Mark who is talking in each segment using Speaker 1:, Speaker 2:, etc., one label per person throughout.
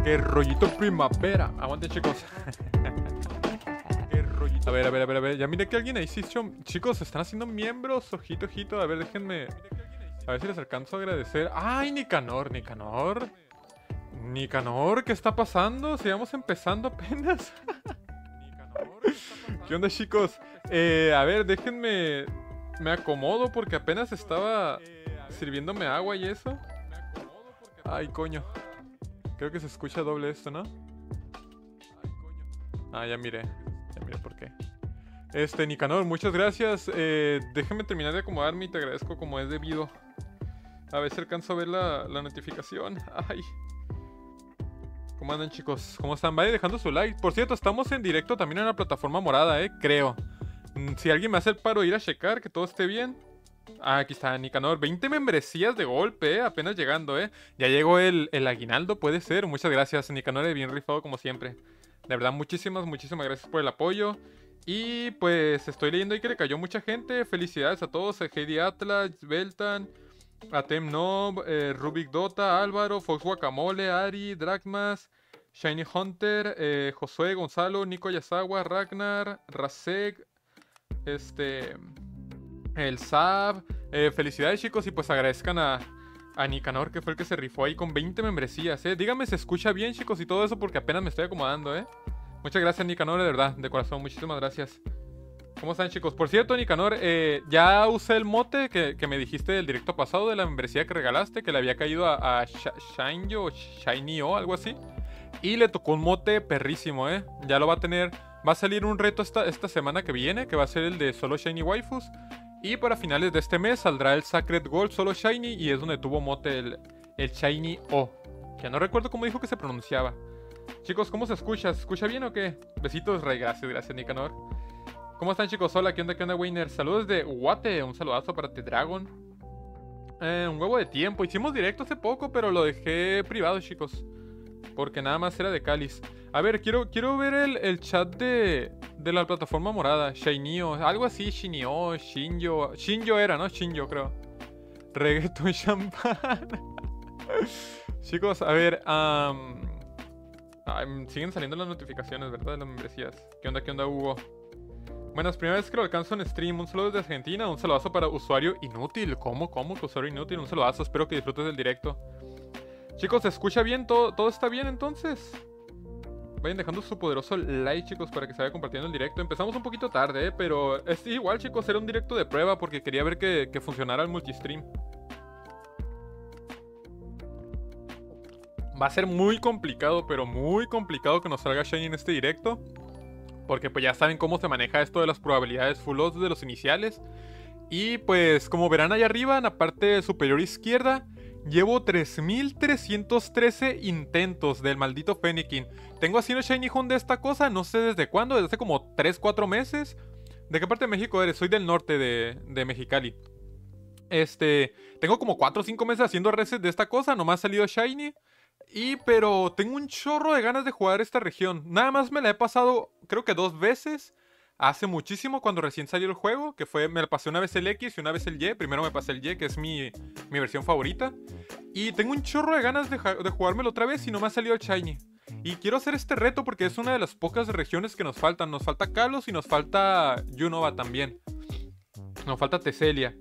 Speaker 1: Qué rollito primavera. Aguanten, chicos. Qué rollito. A ver. Ya miré que alguien ahí se hizo. Chicos, se están haciendo miembros. Ojito, ojito. A ver, déjenme. A ver si les alcanzo a agradecer. ¡Ay, Nicanor! Nicanor, ¿qué está pasando? Si vamos empezando apenas. ¿Qué onda, chicos? A ver, déjenme. Me acomodo porque apenas estaba sirviéndome agua y eso. Ay, coño. Creo que se escucha doble esto, ¿no? Ah, ya miré por qué. Nicanor, muchas gracias. Déjame terminar de acomodarme y te agradezco como es debido. A ver si alcanzo a ver la notificación. Ay. ¿Cómo andan, chicos? ¿Cómo están? Vayan dejando su like. Por cierto, estamos en directo también en la plataforma morada, creo. Si alguien me hace el paro de ir a checar que todo esté bien. Ah, aquí está Nicanor. 20 membresías de golpe, apenas llegando, Ya llegó el aguinaldo, puede ser. Muchas gracias, Nicanor, bien rifado como siempre. De verdad, muchísimas gracias por el apoyo. Y pues estoy leyendo ahí que le cayó mucha gente. Felicidades a todos, a Heidi Atlas, Beltan, Atem Nob, Rubik Dota, Álvaro, Fox Guacamole, Ari, Dragmas, Shiny Hunter, Josué, Gonzalo, Nico Yazawa, Ragnar, Rasek, el Sab. Felicidades, chicos, y pues agradezcan a Nicanor, que fue el que se rifó ahí con 20 membresías, Díganme, ¿se escucha bien, chicos, y todo eso? Porque apenas me estoy acomodando, Muchas gracias, Nicanor, de verdad, de corazón, muchísimas gracias. ¿Cómo están, chicos? Por cierto, Nicanor, ya usé el mote que me dijiste del directo pasado de la membresía que regalaste, que le había caído a Shiny o algo así. Y le tocó un mote perrísimo, Ya lo va a tener. Va a salir un reto esta semana que viene, que va a ser el de solo Shiny Waifus. Y para finales de este mes saldrá el Sacred Gold solo Shiny, y es donde tuvo mote el Shiny O. Que no recuerdo cómo dijo que se pronunciaba. Chicos, ¿cómo se escucha? ¿Se escucha bien o qué? Besitos, Rey. Gracias, Nicanor. ¿Cómo están, chicos? Hola, ¿qué onda, Wayner? Saludos de Guate, un saludazo para T-Dragon. Un huevo de tiempo. Hicimos directo hace poco, pero lo dejé privado, chicos. Porque nada más era de Cáliz. A ver, quiero ver el chat de la plataforma morada. Shinio, algo así, Shinio, Shinjo. Shinjo era, ¿no? Shinjo, creo. Reggaeton champán. Chicos, a ver, siguen saliendo las notificaciones, ¿verdad? De las membresías. ¿Qué onda, Hugo? Buenas, primera vez que lo alcanzo en stream. Un saludo desde Argentina. Un saludazo para usuario inútil. ¿Cómo que usuario inútil? Un saludazo. Espero que disfrutes del directo. Chicos, ¿se escucha bien? ¿Todo está bien entonces? Vayan dejando su poderoso like, chicos, para que se vaya compartiendo el directo. Empezamos un poquito tarde, pero es igual, chicos, era un directo de prueba porque quería ver que funcionara el multistream. Va a ser muy complicado, pero muy complicado que nos salga Shiny en este directo. Porque pues ya saben cómo se maneja esto de las probabilidades full odds de los iniciales. Y pues como verán allá arriba, en la parte superior izquierda, llevo 3313 intentos del maldito Fennekin. Tengo haciendo Shiny Hunt de esta cosa, no sé desde cuándo, desde hace como 3-4 meses. ¿De qué parte de México eres? Soy del norte de Mexicali. Tengo como 4 o 5 meses haciendo reset de esta cosa, nomás ha salido Shiny. Pero tengo un chorro de ganas de jugar esta región. Nada más me la he pasado, creo que 2 veces. Hace muchísimo, cuando recién salió el juego. Que fue, me la pasé una vez el X y una vez el Y. Primero me pasé el Y, que es mi versión favorita. Y tengo un chorro de ganas de jugármelo otra vez y no me ha salido el Shiny. Y quiero hacer este reto porque es una de las pocas regiones que nos faltan. Nos falta Kalos y nos falta Unova también. Nos falta Teselia.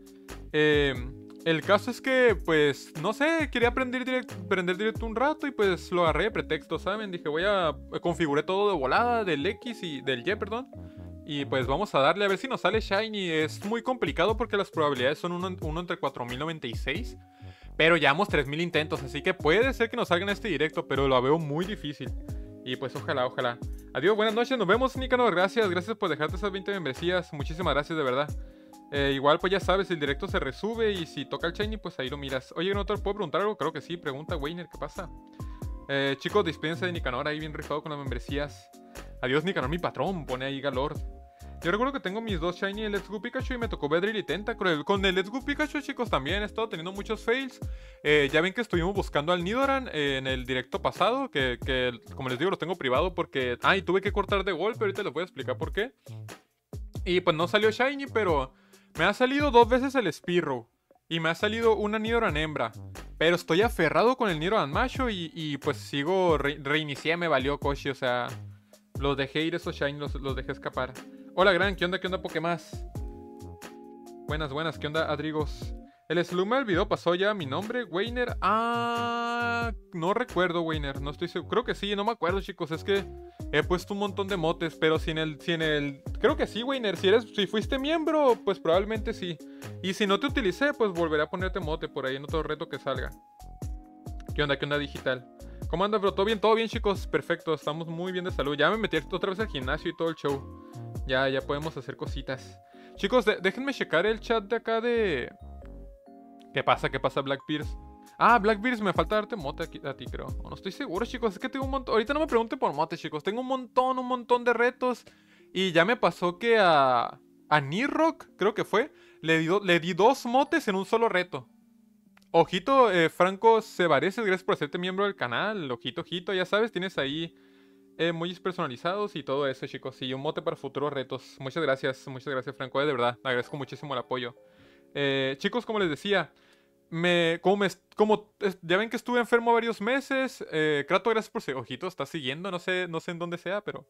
Speaker 1: El caso es que, pues, no sé, quería aprender directo un rato y pues lo agarré de pretexto, ¿saben? Dije, configuré todo de volada, del X y del Y, perdón. Y pues vamos a darle a ver si nos sale Shiny. Es muy complicado porque las probabilidades son 1 entre 4096. Pero llevamos 3000 intentos, así que puede ser que nos salga en este directo, pero lo veo muy difícil. Y pues ojalá. Adiós, buenas noches, nos vemos, Nicanor. Gracias por dejarte esas 20 membresías. Muchísimas gracias, de verdad. Igual pues ya sabes, el directo se resube y si toca el Shiny pues ahí lo miras. Oye, ¿no te puedo preguntar algo? Creo que sí, pregunta Wayner, ¿qué pasa? Chicos, despídense de Nicanor ahí bien rifado con las membresías. Adiós, Nicanor, mi patrón, pone ahí Galord. Yo recuerdo que tengo mis 2 Shiny en Let's Go Pikachu y me tocó Bedrill y Tentacruel. Con el Let's Go Pikachu, chicos, también he estado teniendo muchos fails. Ya ven que estuvimos buscando al Nidoran en el directo pasado, que como les digo lo tengo privado porque... y tuve que cortar de golpe, ahorita les voy a explicar por qué. Y pues no salió Shiny, pero... Me ha salido 2 veces el Spearow. Y me ha salido una Nidoran hembra. Pero estoy aferrado con el Nier Danmacho y pues sigo, reinicié, me valió Koshi, o sea, los dejé ir esos Shine, los dejé escapar. Hola, Gran, ¿qué onda, Pokémás? Buenas, buenas, ¿qué onda, Adrigos? El Slug me olvidó, pasó ya mi nombre, Weiner. Ah, no recuerdo, Weiner, no estoy seguro. Creo que sí, no me acuerdo, chicos, es que he puesto un montón de motes, pero si en el... Creo que sí, Weiner, si fuiste miembro, pues probablemente sí. Y si no te utilicé, pues volveré a ponerte mote por ahí en otro reto que salga. ¿Qué onda, digital? ¿Cómo anda, bro? Todo bien, chicos, perfecto, estamos muy bien de salud. Ya me metí otra vez al gimnasio y todo el show. Ya podemos hacer cositas. Chicos, déjenme checar el chat de acá de... ¿Qué pasa, Black Pierce? Ah, Black Pierce, me falta darte mote a ti, creo. No estoy seguro, chicos. Es que tengo un montón. Ahorita no me pregunten por mote, chicos. Tengo un montón de retos. Y ya me pasó que a Nirrock, creo que fue, le di 2 motes en un solo reto. Ojito, Franco Cebareses, gracias por hacerte miembro del canal. Ojito, ya sabes, tienes ahí emojis personalizados y todo eso, chicos. Y un mote para futuros retos. Muchas gracias, Franco. De verdad, agradezco muchísimo el apoyo. Chicos, como les decía, ya ven que estuve enfermo varios meses. Krato, gracias por ese ojito, está siguiendo, no sé en dónde sea, pero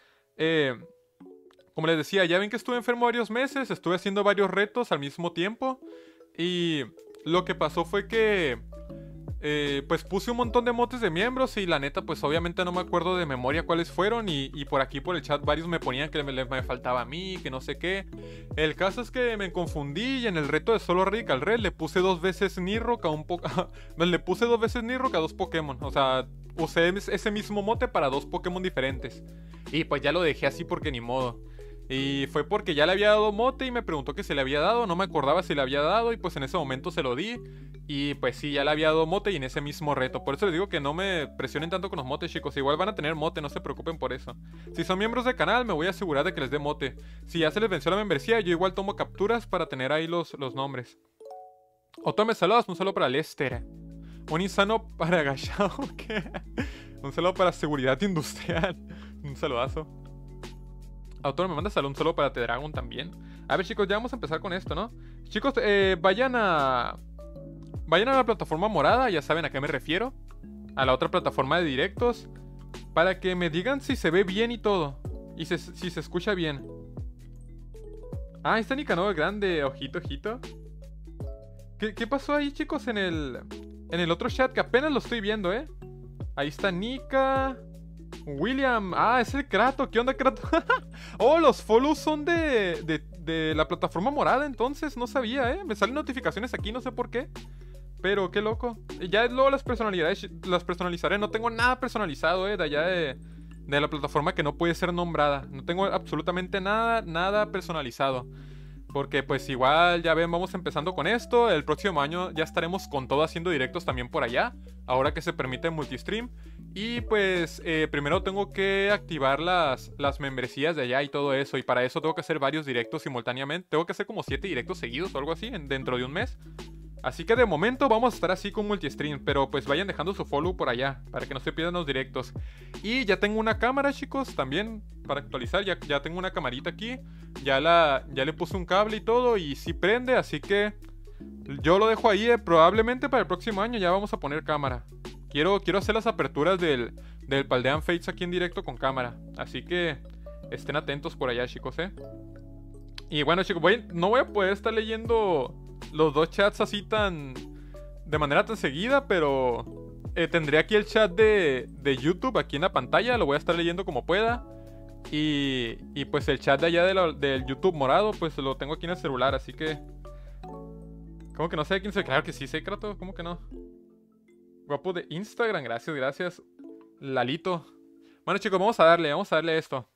Speaker 1: como les decía, ya ven que estuve enfermo varios meses, estuve haciendo varios retos al mismo tiempo. Y lo que pasó fue que pues puse un montón de motes de miembros y la neta, pues obviamente no me acuerdo de memoria cuáles fueron y por aquí por el chat varios me ponían que me faltaba a mí, que no sé qué. El caso es que me confundí y en el reto de solo Radical Red le puse 2 veces Nirrock le puse 2 veces Nirrock a 2 Pokémon. O sea, usé ese mismo mote para 2 Pokémon diferentes. Y pues ya lo dejé así porque ni modo. Y fue porque ya le había dado mote y me preguntó que se le había dado, no me acordaba si le había dado y pues en ese momento se lo di. Y pues sí, ya le había dado mote y en ese mismo reto. Por eso les digo que no me presionen tanto con los motes, chicos. Igual van a tener mote, no se preocupen por eso. Si son miembros del canal, me voy a asegurar de que les dé mote. Si ya se les venció la membresía, yo igual tomo capturas para tener ahí los nombres. Otome, saludos, un saludo para Lester. Un insano para agachado, ¿qué? Un saludo para seguridad industrial. Un saludazo. Autor, me manda un saludo para T-Dragon también. A ver, chicos, ya vamos a empezar con esto, ¿no? Chicos, vayan a la plataforma morada, ya saben a qué me refiero. A la otra plataforma de directos. Para que me digan si se ve bien y todo. Y si se escucha bien. Ah, ahí está Nicanor grande, ojito. ¿Qué pasó ahí, chicos, en el otro chat? Que apenas lo estoy viendo, ¿eh? Ahí está Nika... William, es el Krato, ¿qué onda, Krato? Oh, los follows son de la plataforma morada, entonces, no sabía, me salen notificaciones aquí, no sé por qué. Pero qué loco. Ya luego las personalizaré, no tengo nada personalizado, de allá de la plataforma que no puede ser nombrada. No tengo absolutamente nada personalizado. Porque pues igual, ya ven, vamos empezando con esto. El próximo año ya estaremos con todo haciendo directos también por allá. Ahora que se permite multistream. Y pues primero tengo que activar las membresías de allá y todo eso. Y para eso tengo que hacer varios directos simultáneamente. Tengo que hacer como 7 directos seguidos o algo así dentro de un mes. Así que de momento vamos a estar así con multistream. Pero pues vayan dejando su follow por allá para que no se pierdan los directos. Y ya tengo una cámara, chicos, también para actualizar. Ya tengo una camarita aquí. Ya le puse un cable y todo. Y sí prende, así que yo lo dejo ahí. Probablemente para el próximo año ya vamos a poner cámara. Quiero hacer las aperturas del Paldean Fates aquí en directo con cámara. Así que estén atentos por allá, chicos, Y bueno, chicos, no voy a poder estar leyendo los 2 chats así de manera tan seguida, pero tendré aquí el chat de YouTube aquí en la pantalla. Lo voy a estar leyendo como pueda. Y pues el chat de allá del YouTube morado, pues lo tengo aquí en el celular, así que... ¿Cómo que no sé quién soy? Claro que sí sé, Kratos, ¿cómo que no? Guapo de Instagram, gracias. Lalito. Bueno, chicos, vamos a darle esto.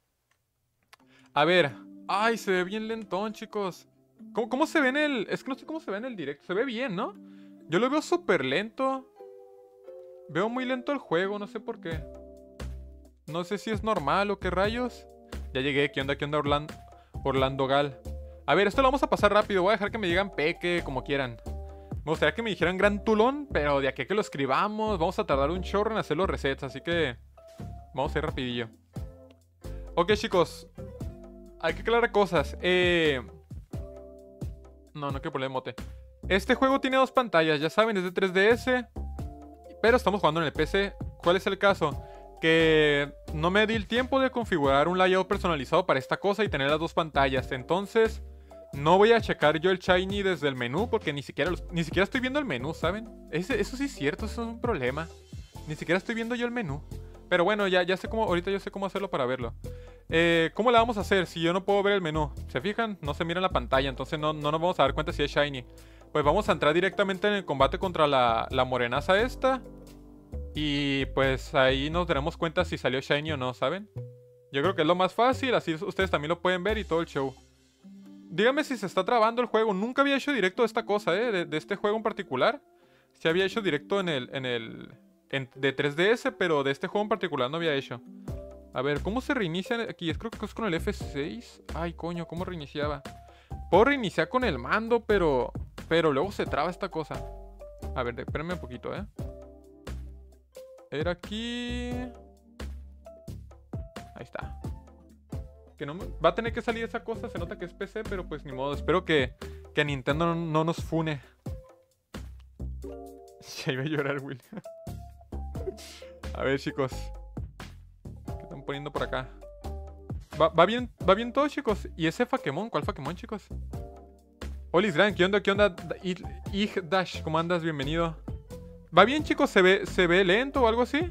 Speaker 1: A ver. Ay, se ve bien lentón, chicos. ¿Cómo se ve en el...? Es que no sé cómo se ve en el directo. Se ve bien, ¿no? Yo lo veo súper lento. Veo muy lento el juego, no sé por qué. No sé si es normal o qué rayos. Ya llegué, ¿qué onda, Orlando Gal? A ver, esto lo vamos a pasar rápido. Voy a dejar que me digan peque, como quieran. Me gustaría que me dijeran gran tulón, pero de aquí a que lo escribamos vamos a tardar un chorro en hacer los resets, así que vamos a ir rapidillo. Ok, chicos, hay que aclarar cosas. No quiero poner mote. Este juego tiene dos pantallas, ya saben, es de 3DS, pero estamos jugando en el PC. ¿Cuál es el caso? Que no me di el tiempo de configurar un layout personalizado para esta cosa y tener las dos pantallas. Entonces, no voy a checar yo el Shiny desde el menú porque ni siquiera estoy viendo el menú, ¿saben? Eso sí es cierto, eso es un problema. Ni siquiera estoy viendo yo el menú. Pero bueno, ya sé cómo, ahorita yo sé cómo hacerlo para verlo. ¿Cómo la vamos a hacer si yo no puedo ver el menú? ¿Se fijan? No se mira en la pantalla, entonces no nos vamos a dar cuenta si es Shiny. Pues vamos a entrar directamente en el combate contra la morenaza esta. Y pues ahí nos daremos cuenta si salió Shiny o no, ¿saben? Yo creo que es lo más fácil, así ustedes también lo pueden ver y todo el show. Díganme si se está trabando el juego. Nunca había hecho directo de esta cosa, de este juego en particular. Sí había hecho directo de 3DS, pero de este juego en particular no había hecho. A ver, ¿cómo se reinicia aquí? Creo que es con el F6. Ay, coño, ¿cómo reiniciaba? Puedo reiniciar con el mando, pero luego se traba esta cosa. A ver, espérenme un poquito, Era aquí... Ahí está. Que no va a tener que salir esa cosa. Se nota que es PC, pero pues ni modo. Espero que Nintendo no nos fune. Ya iba a llorar, Will. A ver, chicos. ¿Qué están poniendo por acá? Va bien todo, chicos. ¿Y ese Fakemon? ¿Cuál Fakemon, chicos? Olis Gran, ¿qué onda? ¿Qué onda? Dash, ¿cómo andas? Bienvenido. ¿Va bien, chicos? ¿Se ve lento o algo así?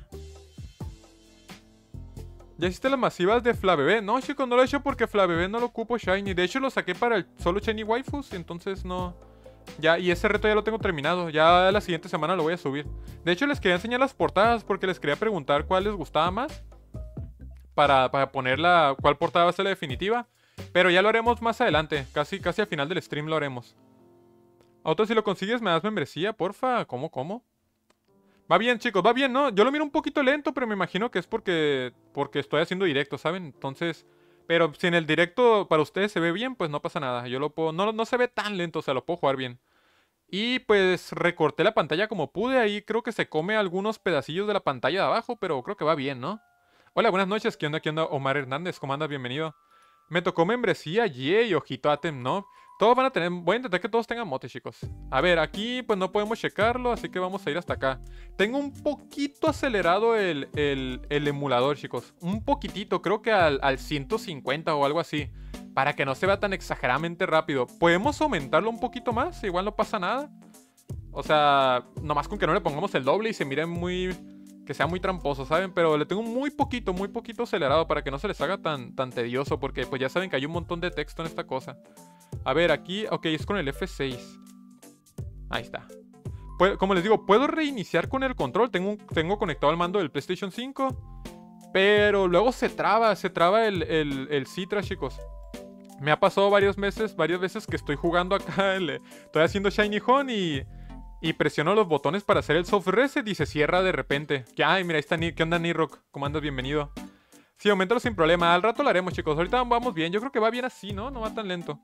Speaker 1: ¿Ya hiciste las masivas de Flabébé? No, chicos, no lo he hecho porque Flabébé no lo ocupo Shiny. De hecho, lo saqué para el solo Shiny Waifus, entonces no... Ya, y ese reto ya lo tengo terminado. Ya la siguiente semana lo voy a subir. De hecho, les quería enseñar las portadas porque les quería preguntar cuál les gustaba más. Para poner cuál portada va a ser la definitiva. Pero ya lo haremos más adelante. Casi al final del stream lo haremos. Auto, si lo consigues, me das membresía, porfa. ¿Cómo? Va bien, chicos, va bien, ¿no? Yo lo miro un poquito lento, pero me imagino que es porque estoy haciendo directo, ¿saben? Entonces... Pero si en el directo para ustedes se ve bien, pues no pasa nada. Yo lo puedo... No se ve tan lento, o sea, lo puedo jugar bien. Y pues recorté la pantalla como pude. Ahí creo que se come algunos pedacillos de la pantalla de abajo, pero creo que va bien, ¿no? Hola, buenas noches. ¿Qué onda? Omar Hernández, ¿cómo andas? Bienvenido. Me tocó membresía, yay, ojito Atem, ¿no? Todos van a tener... Voy a intentar que todos tengan mote, chicos. A ver, aquí pues no podemos checarlo, así que vamos a ir hasta acá. Tengo un poquito acelerado el emulador, chicos. Un poquitito, creo que al 150 o algo así. Para que no se vea tan exageradamente rápido. ¿Podemos aumentarlo un poquito más? Igual no pasa nada. O sea, nomás con que no le pongamos el doble y se mire muy... Que sea muy tramposo, ¿saben? Pero le tengo muy poquito acelerado para que no se les haga tan tedioso. Porque pues ya saben que hay un montón de texto en esta cosa. A ver, aquí... Ok, es con el F6. Ahí está. Como les digo, puedo reiniciar con el control. Tengo conectado al mando del PlayStation 5. Pero luego se traba el Citra, chicos. Me ha pasado varias veces que estoy jugando acá. Estoy haciendo Shiny Horn y presiono los botones para hacer el soft reset y se cierra de repente. Ay, mira, ahí está ¿Qué onda, Nirok? ¿Cómo andas? Bienvenido. Sí, aumentalo sin problema. Al rato lo haremos, chicos. Ahorita vamos bien. Yo creo que va bien así, ¿no? No va tan lento.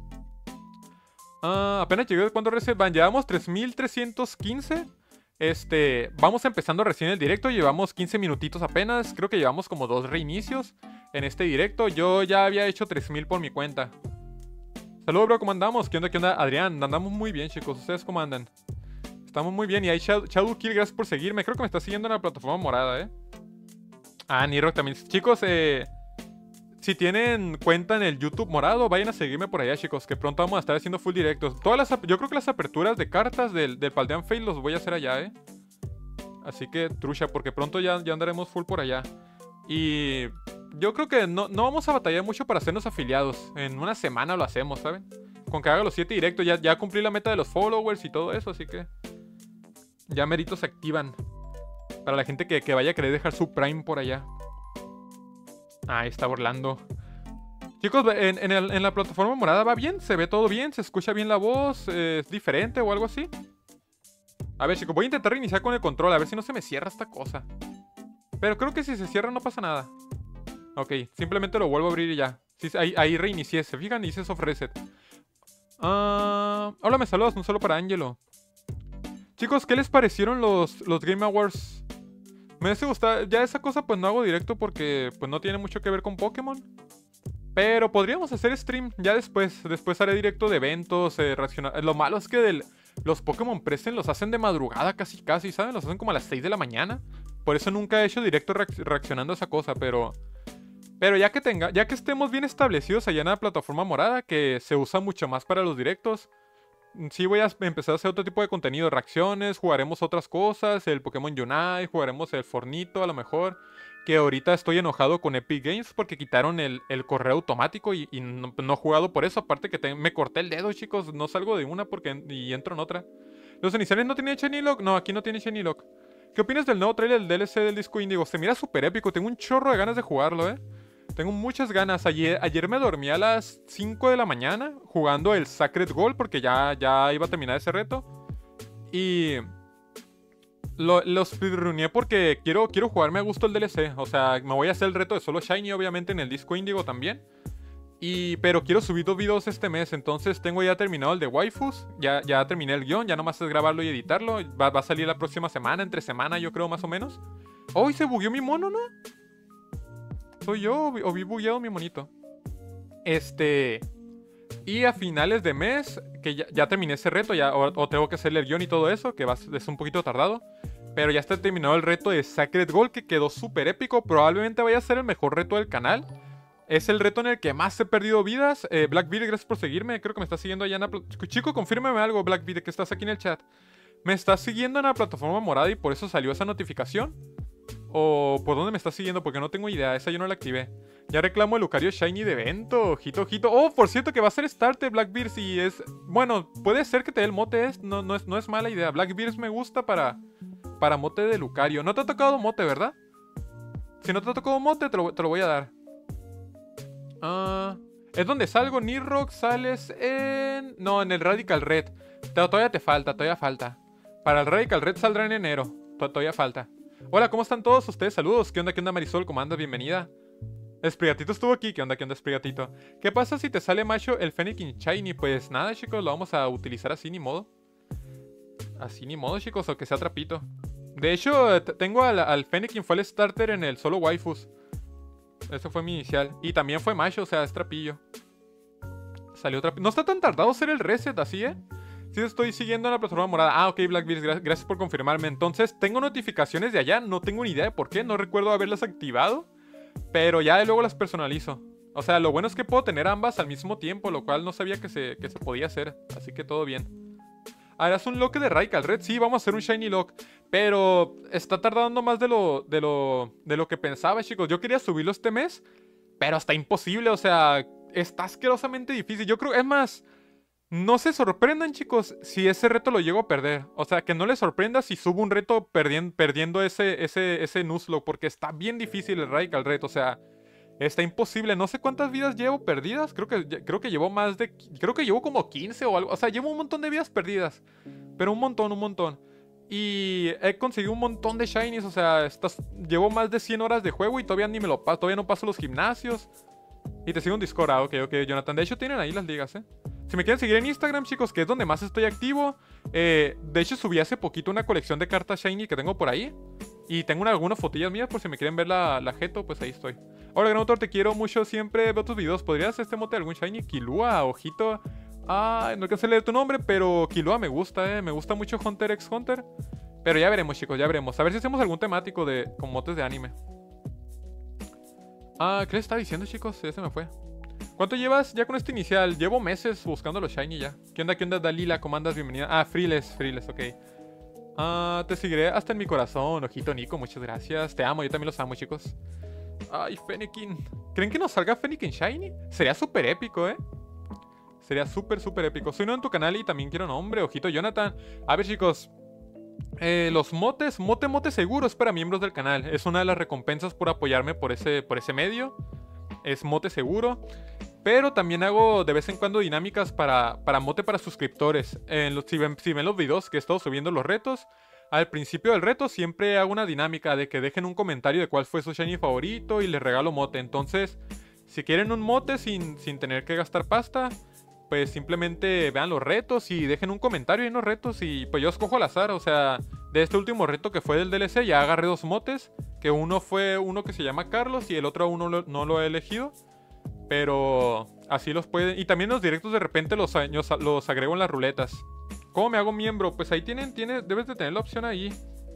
Speaker 1: Apenas llegué cuando reset van. Llevamos 3315. Vamos empezando recién el directo. Llevamos 15 minutitos apenas. Creo que llevamos como 2 reinicios en este directo. Yo ya había hecho 3000 por mi cuenta. Saludos, bro, ¿cómo andamos? ¿Qué onda? Adrián, andamos muy bien, chicos. ¿Ustedes cómo andan? Estamos muy bien. Y ahí Shadow Kill, gracias por seguirme. Creo que me está siguiendo en la plataforma morada, Niro también. Chicos, si tienen cuenta en el YouTube morado, vayan a seguirme por allá, chicos. Que pronto vamos a estar haciendo full directos. Yo creo que las aperturas de cartas del Paldean Fail los voy a hacer allá, Así que trucha, porque pronto ya andaremos full por allá. Y yo creo que no vamos a batallar mucho para hacernos afiliados. En una semana lo hacemos, ¿saben? Con que haga los 7 directos. Ya cumplí la meta de los followers y todo eso, así que... Ya meritos se activan. Para la gente que vaya a querer dejar su Prime por allá. Ahí está Orlando. Chicos, en la plataforma morada va bien. Se ve todo bien. Se escucha bien la voz. Es diferente o algo así. A ver, chicos, voy a intentar reiniciar con el control. A ver si no se me cierra esta cosa. Pero creo que si se cierra no pasa nada. Ok, simplemente lo vuelvo a abrir y ya. Sí, ahí reinicié. ¿Se fijan? Hice soft reset. Hola, me saludas. Un saludo para Angelo. Chicos, ¿qué les parecieron los Game Awards? Me hubiese gustado. Ya esa cosa pues no hago directo porque pues no tiene mucho que ver con Pokémon. Pero podríamos hacer stream ya después. Después haré directo de eventos, reaccionar. Lo malo es que los Pokémon Present los hacen de madrugada casi casi, ¿saben? Los hacen como a las 6 de la mañana. Por eso nunca he hecho directo reaccionando a esa cosa, pero ya que estemos bien establecidos allá en la plataforma morada, que se usa mucho más para los directos, sí voy a empezar a hacer otro tipo de contenido, reacciones, jugaremos otras cosas, el Pokémon Unite, jugaremos el Fornito a lo mejor, que ahorita estoy enojado con Epic Games porque quitaron el correo automático y no he jugado por eso, aparte que me corté el dedo, chicos, no salgo de una y entro en otra. ¿Los iniciales no tienen Shiny Lock? No, aquí no tiene Shiny Lock. ¿Qué opinas del nuevo trailer del DLC del Disco Índigo? Se mira súper épico, tengo un chorro de ganas de jugarlo, Tengo muchas ganas. Ayer me dormí a las 5 de la mañana jugando el Sacred Gold porque ya iba a terminar ese reto. Y los speedruneé porque quiero jugarme a gusto el DLC. O sea, me voy a hacer el reto de solo Shiny, obviamente, en el Disco Índigo también. Pero quiero subir 2 videos este mes. Entonces tengo ya terminado el de waifus. Ya terminé el guión. Ya nomás es grabarlo y editarlo. Va a salir la próxima semana, entre semana, yo creo, más o menos. ¡Oh! Se bugueó mi mono, ¿no? ¿Soy yo o vi bugueado mi monito? Y a finales de mes, que ya terminé ese reto, o tengo que hacerle el guión y todo eso, que es un poquito tardado. Pero ya está terminado el reto de Sacred Gold, que quedó súper épico. Probablemente vaya a ser el mejor reto del canal. Es el reto en el que más he perdido vidas. Blackbeard, gracias por seguirme. Creo que me estás siguiendo allá en la... Chico, confírmeme algo, Blackbeard, que estás aquí en el chat. ¿Me estás siguiendo en la plataforma morada y por eso salió esa notificación? ¿O por dónde me estás siguiendo? Porque no tengo idea, esa yo no la activé. Ya reclamo el Lucario Shiny de evento, ojito, ojito. Oh, por cierto que va a ser starter Blackbeard si es... Bueno, puede ser que te dé el mote, no es mala idea. Blackbeard me gusta para mote de Lucario. No te ha tocado mote, ¿verdad? Si no te ha tocado mote, te lo voy a dar. Es donde salgo, Nirrock, sales en... No, en el Radical Red. Todavía falta. Para el Radical Red saldrá en enero. Todavía falta. Hola, ¿cómo están todos ustedes? Saludos. ¿Qué onda, Marisol? ¿Cómo andas? Bienvenida. Esprigatito estuvo aquí. ¿Qué onda, Esprigatito? ¿Qué pasa si te sale macho el Fennekin Shiny? Pues nada, chicos, lo vamos a utilizar así, ni modo. Así ni modo, chicos, o que sea trapito. De hecho, tengo al Fennekin, fue el starter en el solo waifus. Ese fue mi inicial. Y también fue macho, o sea, es trapillo. Salió trapillo. No está tan tardado hacer el reset, así, Sí, estoy siguiendo en la plataforma morada. Ah, ok, Blackbeard, gracias por confirmarme. Entonces, tengo notificaciones de allá. No tengo ni idea de por qué. No recuerdo haberlas activado. Pero ya luego las personalizo. O sea, lo bueno es que puedo tener ambas al mismo tiempo, lo cual no sabía que se podía hacer. Así que todo bien. Ahora es un lock de Radical Red. Sí, vamos a hacer un Shiny Lock. Pero está tardando más de lo que pensaba, chicos. Yo quería subirlo este mes, pero está imposible. O sea, está asquerosamente difícil. Yo creo, es más... No se sorprendan, chicos, si ese reto lo llego a perder. O sea, que no les sorprenda si subo un reto perdiendo ese Nuzlocke, porque está bien difícil el Radical Red. O sea, está imposible. No sé cuántas vidas llevo perdidas. Creo que llevo más de... Creo que llevo como 15 o algo. O sea, llevo un montón de vidas perdidas. Pero un montón. Y he conseguido un montón de Shinies. O sea, llevo más de 100 horas de juego y todavía ni me lo paso. Todavía no paso los gimnasios. Y te sigo en Discord. Ok, Jonathan. De hecho, tienen ahí las ligas, Si me quieren seguir en Instagram, chicos, que es donde más estoy activo. De hecho, subí hace poquito una colección de cartas Shiny que tengo por ahí. Y tengo algunas fotillas mías por si me quieren ver la jeto, pues ahí estoy. Hola, Granotor, te quiero mucho. Siempre veo tus videos. ¿Podrías mote de algún Shiny? Kilua, ojito. Ah, no alcancé a leer tu nombre, pero Kilua me gusta, Me gusta mucho Hunter x Hunter. Pero ya veremos, chicos, ya veremos. A ver si hacemos algún temático con motes de anime. Ah, ¿qué les estaba diciendo, chicos? Ya se me fue. ¿Cuánto llevas ya con este inicial? Llevo meses buscando los Shiny ya. ¿Qué onda, Dalila? ¿Cómo andas? Bienvenida. Ah, Freeless, ok. Ah, te seguiré hasta en mi corazón. Ojito Nico, muchas gracias. Te amo, yo también los amo, chicos. Ay, Fennekin. ¿Creen que nos salga Fennekin Shiny? Sería súper épico, Sería súper épico. Soy nuevo en tu canal y también quiero nombre. Ojito Jonathan. A ver, chicos. Los motes, mote seguro es para miembros del canal. Es una de las recompensas por apoyarme por ese medio. Es mote seguro. Pero también hago de vez en cuando dinámicas para mote para suscriptores. Si ven los videos que he estado subiendo los retos, al principio del reto siempre hago una dinámica de que dejen un comentario de cuál fue su Shiny favorito y les regalo mote. Entonces, si quieren un mote sin tener que gastar pasta, pues simplemente vean los retos y dejen un comentario en los retos y pues yo escojo al azar. O sea, de este último reto que fue del DLC ya agarré 2 motes, que uno fue uno que se llama Carlos y el otro no lo he elegido. Pero así los pueden... Y también los directos de repente los agrego en las ruletas. ¿Cómo me hago miembro? Pues ahí debes de tener la opción ahí.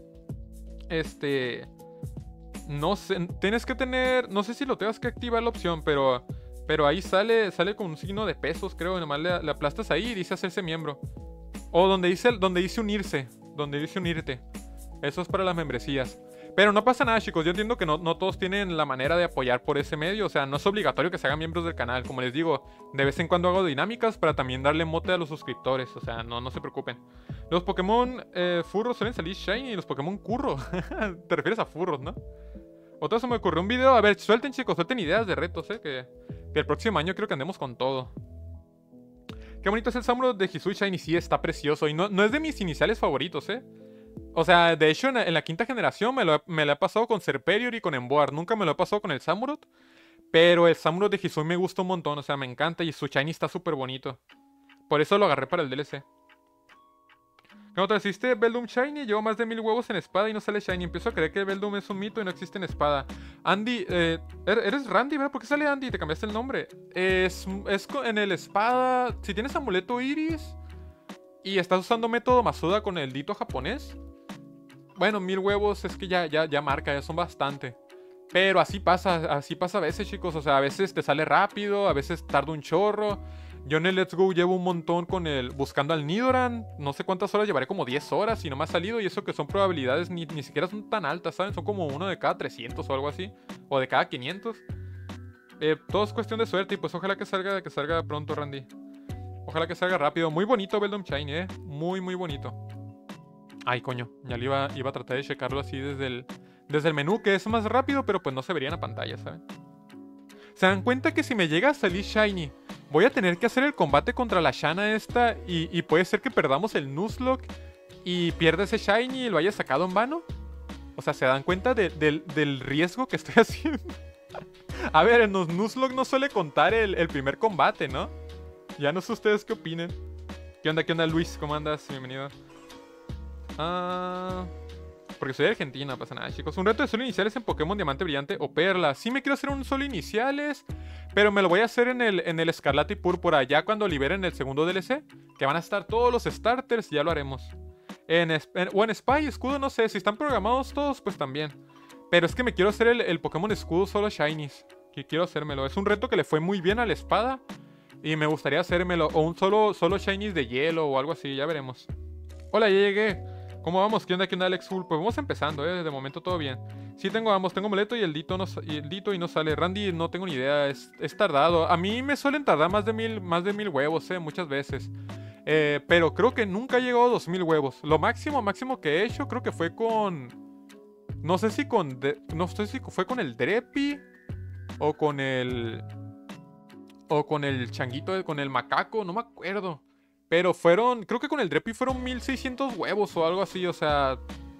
Speaker 1: No sé, tienes que tener, no sé si lo tengas que activar la opción, pero ahí sale con un signo de pesos, creo. Nomás le aplastas ahí y dice hacerse miembro. O donde dice unirse, donde dice unirte. Eso es para las membresías. Pero no pasa nada, chicos. Yo entiendo que no todos tienen la manera de apoyar por ese medio. O sea, no es obligatorio que se hagan miembros del canal. Como les digo, de vez en cuando hago dinámicas para también darle mote a los suscriptores. O sea, no se preocupen. Los Pokémon furros suelen salir shiny y los Pokémon curro. Te refieres a furros, ¿no? Otra vez se me ocurrió un video. A ver, suelten, chicos, suelten ideas de retos, que el próximo año creo que andemos con todo. Qué bonito es el Samurott de Hisui Shiny. Sí, está precioso. Y no es de mis iniciales favoritos, O sea, de hecho, en la quinta generación me lo he pasado con Serperior y con Emboar. Nunca me lo he pasado con el Samurott. Pero el Samurott de Hisui me gusta un montón. O sea, me encanta. Y su Shiny está súper bonito. Por eso lo agarré para el DLC. ¿Cómo te hiciste Beldum Shiny? Llevo más de 1000 huevos en espada y no sale Shiny. Empiezo a creer que Beldum es un mito y no existe en espada. Andy, eres Randy, ¿verdad? ¿Por qué sale Andy? Te cambiaste el nombre. En el espada. Si tienes amuleto iris y estás usando método Masuda con el dito japonés. Bueno, 1000 huevos es que ya marca, ya son bastante. Pero así pasa a veces, chicos. O sea, a veces te sale rápido, a veces tarda un chorro. Yo en el Let's Go llevo un montón buscando al Nidoran. No sé cuántas horas llevaré, como 10 horas y no me ha salido. Y eso que son probabilidades ni siquiera son tan altas, ¿saben? Son como uno de cada 300 o algo así. O de cada 500. Todo es cuestión de suerte y pues ojalá que salga pronto, Randy. Ojalá que salga rápido. Muy bonito Beldum Shiny, Muy, muy bonito. Ay, coño. Ya iba a tratar de checarlo así desde el menú, que es más rápido, pero pues no se vería en la pantalla, ¿saben? ¿Se dan cuenta que si me llega a salir Shiny, voy a tener que hacer el combate contra la Shanna esta y puede ser que perdamos el Nuzlocke y pierda ese Shiny y lo haya sacado en vano? O sea, ¿se dan cuenta del riesgo que estoy haciendo? A ver, en los Nuzlocke no suele contar el primer combate, ¿no? Ya no sé ustedes qué opinen. ¿Qué onda, Luis? ¿Cómo andas? Bienvenido. Porque soy de Argentina, no pasa nada, chicos. Un reto de solo iniciales en Pokémon Diamante Brillante o Perla. Sí me quiero hacer un solo iniciales, pero me lo voy a hacer en el Escarlata y Púrpura, ya cuando liberen el segundo DLC, que van a estar todos los starters, ya lo haremos. O en Spy y Escudo, no sé, si están programados todos, pues también. Pero es que me quiero hacer el Pokémon Escudo solo Shinies, que quiero hacérmelo. Es un reto que le fue muy bien a la espada y me gustaría hacérmelo, o un solo Shinies de hielo o algo así, ya veremos. Hola, ya llegué. ¿Cómo vamos? ¿Qué onda, Alex Full? Pues vamos empezando, de momento todo bien. Sí tengo ambos, tengo amuleto y el dito y no sale. Randy, no tengo ni idea, es tardado. A mí me suelen tardar más de mil huevos, muchas veces. Pero creo que nunca he llegado a 2000 huevos. Lo máximo que he hecho creo que fue con... No sé si fue con el Drepi o con el changuito, con el macaco, no me acuerdo. Pero creo que con el Drepi fueron 1600 huevos o algo así, o sea...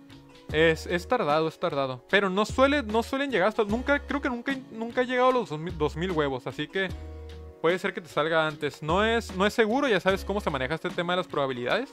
Speaker 1: Es tardado. Pero no suelen llegar hasta... Creo que nunca he llegado a los 2000 huevos, así que... Puede ser que te salga antes. No es seguro, ya sabes cómo se maneja este tema de las probabilidades.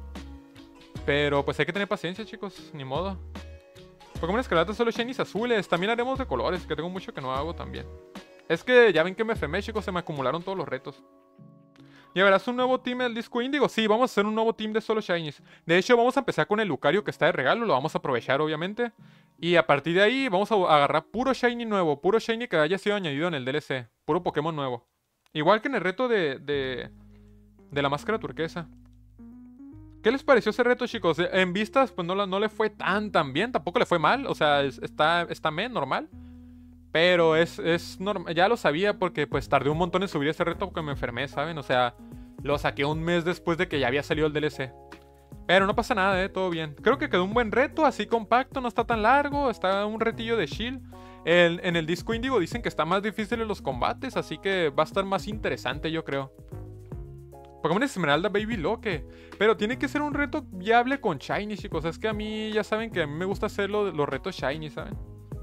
Speaker 1: Pero pues hay que tener paciencia, chicos, ni modo. Pokémon Escarlata solo shinies azules. También haremos de colores, que tengo mucho que no hago también. Es que ya ven que me enfermé, chicos, se me acumularon todos los retos. ¿Llevarás un nuevo team del disco índigo? Sí, vamos a hacer un nuevo team de solo shinies. De hecho, vamos a empezar con el Lucario que está de regalo. Lo vamos a aprovechar, obviamente. Y a partir de ahí vamos a agarrar puro shiny nuevo. Puro shiny que haya sido añadido en el DLC. Puro Pokémon nuevo. Igual que en el reto de la máscara turquesa. ¿Qué les pareció ese reto, chicos? En vistas, pues no le fue tan bien. Tampoco le fue mal. O sea, está normal. Pero es normal. Ya lo sabía porque pues tardé un montón en subir ese reto porque me enfermé, ¿saben? O sea, lo saqué un mes después de que ya había salido el DLC. Pero no pasa nada, todo bien. Creo que quedó un buen reto, así compacto, no está tan largo. Está un retillo de Shield. En el disco índigo dicen que está más difícil en los combates, así que va a estar más interesante, yo creo. Pokémon Esmeralda Baby Loque. Pero tiene que ser un reto viable con Shiny, chicos. Es que a mí, ya saben que a mí me gusta hacer los retos Shiny, ¿saben?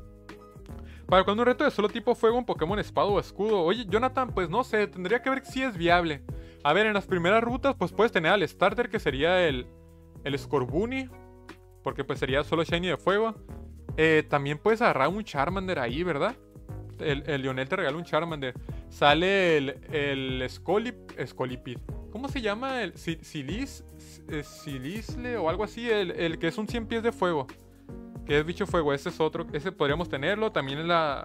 Speaker 1: Para cuando un reto de solo tipo fuego en Pokémon Espada o Escudo. Oye, Jonathan, pues no sé, tendría que ver si es viable. A ver, en las primeras rutas, pues puedes tener al starter, que sería el Scorbunny, porque pues sería solo Shiny de fuego. También puedes agarrar un Charmander ahí, ¿verdad? El Lionel te regala un Charmander. Sale el Scolipid. ¿Cómo se llama? El Silisle o algo así, el que es un 100 pies de fuego. Que es bicho fuego, ese es otro. Ese podríamos tenerlo. También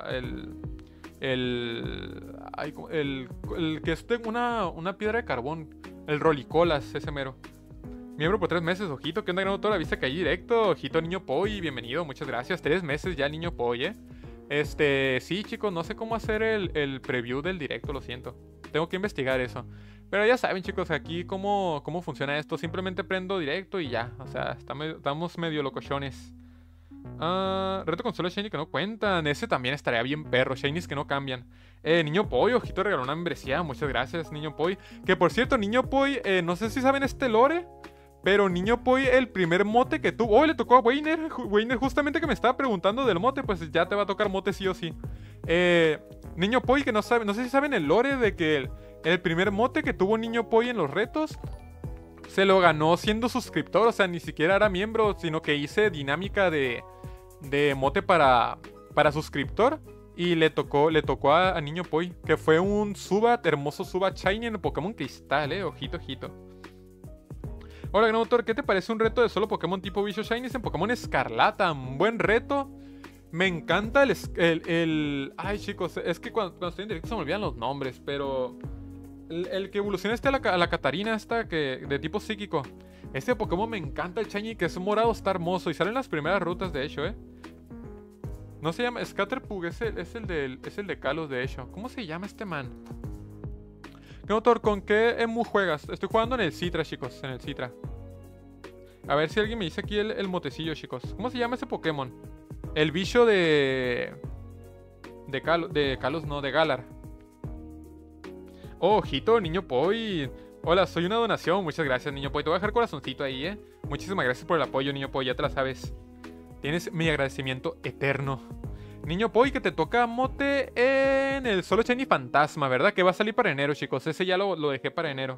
Speaker 1: el que es una piedra de carbón. El rolicolas, ese mero. Miembro por 3 meses, ojito. ¿Qué onda, gran autor? Avisa que ahí directo. Ojito, niño Poi, bienvenido, muchas gracias. 3 meses ya, niño Poi, sí, chicos, no sé cómo hacer el preview del directo, lo siento. Tengo que investigar eso. Pero ya saben, chicos, aquí cómo funciona esto. Simplemente prendo directo y ya. O sea, estamos medio locochones. Reto con solo Shiny que no cuentan. Ese también estaría bien perro. Shinies que no cambian. Niño Poi, ojito, regaló una membresía. Muchas gracias, niño Poi. Que por cierto, niño Poi, no sé si saben este lore. Pero niño Poi, el primer mote que tuvo... Oh, le tocó a Weiner. Weiner justamente que me estaba preguntando del mote. Pues ya te va a tocar mote sí o sí. Niño Poi, que no sé si saben el lore de que el primer mote que tuvo niño Poi en los retos se lo ganó siendo suscriptor. O sea, ni siquiera era miembro, sino que hice dinámica de mote para suscriptor. Y le tocó a niño Poi, que fue un Zubat, hermoso Zubat Shiny en Pokémon Cristal, ojito, ojito. Hola, gran autor, ¿qué te parece un reto de solo Pokémon tipo bicho Shinies en Pokémon Escarlata? Un buen reto. Me encanta Ay, chicos, es que cuando estoy en directo se me olvidan los nombres, pero... El que evoluciona a la Catarina esta de tipo psíquico. Este Pokémon me encanta, el Shiny, que es morado, está hermoso. Y salen las primeras rutas, de hecho, No se llama... Scatterpug, es el de Kalos, de hecho. ¿Cómo se llama este man? ¿Qué autor? ¿Con qué emu juegas? Estoy jugando en el Citra, chicos, en el Citra. A ver si alguien me dice aquí el motecillo, chicos. ¿Cómo se llama ese Pokémon? El bicho de Kalos, no, de Galar. Oh, ojito, niño Poi. Hola, soy una donación. Muchas gracias, niño Poi. Te voy a dejar corazoncito ahí, Muchísimas gracias por el apoyo, niño Poi. Ya te la sabes. Tienes mi agradecimiento eterno. Niño Poi, que te toca mote en el Solo Shiny Fantasma, ¿verdad? Que va a salir para enero, chicos. Ese ya lo dejé para enero.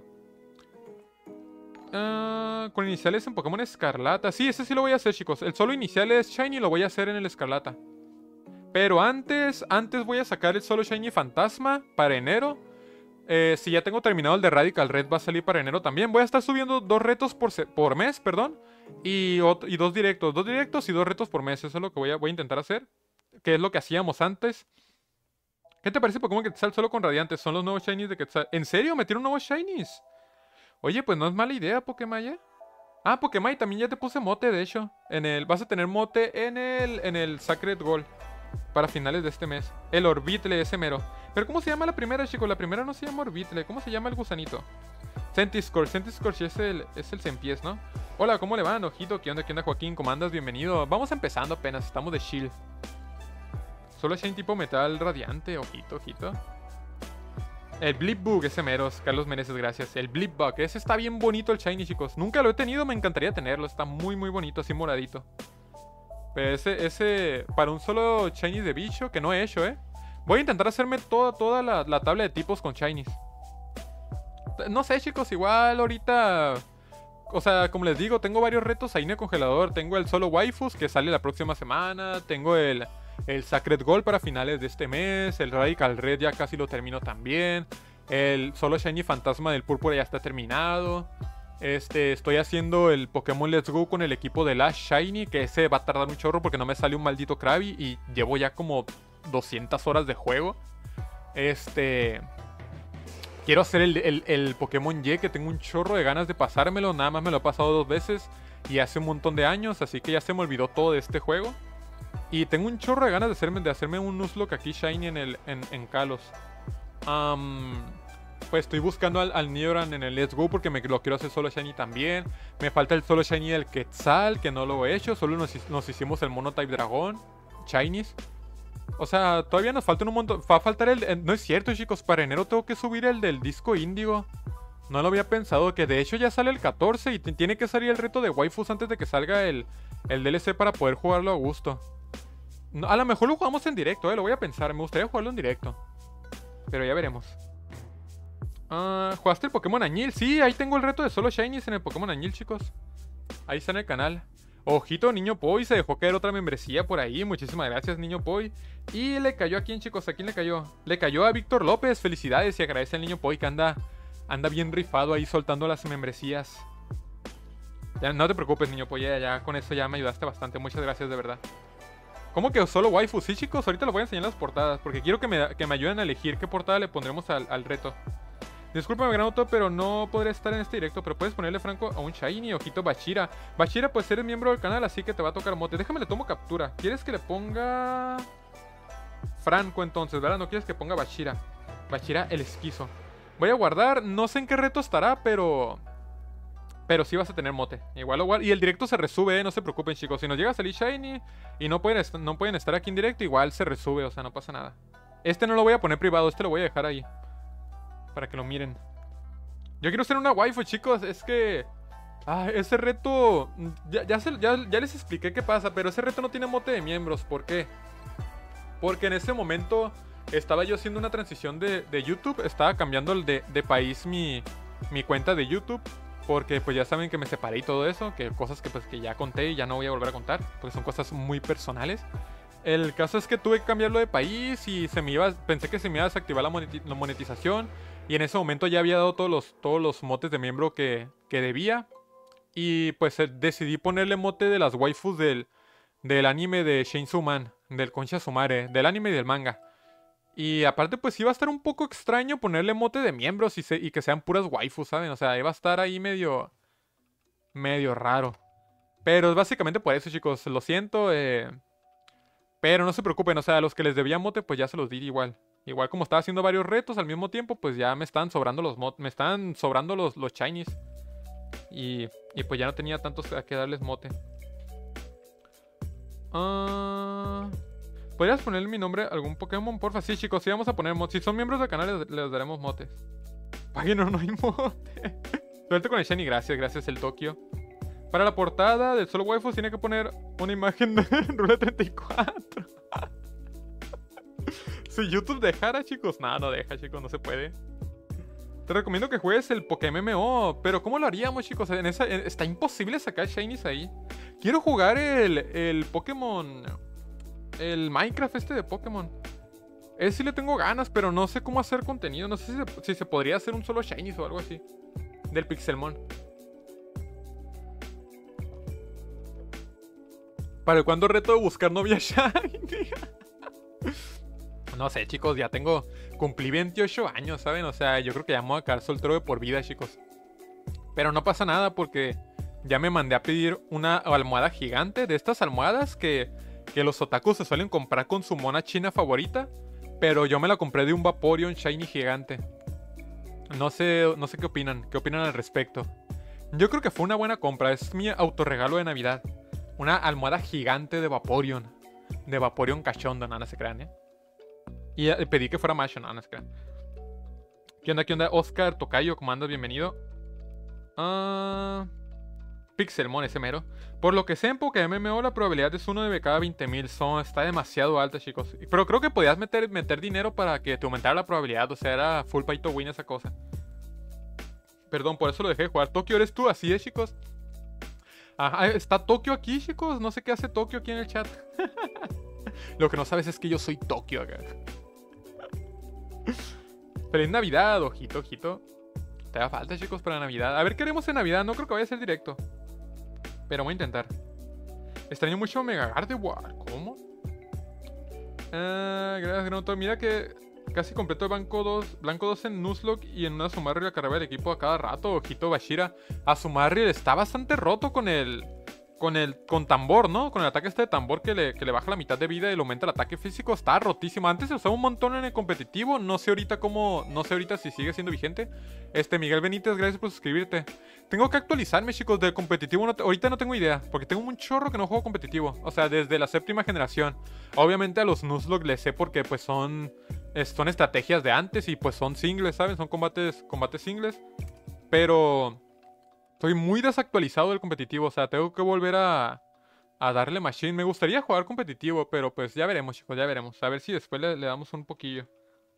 Speaker 1: Con iniciales en Pokémon Escarlata. Sí, ese sí lo voy a hacer, chicos. El solo inicial es Shiny, lo voy a hacer en el Escarlata. Pero antes voy a sacar el Solo Shiny Fantasma para enero. Si ya tengo terminado el de Radical Red, va a salir para enero también. Voy a estar subiendo 2 retos por mes, perdón. Y 2 directos. 2 directos y 2 retos por mes. Eso es lo que voy a intentar hacer. Que es lo que hacíamos antes. ¿Qué te parece Pokémon Quetzal solo con Radiantes? Son los nuevos Shinies de Quetzal. ¿En serio? ¿Metieron nuevos Shinies? Oye, pues no es mala idea, Pokémon. Ah, Pokémon, también ya te puse mote, de hecho. Vas a tener mote en el Sacred Gold. Para finales de este mes. El Orbitle, ese mero. Pero ¿cómo se llama la primera, chicos? La primera no se llama Orbitle. ¿Cómo se llama el gusanito? Centiskorch. Centiskorch es el Cempiés, ¿no? Hola, ¿cómo le van? Ojito, ¿qué onda, Joaquín? ¿Cómo andas? Bienvenido. Vamos empezando apenas. Estamos de chill. Solo Shine tipo metal radiante. Ojito, ojito. El Blipbug, ese meros. Carlos Meneses, gracias. El Blipbug. Ese está bien bonito el Shiny, chicos. Nunca lo he tenido, me encantaría tenerlo. Está muy, muy bonito, así moradito. Pero ese para un solo Shiny de bicho, que no he hecho, Voy a intentar hacerme toda la tabla de tipos con Shinies. No sé, chicos, igual ahorita... O sea, como les digo, tengo varios retos ahí en el congelador. Tengo el solo waifus, que sale la próxima semana. Tengo el Sacred Gold para finales de este mes. El Radical Red ya casi lo termino también. El solo Shiny Fantasma del Púrpura ya está terminado. Estoy haciendo el Pokémon Let's Go con el equipo de Lash Shiny, que ese va a tardar un chorro porque no me sale un maldito Krabby y llevo ya como 200 horas de juego. Quiero hacer el Pokémon Y, que tengo un chorro de ganas de pasármelo. Nada más me lo he pasado 2 veces y hace un montón de años, así que ya se me olvidó todo de este juego. Y tengo un chorro de ganas de hacerme un Nuzlocke aquí Shiny en Kalos. Pues estoy buscando al Nidoran en el Let's Go porque lo quiero hacer solo Shiny también. Me falta el solo Shiny del Quetzal, que no lo he hecho. Solo nos hicimos el Mono Type Dragón Shinies. O sea, todavía nos falta un montón. Va a faltar no es cierto, chicos. Para enero tengo que subir el del disco índigo. No lo había pensado. Que de hecho ya sale el 14 y tiene que salir el reto de waifus antes de que salga el DLC para poder jugarlo a gusto. No, a lo mejor lo jugamos en directo, lo voy a pensar. Me gustaría jugarlo en directo. Pero ya veremos. ¿Jugaste el Pokémon Añil? Sí, ahí tengo el reto de solo Shinies en el Pokémon Añil, chicos. Ahí está en el canal. Ojito, niño Poi, se dejó caer otra membresía por ahí. Muchísimas gracias, niño Poi. Y le cayó a quién, chicos, ¿a quién le cayó? Le cayó a Víctor López, felicidades. Y agradece al niño Poi que anda bien rifado ahí soltando las membresías. Ya, no te preocupes, niño, pues ya con eso ya me ayudaste bastante. Muchas gracias, de verdad. ¿Cómo que solo waifu? Sí, chicos, ahorita les voy a enseñar las portadas. Porque quiero que me ayuden a elegir qué portada le pondremos al reto. Discúlpame, Granoto, pero no podré estar en este directo. Pero puedes ponerle franco a un Shiny, ojito Bachira. Bachira, pues eres miembro del canal, así que te va a tocar mote. Déjame le tomo captura. ¿Quieres que le ponga Franco entonces, verdad? No quieres que ponga Bachira. Bachira el esquizo. Voy a guardar. No sé en qué reto estará, pero sí vas a tener mote. Igual lo guardo. Y el directo se resube, no se preocupen, chicos. Si nos llega a salir Shiny y no pueden estar aquí en directo, igual se resube, o sea, no pasa nada. Este no lo voy a poner privado, este lo voy a dejar ahí. Para que lo miren. Yo quiero ser una waifu, chicos. Es que... ese reto... Ya les expliqué qué pasa, pero ese reto no tiene mote de miembros. ¿Por qué? Porque en ese momento estaba yo haciendo una transición de YouTube. Estaba cambiando de país mi cuenta de YouTube. Porque pues ya saben que me separé y todo eso. Que cosas que ya conté y ya no voy a volver a contar. Porque son cosas muy personales. El caso es que tuve que cambiarlo de país y pensé que se me iba a desactivar la monetización. Y en ese momento ya había dado todos los motes de miembro que debía. Y pues decidí ponerle mote de las waifus del anime de Chainsaw Man, del Concha Sumare, del anime y del manga. Y aparte pues iba a estar un poco extraño ponerle mote de miembros y que sean puras waifus, ¿saben? O sea, iba a estar ahí medio raro. Pero es básicamente por eso, chicos, lo siento. Pero no se preocupen, o sea, a los que les debía mote pues ya se los di igual. Igual como estaba haciendo varios retos al mismo tiempo, pues ya me estaban sobrando los shinies. Y pues ya no tenía tantos a que darles mote. ¿Podrías ponerle mi nombre a algún Pokémon, porfa? Sí, chicos, sí vamos a poner motes. Si son miembros del canal, les daremos motes. Página, no hay mote. Suerte con el shiny, gracias el Tokio. Para la portada del solo waifu tiene que poner una imagen de Rule 34. Si YouTube dejara, chicos. Nada, no deja, chicos, no se puede. Te recomiendo que juegues el PokéMMO. Pero ¿cómo lo haríamos, chicos? Está imposible sacar shinies ahí. Quiero jugar el Pokémon. El Minecraft de Pokémon. Ese sí le tengo ganas, pero no sé cómo hacer contenido. No sé si se podría hacer un solo shinies o algo así. Del Pixelmon. ¿Para cuándo reto de buscar novia shiny? No sé, chicos, cumplí 28 años, ¿saben? O sea, yo creo que ya me voy a quedar soltero de por vida, chicos. Pero no pasa nada porque ya me mandé a pedir una almohada gigante. De estas almohadas que los otakus se suelen comprar con su mona china favorita. Pero yo me la compré de un Vaporeon Shiny gigante. No sé qué opinan. ¿Qué opinan al respecto? Yo creo que fue una buena compra. Es mi autorregalo de Navidad. Una almohada gigante de Vaporeon. De Vaporeon cachondo, no se crean, Y pedí que fuera macho, no se crean. ¿Qué onda? Oscar Tocayo, ¿cómo andas? Bienvenido. Pixelmon, ese mero. Por lo que sé en PokéMMO la probabilidad es 1 de cada 20.000. Está demasiado alta, chicos. Pero creo que podías meter dinero para que te aumentara la probabilidad. O sea, era full pay to win esa cosa. Perdón, por eso lo dejé de jugar. Tokio, ¿eres tú? Así es, chicos. Ajá, está Tokio aquí, chicos. No sé qué hace Tokio aquí en el chat. Lo que no sabes es que yo soy Tokio acá. Feliz Navidad, ojito. Te da falta, chicos, para Navidad. A ver qué haremos en Navidad. No creo que vaya a ser directo. Pero voy a intentar. Extraño mucho Mega Gardevoir. ¿Cómo? Gracias, Granoto. Mira que casi completo el blanco 2 en Nuzlocke y en una Azumarill la carrera del equipo a cada rato. Ojito Bashira. Azumarill está bastante roto con tambor, ¿no? Con el ataque de tambor que le baja la mitad de vida y le aumenta el ataque físico. Está rotísimo. Antes se usaba un montón en el competitivo. No sé ahorita si sigue siendo vigente. Miguel Benítez, gracias por suscribirte. Tengo que actualizarme, chicos, del competitivo. Ahorita no tengo idea, porque tengo un chorro que no juego competitivo. O sea, desde la 7ª generación. Obviamente a los Nuzlocke les sé porque pues son estrategias de antes y pues son singles, ¿saben? Son combates singles. Pero estoy muy desactualizado del competitivo. O sea, tengo que volver a darle machine. Me gustaría jugar competitivo, pero pues ya veremos, chicos, ya veremos. A ver si después le damos un poquillo.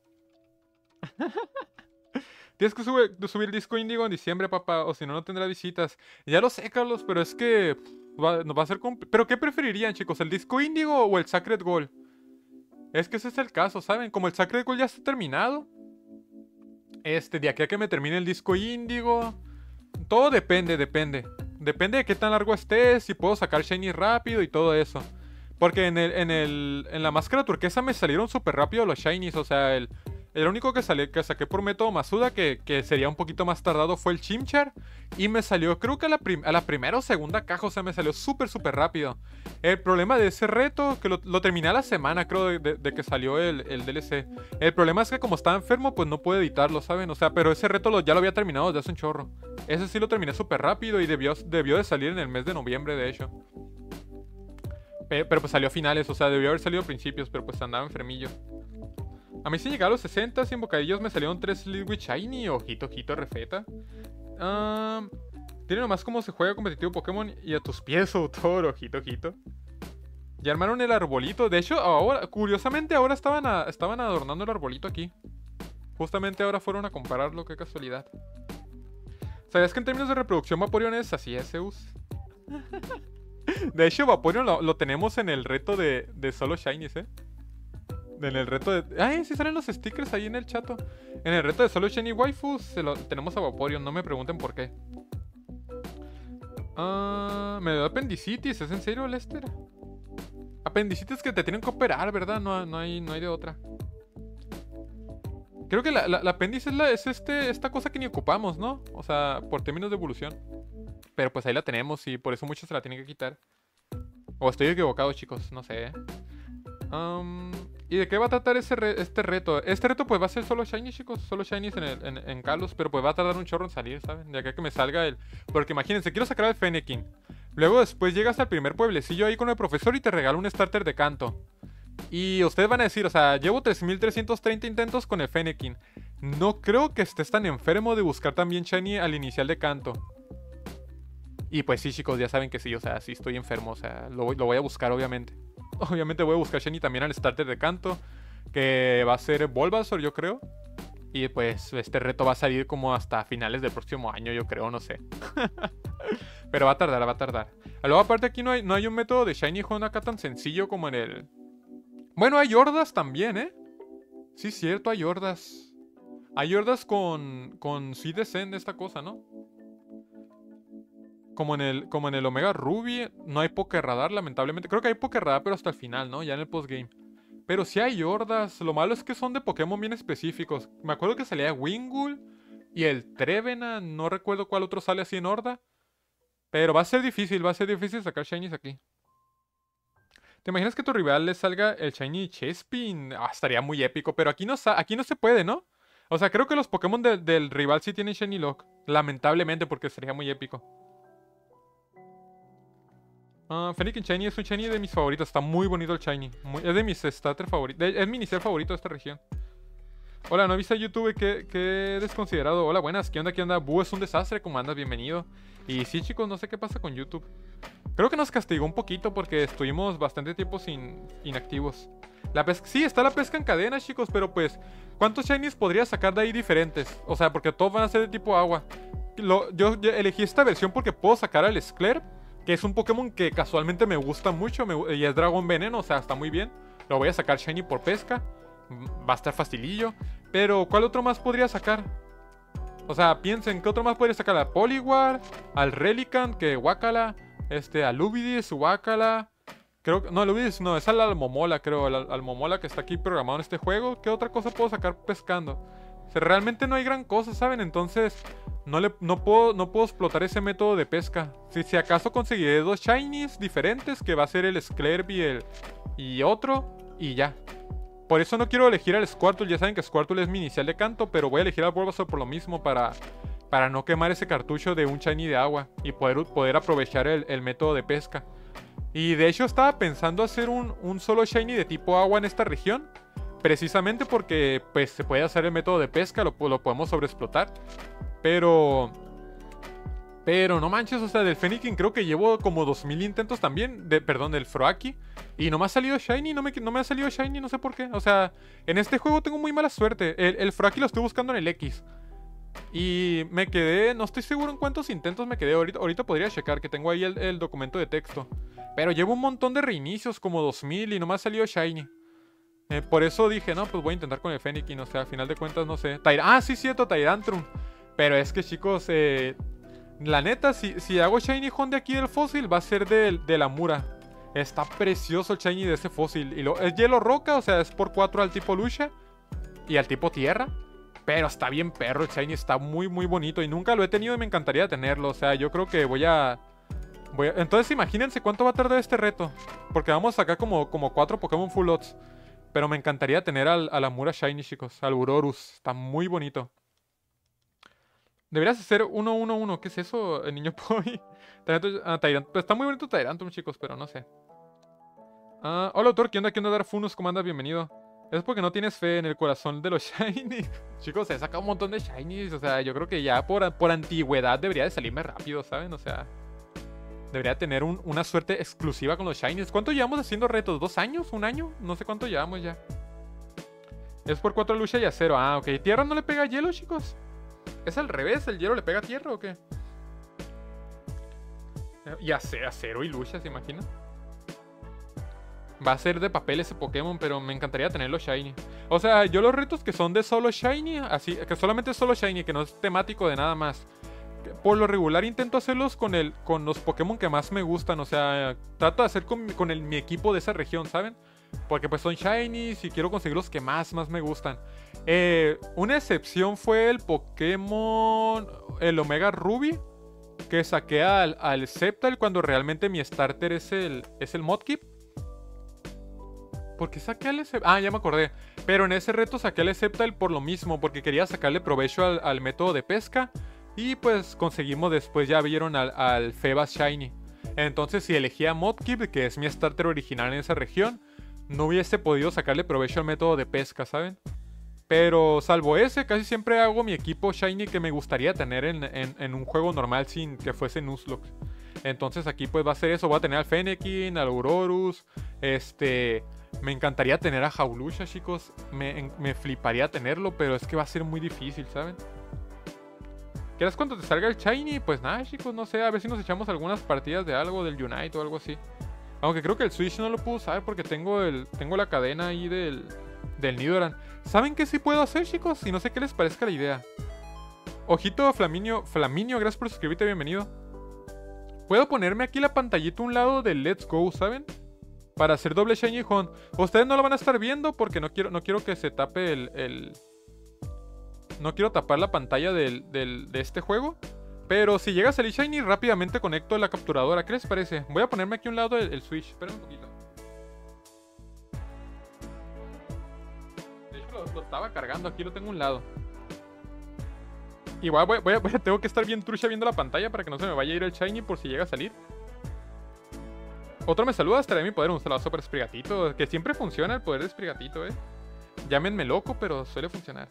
Speaker 1: Tienes que subir disco Índigo en diciembre, papá, o si no, no tendrá visitas. Ya lo sé, Carlos, pero es que nos va a ser ¿Pero qué preferirían, chicos? ¿El disco Índigo o el Sacred Gold? Es que ese es el caso, ¿saben? Como el Sacred Gold ya está terminado. De aquí a que me termine el disco Índigo. Todo depende. Depende de qué tan largo estés, si puedo sacar shiny rápido y todo eso. Porque en la máscara turquesa me salieron súper rápido los shinies. O sea, el único que saqué por método Masuda, que sería un poquito más tardado, fue el Chimchar. Y me salió, creo que a la primera o segunda caja, o sea, me salió súper, súper rápido. El problema de ese reto, que lo terminé a la semana, creo, de que salió el DLC. El problema es que como estaba enfermo, pues no pude editarlo, ¿saben? O sea, pero ese reto ya lo había terminado desde hace un chorro. Ese sí lo terminé súper rápido y debió de salir en el mes de noviembre, de hecho. Pero pues salió a finales, o sea, debió haber salido a principios, pero pues andaba enfermillo. A mí sin llegar a los 60, sin bocadillos me salieron 3 Liquid Shiny. Ojito, ojito, refeta. Tiene nomás cómo se juega competitivo Pokémon y a tus pies, autor, ojito, ojito. Ya armaron el arbolito. De hecho, ahora, curiosamente, ahora estaban adornando el arbolito aquí. Justamente ahora fueron a compararlo, qué casualidad. ¿Sabías que en términos de reproducción Vaporeon es así, Zeus? De hecho, Vaporeon lo tenemos en el reto de solo Shinies, En el reto de... ¡Ay, sí salen los stickers ahí en el chato! En el reto de solo Shiny Waifus tenemos a Vaporeon, no me pregunten por qué. Me dio apendicitis, ¿es en serio, Lester? Apendicitis que te tienen que operar, ¿verdad? No hay de otra. Creo que la apéndice es esta cosa que ni ocupamos, ¿no? O sea, por términos de evolución. Pero pues ahí la tenemos y por eso muchos se la tienen que quitar. O estoy equivocado, chicos, no sé. ¿Y de qué va a tratar este reto? Este reto pues va a ser solo shiny, chicos. Solo shinies en Kalos. Pero pues va a tardar un chorro en salir, ¿saben? De acá que me salga el... Porque imagínense, quiero sacar al Fennekin. Luego después llegas al primer pueblecillo ahí con el profesor y te regala un starter de canto. Y ustedes van a decir, o sea, llevo 3330 intentos con el Fennekin. No creo que estés tan enfermo de buscar también shiny al inicial de canto. Y pues sí, chicos, ya saben que sí, o sea, sí estoy enfermo, o sea, lo voy a buscar, obviamente. Obviamente voy a buscar shiny también al starter de canto, que va a ser Bulbasaur, yo creo. Y pues este reto va a salir como hasta finales del próximo año, yo creo, no sé. Pero va a tardar, va a tardar. Luego aparte aquí no hay un método de shiny Hone acá tan sencillo como en el... Bueno, hay hordas también, Sí, cierto, hay hordas. Hay hordas con Sweet Descent de esta cosa, ¿no? Como en el Omega Ruby, no hay Pokéradar, lamentablemente. Creo que hay Pokéradar, pero hasta el final, ¿no? Ya en el postgame. Pero sí hay hordas. Lo malo es que son de Pokémon bien específicos. Me acuerdo que salía Wingull y el Trevenant. No recuerdo cuál otro sale así en horda. Pero va a ser difícil sacar Shinies aquí. ¿Te imaginas que a tu rival le salga el Shiny Chespin? Estaría muy épico, pero aquí no se puede, ¿no? O sea, creo que los Pokémon del rival sí tienen Shiny Lock. Lamentablemente, porque sería muy épico. Fennekin Shiny es un Shiny de mis favoritos. Está muy bonito el Shiny. Es de mis starter favoritos. Es mi inicial favorito de esta región. Hola, no viste a YouTube, qué desconsiderado. Hola, buenas, ¿qué onda? ¿Qué onda? Boo es un desastre, ¿cómo andas? Bienvenido. Y sí, chicos, no sé qué pasa con YouTube. Creo que nos castigó un poquito porque estuvimos bastante tiempo inactivos. Sí, está la pesca en cadena, chicos, pero pues, ¿cuántos shinies podría sacar de ahí diferentes? O sea, porque todos van a ser de tipo agua. Yo elegí esta versión porque puedo sacar al Scler, que es un Pokémon que casualmente me gusta mucho y es Dragón Veneno, o sea, está muy bien. Lo voy a sacar shiny por pesca. Va a estar facilillo. Pero, ¿cuál otro más podría sacar? O sea, piensen, ¿qué otro más podría sacar? A Poliwar, al Relicanth, que guácala. A Lubidis, guácala. Creo que... No, Lubidis no, es al Almomola, creo. Al Almomola que está aquí programado en este juego. ¿Qué otra cosa puedo sacar pescando? O sea, realmente no hay gran cosa, ¿saben? Entonces, no puedo explotar ese método de pesca. Si acaso conseguiré 2 Shinies diferentes, que va a ser el Sklerby y otro, y ya. Por eso no quiero elegir al Squirtle. Ya saben que Squirtle es mi inicial de canto, pero voy a elegir al Bulbasaur por lo mismo, para no quemar ese cartucho de un shiny de agua y poder aprovechar el método de pesca. Y de hecho estaba pensando hacer un solo shiny de tipo agua en esta región, precisamente porque pues se puede hacer el método de pesca, lo podemos sobreexplotar. Pero no manches, o sea, del Fennekin creo que llevo como 2000 intentos también. Perdón, del Froakie. Y no me ha salido Shiny, no me ha salido Shiny, no sé por qué. O sea, en este juego tengo muy mala suerte. El Froakie lo estoy buscando en el X. Y me quedé, no estoy seguro en cuántos intentos me quedé. Ahorita podría checar, que tengo ahí el documento de texto. Pero llevo un montón de reinicios, como 2000, y no me ha salido Shiny. Por eso dije, no, pues voy a intentar con el Fennekin. O sea, al final de cuentas, no sé. Sí, cierto, Tyrantrum. Pero es que, chicos, La neta, si hago Shiny Hunt de aquí del fósil, va a ser de la Mura. Está precioso el Shiny de ese fósil. Y es hielo roca, o sea, es por 4 al tipo Lucia y al tipo tierra. Pero está bien perro el Shiny, está muy muy bonito. Y nunca lo he tenido y me encantaría tenerlo. O sea, yo creo que entonces imagínense cuánto va a tardar este reto. Porque vamos a sacar como 4 Pokémon Full Odds. Pero me encantaría tener a la Mura Shiny, chicos. Al Aurorus. Está muy bonito. Deberías hacer 1-1-1. ¿Qué es eso, el niño Poi? Está muy bonito Tyrantrum, chicos, pero no sé. Hola, autor. ¿Qué onda? ¿Qué onda, Darfunus? ¿Cómo andas? Bienvenido. Es porque no tienes fe en el corazón de los Shiny. Chicos, he sacado un montón de Shinies. O sea, yo creo que ya por antigüedad debería de salirme rápido, ¿saben? O sea, debería tener una suerte exclusiva con los Shinies. ¿Cuánto llevamos haciendo retos? ¿2 años? ¿1 año? No sé cuánto llevamos ya. Es por 4 lucha y acero. Ah, ok. ¿Tierra no le pega hielo, chicos? ¿Es al revés? ¿El hielo le pega a tierra o qué? Y acero y lucha, ¿se imagina? Va a ser de papel ese Pokémon, pero me encantaría tenerlo Shiny. O sea, yo los retos que son de solo Shiny, así, que solamente es solo Shiny, que no es temático de nada más. Por lo regular intento hacerlos con los Pokémon que más me gustan. O sea, trato de hacer con mi equipo de esa región, ¿saben? Porque pues son Shinies y quiero conseguir los que más me gustan. Una excepción fue el Pokémon, el Omega Ruby, que saqué al Sceptile cuando realmente mi starter es el Mudkip. ¿Por qué saqué al Sceptile? Ah, ya me acordé. Pero en ese reto saqué al Sceptile por lo mismo, porque quería sacarle provecho al método de pesca. Y pues conseguimos después, ya vieron, al Febas Shiny. Entonces si elegía Mudkip, que es mi starter original en esa región, no hubiese podido sacarle provecho al método de pesca, ¿saben? Pero salvo ese, casi siempre hago mi equipo Shiny que me gustaría tener en un juego normal sin que fuese Nuzlocke. Entonces aquí pues va a ser eso, voy a tener al Fennekin, al Aurorus, me encantaría tener a Hawlucha, chicos, me fliparía tenerlo, pero es que va a ser muy difícil, ¿saben? ¿Quieres cuando te salga el Shiny? Pues nada, chicos, no sé, a ver si nos echamos algunas partidas de algo, del Unite o algo así. Aunque creo que el Switch no lo puedo usar porque tengo la cadena ahí del Nidoran. ¿Saben qué sí puedo hacer, chicos? Y no sé qué les parezca la idea. Ojito, Flaminio, gracias por suscribirte, bienvenido. Puedo ponerme aquí la pantallita a un lado del Let's Go, ¿saben? Para hacer doble Shiny Hunt. Ustedes no lo van a estar viendo porque no quiero que se tape no quiero tapar la pantalla de este juego. Pero si llega a salir Shiny, rápidamente conecto la capturadora. ¿Qué les parece? Voy a ponerme aquí a un lado el Switch. Esperen un poquito. De hecho, lo estaba cargando. Aquí lo tengo a un lado. Igual tengo que estar bien trucha viendo la pantalla para que no se me vaya a ir el Shiny por si llega a salir. Otro me saluda, estaré en mi poder. Un saludo para Sprigatito. Que siempre funciona el poder de Sprigatito, Llámenme loco, pero suele funcionar.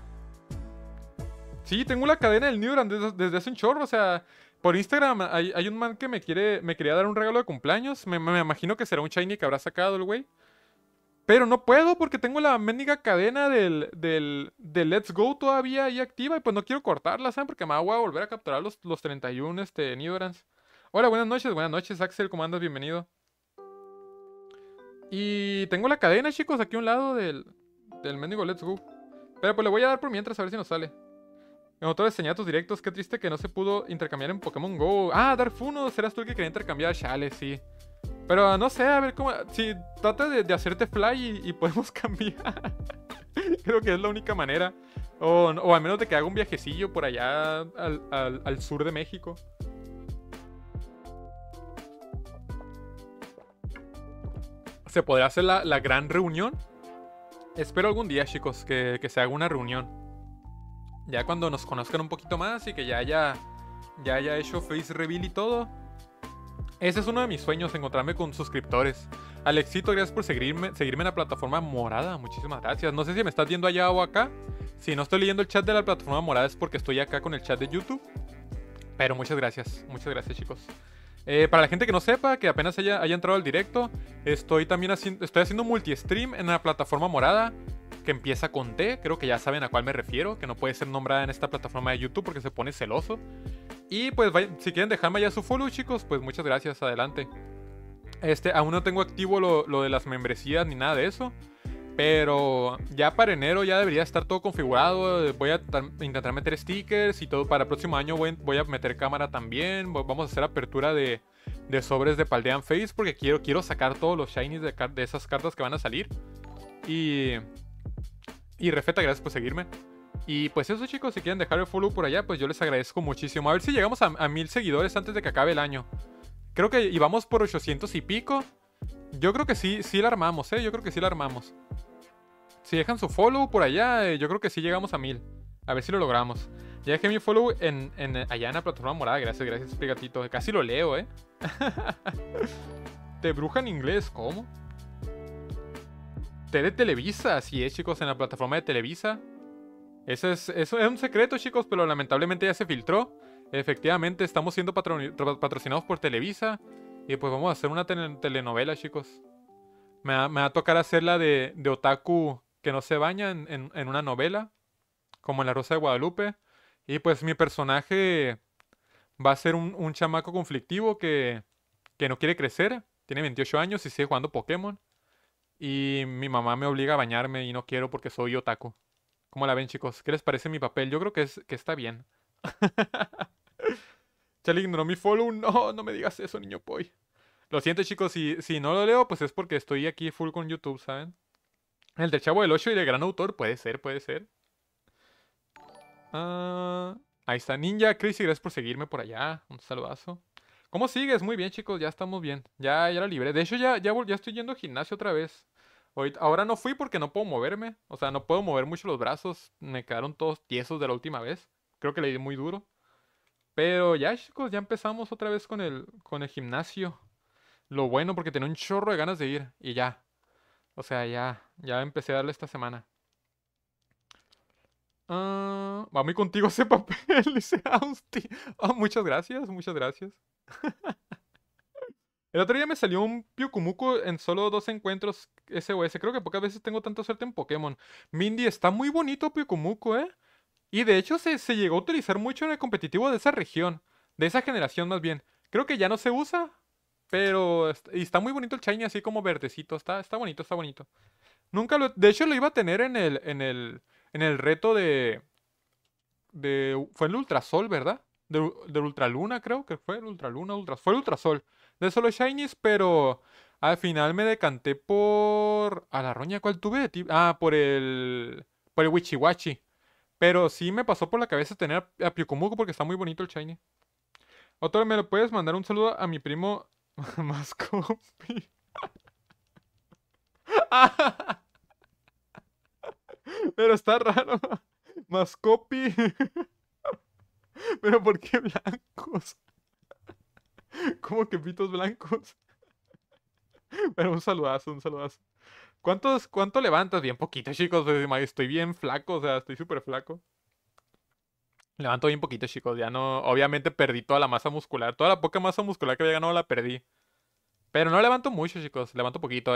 Speaker 1: Sí, tengo la cadena del Nidoran desde hace un chorro, o sea, por Instagram hay un man que me quería dar un regalo de cumpleaños, me imagino que será un Shiny que habrá sacado el güey. Pero no puedo porque tengo la mendiga cadena del Let's Go todavía ahí activa y pues no quiero cortarla, ¿saben? Porque me voy a volver a capturar los 31 Nidorans. Hola, buenas noches Axel, ¿cómo andas? Bienvenido. Y tengo la cadena, chicos, aquí a un lado del mendigo Let's Go. Pero pues le voy a dar por mientras a ver si nos sale. En otro de señatos directos, qué triste que no se pudo intercambiar en Pokémon GO. Ah, Darfuno, serás tú el que quería intercambiar Chale, sí. Pero no sé, a ver cómo... Si trata de hacerte fly y podemos cambiar. Creo que es la única manera. O al menos de que haga un viajecillo por allá al sur de México. ¿Se podrá hacer la gran reunión? Espero algún día, chicos, que se haga una reunión. Ya cuando nos conozcan un poquito más y que ya haya hecho face reveal y todo. Ese es uno de mis sueños, encontrarme con suscriptores. Alexito, gracias por seguirme en la plataforma morada. Muchísimas gracias. No sé si me estás viendo allá o acá. Si no estoy leyendo el chat de la plataforma morada es porque estoy acá con el chat de YouTube. Pero muchas gracias, chicos. Para la gente que no sepa, que apenas haya entrado al directo, estoy haciendo multi-stream en la plataforma morada, que empieza con T, creo que ya saben a cuál me refiero, que no puede ser nombrada en esta plataforma de YouTube porque se pone celoso. Y pues si quieren dejarme ya su follow, chicos, pues muchas gracias, adelante. Aún no tengo activo lo de las membresías ni nada de eso. Pero ya para enero ya debería estar todo configurado. Voy a intentar meter stickers y todo. Para el próximo año voy a meter cámara también. Vamos a hacer apertura de sobres de Paldean Face porque quiero sacar todos los shinies de esas cartas que van a salir. Y Refeta, gracias por seguirme. Y pues eso, chicos, si quieren dejar el follow por allá, pues yo les agradezco muchísimo. A ver si llegamos a 1000 seguidores antes de que acabe el año. Creo que íbamos por 800 y pico. Yo creo que sí la armamos, yo creo que sí la armamos. Si dejan su follow por allá, yo creo que sí llegamos a 1000. A ver si lo logramos. Ya dejé mi follow allá en la plataforma morada. Gracias, Prigatito. Casi lo leo, Te bruja en inglés, ¿cómo? T de Televisa, así es, chicos, en la plataforma de Televisa. Eso es un secreto, chicos, pero lamentablemente ya se filtró. Efectivamente, estamos siendo patrocinados por Televisa. Y pues vamos a hacer una telenovela, chicos. Me va a tocar hacer la de otaku que no se baña en una novela. Como en La Rosa de Guadalupe. Y pues mi personaje va a ser un chamaco conflictivo que no quiere crecer. Tiene 28 años y sigue jugando Pokémon. Y mi mamá me obliga a bañarme y no quiero porque soy otaku. ¿Cómo la ven, chicos? ¿Qué les parece mi papel? Yo creo que está bien. Charlie ignoró mi follow. No me digas eso, niño Poi. Lo siento, chicos. Si no lo leo, pues es porque estoy aquí full con YouTube, ¿saben? El del Chavo del 8 y del gran autor. Puede ser. Ahí está. Ninja Crazy, gracias por seguirme por allá. Un saludazo. ¿Cómo sigues? Muy bien, chicos. Ya estamos bien. Ya la libré. De hecho, ya estoy yendo al gimnasio otra vez. Ahora no fui porque no puedo moverme. O sea, no puedo mover mucho los brazos. Me quedaron todos tiesos de la última vez. Creo que le di muy duro. Pero ya, chicos, ya empezamos otra vez con el gimnasio. Lo bueno porque tenía un chorro de ganas de ir. Y ya. O sea, ya empecé a darle esta semana. Va muy contigo ese papel, dice Austin. Muchas gracias. El otro día me salió un Pyukumuku en solo 2 encuentros SOS. Creo que pocas veces tengo tanta suerte en Pokémon. Mindy, está muy bonito Pyukumuku, ¿eh? Y de hecho se llegó a utilizar mucho en el competitivo de esa región. De esa generación más bien. Creo que ya no se usa. Pero y está muy bonito el shiny así como verdecito. Está bonito. De hecho lo iba a tener en el reto fue el Ultrasol, ¿verdad? Del Ultraluna, creo que fue el Ultraluna, fue el Ultrasol. De solo Shinies, pero al final me decanté por... ¿A la roña cuál tuve de ti? Por el Wichiwachi. Pero sí me pasó por la cabeza tener a Pyukumuku porque está muy bonito el Shiny. Otro, ¿me lo puedes mandar un saludo a mi primo Mascopi? Pero está raro. Mascopi. Pero ¿por qué blancos? ¿Cómo que pitos blancos? Pero un saludazo. ¿Cuánto levantas? Bien poquito, chicos. Estoy bien flaco, o sea, estoy súper flaco. Levanto bien poquito, chicos. Ya no. Obviamente perdí toda la masa muscular. Toda la poca masa muscular que había ganado la perdí. Pero no levanto mucho, chicos. Levanto poquito.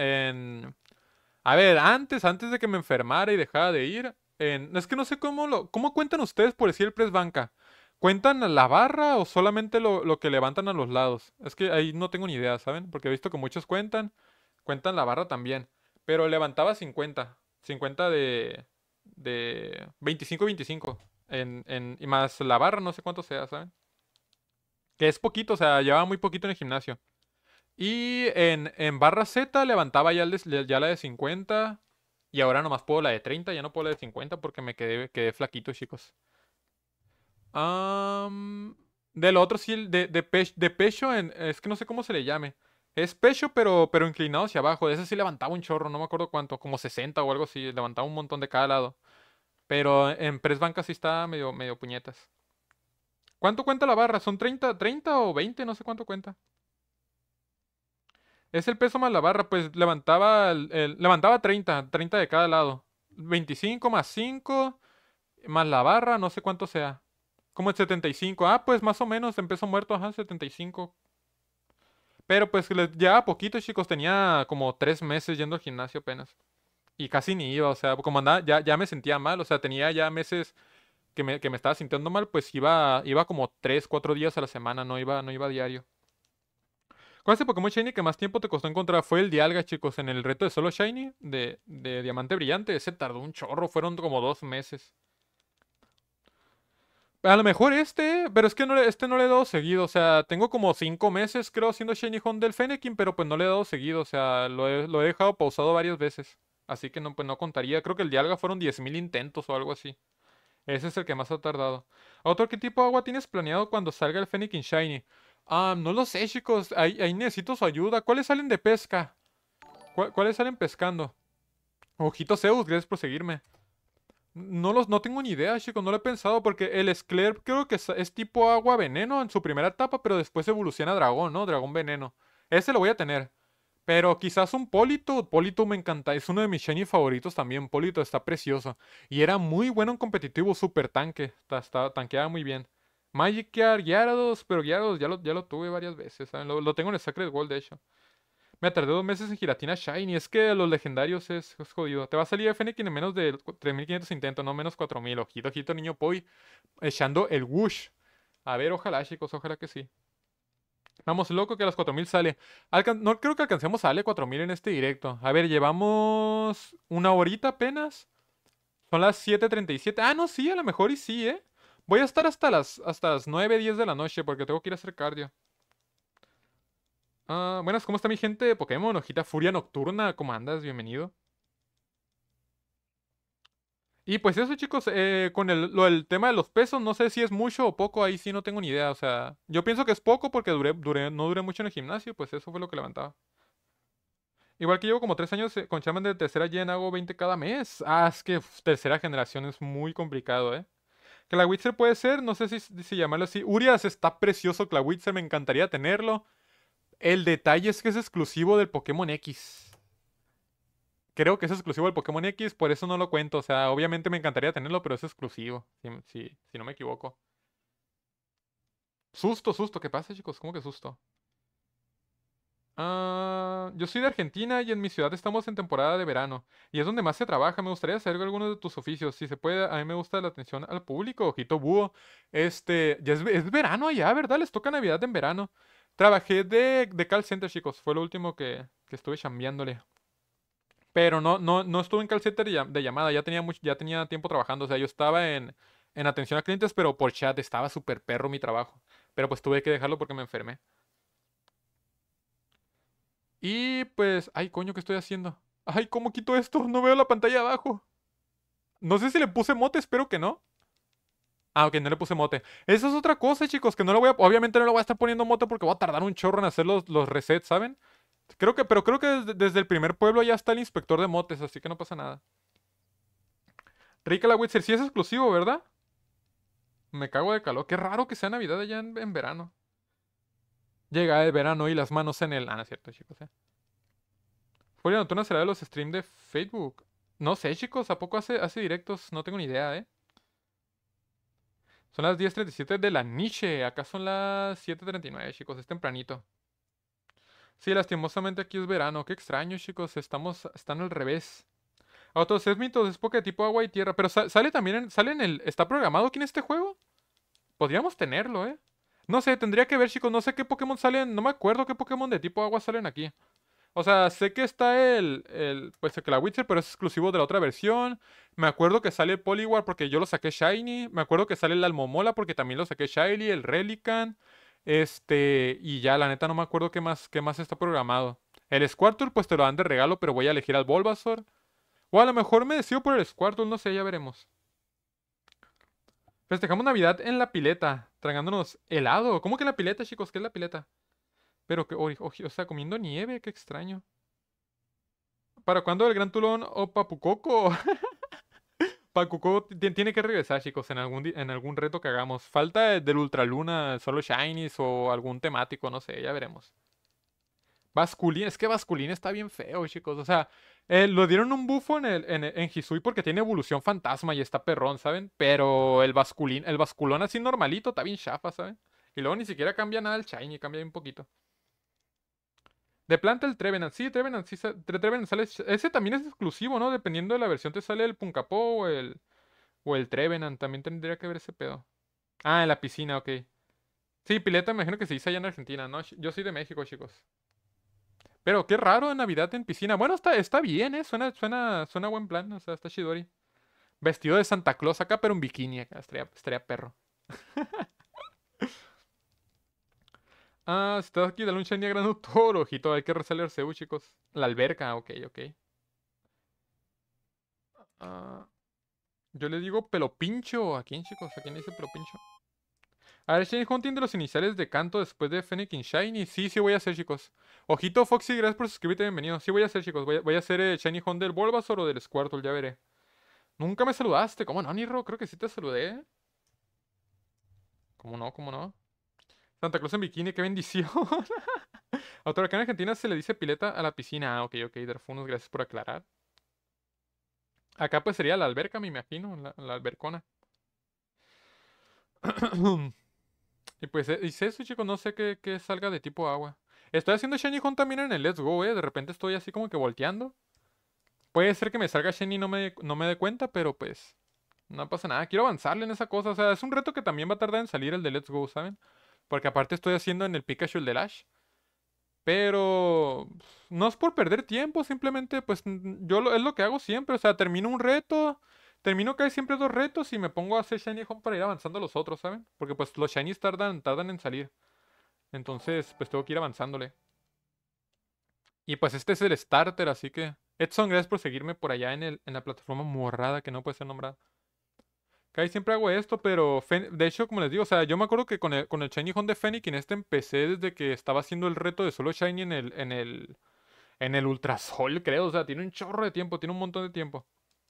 Speaker 1: A ver, antes de que me enfermara y dejara de ir. Es que no sé ¿Cómo cuentan ustedes por decir el press banca? ¿Cuentan la barra o solamente lo que levantan a los lados? Es que ahí no tengo ni idea, ¿saben? Porque he visto que muchos cuentan la barra también. Pero levantaba 50. 50 de 25-25. Y más la barra, no sé cuánto sea, ¿saben? Que es poquito, o sea, llevaba muy poquito en el gimnasio. Y en barra Z levantaba ya la de 50. Y ahora nomás puedo la de 30. Ya no puedo la de 50 porque me quedé flaquito, chicos. De lo otro sí, de pecho, es que no sé cómo se le llame. Es pecho, pero inclinado hacia abajo. De ese sí levantaba un chorro, no me acuerdo cuánto, como 60 o algo así. Levantaba un montón de cada lado. Pero en press banca sí está medio puñetas. ¿Cuánto cuenta la barra? ¿Son 30 o 20? No sé cuánto cuenta. Es el peso más la barra, pues levantaba 30 de cada lado. 25 más 5 más la barra, no sé cuánto sea. Como el 75. Pues más o menos, en peso muerto, ajá, 75. Pero pues llevaba poquito, chicos. Tenía como 3 meses yendo al gimnasio apenas. Y casi ni iba, o sea, como andaba, ya me sentía mal. O sea, tenía ya meses que me estaba sintiendo mal, pues iba como 3, 4 días a la semana, no iba a diario. ¿Cuál es el Pokémon Shiny que más tiempo te costó encontrar? Fue el Dialga, chicos, en el reto de solo Shiny de Diamante Brillante. Ese tardó un chorro, fueron como 2 meses. A lo mejor pero es que este no le he dado seguido. O sea, tengo como 5 meses, creo, haciendo Shiny Hunt del Fennekin, pero pues no le he dado seguido. O sea, lo he dejado pausado varias veces. Así que no, pues no contaría. Creo que el Dialga fueron 10.000 intentos o algo así. Ese es el que más ha tardado. Otro, ¿qué tipo de agua tienes planeado cuando salga el Fennekin Shiny? Ah, no lo sé, chicos. Ahí necesito su ayuda. ¿Cuáles salen de pesca? ¿Cuáles salen pescando? Ojito Zeus, gracias por seguirme. No tengo ni idea, chicos, no lo he pensado porque el Scler creo que es tipo agua veneno en su primera etapa, pero después evoluciona a dragón, ¿no? Dragón veneno. Ese lo voy a tener. Pero quizás un Polito. Polito me encanta. Es uno de mis shiny favoritos también. Polito está precioso. Y era muy bueno en competitivo, super tanque. Tanqueaba muy bien. Magikarp, Gyarados, pero Gyarados ya lo tuve varias veces, ¿saben? Lo tengo en el Sacred Wall, de hecho. Me tardé 2 meses en Giratina Shiny. Es que los legendarios es jodido. Te va a salir Fennekin en menos de 3.500 intentos, no menos 4.000. Ojito, ojito, niño Poi. Echando el whoosh. A ver, ojalá, chicos, ojalá que sí. Vamos, loco, que a las 4.000 sale. No creo que alcancemos a darle 4.000 en este directo. A ver, llevamos una horita apenas. Son las 7:37. Ah, no, sí, a lo mejor y sí, ¿eh? Voy a estar hasta las 9, 10 de la noche porque tengo que ir a hacer cardio. Ah, buenas, ¿cómo está mi gente de Pokémon? Hojita Furia Nocturna, ¿cómo andas? Bienvenido. Y pues eso, chicos, con el tema de los pesos, no sé si es mucho o poco, ahí sí no tengo ni idea. O sea, yo pienso que es poco porque no duré mucho en el gimnasio, pues eso fue lo que levantaba. Igual que llevo como 3 años con Shaman de tercera gen, hago 20 cada mes. Ah, es que tercera generación es muy complicado, ¿eh? Clawitzer puede ser, no sé si llamarlo así. Urias está precioso, Clawitzer, me encantaría tenerlo. El detalle es que es exclusivo del Pokémon X. Creo que es exclusivo del Pokémon X, por eso no lo cuento. O sea, obviamente me encantaría tenerlo, pero es exclusivo, si no me equivoco. Susto, susto, ¿qué pasa, chicos? ¿Cómo que susto? Ah, yo soy de Argentina y en mi ciudad estamos en temporada de verano. Y es donde más se trabaja. Me gustaría saber algunos de tus oficios. Si se puede, a mí me gusta la atención al público. Ojito búho. Ya es verano allá, ¿verdad? Les toca Navidad en verano. Trabajé de call center, chicos. Fue lo último que estuve chambeándole. Pero no estuve en call center de llamada. Ya tenía tiempo trabajando. O sea, yo estaba en atención a clientes, pero por chat estaba súper perro mi trabajo. Pero pues tuve que dejarlo porque me enfermé. Y pues, ay, coño, ¿qué estoy haciendo? Ay, ¿cómo quito esto? No veo la pantalla abajo. No sé si le puse mote, espero que no. Ah, ok, no le puse mote. Eso es otra cosa, chicos, que no lo voy a... Obviamente no lo voy a estar poniendo mote porque voy a tardar un chorro en hacer los resets, ¿saben? Pero creo que desde el primer pueblo ya está el inspector de motes, así que no pasa nada. Rica la Witzer, sí es exclusivo, ¿verdad? Me cago de calor. Qué raro que sea Navidad allá en verano. Llega el verano y las manos en el... Ah, no es cierto, chicos, eh. Furia Nocturna será de los streams de Facebook. No sé, chicos, ¿a poco hace directos? No tengo ni idea, ¿eh? Son las 10:37 de la noche. Acá son las 7:39, chicos. Es tempranito. Sí, lastimosamente aquí es verano. Qué extraño, chicos. Están al revés. Autosésmitos es porque tipo agua y tierra. Pero sale también sale en el... ¿Está programado aquí en este juego? Podríamos tenerlo, ¿eh? No sé, tendría que ver, chicos. No sé qué Pokémon salen. No me acuerdo qué Pokémon de tipo agua salen aquí. O sea, sé que está pues el Clawitzer, pero es exclusivo de la otra versión. Me acuerdo que sale el Poliwar porque yo lo saqué Shiny. Me acuerdo que sale el Almomola porque también lo saqué Shiny, el Relican. Y ya, la neta no me acuerdo qué más está programado. El Squirtle, pues te lo dan de regalo, pero voy a elegir al Bulbasaur. O a lo mejor me decido por el Squirtle, no sé, ya veremos. Festejamos Navidad en la pileta, tragándonos helado. ¿Cómo que en la pileta, chicos? ¿Qué es la pileta? Pero que, o sea, comiendo nieve, qué extraño. ¿Para cuándo el Gran Tulón o Papucoco? Papucoco tiene que regresar, chicos, en algún reto que hagamos. Falta del Ultraluna, solo Shinies o algún temático, no sé, ya veremos. Basculín, es que Basculín está bien feo, chicos. O sea, lo dieron un bufo en Hisui porque tiene evolución fantasma y está perrón, ¿saben? Pero el Basculón así normalito está bien chafa, ¿saben? Y luego ni siquiera cambia nada el Shiny, cambia un poquito. De planta el Trevenant. Sí, Trevenant, sí, Trevenant sale. Ese también es exclusivo, ¿no? Dependiendo de la versión te sale el Punkapo o el Trevenant. También tendría que ver ese pedo. Ah, en la piscina, ok. Sí, pileta, me imagino que se dice allá en Argentina, ¿no? Yo soy de México, chicos. Pero qué raro Navidad en piscina. Bueno, está bien, ¿eh? Suena buen plan, o sea, está chidori. Vestido de Santa Claus acá, pero en bikini acá. Estaría perro. Ah, si estás aquí, dale un shiny a Gran Toro, ojito, hay que rezarle al Cebu, chicos. La alberca, ok, ok. Ah, yo le digo pelo pincho. ¿A quién, chicos? ¿A quién le dice pelo pincho? A ver, Shiny Hunting de los iniciales de canto después de Fennekin Shiny. Sí, sí voy a hacer, chicos. Ojito, Foxy, gracias por suscribirte, bienvenido. Sí voy a hacer, chicos. Voy a hacer Shiny Hunt del Bulbasaur o del Squirtle, ya veré. Nunca me saludaste. ¿Cómo no, Niro? Creo que sí te saludé. ¿Cómo no? ¿Cómo no? Santa Claus en bikini, qué bendición. A otra acá en Argentina se le dice pileta a la piscina. Ah, ok, ok, Darfunus, gracias por aclarar. Acá pues sería la alberca, me imagino, la albercona. Y pues hice eso, chicos, no sé qué salga de tipo agua. Estoy haciendo Shiny Hunt también en el Let's Go, De repente estoy así como que volteando. Puede ser que me salga Shiny y no me dé cuenta, pero pues no pasa nada. Quiero avanzarle en esa cosa. O sea, es un reto que también va a tardar en salir el de Let's Go, ¿saben? Porque aparte estoy haciendo en el Pikachu el de Ash. Pero no es por perder tiempo, simplemente pues es lo que hago siempre. O sea, termino un reto, termino casi siempre dos retos y me pongo a hacer Shiny Home para ir avanzando los otros, ¿saben? Porque pues los Shinies tardan en salir. Entonces, pues tengo que ir avanzándole. Y pues este es el starter, así que... Edson, gracias por seguirme por allá en la plataforma morrada que no puede ser nombrada. Casi siempre hago esto, pero de hecho, como les digo, o sea, yo me acuerdo que con el Shiny Home de Fennekin este empecé desde que estaba haciendo el reto de solo Shiny en el Ultrasol, creo. O sea, tiene un chorro de tiempo, tiene un montón de tiempo.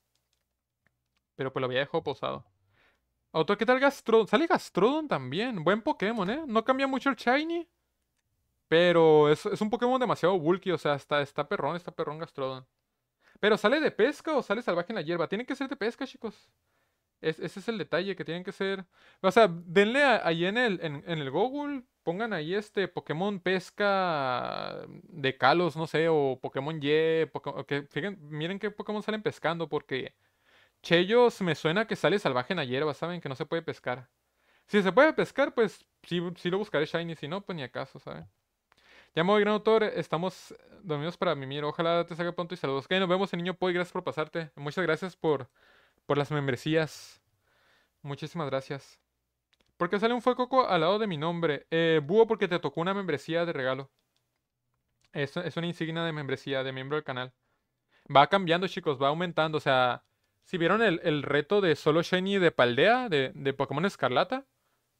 Speaker 1: Pero pues lo había dejado pausado. Otro, ¿qué tal Gastrodon? Sale Gastrodon también. Buen Pokémon, ¿eh? No cambia mucho el Shiny. Pero es un Pokémon demasiado bulky. O sea, está perrón Gastrodon. Pero ¿sale de pesca o sale salvaje en la hierba? Tienen que ser de pesca, chicos. Ese es el detalle, que tienen que ser. O sea, denle ahí en el Google. Pongan ahí Pokémon pesca de Kalos, no sé, o Pokémon Y. Miren qué Pokémon salen pescando, porque Chellos me suena que sale salvaje en la hierba, ¿saben? Que no se puede pescar. Si se puede pescar, pues sí lo buscaré Shiny. Si no, pues ni acaso, ¿saben? Ya me voy, gran autor. Estamos dormidos para mimir. Ojalá te salga pronto y saludos. Ok, nos vemos en Niño Poy. Gracias por pasarte. Muchas gracias por las membresías. Muchísimas gracias. ¿Por qué sale un fuecoco al lado de mi nombre? Búho, porque te tocó una membresía de regalo. Es una insignia de membresía, de miembro del canal. Va cambiando, chicos, va aumentando. O sea, si vieron el reto de solo Shiny de Paldea, de Pokémon Escarlata,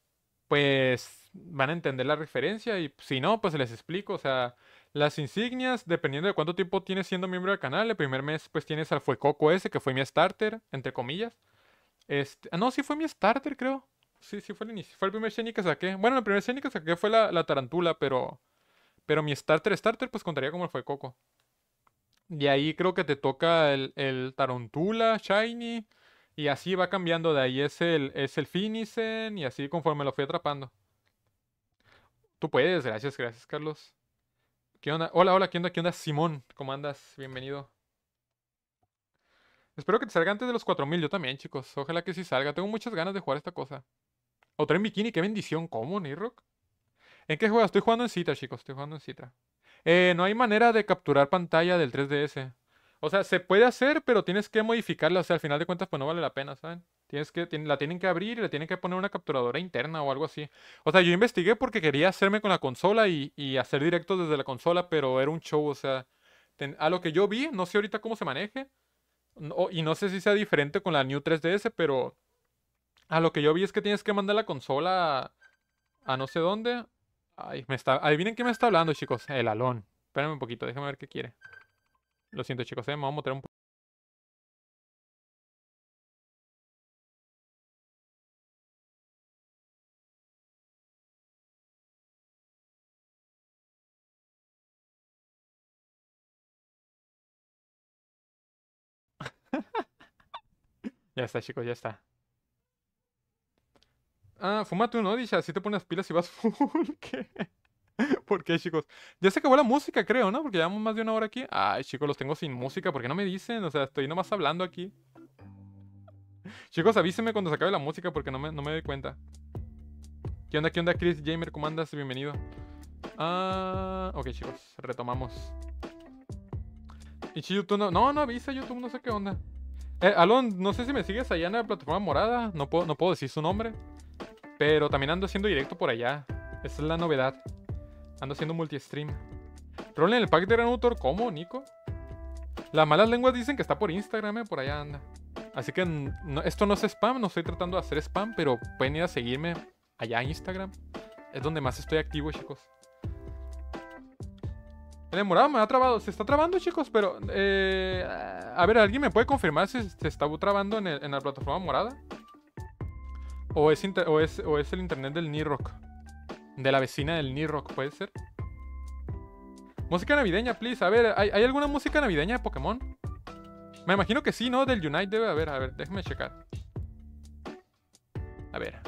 Speaker 1: pues van a entender la referencia. Y si no, pues les explico. O sea, las insignias, dependiendo de cuánto tiempo tienes siendo miembro del canal, el primer mes, pues tienes al fuecoco ese, que fue mi starter, entre comillas. No, sí fue mi starter, creo. Sí, sí fue el inicio. Fue el primer shiny que saqué. Bueno, el primer shiny que saqué fue la tarantula, pero mi starter, pues contaría como fue Coco. Y ahí creo que te toca el tarantula, shiny. Y así va cambiando. De ahí es el Finicen. Y así conforme lo fui atrapando. Tú puedes, gracias, Carlos. ¿Qué onda? Hola, hola, ¿qué onda, Simón? ¿Cómo andas? Bienvenido. Espero que te salga antes de los 4000. Yo también, chicos. Ojalá que sí salga. Tengo muchas ganas de jugar esta cosa. Otra en bikini, qué bendición. ¿Cómo, Nirrock? ¿En qué juegas? Estoy jugando en Citra, chicos. Estoy jugando en Citra. No hay manera de capturar pantalla del 3DS. O sea, se puede hacer, pero tienes que modificarla. O sea, al final de cuentas, pues no vale la pena, ¿saben? La tienen que abrir y le tienen que poner una capturadora interna o algo así. O sea, yo investigué porque quería hacerme con la consola y hacer directos desde la consola, pero era un show. O sea, a lo que yo vi, no sé ahorita cómo se maneje. Y no sé si sea diferente con la New 3DS, pero a lo que yo vi es que tienes que mandar la consola a no sé dónde. Ay, adivinen quién me está hablando, chicos. El Alón. Espérenme un poquito, déjenme ver qué quiere. Lo siento, chicos, me vamos a meter un poco. Ya está, chicos, ya está. Ah, fúmate uno, dice, así te pones pilas y vas full. ¿Qué? ¿Por qué, chicos? Ya se acabó la música, creo, ¿no? Porque llevamos más de una hora aquí. Ay, chicos, los tengo sin música. ¿Por qué no me dicen? O sea, estoy nomás hablando aquí. Chicos, avísenme cuando se acabe la música porque no me doy cuenta. Qué onda, Chris Gamer? ¿Cómo andas? Bienvenido. Ok, chicos, retomamos. Y si YouTube no avisa YouTube, no sé qué onda. Alon, no sé si me sigues allá en la plataforma morada. No puedo decir su nombre. Pero también ando haciendo directo por allá. Esa es la novedad. Ando haciendo multi-stream. Rol en el pack de Gran Autor, ¿cómo, Nico? Las malas lenguas dicen que está por Instagram, por allá anda. Así que esto no es spam, no estoy tratando de hacer spam, pero pueden ir a seguirme allá en Instagram. Es donde más estoy activo, chicos. El morado me ha trabado. Se está trabando, chicos, pero... a ver, ¿alguien me puede confirmar si se está trabando en la plataforma morada? ¿O es el internet del Nirrock? De la vecina del Nirrock, ¿puede ser? Música navideña, please. A ver, ¿hay alguna música navideña de Pokémon? Me imagino que sí, ¿no? Del Unite debe haber. A ver, déjame checar. A ver.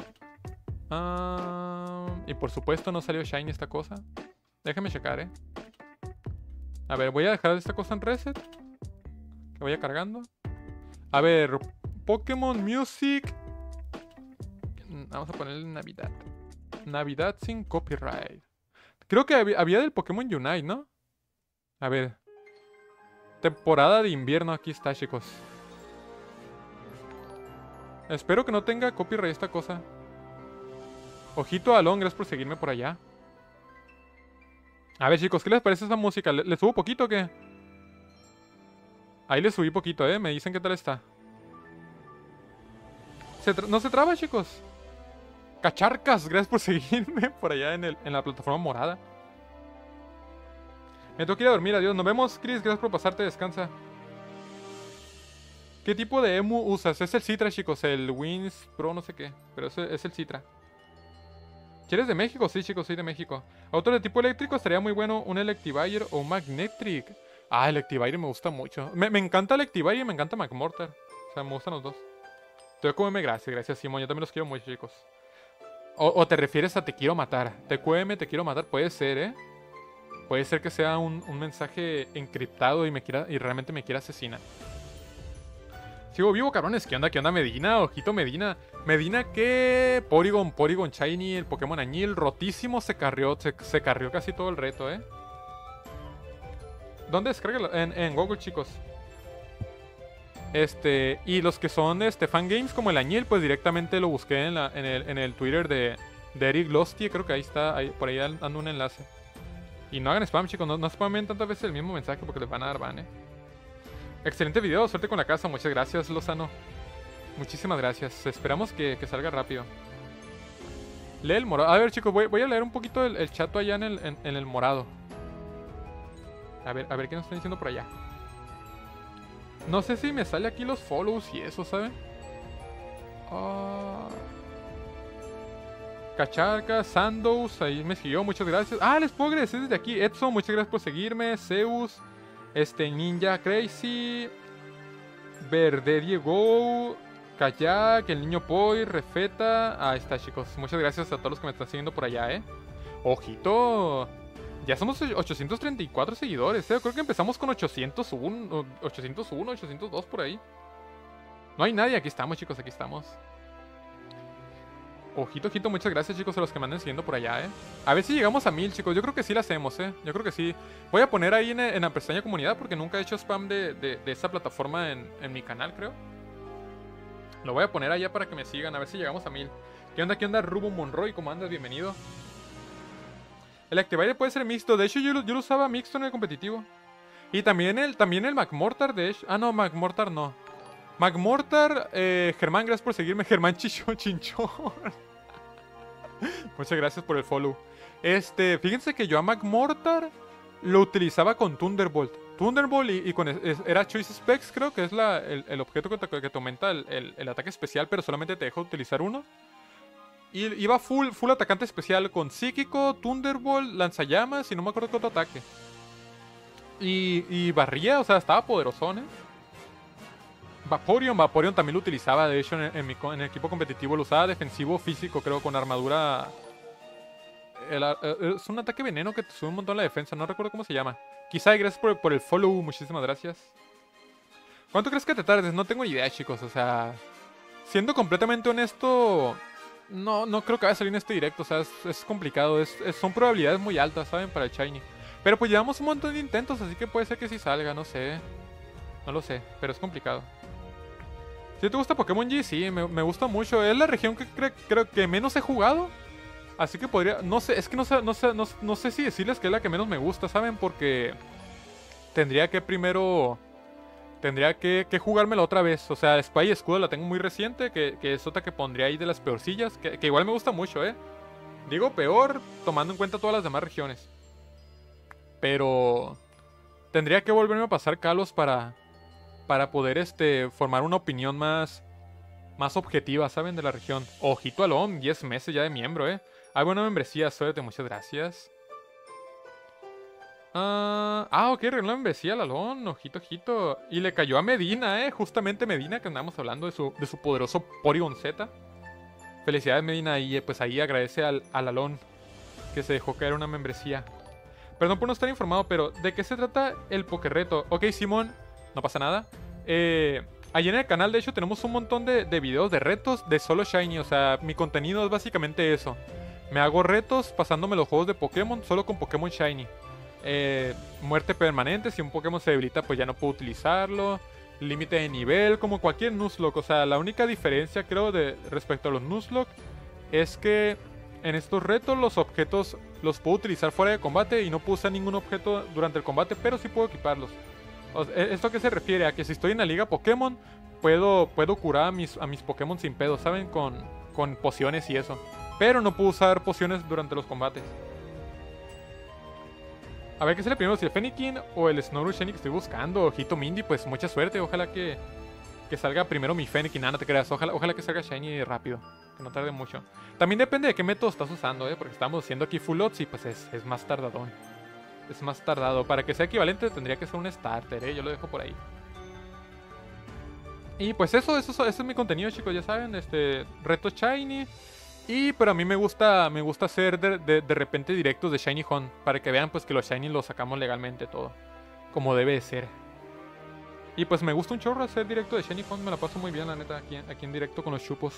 Speaker 1: Y por supuesto no salió Shiny esta cosa. Déjame checar, A ver, voy a dejar esta cosa en reset. Que vaya cargando. A ver, Pokémon Music. Vamos a ponerle Navidad. Navidad sin copyright. Creo que había del Pokémon Unite, ¿no? A ver. Temporada de invierno, aquí está, chicos. Espero que no tenga copyright esta cosa. Ojito a Alon, gracias por seguirme por allá. A ver, chicos, ¿qué les parece esa música? ¿Le subo poquito o qué? Ahí le subí poquito, me dicen qué tal está. ¿No se traba, chicos? Cacharcas, gracias por seguirme por allá en la plataforma morada. Me tengo que ir a dormir, adiós. Nos vemos, Chris, gracias por pasarte, descansa. ¿Qué tipo de emu usas? Es el Citra, chicos, el Wins Pro no sé qué. Pero es el Citra. ¿Quieres de México? Sí, chicos, soy de México. Auto de tipo eléctrico estaría muy bueno un Electivire o un Magnetric. Electivire me gusta mucho. Me encanta Electivire y me encanta Magmortar. O sea, me gustan los dos. TQM, gracias, Simón. Yo también los quiero mucho, chicos. O te refieres a te quiero matar. TQM, te quiero matar. Puede ser, Puede ser que sea un mensaje encriptado y realmente me quiera asesinar. Sigo vivo, cabrones. ¿Qué onda, Medina? Ojito, Medina. Medina que... Porygon Shiny, el Pokémon Añil, rotísimo, se carrió casi todo el reto, ¿Dónde descarga? En Google, chicos. Y los que son fangames como el Añil, pues directamente lo busqué en el Twitter de Eric Losty. Creo que ahí está, por ahí anda un enlace. Y no hagan spam, chicos, no spamen tantas veces el mismo mensaje porque les van a dar ban, Excelente video, suerte con la casa, muchas gracias, Lozano. Muchísimas gracias, esperamos que salga rápido. Lee el morado. A ver, chicos, voy a leer un poquito el chat allá en el morado. A ver qué nos están diciendo por allá. No sé si me sale aquí los follows y eso, ¿saben? Cacharca, Sandows, ahí me siguió, muchas gracias. Les puedo agradecer desde aquí. Edson, muchas gracias por seguirme. Zeus, Ninja Crazy, Verde Diego, Kayak, el niño Poi, Refeta. Ahí está, chicos. Muchas gracias a todos los que me están siguiendo por allá, Ojito. Ya somos 834 seguidores, Creo que empezamos con 801, 802 por ahí. No hay nadie, aquí estamos, chicos, aquí estamos. Ojito, muchas gracias, chicos, a los que me anden siguiendo por allá, A ver si llegamos a 1000, chicos. Yo creo que sí la hacemos, Yo creo que sí. Voy a poner ahí en la pestaña comunidad porque nunca he hecho spam de esta plataforma en mi canal, creo. Lo voy a poner allá para que me sigan, a ver si llegamos a 1000. ¿Qué onda, Rubo Monroy? ¿Cómo andas? Bienvenido. El Activire puede ser mixto. De hecho, yo lo usaba mixto en el competitivo. Y también el Magmortar, de hecho. No, Magmortar no. Magmortar, Germán, gracias por seguirme. Germán Chinchón. Muchas gracias por el follow. Fíjense que yo a Magmortar lo utilizaba con Thunderbolt. Thunderbolt y con... Era Choice Specs, creo que es el objeto que te aumenta el ataque especial, pero solamente te deja utilizar uno. Y iba full atacante especial con Psíquico, Thunderbolt, Lanzallamas y no me acuerdo qué otro ataque. Y barría, o sea, estaba poderosón, Vaporeon también lo utilizaba, de hecho, en el equipo competitivo lo usaba defensivo físico, creo, con armadura... es un ataque veneno que te sube un montón la defensa, no recuerdo cómo se llama. Quizá, gracias por el follow, muchísimas gracias. ¿Cuánto crees que te tardes? No tengo idea, chicos, o sea... Siendo completamente honesto, no creo que vaya a salir en este directo, o sea, es complicado, son probabilidades muy altas, ¿saben? Para el Shiny. Pero pues llevamos un montón de intentos, así que puede ser que sí salga, no sé. No lo sé, pero es complicado. Si te gusta Pokémon G, sí, me gusta mucho. Es la región que creo que menos he jugado. Así que podría... No sé, es que no sé si decirles que es la que menos me gusta, ¿saben? Porque tendría que primero... Tendría que jugármela otra vez. O sea, Spy y Escudo la tengo muy reciente, que es otra que pondría ahí de las peorcillas. Que igual me gusta mucho, ¿eh? Digo peor, tomando en cuenta todas las demás regiones. Pero... Tendría que volverme a pasar Kalos para poder formar una opinión más objetiva, ¿saben? De la región. Ojito Alon, 10 meses ya de miembro, ¿eh? Hay buena membresía, suerte, muchas gracias. Ok, regaló la membresía al Alon, ojito, ojito. Y le cayó a Medina, justamente Medina, que andamos hablando de su poderoso Porygon Z. Felicidades, Medina, y pues ahí agradece al Alon que se dejó caer una membresía. Perdón por no estar informado, pero ¿de qué se trata el Pokerreto? Ok, Simón, no pasa nada. Allí en el canal, de hecho, tenemos un montón de videos de retos de solo Shiny. O sea, mi contenido es básicamente eso. Me hago retos pasándome los juegos de Pokémon solo con Pokémon Shiny. Muerte permanente, si un Pokémon se debilita pues ya no puedo utilizarlo. Límite de nivel, como cualquier Nuzlocke. O sea, la única diferencia creo respecto a los Nuzlocke es que en estos retos los objetos los puedo utilizar fuera de combate y no puedo usar ningún objeto durante el combate, pero sí puedo equiparlos. O sea, ¿esto a qué se refiere? A que si estoy en la liga Pokémon puedo curar a mis Pokémon sin pedo, ¿saben? Con pociones y eso. Pero no puedo usar pociones durante los combates. A ver qué sale primero, si el Fennekin o el Snoru Shiny que estoy buscando. Ojito Mindy, pues mucha suerte. Ojalá que salga primero mi Fennekin. Nada, no te creas. Ojalá que salga Shiny rápido. Que no tarde mucho. También depende de qué método estás usando, porque estamos haciendo aquí Full Odds y pues es más tardadón. Es más tardado. Para que sea equivalente tendría que ser un starter, yo lo dejo por ahí. Y pues eso es mi contenido, chicos, ya saben, reto Shiny. Pero a mí me gusta hacer de repente directos de Shiny Hunt, para que vean pues que los Shiny los sacamos legalmente todo, como debe de ser. Y pues me gusta un chorro hacer directo de Shiny Hunt, me la paso muy bien la neta aquí en directo con los chupos.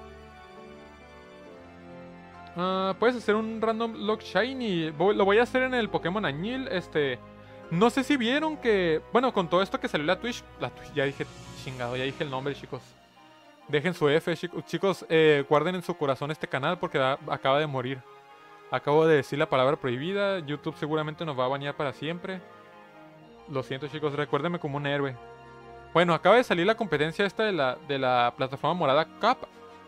Speaker 1: Puedes hacer un random lock Shiny, lo voy a hacer en el Pokémon Añil, no sé si vieron que, bueno, con todo esto que salió la Twitch, ya dije, chingado, ya dije el nombre, chicos. Dejen su F, chicos, guarden en su corazón este canal porque acaba de morir. Acabo de decir la palabra prohibida, YouTube seguramente nos va a banear para siempre. Lo siento, chicos, recuérdenme como un héroe. Bueno, acaba de salir la competencia esta de la plataforma morada Cup.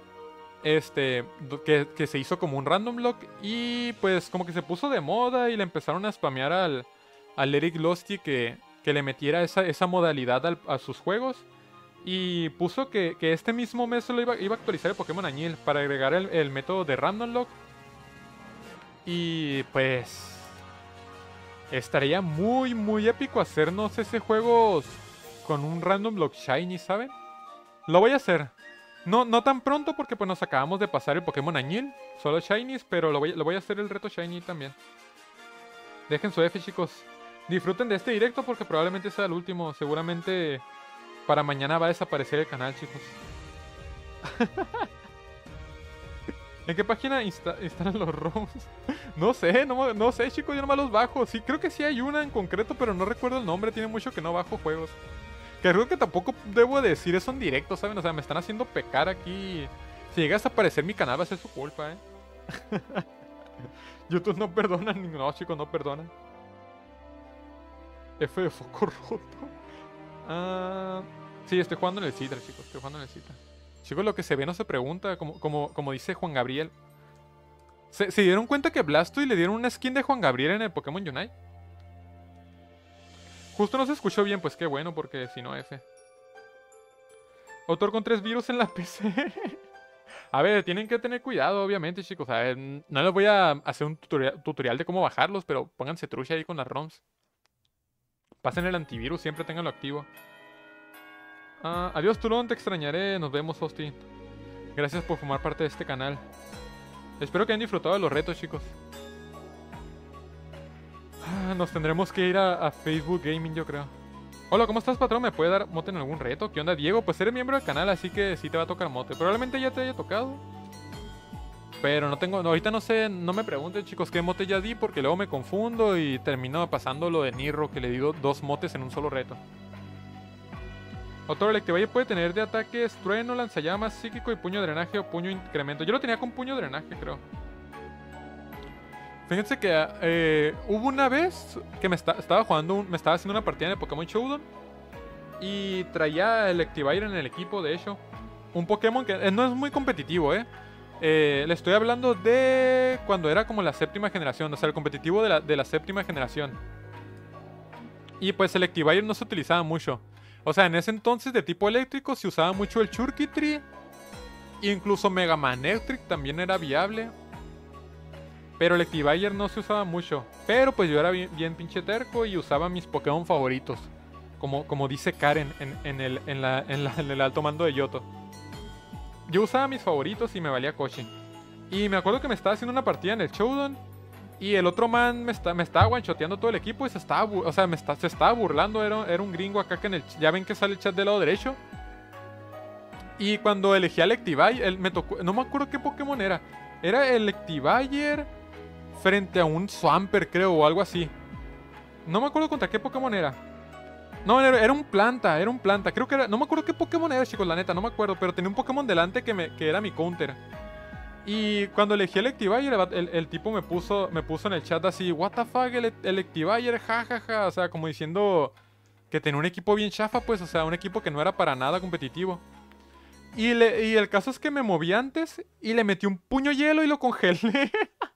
Speaker 1: Que se hizo como un random lock y pues como que se puso de moda y le empezaron a spamear al Eric Losty que le metiera esa modalidad a sus juegos. Y puso que este mismo mes solo iba a actualizar el Pokémon Añil para agregar el método de Random Lock. Y pues estaría muy épico hacernos ese juego con un Random Lock Shiny, ¿saben? Lo voy a hacer. No tan pronto porque pues nos acabamos de pasar el Pokémon Añil, solo Shinies, pero lo voy a hacer el reto Shiny también. Dejen su F, chicos. Disfruten de este directo porque probablemente sea el último. Seguramente para mañana va a desaparecer el canal, chicos. ¿En qué página instalan los ROMs? No sé, chicos, yo nomás los bajo. Sí, creo que sí hay una en concreto, pero no recuerdo el nombre. Tiene mucho que no bajo juegos. Creo que tampoco debo decir eso en directo, ¿saben? O sea, me están haciendo pecar aquí. Si llega a desaparecer mi canal va a ser su culpa, YouTube no perdona. No, chicos, no perdona. F de foco roto. Sí, estoy jugando en el Citra, chicos. Estoy jugando en el Citra. Chicos, lo que se ve no se pregunta. Como dice Juan Gabriel. ¿Se dieron cuenta que Blastoise le dieron una skin de Juan Gabriel en el Pokémon Unite? Justo no se escuchó bien, pues qué bueno, porque si no, F. Autor con 3 virus en la PC. A ver, tienen que tener cuidado, obviamente, chicos. A ver, no les voy a hacer un tutorial de cómo bajarlos, pero pónganse trucha ahí con las ROMs. Pasen el antivirus, siempre tenganlo activo. Adiós, Tulón, te extrañaré. Nos vemos, Hosti. Gracias por formar parte de este canal. Espero que hayan disfrutado de los retos, chicos. Nos tendremos que ir a Facebook Gaming, yo creo. Hola, ¿cómo estás, patrón? ¿Me puede dar mote en algún reto? ¿Qué onda, Diego? Pues eres miembro del canal, así que sí te va a tocar mote. Probablemente ya te haya tocado. Pero no tengo, ahorita no sé, no me pregunten chicos qué mote ya di porque luego me confundo y termino pasando lo de Nirro que le di dos motes en un solo reto. Otro Electivire puede tener de ataques trueno, lanzallamas, psíquico y puño drenaje o puño incremento. Yo lo tenía con puño drenaje, creo. Fíjense que hubo una vez que estaba jugando, me estaba haciendo una partida de Pokémon Showdown y traía Electivire en el equipo, de hecho. Un Pokémon que no es muy competitivo, le estoy hablando de cuando era como la séptima generación, o sea, el competitivo de la séptima generación. Y pues Electivire no se utilizaba mucho. O sea, en ese entonces de tipo eléctrico se usaba mucho el Churkitry. Incluso Mega Manectric también era viable. Pero Electivire no se usaba mucho. Pero pues yo era bien pinche terco y usaba mis Pokémon favoritos. Como dice Karen en el alto mando de Yoto. Yo usaba mis favoritos y me valía coche. Y me acuerdo que me estaba haciendo una partida en el Showdown. Y el otro man me estaba guanchoteando todo el equipo y se estaba burlando. Era un gringo acá que ya ven que sale el chat del lado derecho. Y cuando elegí a Electivire, me tocó, no me acuerdo qué Pokémon era. Era Electivire frente a un Swampert, creo, o algo así. No me acuerdo contra qué Pokémon era. No, era un planta. Creo que era, no me acuerdo qué Pokémon era, chicos, la neta, no me acuerdo. Pero tenía un Pokémon delante que era mi counter. Y cuando elegí Electivire, el tipo me puso en el chat así, what the fuck, Electivire, jajaja. O sea, como diciendo que tenía un equipo bien chafa, pues, o sea, un equipo que no era para nada competitivo. Y el caso es que me moví antes y le metí un puño hielo y lo congelé.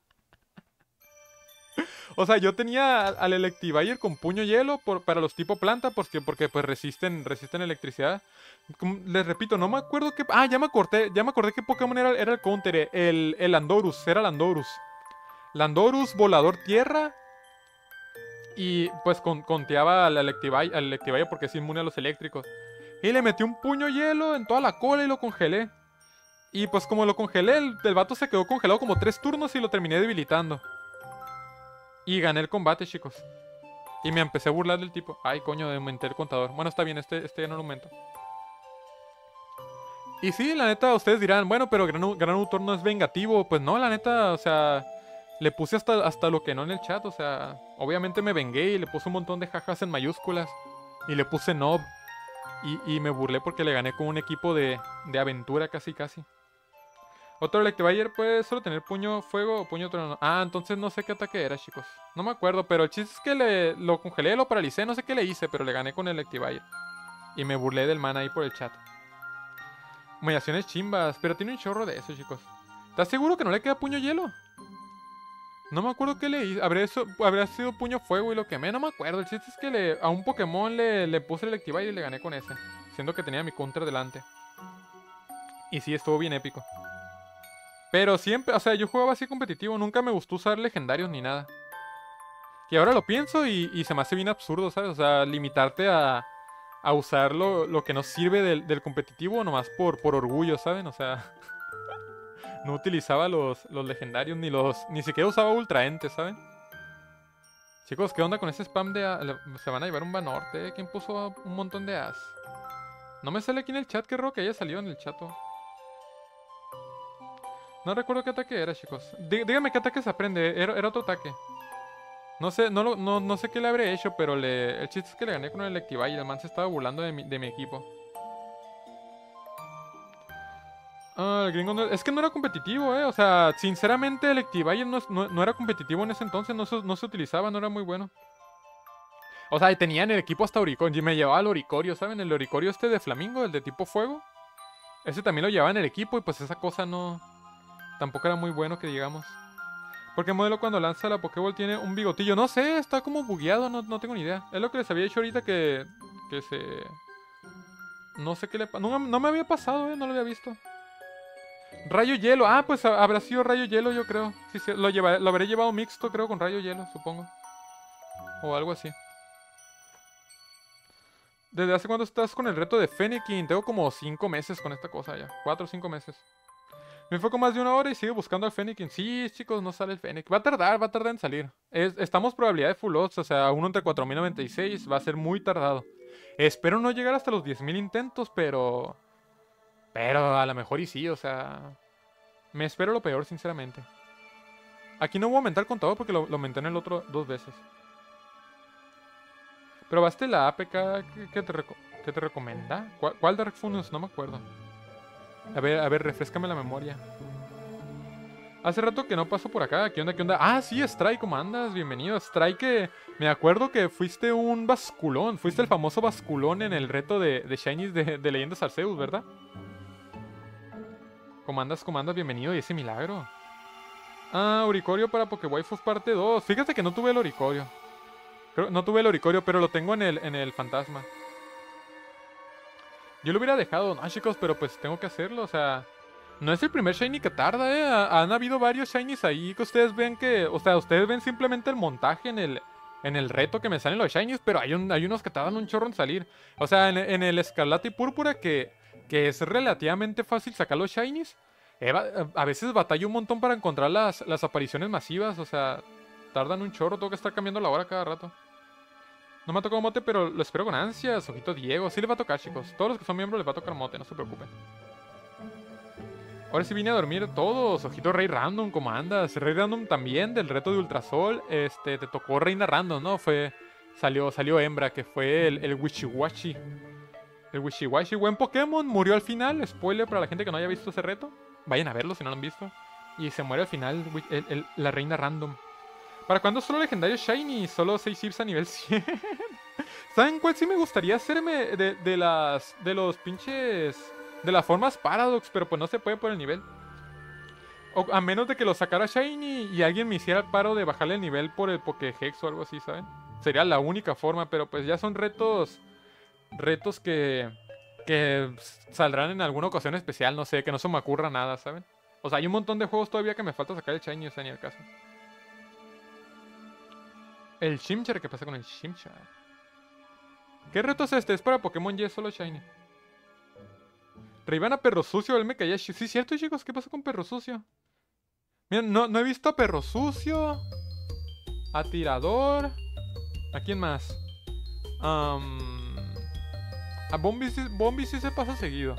Speaker 1: O sea, yo tenía al Electivire con puño hielo para los tipo planta porque pues resisten electricidad. Les repito, no me acuerdo qué... Ah, ya me acordé qué Pokémon era el counter. El Landorus, era Landorus. Landorus, volador tierra. Y pues conteaba al Electivire porque es inmune a los eléctricos. Y le metí un puño hielo en toda la cola y lo congelé. Y pues como lo congelé, el vato se quedó congelado como 3 turnos y lo terminé debilitando. Y gané el combate, chicos. Y me empecé a burlar del tipo. Ay, coño, aumenté el contador. Bueno, está bien, este ya no lo aumento. Y sí, la neta, ustedes dirán, bueno, pero Gran Autor no es vengativo. Pues no, la neta, o sea, le puse hasta lo que no en el chat. O sea, obviamente me vengué y le puse un montón de jajas en mayúsculas. Y le puse Nob. Y me burlé porque le gané con un equipo de aventura casi. Otro Electivire puede solo tener puño fuego o puño trueno. Ah, entonces no sé qué ataque era, chicos. No me acuerdo, pero el chiste es que lo congelé, lo paralicé, no sé qué le hice, pero le gané con el Electivire. Y me burlé del man ahí por el chat. Humillaciones chimbas, pero tiene un chorro de eso, chicos. ¿Estás seguro que no le queda puño hielo? No me acuerdo qué le hice. Habría sido puño fuego y lo quemé, no me acuerdo. El chiste es que a un Pokémon le puse el Electivire y le gané con ese. Siendo que tenía mi counter delante. Y sí, estuvo bien épico. Pero siempre, o sea, yo jugaba así competitivo, nunca me gustó usar legendarios ni nada. Y ahora lo pienso y se me hace bien absurdo, ¿sabes? O sea, limitarte a usar lo que no sirve del competitivo nomás por orgullo, ¿saben? O sea, no utilizaba los legendarios ni siquiera usaba ultraentes, ¿saben? Chicos, ¿qué onda con ese spam de se van a llevar un Banorte? ¿Quién puso un montón de as? No me sale aquí en el chat, qué raro que haya salido en el chat. No recuerdo qué ataque era, chicos. Dígame qué ataque se aprende. Era otro ataque. No sé, no sé qué le habré hecho, pero el chiste es que le gané con el Electivire y el man se estaba burlando de mi equipo. Ah, el gringo es que no era competitivo, O sea, sinceramente el Electivire no era competitivo en ese entonces, no se utilizaba, no era muy bueno. O sea, tenía en el equipo hasta Oricorio, y me llevaba al Oricorio, ¿saben? El Oricorio este de Flamingo, el de tipo fuego. Ese también lo llevaba en el equipo y pues esa cosa tampoco era muy bueno que digamos. Porque el modelo cuando lanza la Pokéball tiene un bigotillo. No sé, está como bugueado, no tengo ni idea. Es lo que les había dicho ahorita que se... No sé qué le pasa. No me había pasado, no lo había visto. Rayo hielo. Ah, pues habrá sido rayo hielo, yo creo. Sí, sí, lo habré llevado mixto, creo, con rayo hielo, supongo. O algo así. ¿Desde hace cuánto estás con el reto de Fennekin? Tengo como 5 meses con esta cosa ya. 4 o 5 meses. Me fue con más de 1 hora y sigue buscando al Fennekin. Sí, chicos, no sale el Fennekin. Va a tardar en salir. Estamos probabilidad de full odds, o sea, uno entre 4096. Va a ser muy tardado. Espero no llegar hasta los 10.000 intentos, pero a lo mejor y sí, o sea... Me espero lo peor, sinceramente. Aquí no voy a aumentar el contador porque lo aumenté en el otro 2 veces. ¿Probaste la APK que te recomienda? ¿Cuál Dark Funnels? No me acuerdo. A ver, refrescame la memoria. Hace rato que no paso por acá. ¿Qué onda, qué onda? Ah, sí, Stray, ¿cómo andas? Bienvenido. Stray, que me acuerdo que fuiste un basculón. Fuiste el famoso basculón en el reto de Shinies de Leyendas Arceus, ¿verdad? ¿Cómo andas? ¿Cómo andas? Bienvenido. ¿Y ese milagro? Ah, Oricorio para Pokéwaifus parte 2. Fíjate que no tuve el Oricorio. No tuve el Oricorio, pero lo tengo en el fantasma. Yo lo hubiera dejado, no, chicos, pero pues tengo que hacerlo, o sea... No es el primer Shiny que tarda, Han habido varios Shinies ahí que ustedes ven que... O sea, ustedes ven simplemente el montaje en el reto que me salen los Shinies, pero hay unos que tardan un chorro en salir. O sea, en el Escarlata y Púrpura, que es relativamente fácil sacar los Shinies, a veces batallo un montón para encontrar las apariciones masivas, o sea... Tardan un chorro, tengo que estar cambiando la hora cada rato. No me ha tocado mote, pero lo espero con ansias. Ojito Diego, sí les va a tocar, chicos. Todos los que son miembros les va a tocar mote, no se preocupen. Ahora sí vine a dormir todos. Ojito Rey Random, ¿cómo andas? Rey Random también, del reto de Ultrasol. Te tocó Reina Random, ¿no? Salió hembra, que fue el Wishiwashi. El Wishiwashi, buen Pokémon, murió al final. Spoiler para la gente que no haya visto ese reto. Vayan a verlo si no lo han visto. Y se muere al final la Reina Random. ¿Para cuándo solo legendario Shiny? Solo 6 Ips a nivel 100. ¿Saben cuál sí me gustaría hacerme de los pinches... De las formas Paradox, pero pues no se puede por el nivel. O a menos de que lo sacara Shiny y alguien me hiciera el paro de bajarle el nivel por el Pokéhex o algo así, ¿saben? Sería la única forma, pero pues ya son retos... Retos que saldrán en alguna ocasión especial, no sé, que no se me ocurra nada, ¿saben? O sea, hay un montón de juegos todavía que me falta sacar el Shiny, o sea, ni el caso. El Chimchar, ¿qué pasa con el Chimchar? ¿Qué reto es este? Es para Pokémon Y solo Shiny. Reivana Perro Sucio, él me caía. Sí, cierto, chicos, ¿qué pasa con Perro Sucio? Miren, no he visto a Perro Sucio. A Tirador. ¿A quién más? A Bombi sí se pasa seguido.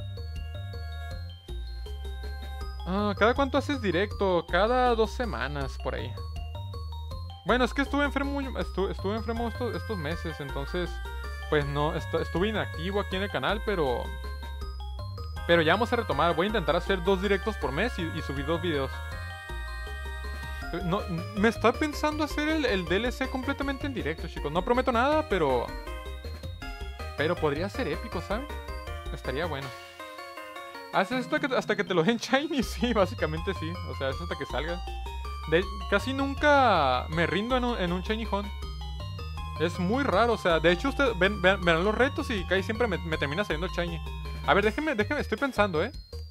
Speaker 1: ¿Cada cuánto haces directo? Cada 2 semanas, por ahí. Bueno, es que estuve enfermo estos meses, entonces pues no, estuve inactivo aquí en el canal, pero ya vamos a retomar. Voy a intentar hacer 2 directos por mes y subir 2 videos. No, me está pensando hacer el DLC completamente en directo, chicos. No prometo nada, pero podría ser épico, ¿saben? Estaría bueno. ¿Haces esto hasta que te lo den Shiny? Sí, básicamente sí. O sea, es hasta que salga. Casi nunca me rindo en un Shiny Hunt. Es muy raro, o sea, de hecho ustedes verán los retos y casi siempre me termina saliendo el Shiny. A ver, déjenme, estoy pensando,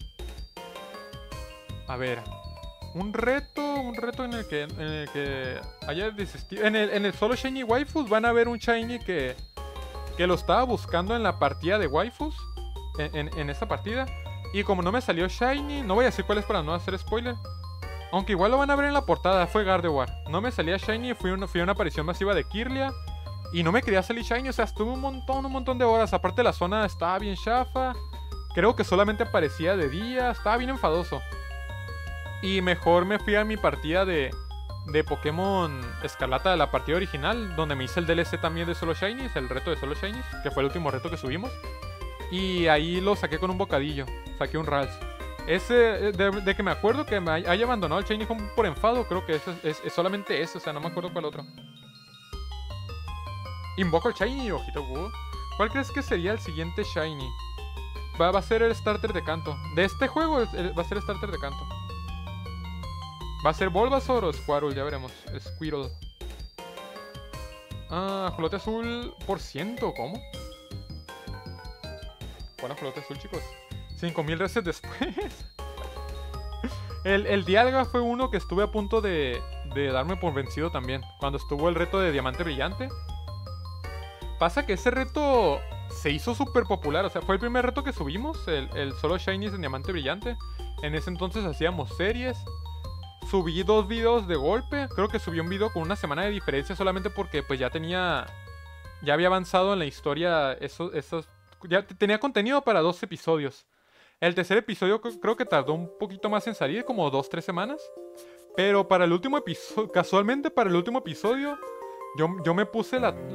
Speaker 1: A ver, un reto en el que haya desistido. En el solo Shiny Waifus van a ver un Shiny que lo estaba buscando en la partida de Waifus. En esa partida. Y como no me salió Shiny, no voy a decir cuál es para no hacer spoiler. Aunque igual lo van a ver en la portada, fue Gardevoir. No me salía Shiny, fui una aparición masiva de Kirlia. Y no me quería salir Shiny, o sea, estuve un montón de horas. Aparte la zona estaba bien chafa. Creo que solamente aparecía de día, estaba bien enfadoso. Y mejor me fui a mi partida de Pokémon Escarlata, la partida original, donde me hice el DLC también de Solo Shinies, el reto de Solo Shinies, que fue el último reto que subimos. Y ahí lo saqué con un bocadillo, saqué un Rals. Ese, de que me acuerdo que me haya abandonado el Shiny Home por enfado, creo que es solamente ese, o sea, no me acuerdo cuál otro. Invoco el Shiny, ojito Gu. ¿Cuál crees que sería el siguiente Shiny? Va a ser el starter de canto. De este juego va a ser el starter de canto. ¿Va a ser Bulbasaur o Squirtle? Ya veremos. Squirtle. Ajolote azul por ciento, ¿cómo? ¿Cuál ajolote azul, chicos? 5000 resets después. El Dialga fue uno que estuve a punto de darme por vencido también. Cuando estuvo el reto de Diamante Brillante. Pasa que ese reto se hizo súper popular. O sea, fue el primer reto que subimos. El solo Shinies en Diamante Brillante. En ese entonces hacíamos series. Subí 2 videos de golpe. Creo que subí un video con una semana de diferencia solamente porque pues ya había avanzado en la historia. Ya tenía contenido para 2 episodios. El tercer episodio creo que tardó un poquito más en salir, como 2, 3 semanas. Pero para el último episodio, casualmente para el último episodio, yo me puse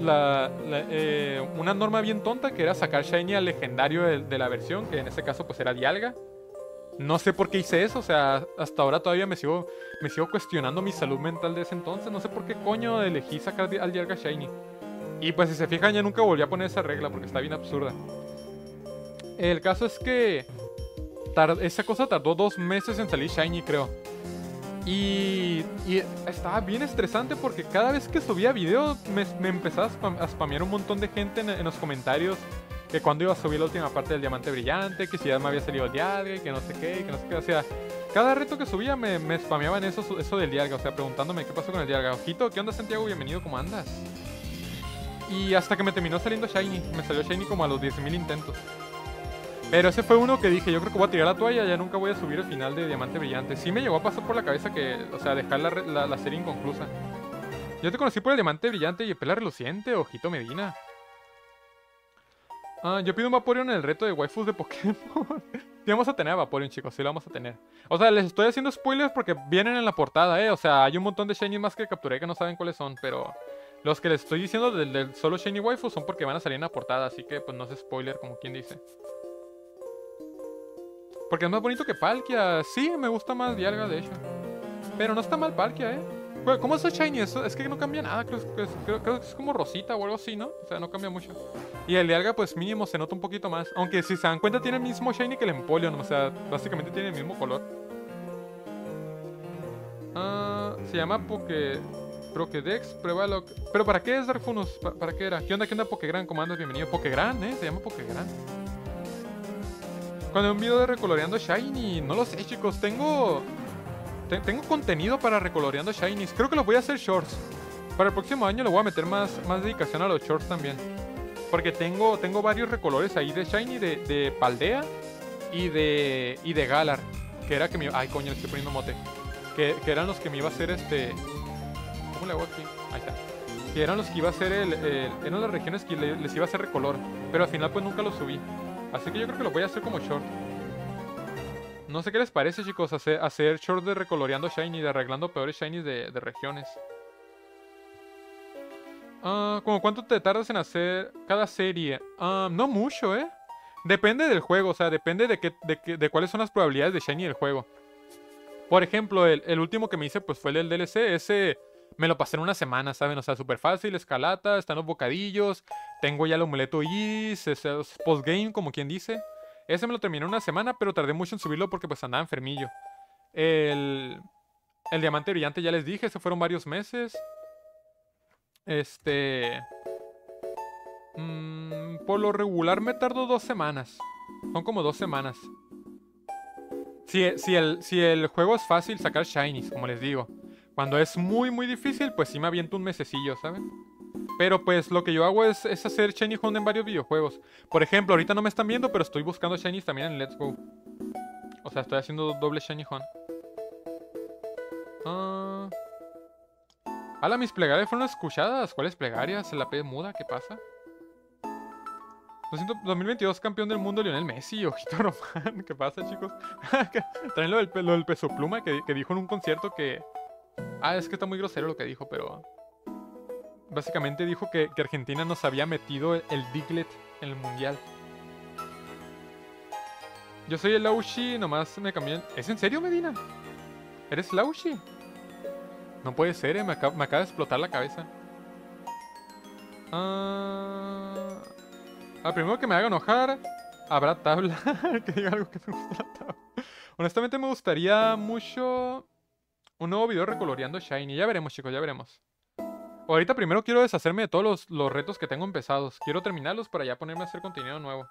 Speaker 1: una norma bien tonta que era sacar Shiny al legendario de la versión, que en este caso pues era Dialga. No sé por qué hice eso, o sea, hasta ahora todavía me sigo cuestionando mi salud mental de ese entonces. No sé por qué coño elegí sacar al Dialga Shiny. Y pues si se fijan ya nunca volví a poner esa regla porque está bien absurda. El caso es que esa cosa tardó 2 meses en salir Shiny, creo. Y estaba bien estresante porque cada vez que subía video me empezaba a spamear un montón de gente en los comentarios que cuando iba a subir la última parte del diamante brillante, que si ya me había salido el Dialga, que no sé qué, que no sé qué. O sea, cada reto que subía me spameaban eso del Dialga, o sea, preguntándome qué pasó con el Dialga. Ojito, ¿qué onda, Santiago? Bienvenido, ¿cómo andas? Y hasta que me terminó saliendo Shiny, me salió Shiny como a los 10.000 intentos. Pero ese fue uno que dije, yo creo que voy a tirar la toalla, ya nunca voy a subir el final de Diamante Brillante. Sí me llegó a pasar por la cabeza que, o sea, dejar la serie inconclusa. Yo te conocí por el Diamante Brillante y el Pela Reluciente, ojito Medina. Yo pido un Vaporeon en el reto de waifus de Pokémon. Sí vamos a tener a Vaporeon, chicos, sí lo vamos a tener. O sea, les estoy haciendo spoilers porque vienen en la portada, O sea, hay un montón de Shiny más que capturé que no saben cuáles son, pero... Los que les estoy diciendo del solo Shiny Waifu son porque van a salir en la portada, así que pues no es spoiler como quien dice. Porque es más bonito que Palkia. Sí, me gusta más Dialga, de hecho. Pero no está mal Palkia, ¿Cómo es el Shiny? Es que no cambia nada. Creo que es como rosita o algo así, ¿no? O sea, no cambia mucho. Y el Dialga, pues mínimo, se nota un poquito más. Aunque si se dan cuenta, tiene el mismo Shiny que el Empoleon. O sea, básicamente tiene el mismo color. Se llama Pokédex, pruébalo. ¿Pero para qué es Darkfunus? ¿Para qué era? ¿Qué onda, Pokégran? ¿Cómo andas? Bienvenido. Pokégran, Se llama Pokégran. Cuando un video de recoloreando Shiny, no lo sé, chicos. Tengo contenido para recoloreando Shinies. Creo que los voy a hacer shorts. Para el próximo año le voy a meter más dedicación a los shorts también. Porque tengo varios recolores ahí de Shiny, de Paldea y de Galar. Que era que me... Ay, coño, le estoy poniendo mote. Que eran los que me iba a hacer ¿Cómo le hago aquí? Ahí está. Que eran los que iba a hacer eran las regiones que les iba a hacer recolor. Pero al final pues nunca los subí. Así que yo creo que lo voy a hacer como short. No sé qué les parece, chicos, hacer short de recoloreando Shiny, de arreglando peores Shinies de regiones. ¿Cómo cuánto te tardas en hacer cada serie? No mucho, Depende del juego, o sea, depende de cuáles son las probabilidades de Shiny del juego. Por ejemplo, el último que me hice pues fue el del DLC. Ese me lo pasé en una semana, ¿saben? O sea, súper fácil, escalata, están los bocadillos. Tengo ya el amuleto Is, es postgame, como quien dice. Ese me lo terminé en una semana, pero tardé mucho en subirlo porque pues andaba enfermillo. El diamante brillante ya les dije, se fueron varios meses. Por lo regular me tardo 2 semanas. Son como 2 semanas. Si el juego es fácil sacar shinies, como les digo. Cuando es muy muy difícil, pues sí me aviento un mesecillo, ¿saben? Pero pues lo que yo hago es hacer shiny hunt en varios videojuegos. Por ejemplo, ahorita no me están viendo, pero estoy buscando shinies también en Let's Go. O sea, estoy haciendo doble shiny hunt. Ala, mis plegarias fueron escuchadas. ¿Cuáles plegarias? ¿La P muda? ¿Qué pasa? 2022 campeón del mundo Lionel Messi, ojito Román. ¿Qué pasa, chicos? También lo del Peso Pluma que dijo en un concierto que... es que está muy grosero lo que dijo, pero... Básicamente dijo que Argentina nos había metido el Diglett en el mundial. Yo soy el Laushi, nomás me cambié... ¿Es en serio, Medina? ¿Eres Laushi? No puede ser, me acaba de explotar la cabeza. Al primero que me haga enojar, habrá tabla. Que diga algo que me gusta la tabla. Honestamente me gustaría mucho un nuevo video recoloreando Shiny. Ya veremos, chicos, ya veremos. Ahorita primero quiero deshacerme de todos los retos que tengo empezados. Quiero terminarlos para ya ponerme a hacer contenido nuevo.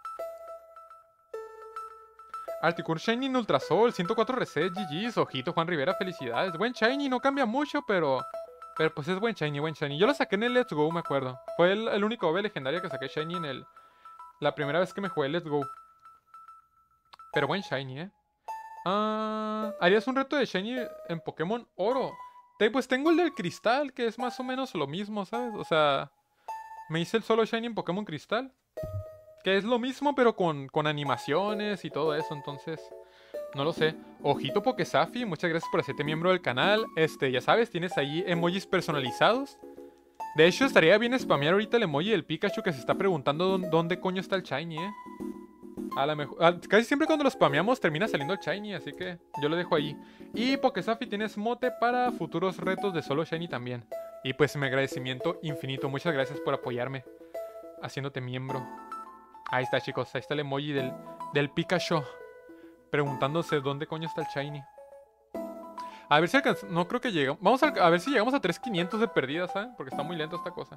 Speaker 1: Articuno Shiny en Ultrasol, 104 reset, GG's, ojito Juan Rivera, felicidades. Buen Shiny, no cambia mucho, pero pues es buen Shiny, buen Shiny. Yo lo saqué en el Let's Go, me acuerdo. Fue el único ove legendaria que saqué Shiny en la primera vez que me jugué Let's Go. Pero buen Shiny, ¿harías un reto de Shiny en Pokémon Oro? Pues tengo el del Cristal, que es más o menos lo mismo, ¿sabes? O sea, me hice el solo Shiny en Pokémon Cristal. Que es lo mismo, pero con animaciones y todo eso, entonces... No lo sé. Ojito Pokesafi, muchas gracias por hacerte miembro del canal. Ya sabes, tienes ahí emojis personalizados. De hecho, estaría bien spamear ahorita el emoji del Pikachu que se está preguntando dónde coño está el Shiny, A lo mejor, casi siempre cuando lo spameamos termina saliendo el Shiny, así que yo lo dejo ahí. Y Pokesafi, tienes mote para futuros retos de solo Shiny también. Y pues mi agradecimiento infinito. Muchas gracias por apoyarme haciéndote miembro. Ahí está, chicos. Ahí está el emoji del Pikachu preguntándose dónde coño está el Shiny. A ver si alcanzamos. No creo que lleguemos. Vamos a ver si llegamos a 3500 de perdida, ¿saben? Porque está muy lento esta cosa.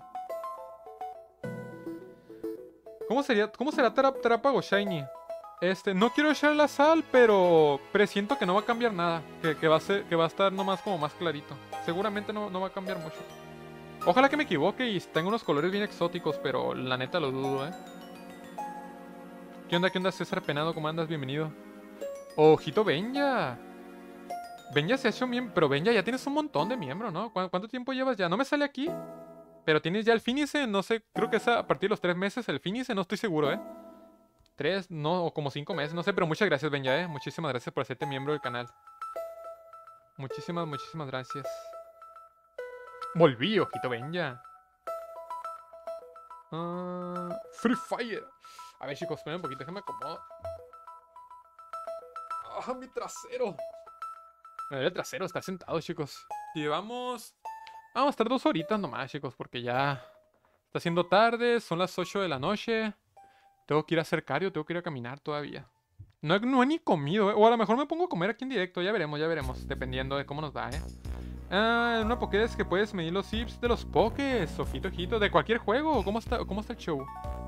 Speaker 1: ¿Cómo será Trápago Shiny? No quiero echar la sal, pero presiento que no va a cambiar nada. Que va a estar nomás como más clarito. Seguramente no va a cambiar mucho. Ojalá que me equivoque y tenga unos colores bien exóticos, pero la neta lo dudo, ¿Qué onda, César Penado? ¿Cómo andas? Bienvenido. Ojito Benja. Benja se ha hecho miembro. Pero Benja, ya tienes un montón de miembros, ¿no? ¿Cuánto tiempo llevas ya? No me sale aquí. Pero tienes ya el Finice. No sé, creo que es a partir de los 3 meses el Finice. No estoy seguro, 3, no, o como 5 meses. No sé, pero muchas gracias, Benja, Muchísimas gracias por hacerte miembro del canal. Muchísimas gracias. Volví, ojito Benja. Free Fire. A ver, chicos, esperen un poquito. Déjame acomodar. ¡Ah, mi trasero! Me duele el trasero estar sentado, chicos. Llevamos... Vamos a estar 2 horitas nomás, chicos, porque ya está haciendo tarde, son las 8 de la noche. Tengo que ir a hacer cardio, tengo que ir a caminar todavía. No he ni comido, O a lo mejor me pongo a comer aquí en directo, ya veremos, dependiendo de cómo nos va, una Pokédex que puedes medir los zips de los Pokés, ojito, de cualquier juego. ¿Cómo está el show?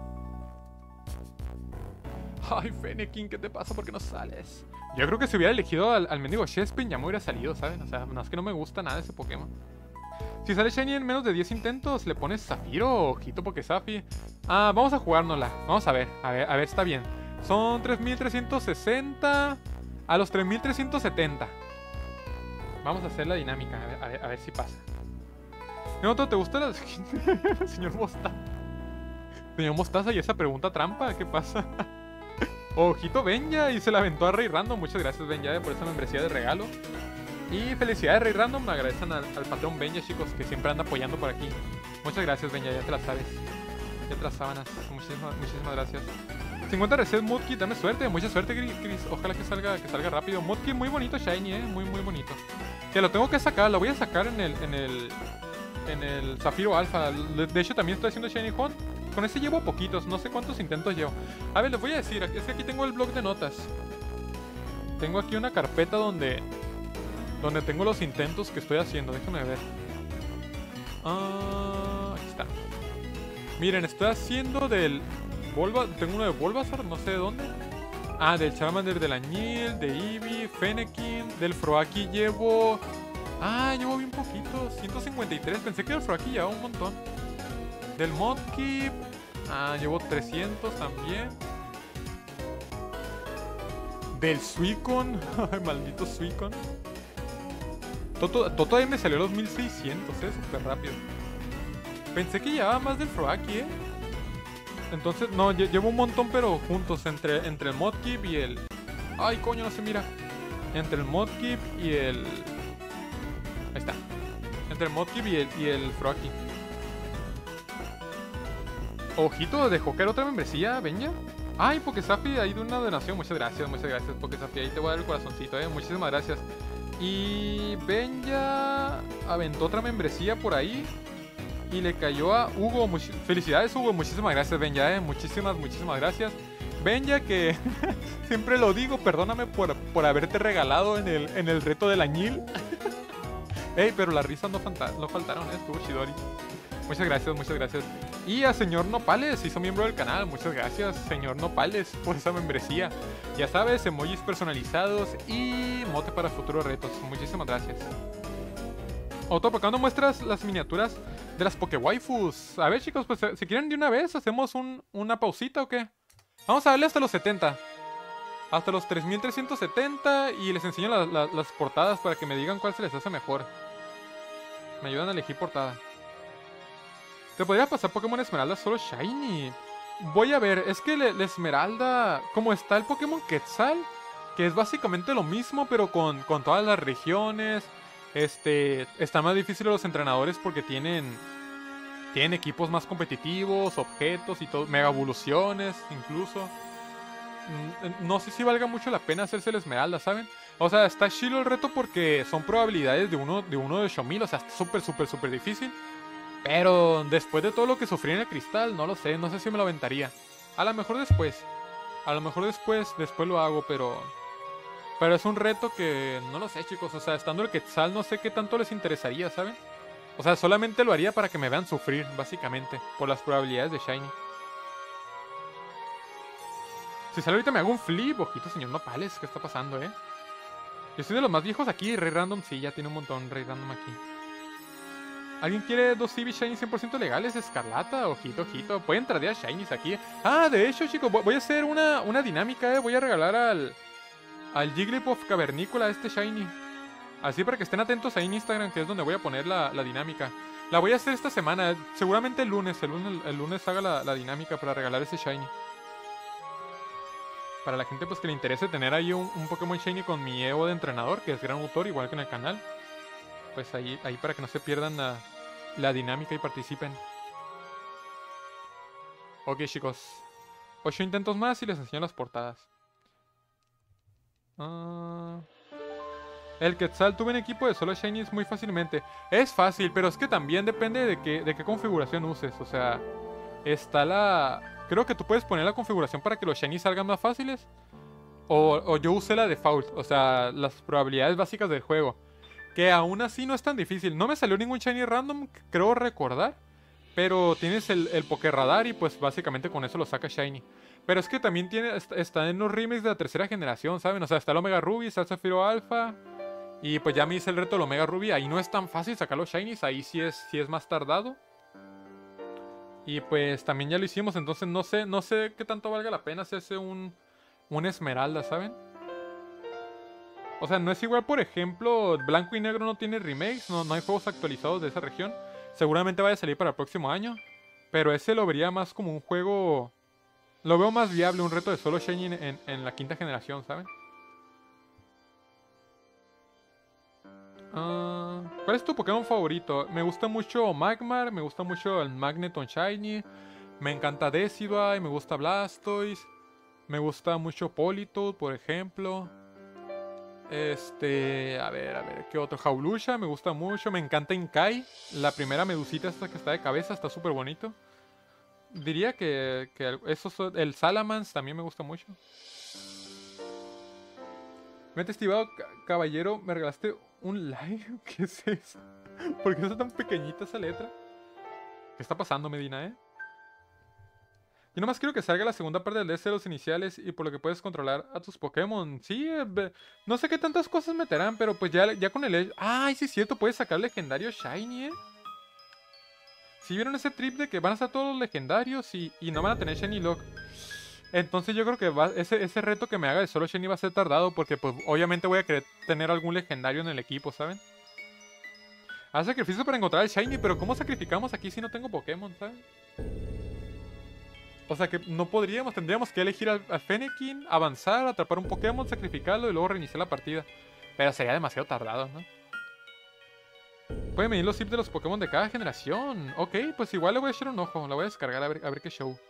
Speaker 1: Ay, Fennekin, ¿qué te pasa? ¿Por qué no sales? Yo creo que si hubiera elegido al mendigo Chespin ya me hubiera salido, ¿saben? O sea, no es que no me gusta nada ese Pokémon. Si sale Shiny en menos de 10 intentos, le pones Zafiro, ojito Pokesafi. Vamos a jugárnosla. Vamos a ver, está bien. Son 3360 a los 3370. Vamos a hacer la dinámica, a ver si pasa. ¿Te gusta la... Señor Mostaza? Señor Mostaza, ¿y esa pregunta trampa? ¿Qué pasa? Ojito Benja, y se la aventó a Rey Random. Muchas gracias, Benja, por esa membresía de regalo. Y felicidades, Rey Random. Me agradecen al patrón Benja, chicos, que siempre anda apoyando por aquí. Muchas gracias, Benja, ya te la sabes. Ya te las sábanas. Muchísimas gracias. 50 reset Mudkip, dame suerte. Mucha suerte, Chris. Ojalá que salga rápido. Mudkip muy bonito, Shiny, muy bonito. Que lo tengo que sacar, lo voy a sacar en el Zafiro Alpha. De hecho, también estoy haciendo Shiny Hunt. Con ese llevo poquitos, no sé cuántos intentos llevo. A ver, les voy a decir, es que aquí tengo el blog de notas. Tengo aquí una carpeta donde tengo los intentos que estoy haciendo. Déjenme ver. Aquí está. Miren, estoy haciendo del... tengo uno de Bulbasaur, no sé de dónde. Del Charmander, del Añil, de Eevee, Fennekin. Del Froakie llevo... llevo bien poquito, 153. Pensé que el Froakie llevaba un montón. Del Mudkip, llevo 300 también. Del Suicune, maldito Suicune. Toto ahí me salió los 1600, súper rápido. Pensé que llevaba más del Froakie, Entonces, no, llevo un montón, pero juntos, entre el Mudkip y el... Ay, coño, no se mira. Entre el Mudkip y el... Ahí está. Entre el Mudkip y el Froakie. Ojito, dejó caer otra membresía, Benja. Pokesafi, ahí de una donación. Muchas gracias, Pokesafi. Ahí te voy a dar el corazoncito, Muchísimas gracias. Y Benja aventó otra membresía por ahí. Y le cayó a Hugo. Felicidades, Hugo. Muchísimas gracias, Benja, Muchísimas gracias. Benja, que siempre lo digo, perdóname por haberte regalado en el reto del Añil. Pero las risas no faltaron, estuvo Chidori. Muchas gracias. Y a señor Nopales, hizo miembro del canal. Muchas gracias, señor Nopales, por esa membresía. Ya sabes, emojis personalizados y mote para futuros retos. Muchísimas gracias. Otto, ¿por qué no muestras las miniaturas de las Pokewaifus? A ver, chicos, pues si quieren de una vez, ¿hacemos una pausita o qué? Vamos a darle hasta los 70. Hasta los 3370 y les enseño las portadas para que me digan cuál se les hace mejor. Me ayudan a elegir portada. ¿Te podría pasar Pokémon Esmeralda solo Shiny? Voy a ver, es que la Esmeralda, como está el Pokémon Quetzal, que es básicamente lo mismo, pero con todas las regiones. Está más difícil los entrenadores porque tienen equipos más competitivos, objetos y todo, mega evoluciones incluso. No sé si valga mucho la pena hacerse el Esmeralda, ¿saben? O sea, está chido el reto porque son probabilidades de 8000, o sea, está súper, súper, súper difícil. Pero después de todo lo que sufrí en el cristal, no sé si me lo aventaría. A lo mejor después. A lo mejor después lo hago, pero es un reto que no lo sé, chicos. O sea, estando el Quetzal, no sé qué tanto les interesaría, ¿saben? O sea, solamente lo haría para que me vean sufrir, básicamente, por las probabilidades de Shiny. Si sale ahorita me hago un flip, ojito, señor Nopales, ¿qué está pasando, eh? Yo soy de los más viejos aquí, Rey Random, sí, ya tiene un montón Rey Random aquí. ¿Alguien quiere 2 Eevee Shiny 100% legales? Escarlata, ojito, ojito. Pueden tradear Shinies aquí. Ah, de hecho, chicos, voy a hacer una dinámica, Voy a regalar al Jigglypuff Cavernícola este Shiny. Así para que estén atentos ahí en Instagram, que es donde voy a poner la dinámica. La voy a hacer esta semana, seguramente el lunes. El lunes haga la dinámica para regalar ese Shiny. Para la gente pues que le interese tener ahí un Pokémon Shiny con mi Evo de entrenador, que es gran autor, igual que en el canal. Pues ahí para que no se pierdan la dinámica y participen. Ok, chicos. 8 intentos más y les enseño las portadas. El Quetzal tuve un equipo de solo Shinies muy fácilmente. Es fácil, pero es que también depende de qué configuración uses. O sea, está creo que tú puedes poner la configuración para que los Shinies salgan más fáciles. O yo usé la default, o sea, las probabilidades básicas del juego. Que aún así no es tan difícil. No me salió ningún Shiny random, creo recordar. Pero tienes el Pokéradar y pues básicamente con eso lo saca Shiny. Pero es que también está en los remakes de la tercera generación, ¿saben? O sea, está el Omega Ruby, está el Zafiro Alpha. Y pues ya me hice el reto del Omega Ruby. Ahí no es tan fácil sacar los Shinies, ahí sí es más tardado. Y pues también ya lo hicimos, entonces no sé qué tanto valga la pena hacerse un Esmeralda, ¿saben? O sea, no es igual, por ejemplo, Blanco y Negro no tiene remakes, no hay juegos actualizados de esa región. Seguramente vaya a salir para el próximo año. Pero ese lo vería más como un juego... Lo veo más viable, un reto de solo Shiny en la quinta generación, ¿saben? ¿Cuál es tu Pokémon favorito? Me gusta mucho Magmar, me gusta mucho el Magneton Shiny. Me encanta Decidueye, me gusta Blastoise. Me gusta mucho Politoed, por ejemplo. A ver, ¿qué otro? Hawlucha, me gusta mucho. Me encanta Inkai. La primera medusita esta que está de cabeza, está súper bonito. Diría que el Salamence también me gusta mucho. Mete estimado caballero, me regalaste un like. ¿Qué es eso? ¿Por qué es tan pequeñita esa letra? ¿Qué está pasando, Medina, Yo nomás quiero que salga la segunda parte del DS de los iniciales y por lo que puedes controlar a tus Pokémon. Sí, no sé qué tantas cosas meterán, pero pues ya con el... ¡Ay, sí es cierto! Puedes sacar legendario Shiny, ¿Sí vieron ese trip de que van a estar todos los legendarios y no van a tener Shiny Lock? Entonces yo creo que ese reto que me haga de solo Shiny va a ser tardado porque pues obviamente voy a querer tener algún legendario en el equipo, ¿saben? Haz sacrificio para encontrar el Shiny, pero ¿cómo sacrificamos aquí si no tengo Pokémon, ¿saben? O sea que no podríamos, tendríamos que elegir al Fennekin, avanzar, atrapar un Pokémon, sacrificarlo y luego reiniciar la partida. Pero sería demasiado tardado, ¿no? Pueden medir los zips de los Pokémon de cada generación. Ok, pues igual le voy a echar un ojo, la voy a descargar a ver qué show.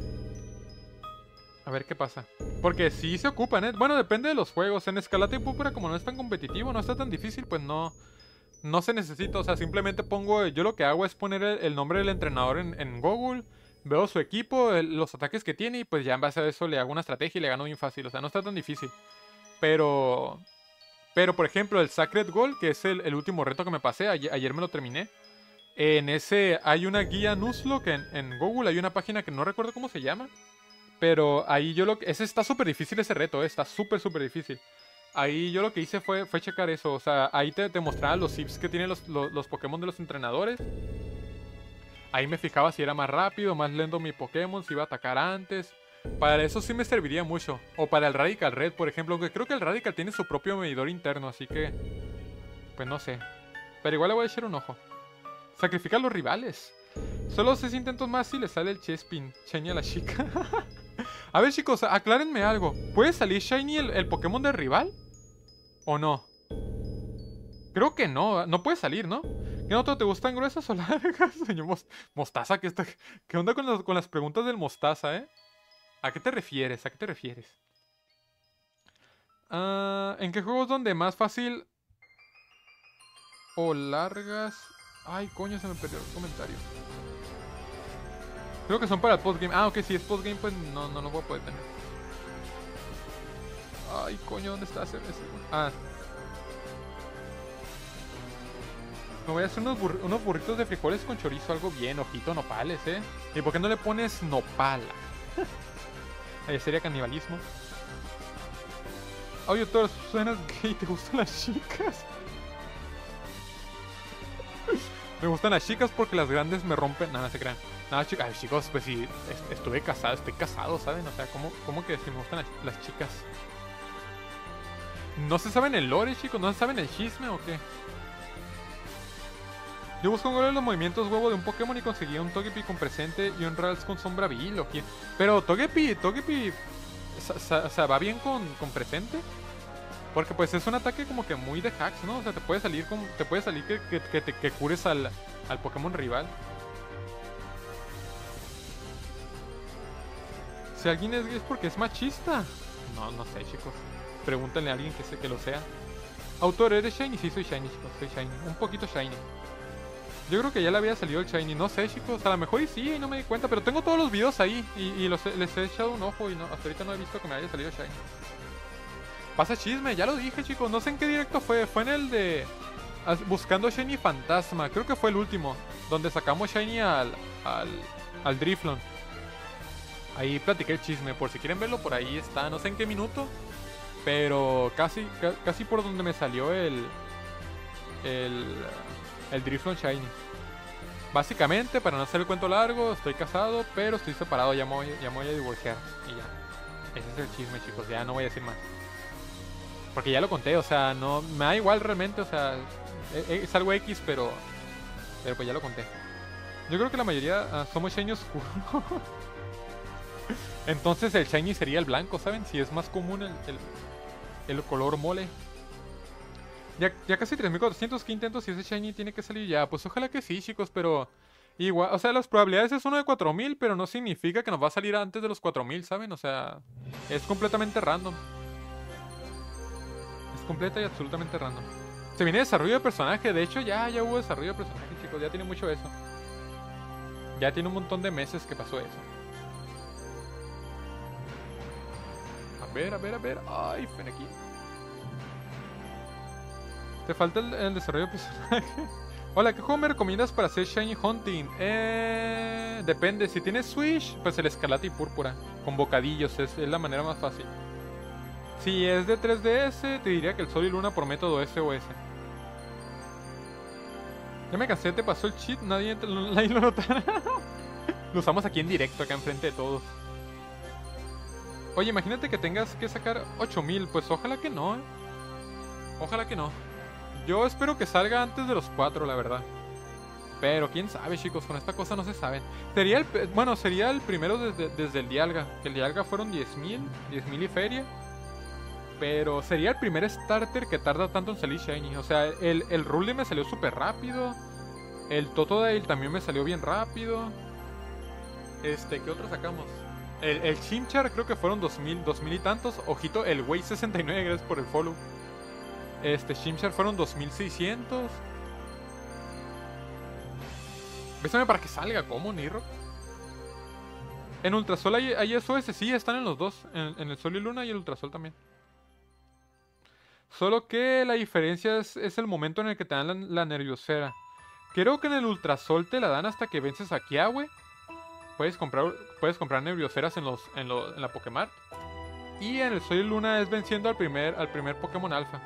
Speaker 1: A ver qué pasa. Porque sí se ocupan, Bueno, depende de los juegos. En Escarlata y Púrpura, como no es tan competitivo, no está tan difícil, pues no se necesita. O sea, simplemente pongo... Yo lo que hago es poner el nombre del entrenador en Google. Veo su equipo, los ataques que tiene y pues ya en base a eso le hago una estrategia y le gano bien fácil. O sea, no está tan difícil. Pero, por ejemplo, el Sacred Gold, que es el último reto que me pasé, ayer me lo terminé. En ese hay una guía Nuzlocke en Google, hay una página que no recuerdo cómo se llama. Pero ahí ese está súper difícil ese reto, está súper difícil. Ahí yo lo que hice fue checar eso, o sea, ahí te mostraba los zips que tienen los Pokémon de los entrenadores. Ahí me fijaba si era más rápido, más lento mi Pokémon, si iba a atacar antes. Para eso sí me serviría mucho. O para el Radical Red, por ejemplo, aunque creo que el Radical tiene su propio medidor interno, así que... Pues no sé. Pero igual le voy a echar un ojo. Sacrificar a los rivales. Solo 6 intentos más y le sale el Chespin. Shiny a la chica. A ver, chicos, aclárenme algo. ¿Puede salir Shiny el Pokémon del rival? ¿O no? Creo que no. No puede salir, ¿no? ¿Qué nota te gustan gruesas o largas? Señor Mostaza, ¿qué onda con las preguntas del Mostaza, eh? ¿A qué te refieres? ¿A qué te refieres? ¿En qué juegos donde más fácil o largas? Ay, coño, se me perdió el comentario. Creo que son para el postgame. Ah, ok, si es postgame, pues no lo voy a poder tener. Ay, coño, ¿dónde está ese? Ah. Me voy a hacer unos burritos de frijoles con chorizo, algo bien, ojito, nopales, ¿eh? ¿Y por qué no le pones nopala? Ahí sería canibalismo. Oye, todos suenas gay, ¿te gustan las chicas? Me gustan las chicas porque las grandes me rompen. Nada, no se crean. Nada, chicas. Ay, chicos, pues sí, estoy casado, ¿saben? O sea, ¿cómo que si me gustan las chicas? ¿No se saben el lore, chicos? ¿No se saben el chisme o qué? Yo busco un gol de los movimientos huevo de un Pokémon y conseguía un Togepi con presente y un Rals con sombra vil o quién. Pero Togepi, o sea, ¿va bien con presente? Porque pues es un ataque como que muy de hacks, ¿no? O sea, te puede salir que cures al Pokémon rival. Si alguien es gay es porque es machista. No sé, chicos. Pregúntenle a alguien que lo sea. Autor, ¿eres Shiny? Sí, soy Shiny, chicos. Soy Shiny. Un poquito Shiny. Yo creo que ya le había salido el Shiny. No sé, chicos. A lo mejor y sí, y no me di cuenta. Pero tengo todos los videos ahí. Y les he echado un ojo. Y no, hasta ahorita no he visto que me haya salido Shiny. Pasa chisme, ya lo dije, chicos. No sé en qué directo fue. Fue en el de buscando Shiny Fantasma. Creo que fue el último. Donde sacamos Shiny al Driflon. Ahí platiqué el chisme. Por si quieren verlo, por ahí está. No sé en qué minuto. Pero casi por donde me salió el Driflon Shiny. Básicamente, para no hacer el cuento largo, estoy casado, pero estoy separado. Ya me voy a divorciar. Y ya. Ese es el chisme, chicos. Ya no voy a decir más. Porque ya lo conté, o sea, no me da igual realmente, o sea, es algo X, pero pues ya lo conté. Yo creo que la mayoría somos Shiny oscuro. Entonces el Shiny sería el blanco, ¿saben? Si es más común el color mole. Ya casi 3400, ¿qué intentos? Si ese Shiny tiene que salir ya. Pues ojalá que sí, chicos, pero igual, o sea, las probabilidades es uno de 4000, pero no significa que nos va a salir antes de los 4000, ¿saben? O sea, es completamente random. Completa y absolutamente random. Se viene desarrollo de personaje. De hecho, ya hubo desarrollo de personaje, chicos. Ya tiene mucho eso. Ya tiene un montón de meses que pasó eso. A ver. Ay, ven aquí. Te falta el desarrollo de personaje. Hola, ¿qué juego me recomiendas para hacer Shiny Hunting? Depende. Si tienes Switch, pues el Escarlata y Púrpura. Con bocadillos. Es la manera más fácil. Si es de 3DS, te diría que el Sol y Luna por método SOS. Ya me cansé, te pasó el cheat, nadie lo notará. Lo usamos aquí en directo, acá enfrente de todos. Oye, imagínate que tengas que sacar 8000, pues ojalá que no, Ojalá que no. Yo espero que salga antes de los 4, la verdad. Pero quién sabe, chicos, con esta cosa no se saben. Sería el primero desde el Dialga. Que el Dialga fueron 10.000 y feria. Pero sería el primer starter que tarda tanto en salir Shiny. O sea, el Rule me salió súper rápido. El Totodile también me salió bien rápido. ¿Qué otro sacamos? El Chimchar creo que fueron 2000 y tantos. Ojito, el Way 69, gracias por el follow. Chimchar fueron 2600. Bésame para que salga, ¿cómo, Niro? En Ultrasol hay SOS, sí, están en los dos. En el Sol y Luna y el Ultrasol también. Solo que la diferencia es el momento en el que te dan la nerviosera. Creo que en el Ultrasol te la dan hasta que vences a Kiawe. Puedes comprar nervioseras en la Pokemart. Y en el Sol y Luna es venciendo al primer Pokémon Alpha.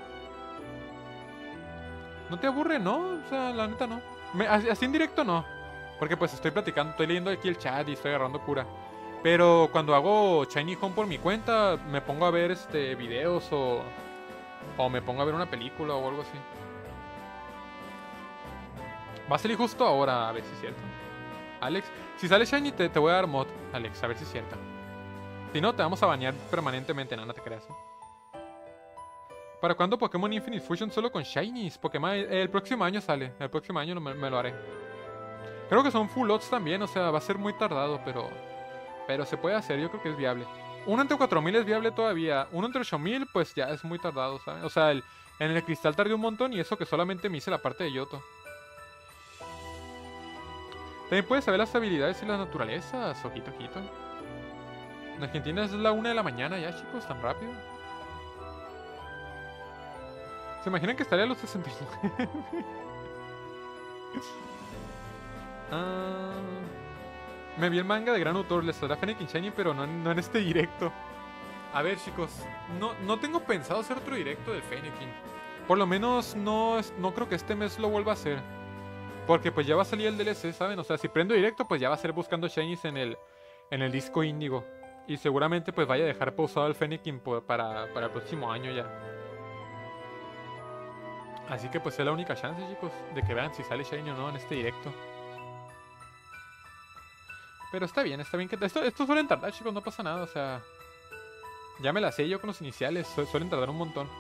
Speaker 1: ¿No te aburre? No, o sea, la neta no. Así en directo no. Porque pues estoy platicando, estoy leyendo aquí el chat y estoy agarrando cura. Pero cuando hago Shiny Home por mi cuenta, me pongo a ver videos o me pongo a ver una película o algo así. Va a salir justo ahora, a ver si es cierto. Alex, si sale Shiny te voy a dar mod, Alex, a ver si es cierto. Si no, te vamos a banear permanentemente, no te creas. ¿Para cuándo Pokémon Infinite Fusion solo con Shinies? Pokémon, el próximo año sale, el próximo año me lo haré. Creo que son full odds también, o sea, va a ser muy tardado, pero se puede hacer, yo creo que es viable. Uno entre 4000 es viable todavía, uno entre 8000 pues ya es muy tardado, ¿saben? O sea, en el cristal tardé un montón y eso que solamente me hice la parte de Yoto. También puedes saber las habilidades y las naturalezas, ojito, ojito. En Argentina es la 1 de la mañana ya, chicos, tan rápido. ¿Se imaginan que estaría a los 69? Me vi el manga de gran autor, les dará Fennec Shiny, pero no en este directo. A ver, chicos, no tengo pensado hacer otro directo del Fennekin. Por lo menos no creo que este mes lo vuelva a hacer. Porque pues ya va a salir el DLC, ¿saben? O sea, si prendo directo, pues ya va a ser buscando Shinies en el disco Índigo. Y seguramente pues vaya a dejar pausado el Fennekin para el próximo año ya. Así que pues es la única chance, chicos, de que vean si sale Shiny o no en este directo. Pero está bien que... Esto suelen tardar, chicos, no pasa nada, o sea... Ya me la sé yo con los iniciales, suelen tardar un montón.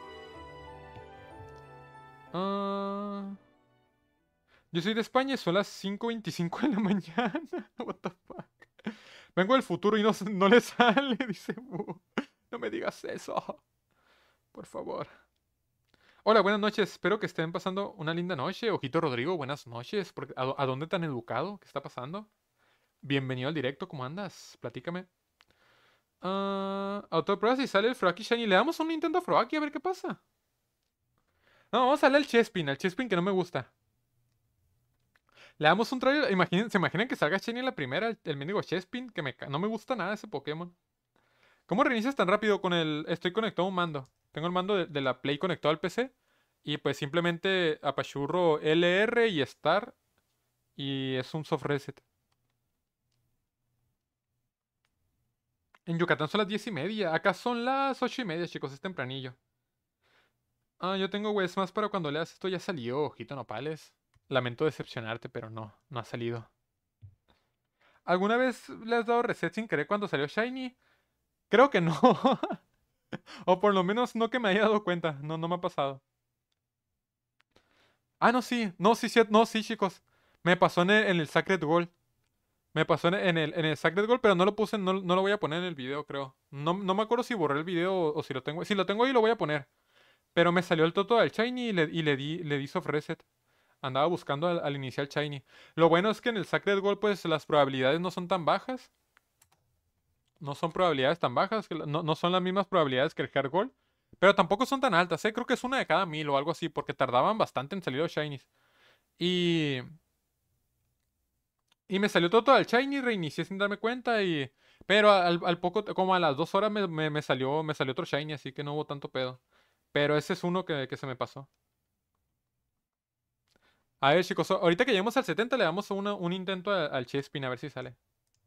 Speaker 1: Yo soy de España y son las 5:25 de la mañana. What the fuck. Vengo del futuro y no le sale, dice Bu. No me digas eso. Por favor. Hola, buenas noches. Espero que estén pasando una linda noche. Ojito Rodrigo, buenas noches. ¿A dónde tan educado? ¿Qué está pasando? Bienvenido al directo, ¿cómo andas? Platícame. Autoprueba si sale el Froakie Shiny. Le damos un Nintendo a Froakie a ver qué pasa. No, vamos a darle al Chespin que no me gusta. Le damos un trailer. ¿Se imaginan que salga Shiny en la primera? El mendigo Chespin, que no me gusta nada ese Pokémon. ¿Cómo reinicias tan rápido con el... Estoy conectado a un mando. Tengo el mando de la Play conectado al PC. Y pues simplemente apachurro LR y Start. Y es un soft reset. En Yucatán son las 10:30. Acá son las 8:30, chicos. Es tempranillo. Yo tengo Westmas para cuando leas esto ya salió, ojito nopales. Lamento decepcionarte, pero no ha salido. ¿Alguna vez le has dado reset sin querer cuando salió Shiny? Creo que no. O por lo menos no que me haya dado cuenta. No me ha pasado. No, sí. No, sí, sí, no, sí, chicos. Me pasó en el Sacred Gold. Me pasó en el Sacred Gold, pero no lo puse, no lo voy a poner en el video, creo. No me acuerdo si borré el video o si lo tengo. Si lo tengo ahí, lo voy a poner. Pero me salió el Toto del Shiny y le di soft reset. Andaba buscando al inicial Shiny. Lo bueno es que en el Sacred Gold, pues las probabilidades no son tan bajas. No son probabilidades tan bajas. No son las mismas probabilidades que el Heart Gold. Pero tampoco son tan altas, ¿eh? Creo que es una de cada 1000 o algo así, porque tardaban bastante en salir los Shinies. Y. Y me salió todo al Shiny, reinicié sin darme cuenta y... Pero al poco, como a las 2 horas me salió otro Shiny, así que no hubo tanto pedo. Pero ese es uno que se me pasó. A ver, chicos, ahorita que lleguemos al 70 le damos un intento al Chespin a ver si sale.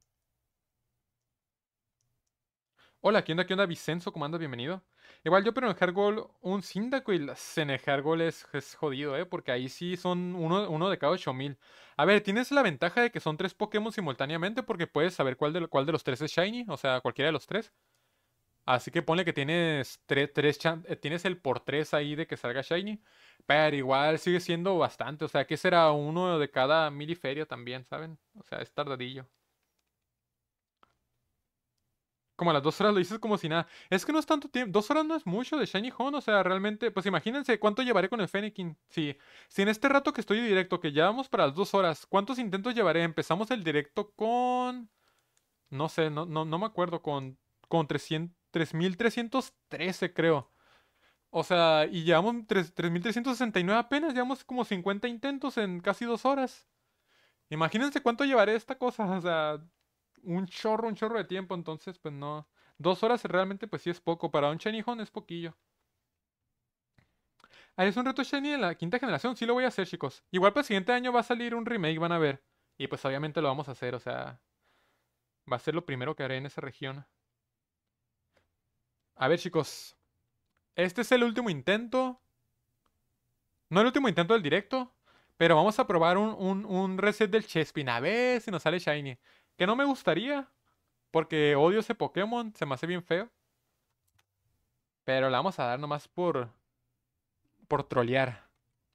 Speaker 1: Hola, ¿qué onda, Vicenzo? ¿Cómo andas? Bienvenido. Igual yo, pero en Hardgold, un Cyndaquil en el Hardgold es jodido, ¿eh? Porque ahí sí son uno de cada 8000. A ver, tienes la ventaja de que son 3 Pokémon simultáneamente porque puedes saber cuál de los tres es Shiny, o sea, cualquiera de los tres. Así que ponle que tienes tienes el por 3 ahí de que salga Shiny. Pero igual sigue siendo bastante. O sea, que será uno de cada miliferia también, ¿saben? O sea, es tardadillo. Como a las 2 horas lo dices como si nada. Es que no es tanto tiempo. 2 horas no es mucho de Shiny Hone. O sea, realmente, pues imagínense cuánto llevaré con el Fennekin. Si en este rato que estoy directo, que ya vamos para las 2 horas, ¿cuántos intentos llevaré? Empezamos el directo con... No sé, no me acuerdo. Con 3313, creo. O sea, y llevamos 3369 apenas. Llevamos como 50 intentos en casi 2 horas. Imagínense cuánto llevaré esta cosa. O sea, un chorro de tiempo, entonces pues no. 2 horas realmente pues sí es poco, para un Shiny Hone es poquillo. Es un reto Shiny en la quinta generación, sí lo voy a hacer, chicos. Igual para el siguiente año va a salir un remake, van a ver. Y pues obviamente lo vamos a hacer, o sea, va a ser lo primero que haré en esa región. A ver, chicos, este es el último intento. No el último intento del directo, Pero vamos a probar un reset del Chespin. A ver si nos sale Shiny. Que no me gustaría. Porque odio ese Pokémon. Se me hace bien feo. Pero la vamos a dar nomás por trolear.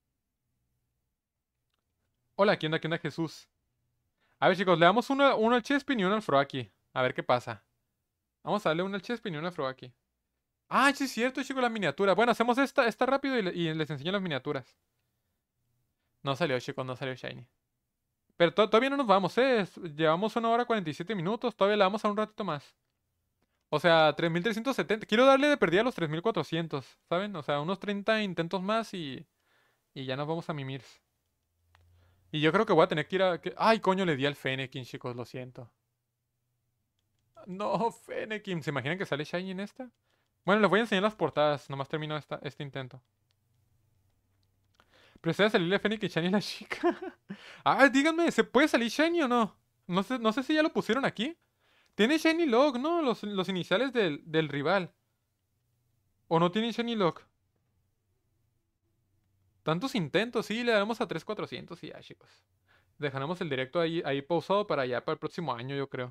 Speaker 1: Hola, qué onda, Jesús? A ver, chicos, le damos uno al Chespin y uno al Froakie. A ver qué pasa. Vamos a darle uno al Chespin y uno al Froakie. Ah, sí es cierto, chicos, la miniatura. Bueno, hacemos esta rápido y les enseño las miniaturas. No salió, chicos, no salió Shiny. Pero todavía no nos vamos, ¿eh? Llevamos 1 hora 47 minutos. Todavía le vamos a un ratito más. O sea, 3370. Quiero darle de perdida a los 3400, ¿saben? O sea, unos 30 intentos más y ya nos vamos a mimir. Y yo creo que voy a tener que ir a... Ay, coño, le di al Fennekin, chicos, lo siento. No, Fennekin. ¿Se imaginan que sale Shiny en esta? Bueno, les voy a enseñar las portadas. Nomás termino este intento. Pero salirle Fennekin Shiny a la chica. Ah, díganme, ¿se puede salir Shiny o no? No sé si ya lo pusieron aquí. Tiene Shiny Log, ¿no? Los iniciales del rival. ¿O no tiene Shiny Log? Tantos intentos, sí, le damos a 3400 y ya, chicos. Dejaremos el directo ahí pausado para allá, para el próximo año, yo creo.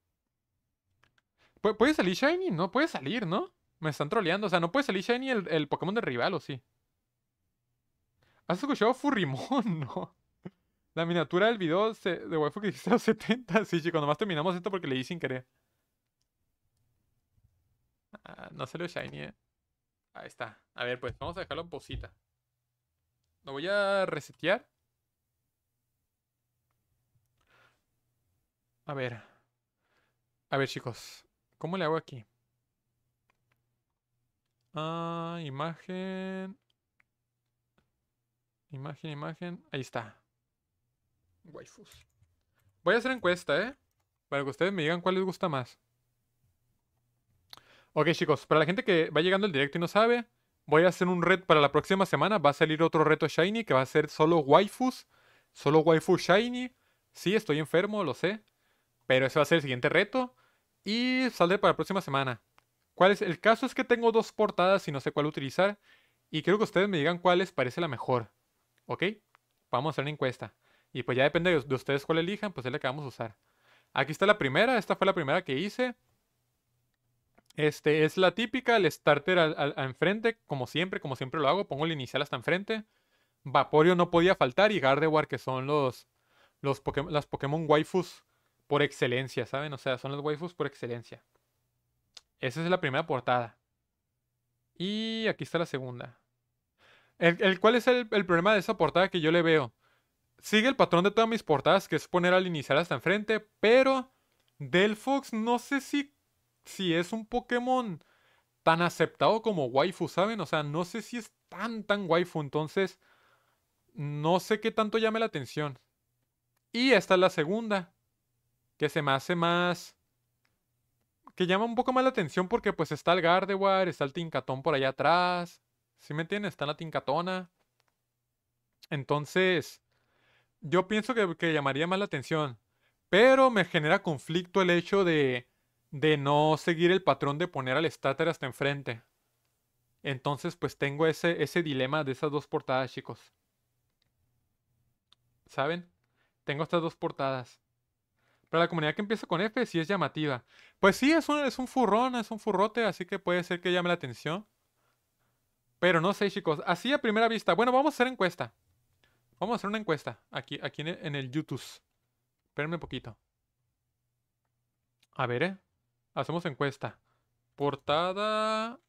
Speaker 1: ¿Puede salir Shiny? No puede salir, ¿no? Me están troleando. O sea, no puede salir Shiny el Pokémon del rival, ¿o sí? ¿Has escuchado Furrimon? No. La miniatura del video de waifu que dijiste a los 70. Sí, chicos, nomás terminamos esto porque le di sin querer. Ah, no salió Shiny, eh. Ahí está. A ver, pues, vamos a dejarlo en pausita. Lo voy a resetear. A ver. A ver, chicos. ¿Cómo le hago aquí? Ah, imagen. Imagen. Ahí está. Waifus. Voy a hacer encuesta, ¿eh? Para que ustedes me digan cuál les gusta más. Ok, chicos. Para la gente que va llegando al directo y no sabe, voy a hacer un reto para la próxima semana. Va a salir otro reto Shiny que va a ser solo waifus. Solo waifu Shiny. Sí, estoy enfermo, lo sé. Pero ese va a ser el siguiente reto. Y saldré para la próxima semana. ¿Cuál es? El caso es que tengo dos portadas y no sé cuál utilizar. Y quiero que ustedes me digan cuál les parece la mejor. ¿Ok? Vamos a hacer una encuesta. Y pues ya depende de ustedes cuál elijan, pues es la que vamos a usar. Aquí está la primera. Esta fue la primera que hice. Es la típica, el starter al enfrente, como siempre lo hago. Pongo el inicial hasta enfrente. Vaporeon no podía faltar y Gardevoir, que son las Pokémon waifus por excelencia, ¿saben? O sea, son las waifus por excelencia. Esa es la primera portada. Y aquí está la segunda. ¿Cuál es el problema de esa portada que yo le veo? Sigue el patrón de todas mis portadas, que es poner al inicial hasta enfrente, pero Delphox no sé si es un Pokémon tan aceptado como waifu, ¿saben? O sea, no sé si es tan waifu, entonces no sé qué tanto llame la atención. Y esta es la segunda, que se me hace más... que llama un poco más la atención porque pues está el Gardevoir, está el Tincatón por allá atrás. ¿Sí me entienden? Está la Tincatona. Entonces, yo pienso que llamaría más la atención. Pero me genera conflicto el hecho de no seguir el patrón de poner al starter hasta enfrente. Entonces, pues tengo ese dilema de esas dos portadas, chicos. ¿Saben? Tengo estas dos portadas. Para la comunidad que empieza con F, sí es llamativa. Pues sí, es un furrón, es un furrote, así que puede ser que llame la atención. Pero no sé, chicos. Así a primera vista. Bueno, vamos a hacer encuesta. Vamos a hacer una encuesta aquí en el YouTube. Espérenme un poquito. A ver, hacemos encuesta. Portada.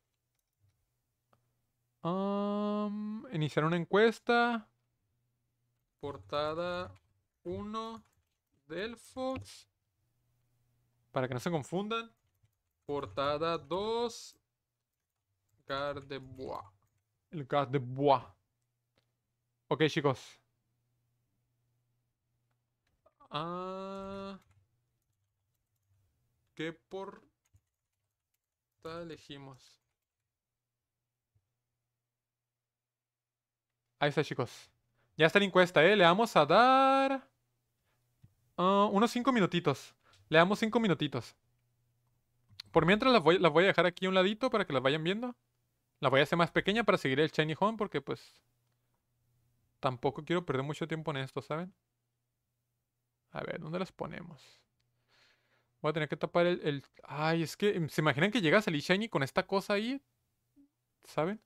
Speaker 1: Iniciar una encuesta. Portada 1 del Fox. Para que no se confundan. Portada 2. Gardevoir. El Gardevoir. Ok, chicos. Ah, ¿qué portada elegimos? Ahí está, chicos. Ya está la encuesta, ¿eh? Le vamos a dar... unos 5 minutitos. Le damos 5 minutitos. Por mientras las voy a dejar aquí a un ladito para que las vayan viendo. Las voy a hacer más pequeña para seguir el Shiny Home porque pues... tampoco quiero perder mucho tiempo en esto, ¿saben? A ver, ¿dónde las ponemos? Voy a tener que tapar Ay, es que... ¿Se imaginan que llega a salir Shiny con esta cosa ahí? ¿Saben?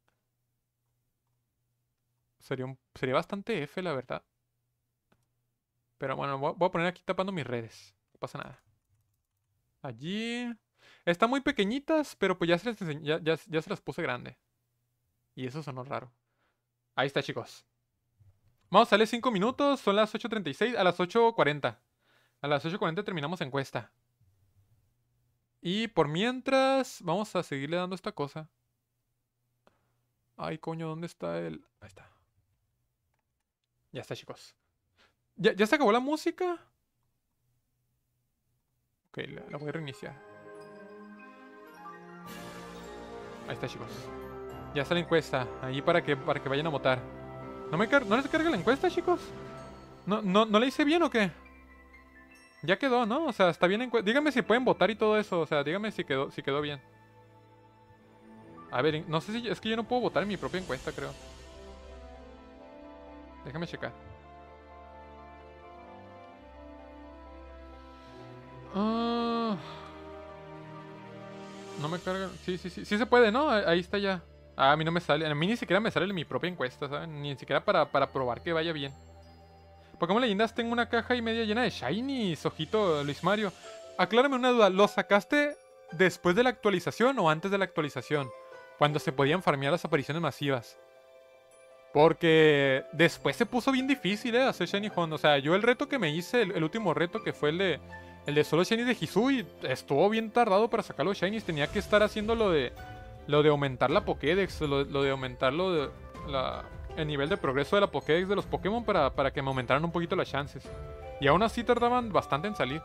Speaker 1: Sería bastante F, la verdad. Pero bueno, voy a poner aquí tapando mis redes. No pasa nada. Allí... Están muy pequeñitas, pero pues ya se las puse grande. Y eso sonó raro. Ahí está, chicos. Vamos, sale 5 minutos, son las 8:36, a las 8:40. A las 8:40 terminamos encuesta. Y por mientras, vamos a seguirle dando esta cosa. Ay, coño, ¿dónde está el...? Ahí está. Ya está, chicos. ¿Ya se acabó la música? Ok, la voy a reiniciar. Ahí está, chicos. Ya está la encuesta. Ahí para que vayan a votar. ¿No les carga la encuesta, chicos? ¿No la hice bien o qué? Ya quedó, ¿no? O sea, está bien díganme si pueden votar y todo eso. O sea, díganme si quedó bien. A ver, no sé si... Es que yo no puedo votar en mi propia encuesta, creo. Déjame checar. No me carga... Sí se puede, ¿no? Ahí está ya. A mí no me sale. A mí ni siquiera me sale en mi propia encuesta, ¿saben? Ni siquiera para probar que vaya bien. Pokémon Leyendas, tengo una caja y media llena de shinies, ojito, Luis Mario. Aclárame una duda, ¿lo sacaste después de la actualización o antes de la actualización? Cuando se podían farmear las apariciones masivas. Porque después se puso bien difícil, hacer Shiny Hunt. O sea, yo el reto que me hice, el último reto que fue el de solo Shiny de Hisui, estuvo bien tardado para sacar los Shinies. Tenía que estar haciendo lo de aumentar la Pokédex, lo de aumentar el nivel de progreso de la Pokédex de los Pokémon para que me aumentaran un poquito las chances. Y aún así tardaban bastante en salir.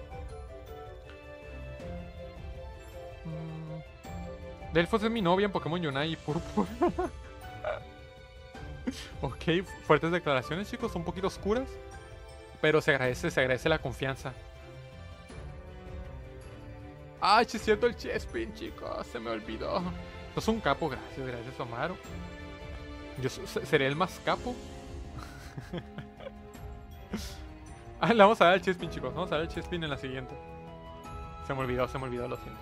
Speaker 1: Delphos es mi novia en Pokémon Unite y Purpura. Ok, fuertes declaraciones, chicos, un poquito oscuras. Pero se agradece la confianza. Ay, sí es cierto, el Chespin, chicos, se me olvidó. Sos un capo, gracias, Omaro. Yo seré el más capo. Le vamos a dar el Chespin, chicos. Vamos a dar el Chespin en la siguiente. Se me olvidó, lo siento.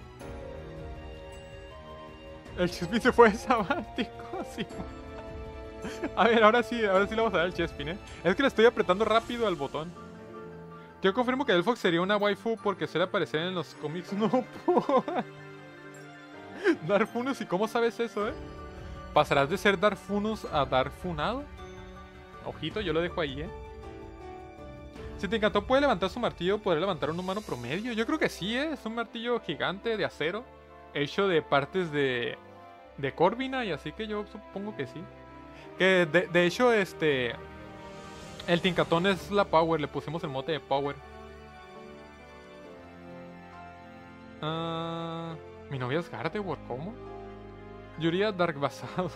Speaker 1: El Chespin se fue de sabático, sí. A ver, ahora sí le vamos a dar el Chespin, Es que le estoy apretando rápido al botón. Yo confirmo que Delphox sería una waifu porque suele aparecer en los cómics. No puedo. Darfunus, ¿y cómo sabes eso, ¿Pasarás de ser Darfunus a Darfunado? Ojito, yo lo dejo ahí, Si te encantó, ¿puede levantar su martillo? ¿Podría levantar un humano promedio? Yo creo que sí, Es un martillo gigante de acero, hecho de partes de Corvina, y así que yo supongo que sí. Que de hecho, el Tincatón es la Power, le pusimos el mote de Power. Mi novia es Gardevoir, ¿cómo? Yo iría Dark basado.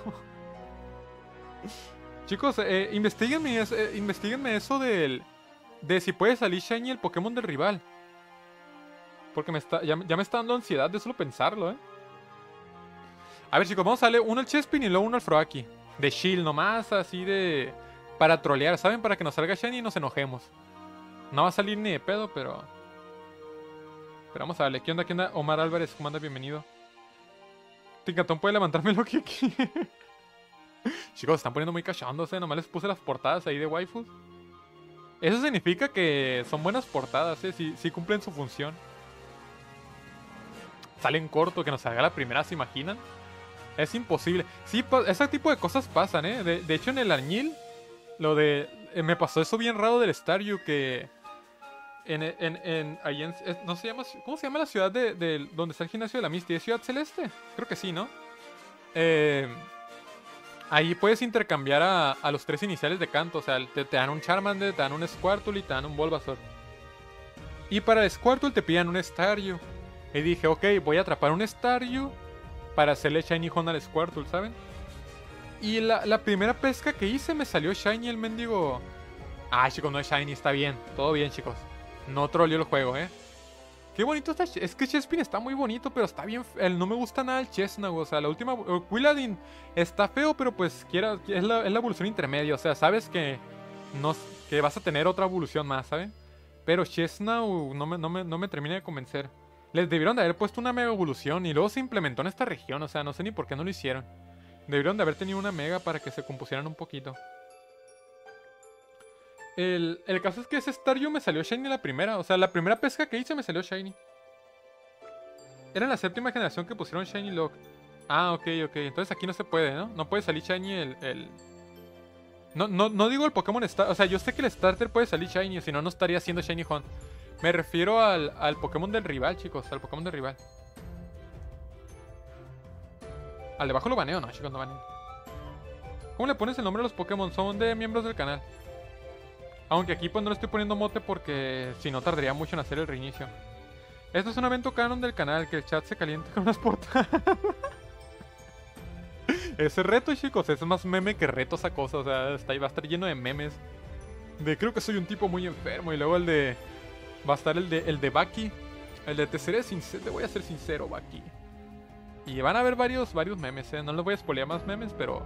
Speaker 1: Chicos, investiguenme eso de si puede salir Shiny el Pokémon del rival. Porque ya me está dando ansiedad de solo pensarlo, A ver, chicos, vamos a darle uno al Chespin y luego uno al Froakie. De Shield nomás, así de... Para trolear, ¿saben? Para que nos salga Shiny y nos enojemos. No va a salir ni de pedo, pero vamos a darle. ¿Qué onda? Omar Álvarez, ¿cómo anda? Bienvenido. Tincatón puede levantarme lo que quiere. Chicos, están poniendo muy cachondos, Nomás les puse las portadas ahí de waifus. Eso significa que son buenas portadas, Sí cumplen su función. Salen corto, que nos salga la primera, ¿se imaginan? Es imposible. Sí, ese tipo de cosas pasan, De hecho, en el Añil, me pasó eso bien raro del Staryu, que... no se llama... ¿Cómo se llama la ciudad donde está el gimnasio de la Misty? ¿Es Ciudad Celeste? Creo que sí, ¿no? Ahí puedes intercambiar a los 3 iniciales de canto. O sea, te dan un Charmander, te dan un Squirtle y te dan un Bulbasaur. Y para el Squirtle te piden un Staryu. Y dije, ok, voy a atrapar un Staryu para hacerle Shiny Hunt al Squirtle, ¿saben? Y la primera pesca que hice me salió Shiny el mendigo. Ah, chicos, no es Shiny, está bien. Todo bien, chicos. No troleó el juego, Qué bonito está. Es que Chespin está muy bonito, pero está bien. No me gusta nada el Chesnaught. O sea, la última. Quilladin está feo, pero pues es la evolución intermedia. O sea, sabes que, no, que vas a tener otra evolución más, ¿sabes? Pero Chesnaught no me termina de convencer. Les debieron de haber puesto una mega evolución y luego se implementó en esta región. O sea, no sé ni por qué no lo hicieron. Debieron de haber tenido una mega para que se compusieran un poquito. El caso es que ese Staryu me salió Shiny la primera. O sea, la primera pesca que hice me salió Shiny. Era en la séptima generación que pusieron Shiny Lock. Ah, ok. Entonces aquí no se puede, ¿no? No puede salir Shiny el... No digo el Pokémon Starter. O sea, yo sé que el Starter puede salir Shiny, si no, no estaría haciendo Shiny Hunt. Me refiero al Pokémon del rival, chicos. Al Pokémon del rival. ¿Al debajo lo baneo? No, chicos, no baneo. ¿Cómo le pones el nombre a los Pokémon? Son de miembros del canal. Aunque aquí pues no le estoy poniendo mote porque si no tardaría mucho en hacer el reinicio. Esto es un evento canon del canal, que el chat se caliente con unas portadas. Ese reto, chicos, es más meme que reto esa cosa. O sea, va a estar lleno de memes. De creo que soy un tipo muy enfermo. Y luego el de... Va a estar el de Baki. El de te seré sincero, te voy a ser sincero, Baki. Y van a haber varios memes, No les voy a spoilear más memes, pero...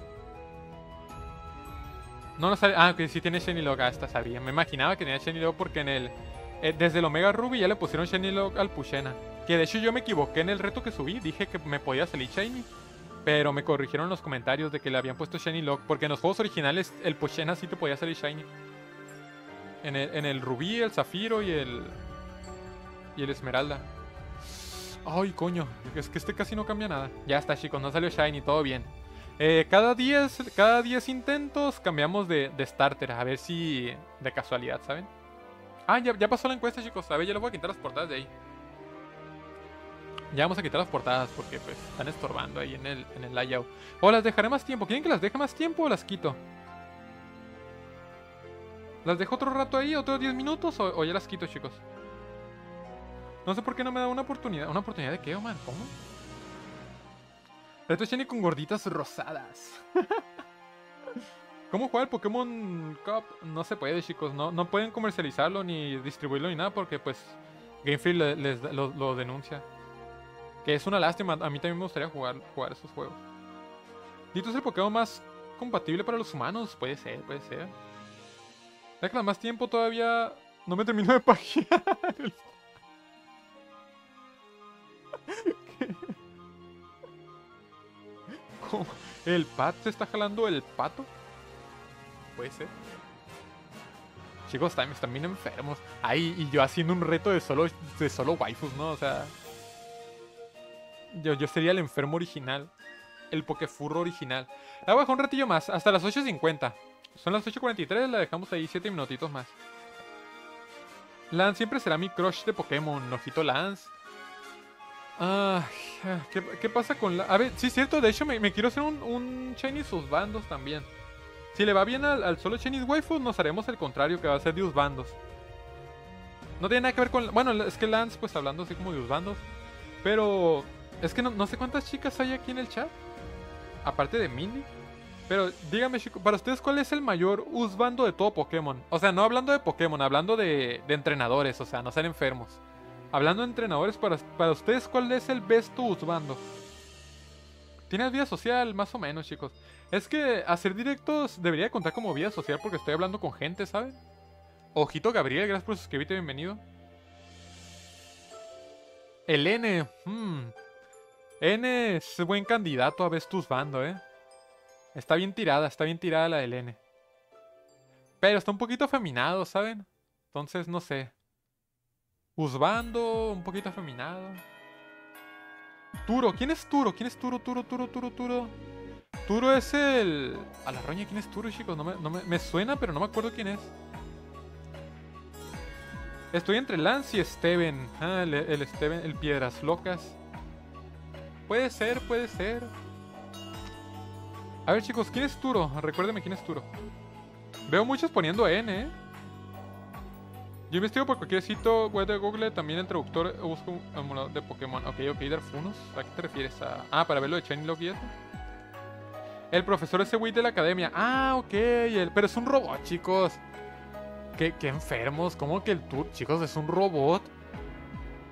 Speaker 1: No sale... Ah, que sí tiene Shiny Log. Ah, esta sabía. Me imaginaba que tenía Shiny Log porque en el... desde el Omega Ruby ya le pusieron Shiny Log al Pushena. Que de hecho yo me equivoqué en el reto que subí. Dije que me podía salir Shiny. Pero me corrigieron en los comentarios de que le habían puesto Shiny Log. Porque en los juegos originales el Pushena sí te podía salir Shiny. En el Rubí, el Zafiro y el Esmeralda. Ay, coño. Es que este casi no cambia nada. Ya está, chicos. No salió Shiny. Todo bien. Cada 10 intentos cambiamos de starter. A ver si de casualidad, ¿saben? Ah, ya pasó la encuesta, chicos. A ver, ya les voy a quitar las portadas de ahí. Ya vamos a quitar las portadas porque pues están estorbando ahí en el layout. O las dejaré más tiempo. ¿Quieren que las deje más tiempo o las quito? ¿Las dejo otro rato ahí? ¿Otros 10 minutos? ¿O ya las quito, chicos? No sé por qué no me da una oportunidad. ¿Una oportunidad de qué, Omar? ¿Cómo? Reto Shiny con gorditas rosadas. ¿Cómo juega el Pokémon Cup? No se puede, chicos. No pueden comercializarlo ni distribuirlo ni nada porque pues Game Freak lo denuncia. Que es una lástima. A mí también me gustaría jugar esos juegos. ¿Dito es el Pokémon más compatible para los humanos? Puede ser. Ya que más tiempo todavía no me termino de pajear. ¿Cómo? ¿El Pat se está jalando el pato? Puede ser. Chicos, están bien enfermos. Ay, y yo haciendo un reto de solo waifus, ¿no? O sea... Yo sería el enfermo original. El Pokefurro original. La voy a dejar un ratillo más, hasta las 8:50. Son las 8:43, la dejamos ahí 7 minutitos más. Lance siempre será mi crush de Pokémon. Ojito Lance. ¿Qué pasa con la...? A ver, sí es cierto, de hecho me quiero hacer un Chinese Usbandos también. Si le va bien al solo Chinese Waifu, nos haremos el contrario, que va a ser de Usbandos. No tiene nada que ver con... Bueno, es que Lance, pues hablando así como de Usbandos. Pero... Es que no sé cuántas chicas hay aquí en el chat. Aparte de Mindy. Pero díganme, chicos, para ustedes, ¿cuál es el mayor Usbando de todo Pokémon? O sea, no hablando de Pokémon, hablando de entrenadores, o sea, no sean enfermos. Hablando de entrenadores, para ustedes, ¿cuál es el best Usbando? ¿Tienes vida social? Más o menos, chicos. Es que hacer directos debería contar como vida social porque estoy hablando con gente, ¿saben? Ojito Gabriel, gracias por suscribirte, bienvenido. El N, N es buen candidato a Best Usbando, Está bien tirada la del N. Pero está un poquito afeminado, ¿saben? Entonces, no sé. Usbando, un poquito afeminado. Turo, ¿quién es Turo? Turo? Turo es el... A la roña, ¿quién es Turo, chicos? Me suena, pero no me acuerdo quién es. Estoy entre Lance y Steven. Ah, el Steven, el Piedras Locas. Puede ser. A ver, chicos, ¿quién es Turo? Recuérdenme quién es Turo. Veo muchos poniendo N, Yo investigo por cualquier sitio web de Google, también en traductor busco un emulador de Pokémon. Ok, Darfunos. ¿A qué te refieres? Para ver lo de Shiny Log y eso. El profesor ese güey de la academia. Ah, ok. Pero es un robot, chicos. Qué enfermos. ¿Cómo que el Turo? Chicos, es un robot.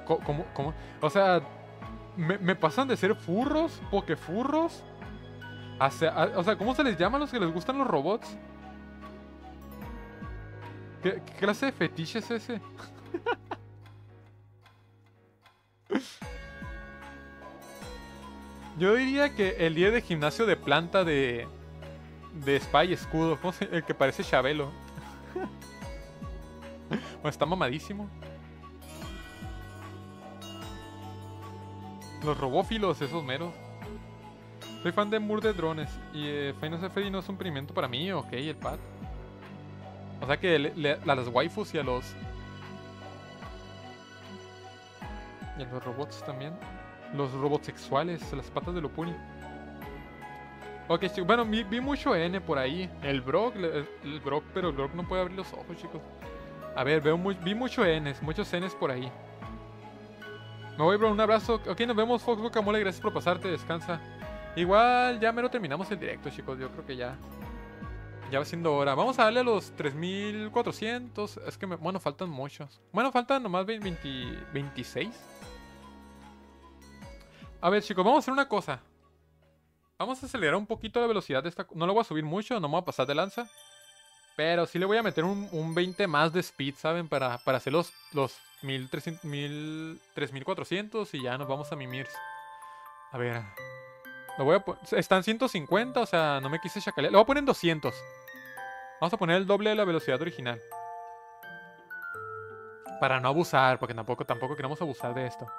Speaker 1: ¿Cómo? O sea, me pasan de ser furros, pokefurros. O sea, ¿cómo se les llama a los que les gustan los robots? ¿Qué clase de fetiche es ese? Yo diría que el día de gimnasio de planta de Espada y Escudo. El que parece Chabelo. Bueno, está mamadísimo. Los robófilos, esos meros. Soy fan de Mur de Drones. Y Final Freddy no es un experimento para mí. Ok, el pad. O sea que a las waifus y a los... Y a los robots también. Los robots sexuales, las patas de Lupuni. Ok, chicos. Bueno, vi mucho N por ahí. El Brock, pero el Brock no puede abrir los ojos, chicos. A ver, vi muchos Ns por ahí. Me voy, bro, un abrazo. Ok, nos vemos, Fox Guacamole, gracias por pasarte, descansa. Igual, ya mero terminamos el directo, chicos. Yo creo que ya va siendo hora. Vamos a darle a los 3400. Es que, bueno, faltan muchos. Bueno, faltan nomás 26. A ver, chicos, vamos a hacer una cosa. Vamos a acelerar un poquito la velocidad de esta... No lo voy a subir mucho, no me voy a pasar de lanza. Pero sí le voy a meter un 20 más de speed, ¿saben? Para hacer los 3400 y ya nos vamos a mimir. A ver. Lo voy a están 150, o sea, no me quise chacalear. Lo voy a poner en 200. Vamos a poner el doble de la velocidad original. Para no abusar, porque tampoco queremos abusar de esto.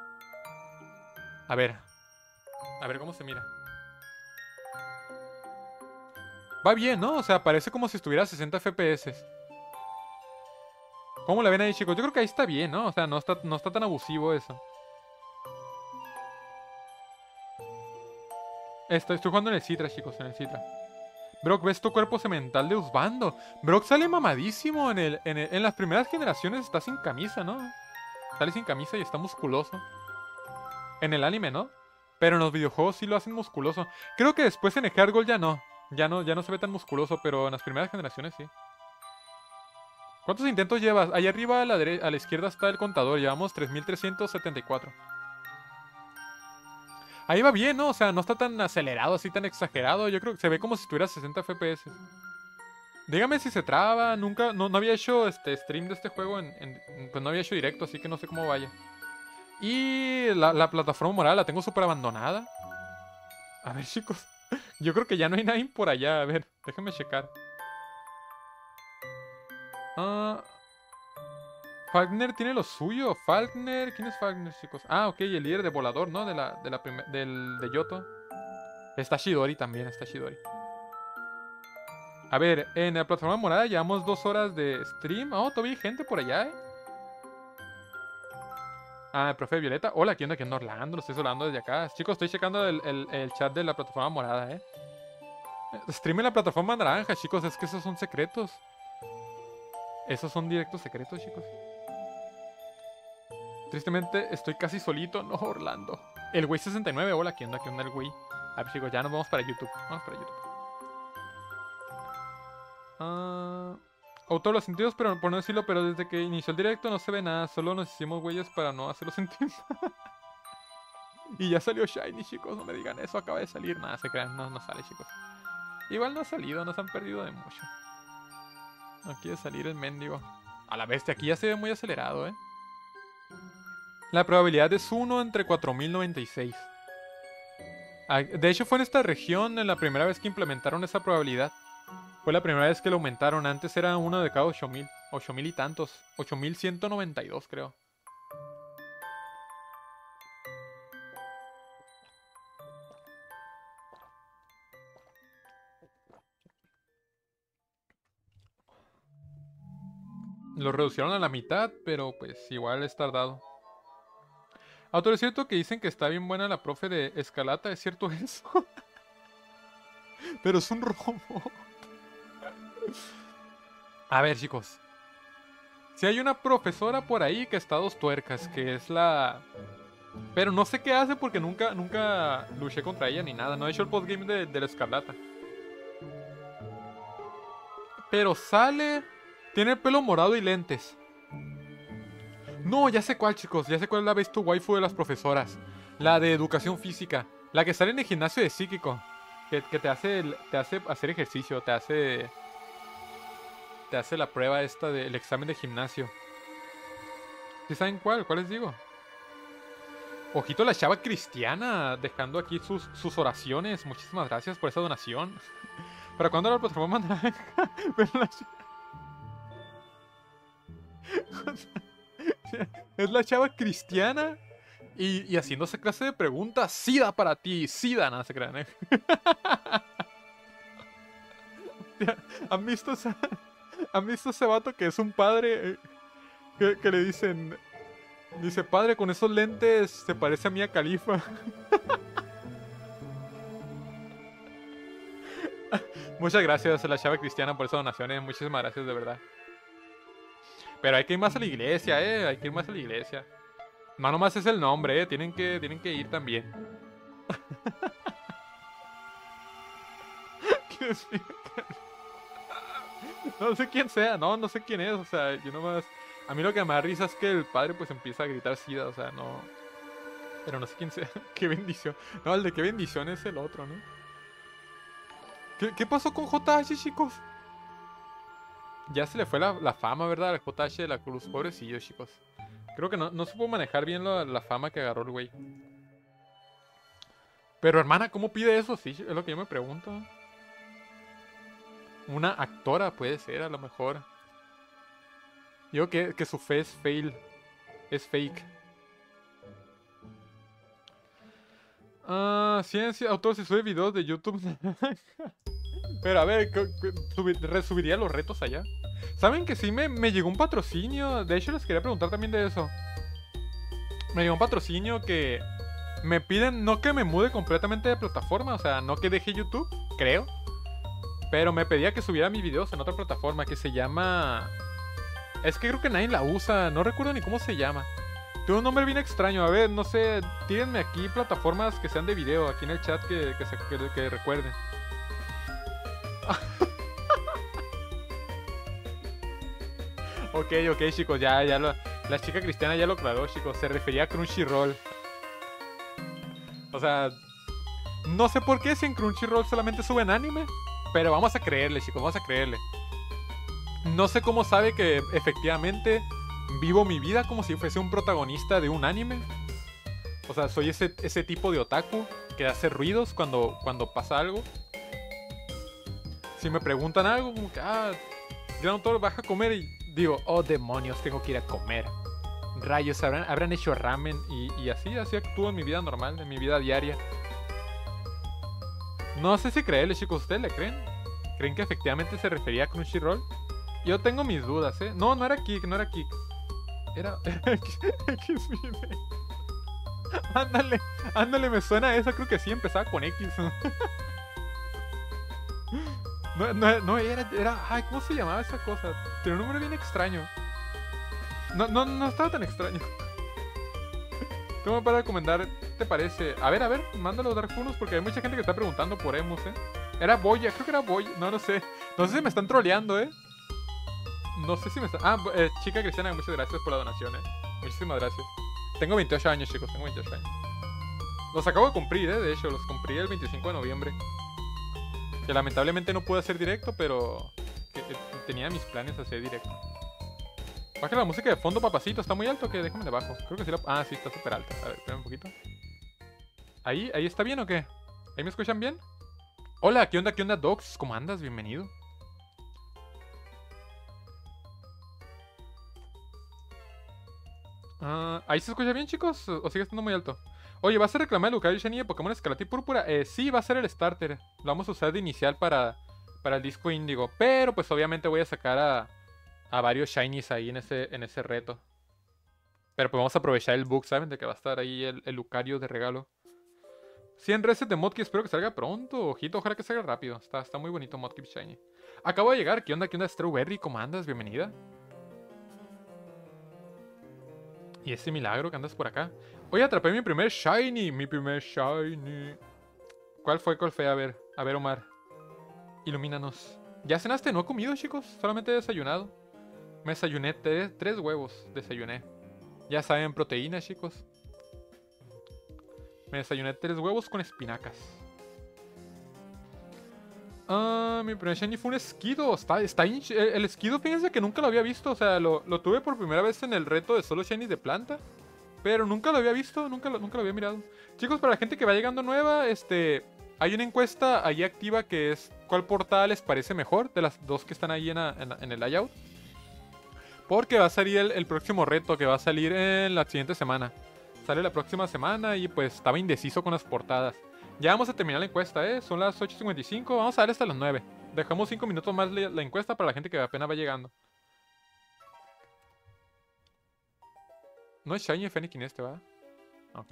Speaker 1: A ver. A ver cómo se mira. Va bien, ¿no? O sea, parece como si estuviera a 60 FPS. ¿Cómo la ven ahí, chicos? Yo creo que ahí está bien, ¿no? O sea, no está tan abusivo eso. Estoy jugando en el Citra, chicos, en el Citra. Brock, ¿ves tu cuerpo semental de Usbando? Brock sale mamadísimo en las primeras generaciones. Está sin camisa, ¿no? Sale sin camisa y está musculoso. En el anime, ¿no? Pero en los videojuegos sí lo hacen musculoso. Creo que después en el Heart Gold ya no. Ya no se ve tan musculoso, pero en las primeras generaciones sí. ¿Cuántos intentos llevas? Ahí arriba a la izquierda está el contador. Llevamos 3374. Ahí va bien, ¿no? O sea, no está tan acelerado, así tan exagerado. Yo creo que se ve como si estuviera a 60 FPS. Dígame si se traba. Nunca, no había hecho stream de este juego. Pues no había hecho directo, así que no sé cómo vaya. Y la plataforma morada la tengo súper abandonada. A ver, chicos. Yo creo que ya no hay nadie por allá. A ver, déjenme checar. Falkner tiene lo suyo. Falkner. ¿Quién es Falkner, chicos? Ah, ok, el líder de volador, ¿no? De Yoto. Está Shidori también, está Shidori. A ver, en la plataforma morada llevamos 2 horas de stream. Oh, todavía hay gente por allá, ¿eh? Ah, el profe Violeta. Hola, ¿qué onda? ¿Qué onda, Orlando? Lo estoy saludando desde acá. Chicos, estoy checando el chat de la plataforma morada, ¿eh? Stream en la plataforma naranja, chicos. Es que esos son secretos. Esos son directos secretos, chicos. Tristemente, estoy casi solito. No, Orlando. El güey 69. Hola, ¿qué onda? ¿Qué onda el güey? A ver, chicos, ya nos vamos para YouTube. Vamos para YouTube. Autor los sentidos, pero por no decirlo, pero desde que inició el directo no se ve nada. Solo nos hicimos güeyes para no hacerlo sentir. Y ya salió Shiny, chicos. No me digan eso. Acaba de salir. Nada, se crean. No sale, chicos. Igual no ha salido. Nos han perdido de mucho. No quiere salir el mendigo. A la bestia. Aquí ya se ve muy acelerado, ¿eh? La probabilidad es 1 entre 4096. De hecho, fue en esta región en la primera vez que implementaron esa probabilidad. Fue la primera vez que lo aumentaron. Antes era 1 de cada 8000. 8000 y tantos. 8192, creo. Lo reducieron a la mitad, pero pues igual es tardado. Autor, es cierto que dicen que está bien buena la profe de Escalata. ¿Es cierto eso? Pero es un robo. A ver, chicos. Si hay una profesora por ahí que está a 2 tuercas, que es la... Pero no sé qué hace porque nunca luché contra ella ni nada. No he hecho el postgame de la Escarlata. Pero sale... Tiene el pelo morado y lentes. No, ya sé cuál, chicos. Ya sé cuál es la best to waifu de las profesoras. La de educación física. La que sale en el gimnasio de psíquico. Que te hace hacer ejercicio. Te hace la prueba esta del examen de gimnasio. ¿Sí saben cuál? ¿Cuál les digo? Ojito la chava cristiana. Dejando aquí sus oraciones. Muchísimas gracias por esa donación. ¿Para cuándo la plataforma naranja? Pero la es la chava cristiana y haciendo esa clase de preguntas. SIDA para ti, SIDA, nada se crean, ¿eh? ¿Han visto, ¿Han visto ese vato que es un padre que le dicen... Dice, padre, con esos lentes se parece a Mia Khalifa. Muchas gracias a la chava cristiana por esas donaciones. Muchísimas gracias, de verdad. Pero hay que ir más a la iglesia, hay que ir más a la iglesia. No nomás es el nombre, tienen que ir también. No sé quién sea, no sé quién es, o sea, yo nomás... A mí lo que me da risa es que el padre pues empieza a gritar SIDA, o sea, no... Pero no sé quién sea, qué bendición. No, el de qué bendición es el otro, ¿no? ¿Qué pasó con JH, chicos? Ya se le fue la fama, ¿verdad? Al JH de la Cruz, pobrecillo, chicos. Creo que no supo manejar bien la fama que agarró el güey. Pero hermana, ¿cómo pide eso? Sí, es lo que yo me pregunto. Una actora puede ser, a lo mejor. Digo que su fe es fail. Es fake. Ah, ciencia, autor se sube videos de YouTube. Pero a ver, ¿resubiría los retos allá? ¿Saben que sí me llegó un patrocinio? De hecho, les quería preguntar también de eso. Me llegó un patrocinio que me piden no que me mude completamente de plataforma, o sea, no que deje YouTube, creo. Pero me pedía que subiera mis videos en otra plataforma que se llama... Es que creo que nadie la usa, no recuerdo ni cómo se llama. Tiene un nombre bien extraño, a ver, no sé, tírenme aquí plataformas que sean de video, aquí en el chat que recuerden. Ok, chicos, la chica cristiana ya lo aclaró, chicos, se refería a Crunchyroll. O sea, no sé por qué si en Crunchyroll solamente suben anime, pero vamos a creerle, chicos, vamos a creerle. No sé cómo sabe que efectivamente vivo mi vida como si fuese un protagonista de un anime. O sea, soy ese tipo de otaku que hace ruidos cuando pasa algo. Si me preguntan algo, como que, Gran Autor, baja a comer y digo, oh demonios, tengo que ir a comer. Rayos, habrán hecho ramen y así actúo en mi vida normal, en mi vida diaria. No sé si creerle, chicos, ¿ustedes le creen? ¿Creen que efectivamente se refería a Crunchyroll? Yo tengo mis dudas, ¿eh? No era Kik, no era Kik. Era X video. Ándale, me suena esa, creo que sí, empezaba con X. No era, ay, ¿cómo se llamaba esa cosa? Tenía un nombre bien extraño. No estaba tan extraño. ¿Cómo para recomendar te parece? A ver, mándalo a Dark Funos porque hay mucha gente que está preguntando por Emus, Era Boya, creo que era Boya, no sé. No sé si me están troleando, No sé si me están... chica cristiana, muchas gracias por la donación, Muchísimas gracias. Tengo 28 años, chicos, tengo 28 años. Los acabo de cumplir, de hecho, los cumplí el 25 de noviembre. Que lamentablemente no pude hacer directo, pero tenía mis planes de hacer directo. Baja la música de fondo, papacito. ¿Está muy alto o qué? Déjame de abajo. Creo que sí sí, está súper alta. A ver, espérame un poquito. ¿Ahí está bien o qué? ¿Ahí me escuchan bien? Hola, ¿qué onda, Docs? ¿Cómo andas? Bienvenido. ¿Ahí se escucha bien, chicos? ¿O sigue estando muy alto? Oye, ¿vas a reclamar el Lucario Shiny de Pokémon Escarlata y Púrpura? Sí, va a ser el starter. Lo vamos a usar de inicial para el disco índigo. Pero pues obviamente voy a sacar a varios Shinies ahí en ese reto. Pero pues vamos a aprovechar el bug, ¿saben? De que va a estar ahí el Lucario de regalo. 100 reset de Mudkip, espero que salga pronto. Ojito, ojalá que salga rápido. Está muy bonito Mudkip Shiny. Acabo de llegar. ¿Qué onda, Strawberry? ¿Cómo andas? Bienvenida. Y ese milagro que andas por acá. Hoy atrapé mi primer Shiny. ¿Cuál fue? A ver, Omar. Ilumínanos. ¿Ya cenaste? No he comido, chicos. Solamente he desayunado. Me desayuné 3 huevos. Desayuné. Ya saben, proteínas, chicos. Me desayuné 3 huevos con espinacas. Ah, mi primer shiny fue un esquido. El esquido, fíjense que nunca lo había visto. O sea, lo tuve por primera vez en el reto de solo shinies de planta. Pero nunca lo había visto, nunca lo había mirado. Chicos, para la gente que va llegando nueva, hay una encuesta ahí activa que es cuál portada les parece mejor de las dos que están ahí en el layout. Porque va a salir el próximo reto que va a salir en la siguiente semana. Sale la próxima semana y pues estaba indeciso con las portadas. Ya vamos a terminar la encuesta, son las 8:55, vamos a dar hasta las 9. Dejamos 5 minutos más la encuesta para la gente que apenas va llegando. No es Shiny Fennekin este, ¿va? Ok.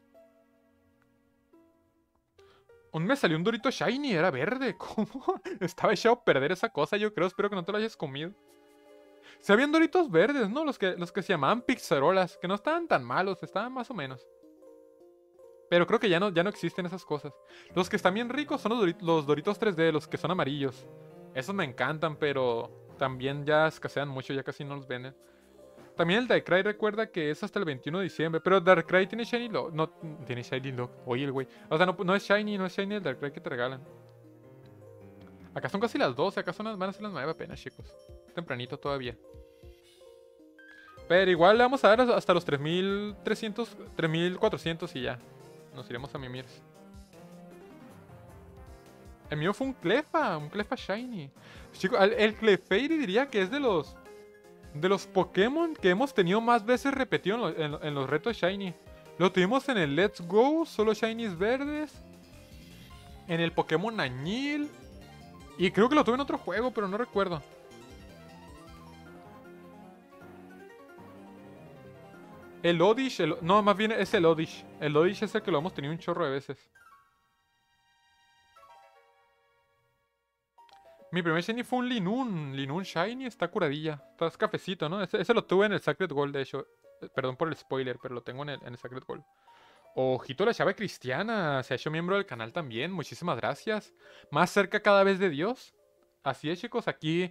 Speaker 1: Me salió un Dorito Shiny, era verde. ¿Cómo? Estaba echado a perder esa cosa, yo creo. Espero que no te lo hayas comido. Se habían Doritos verdes, ¿no? Los que se llamaban Pixarolas, que no estaban tan malos, estaban más o menos. Pero creo que ya no existen esas cosas. Los que están bien ricos son los Doritos 3D, los que son amarillos. Esos me encantan, pero también ya escasean mucho, ya casi no los venden. También el Darkrai recuerda que es hasta el 21 de diciembre. Pero Darkrai tiene Shiny Lock. No, tiene Shiny Lock. Oye, el güey. O sea, no es Shiny el Darkrai que te regalan. Acá son casi las 12. Acá van a ser las 9 apenas, chicos. Tempranito todavía. Pero igual le vamos a dar hasta los 3300, 3400 y ya. Nos iremos a mimir. El mío fue un Clefa Shiny. Chicos, el Clefairy diría que es de los Pokémon que hemos tenido más veces repetido en los retos Shiny. Lo tuvimos en el Let's Go, solo Shinies verdes. En el Pokémon Añil. Y creo que lo tuve en otro juego, pero no recuerdo. El Oddish, no, más bien es el Oddish. El Oddish es el que lo hemos tenido un chorro de veces. Mi primer Shiny fue un Linoon. Linoon Shiny, está curadilla. Está cafecito, ¿no? Ese lo tuve en el Sacred Gold, de hecho. Perdón por el spoiler, pero lo tengo en el Sacred Gold. Ojito la chava cristiana, se ha hecho miembro del canal también, muchísimas gracias. Más cerca cada vez de Dios. Así es, chicos, aquí,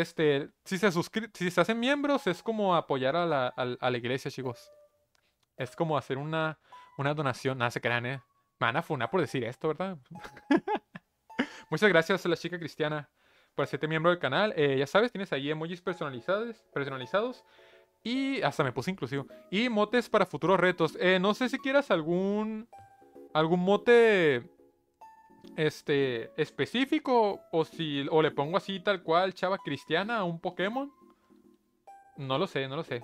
Speaker 1: si se hacen miembros es como apoyar a la iglesia, chicos. Es como hacer una donación, nada se crean, Me van a funar por decir esto, ¿verdad? Muchas gracias a la chica cristiana por hacerte miembro del canal. Ya sabes, tienes ahí emojis personalizados. Y hasta me puse inclusivo. Y motes para futuros retos. No sé si quieras algún mote específico o le pongo así tal cual chava cristiana a un Pokémon. No lo sé, no lo sé.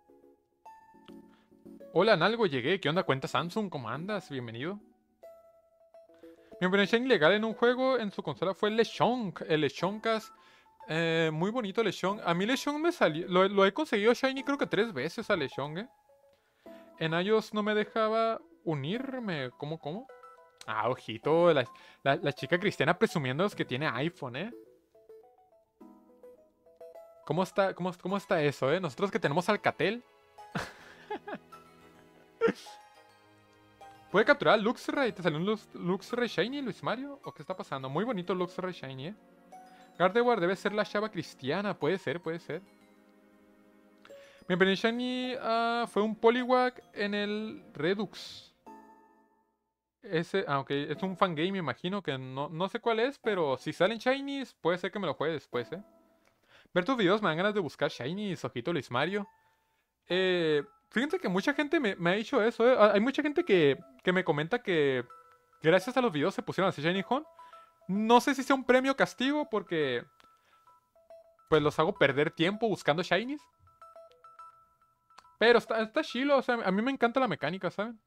Speaker 1: Hola, Nalgo, llegué. ¿Qué onda? Cuenta Samsung, ¿cómo andas? Bienvenido. Mi primer shiny legal en un juego en su consola fue el Lechonk. El Lechonkas. Muy bonito Lechonk. A mí Lechonk me salió. Lo he conseguido shiny creo que 3 veces a Lechonk, En iOS no me dejaba unirme. ¿Cómo? Ah, ojito. La chica cristiana presumiendo que tiene iPhone, ¿Cómo está eso, Nosotros que tenemos Alcatel. ¿Puede capturar a Luxray? ¿Te salió un Luxray Shiny, Luis Mario? ¿O qué está pasando? Muy bonito Luxray Shiny, Gardevoir debe ser la chava cristiana. Puede ser, puede ser. Mi primer Shiny fue un Poliwag en el Redux. Ok, es un fangame, me imagino, que no sé cuál es, pero si salen Shinies, puede ser que me lo juegue después, Ver tus videos me dan ganas de buscar Shinies, ojito Luis Mario. Fíjense que mucha gente me ha dicho eso, Hay mucha gente que me comenta que gracias a los videos se pusieron a hacer Shiny Hunt. No sé si sea un premio o castigo porque pues los hago perder tiempo buscando Shinies. Pero está chilo, o sea, a mí me encanta la mecánica, ¿saben?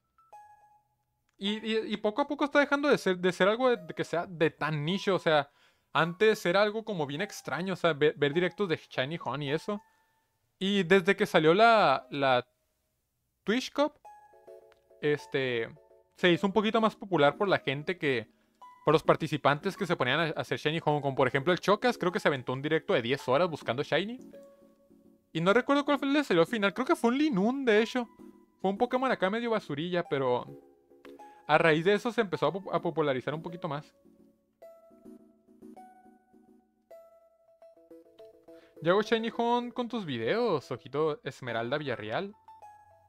Speaker 1: Y poco a poco está dejando de ser algo que sea de tan nicho, o sea, antes era algo como bien extraño, o sea, ver directos de Shiny Hunt y eso. Y desde que salió la Twitch Cup, se hizo un poquito más popular por la gente por los participantes que se ponían a hacer Shiny Home, como por ejemplo el Chocas, creo que se aventó un directo de 10 horas buscando Shiny. Y no recuerdo cuál fue el que salió al final, creo que fue un Linoon, de hecho. Fue un Pokémon acá medio basurilla, pero a raíz de eso se empezó a popularizar un poquito más. Ya hago Shiny Home con tus videos, ojito Esmeralda Villarreal.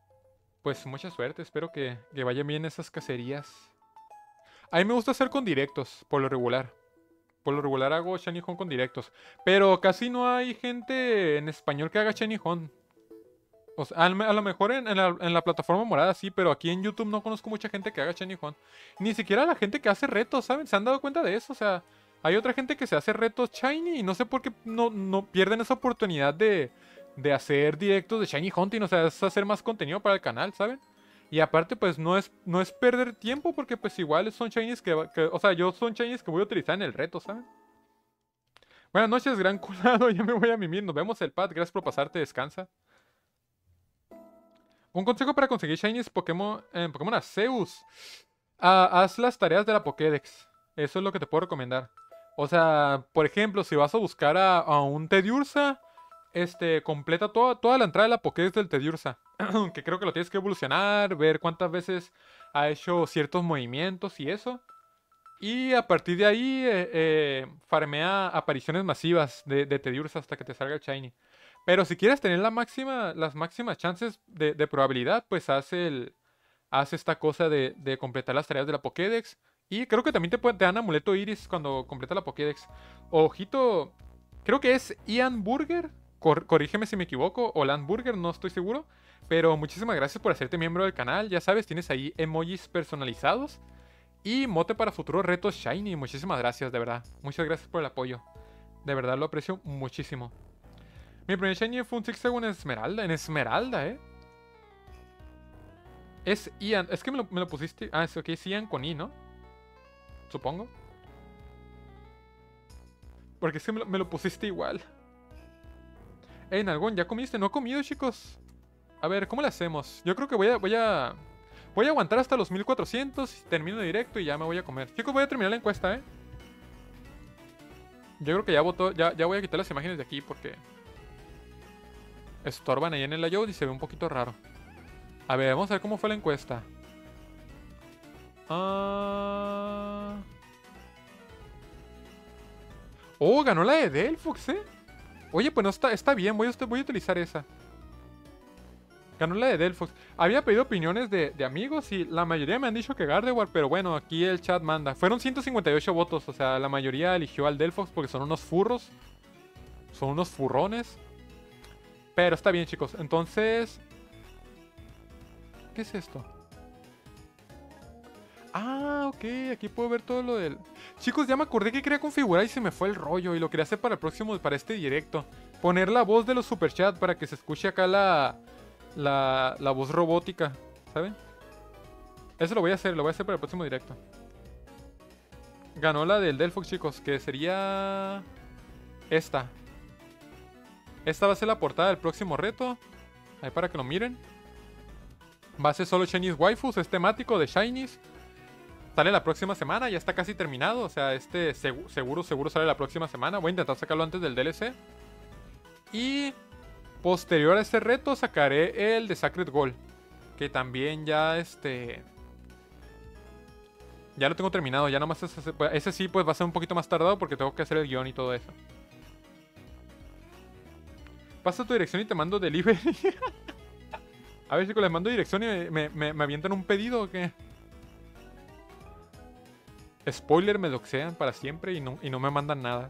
Speaker 1: Pues mucha suerte, espero que vayan bien esas cacerías. A mí me gusta hacer con directos, por lo regular. Por lo regular hago Shiny Hon con directos. Pero casi no hay gente en español que haga Shiny Hon. O sea, a lo mejor en la plataforma morada sí, pero aquí en YouTube no conozco mucha gente que haga Shiny Hunt. Ni siquiera la gente que hace retos, ¿saben? ¿Se han dado cuenta de eso? O sea, hay otra gente que se hace retos Shiny y no sé por qué no pierden esa oportunidad de hacer directos de Shiny Hunting. O sea, es hacer más contenido para el canal, ¿saben? Y aparte, pues no es perder tiempo porque pues igual son Shinies o sea, yo son Shinies que voy a utilizar en el reto, ¿saben? Buenas noches, gran culado. Ya me voy a mimir. Nos vemos el pad. Gracias por pasarte. Descansa. Un consejo para conseguir Shinies Pokémon, Pokémon Arceus. Haz las tareas de la Pokédex. Eso es lo que te puedo recomendar. O sea, por ejemplo, si vas a buscar a un Tediursa, completa toda la entrada de la Pokédex del Tediursa. Que creo que lo tienes que evolucionar, ver cuántas veces ha hecho ciertos movimientos y eso. Y a partir de ahí, farmea apariciones masivas de Tediursa hasta que te salga el Shiny. Pero si quieres tener las máximas chances de probabilidad, pues haz esta cosa de completar las tareas de la Pokédex. Y creo que también te dan amuleto Iris cuando completa la Pokédex. Ojito, creo que es Ian Burger. Corrígeme si me equivoco. O Land Burger, no estoy seguro. Pero muchísimas gracias por hacerte miembro del canal. Ya sabes, tienes ahí emojis personalizados. Y mote para futuros retos Shiny. Muchísimas gracias, de verdad. Muchas gracias por el apoyo. De verdad lo aprecio muchísimo. Mi primer Shiny fue un Zigzag en Esmeralda. En Esmeralda, ¿eh? Es Ian. Es que me lo pusiste. Ah, es ok. Es Ian con I, ¿no? Supongo. Porque es que me lo pusiste igual. Ey, Nalgón, ¿ya comiste? No he comido, chicos. A ver, ¿cómo le hacemos? Yo creo que voy a aguantar hasta los 1400. Termino directo y ya me voy a comer. Chicos, voy a terminar la encuesta, ¿eh? Yo creo que ya voy a quitar las imágenes de aquí porque estorban ahí en el layout y se ve un poquito raro. A ver, vamos a ver cómo fue la encuesta. Oh, ganó la de Delphox, ¿eh? Oye, pues no está bien, voy a utilizar esa. Ganó la de Delphox. Había pedido opiniones de amigos y la mayoría me han dicho que Gardevoir, pero bueno, aquí el chat manda. Fueron 158 votos, o sea, la mayoría eligió al Delphox porque son unos furros. Son unos furrones. Pero está bien, chicos. Entonces... ¿qué es esto? Ah, ok, aquí puedo ver todo lo del... Chicos, ya me acordé que quería configurar y se me fue el rollo. Y lo quería hacer para el próximo, para este directo. Poner la voz de los superchat para que se escuche acá la voz robótica, ¿saben? Eso lo voy a hacer para el próximo directo. Ganó la del Delphox, chicos, que sería... esta. Esta va a ser la portada del próximo reto. Ahí para que lo miren. Va a ser solo Shinies Waifus, es temático de Shinies. Sale la próxima semana, ya está casi terminado. O sea, seguro sale la próxima semana. Voy a intentar sacarlo antes del DLC. Y posterior a este reto sacaré el de Sacred Gold. Que también ya ya lo tengo terminado. Ya nomás ese sí pues va a ser un poquito más tardado porque tengo que hacer el guión y todo eso. Pasa tu dirección y te mando delivery. A ver, chicos, les mando dirección y me avientan un pedido o qué. Spoiler, me doxean para siempre y no me mandan nada.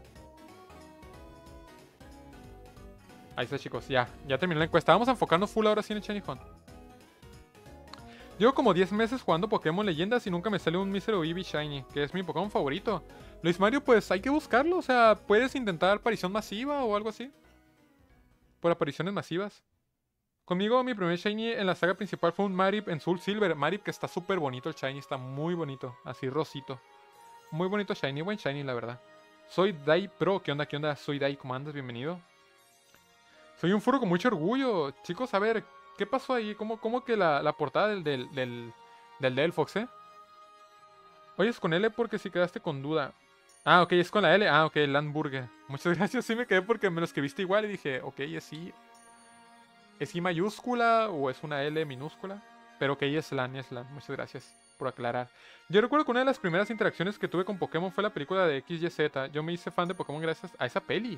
Speaker 1: Ahí está, chicos, ya terminé la encuesta. Vamos a enfocarnos full ahora sí en el Shiny Hunt. Llevo como 10 meses jugando Pokémon Leyendas y nunca me sale un mísero Eevee Shiny, que es mi Pokémon favorito. Luis Mario, pues hay que buscarlo, o sea, puedes intentar aparición masiva o algo así. Por apariciones masivas. Conmigo mi primer Shiny en la saga principal fue un Marip en Soul Silver. Marip que está súper bonito el Shiny, está muy bonito, así rosito. Muy bonito Shiny, buen Shiny la verdad. Soy Dai Pro, ¿qué onda? ¿Qué onda? Soy Dai, ¿cómo andas? Bienvenido. Soy un furro con mucho orgullo. Chicos, a ver, ¿qué pasó ahí? ¿Cómo que la portada del Delphox, eh? Oye, es con L porque si quedaste con duda. Ah, ok, es con la L. Ah, ok, Landburger. Muchas gracias, sí me quedé porque me lo escribiste igual y dije, ok, ¿es I mayúscula o es una L minúscula? Pero ok, es LAN. Muchas gracias por aclarar. Yo recuerdo que una de las primeras interacciones que tuve con Pokémon fue la película de XYZ. Yo me hice fan de Pokémon gracias a esa peli.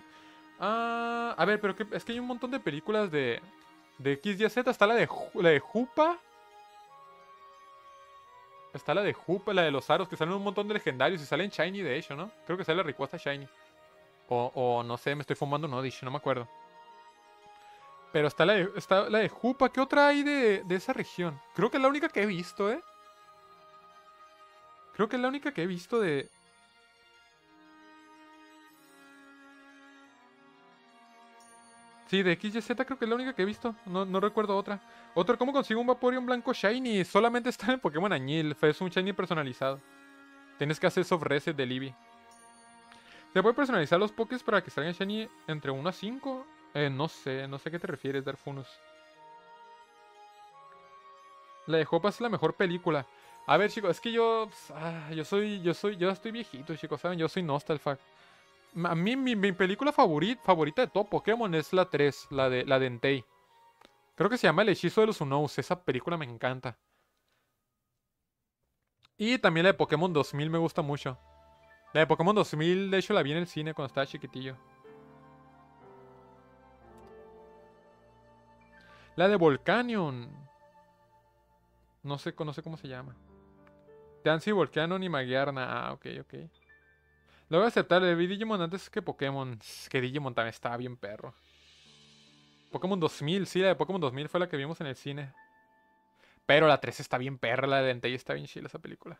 Speaker 1: A ver, pero es que hay un montón de películas de XYZ. Está la de Jupa, Está la de Hoopa, la de los aros, que salen un montón de legendarios y salen Shiny de hecho, ¿no? Creo que sale Rayquaza Shiny. O no sé, me estoy fumando un Oddish, no me acuerdo. Pero está la de Hoopa. ¿Qué otra hay de esa región? Creo que es la única que he visto, ¿eh? Creo que es la única que he visto de... Sí, de XYZ creo que es la única que he visto. No recuerdo otra. Otra, ¿cómo consigo un Vaporeon blanco Shiny? Solamente está en el Pokémon Añil. Es un Shiny personalizado. Tienes que hacer soft reset de Eevee. ¿Se puede personalizar los Pokés para que salgan Shiny entre 1 a 5? No sé a qué te refieres, Darfunus. La de Hopa es la mejor película. A ver, chicos, es que yo estoy viejito, chicos, ¿saben? Yo soy nostalfac. A mí, mi película favorita de todo Pokémon es la 3, la de Entei. Creo que se llama El Hechizo de los Unous. Esa película me encanta. Y también la de Pokémon 2000 me gusta mucho. La de Pokémon 2000, de hecho, la vi en el cine cuando estaba chiquitillo. La de Volcanion. No sé cómo se llama. Tansy, Volcanion y Magiarna. Ah, ok. Lo voy a aceptar. Le vi Digimon antes que Pokémon. Es que Digimon también estaba bien perro. Pokémon 2000, sí, la de Pokémon 2000 fue la que vimos en el cine. Pero la 3 está bien perra, la de Entei está bien chila esa película.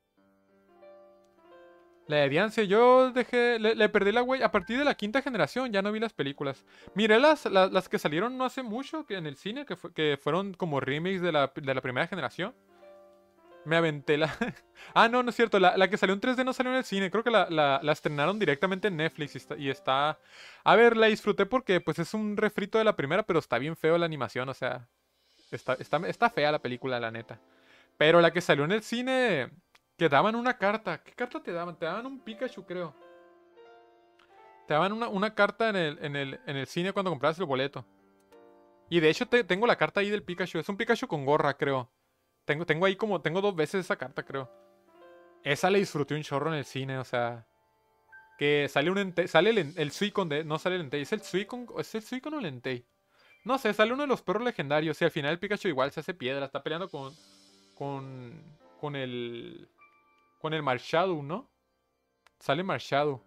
Speaker 1: La de Diancie, yo le perdí la huella. A partir de la quinta generación ya no vi las películas. Miré las que salieron no hace mucho que en el cine, que fueron como remakes de la primera generación. Me aventé la... Ah, no es cierto. La que salió en 3D no salió en el cine. Creo que la estrenaron directamente en Netflix y está... A ver, la disfruté porque pues es un refrito de la primera, pero está bien feo la animación, o sea... Está fea la película, la neta. Pero la que salió en el cine... Que daban una carta. ¿Qué carta te daban? Te daban un Pikachu, creo. Te daban una carta en el cine cuando comprabas el boleto. Y de hecho tengo la carta ahí del Pikachu. Es un Pikachu con gorra, creo. Tengo ahí como... Tengo 2 veces esa carta, creo. Esa le disfruté un chorro en el cine, o sea... Que sale sale el Suicune de... No sale el Entei. ¿Es el Suicune o el Entei? No sé, sale uno de los perros legendarios. Y al final el Pikachu igual se hace piedra. Está peleando con... Con el... Con el Marshadow, ¿no? Sale Marshadow.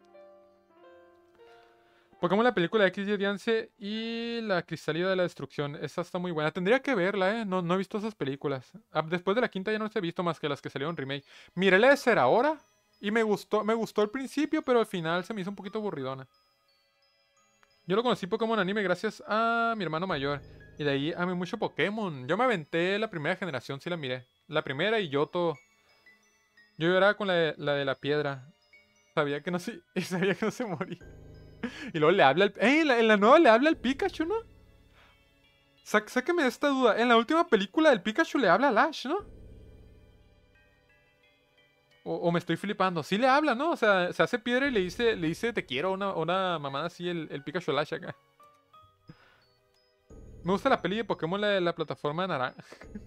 Speaker 1: Pokémon la película de XY Diance y la Cristalida de la Destrucción. Esa está muy buena. Tendría que verla, ¿eh? No he visto esas películas. Después de la quinta ya no las he visto más que las que salieron remake. Miré la de Zeraora y me gustó al principio, pero al final se me hizo un poquito aburridona. Yo lo conocí Pokémon anime gracias a mi hermano mayor. Y de ahí amé mucho Pokémon. Yo me aventé la primera generación, sí la miré. La primera y Yoto. Yo lloraba con la de la piedra. Sabía que no se moría. Y luego le habla al... En la nueva le habla al Pikachu, ¿no? Sáqueme de esta duda. En la última película el Pikachu le habla a Ash, ¿no? O me estoy flipando. Sí le habla, ¿no? O sea, se hace piedra y le dice te quiero, una mamada así el Pikachu Lash acá. Me gusta la peli de Pokémon, la de la plataforma naranja.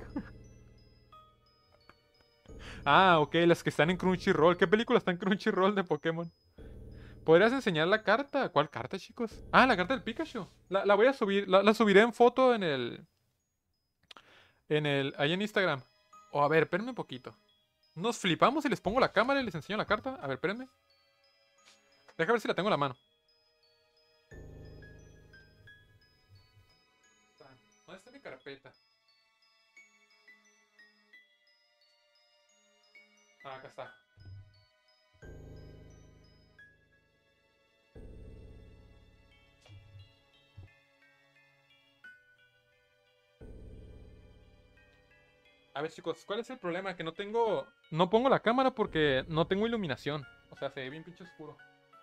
Speaker 1: Ah, ok, las que están en Crunchyroll. ¿Qué película está en Crunchyroll de Pokémon? ¿Podrías enseñar la carta? ¿Cuál carta, chicos? Ah, la carta del Pikachu. La voy a subir. La subiré en foto en el... Ahí en Instagram. O a ver, espérenme un poquito. Nos flipamos y les pongo la cámara y les enseño la carta. A ver, espérenme. Deja ver si la tengo en la mano. ¿Dónde está mi carpeta? Ah, acá está. A ver, chicos, ¿cuál es el problema? Que no pongo la cámara porque no tengo iluminación. O sea, se ve bien pinche oscuro.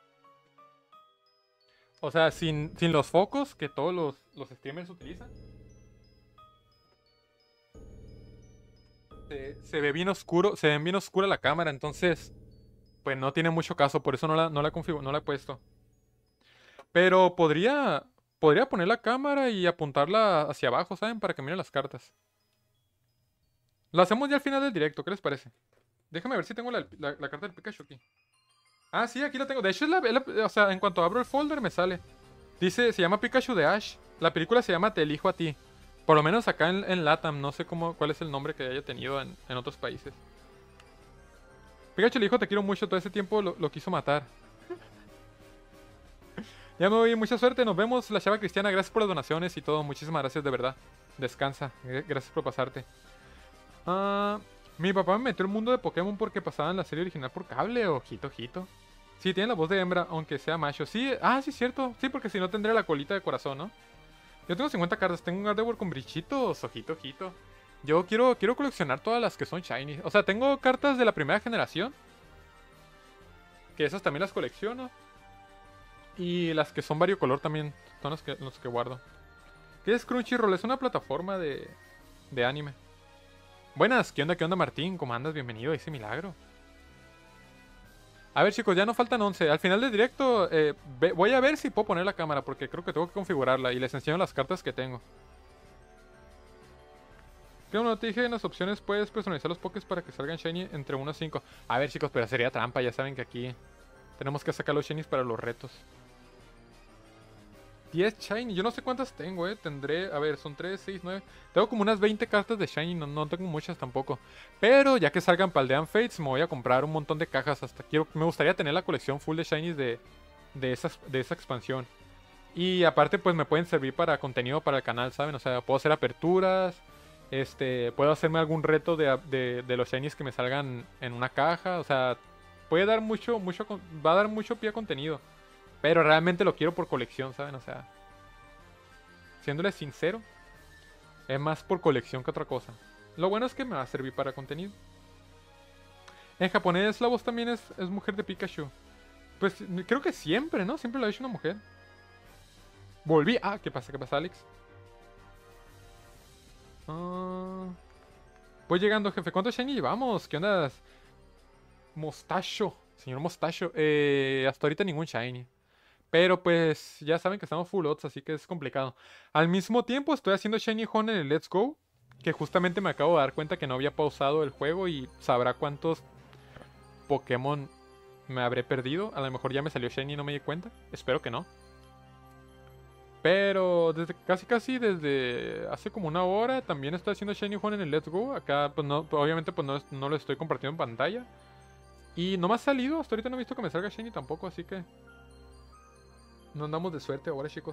Speaker 1: O sea, sin los focos que todos los streamers utilizan. Se ve bien oscuro, se ve bien oscura la cámara, entonces, pues no tiene mucho caso, por eso no la he puesto. Pero podría poner la cámara y apuntarla hacia abajo, ¿saben? Para que miren las cartas. Lo hacemos ya al final del directo, ¿qué les parece? Déjame ver si tengo la carta del Pikachu aquí. Ah, sí, aquí la tengo. De hecho, o sea, en cuanto abro el folder me sale. Se llama Pikachu de Ash. La película se llama Te elijo a ti. Por lo menos acá en LATAM, no sé cuál es el nombre que haya tenido en otros países. Pikachu le dijo te quiero mucho, todo ese tiempo lo quiso matar. Ya me voy, mucha suerte, nos vemos, la chava cristiana, gracias por las donaciones y todo, muchísimas gracias de verdad. Descansa, gracias por pasarte. Ah, mi papá me metió el mundo de Pokémon porque pasaban la serie original por cable, ojito, ojito. Sí, tiene la voz de hembra, aunque sea macho. Sí, sí, cierto. Sí, porque si no tendría la colita de corazón, ¿no? Yo tengo 50 cartas, tengo un Gardevoir con brichitos, ojito, ojito. Yo quiero coleccionar todas las que son shiny. O sea, tengo cartas de la primera generación. Que esas también las colecciono. Y las que son variocolor también son los que guardo. ¿Qué es Crunchyroll? Es una plataforma de anime. Buenas, qué onda Martín? ¿Cómo andas? Bienvenido a ese milagro. A ver chicos, ya no faltan 11. Al final del directo voy a ver si puedo poner la cámara porque creo que tengo que configurarla y les enseño las cartas que tengo. ¿Qué bueno? Te dije en las opciones puedes personalizar los pokés para que salgan shiny entre 1 a 5. A ver chicos, pero sería trampa, ya saben que aquí tenemos que sacar los shinies para los retos. 10 shiny, yo no sé cuántas tengo, tendré, a ver, son 3, 6, 9. Tengo como unas 20 cartas de shiny, no tengo muchas tampoco. Pero ya que salgan Paldean Fates, me voy a comprar un montón de cajas. Me gustaría tener la colección full de shinies de esa expansión. Y aparte, pues me pueden servir para contenido para el canal, ¿saben? O sea, puedo hacer aperturas. Puedo hacerme algún reto de los shinies que me salgan en una caja. O sea, puede dar va a dar mucho pie a contenido. Pero realmente lo quiero por colección, ¿saben? O sea, siéndole sincero, es más por colección que otra cosa. Lo bueno es que me va a servir para contenido. En japonés la voz también es mujer de Pikachu. Pues creo que siempre, ¿no? Siempre lo ha hecho una mujer. Volví. ¿Qué pasa? ¿Qué pasa, Alex? Voy llegando, jefe. ¿Cuántos shiny llevamos? ¿Qué onda? Mostacho. Señor Mostacho. Hasta ahorita ningún shiny. Pero pues ya saben que estamos full odds, así que es complicado. Al mismo tiempo estoy haciendo Shiny Hone en el Let's Go. Que justamente me acabo de dar cuenta que no había pausado el juego y sabrá cuántos Pokémon me habré perdido. A lo mejor ya me salió Shiny y no me di cuenta. Espero que no. Pero casi desde hace como una hora también estoy haciendo Shiny Hone en el Let's Go. Acá pues no, obviamente pues no lo estoy compartiendo en pantalla. Y no me ha salido, hasta ahorita no he visto que me salga Shiny tampoco, así que... No andamos de suerte ahora, chicos.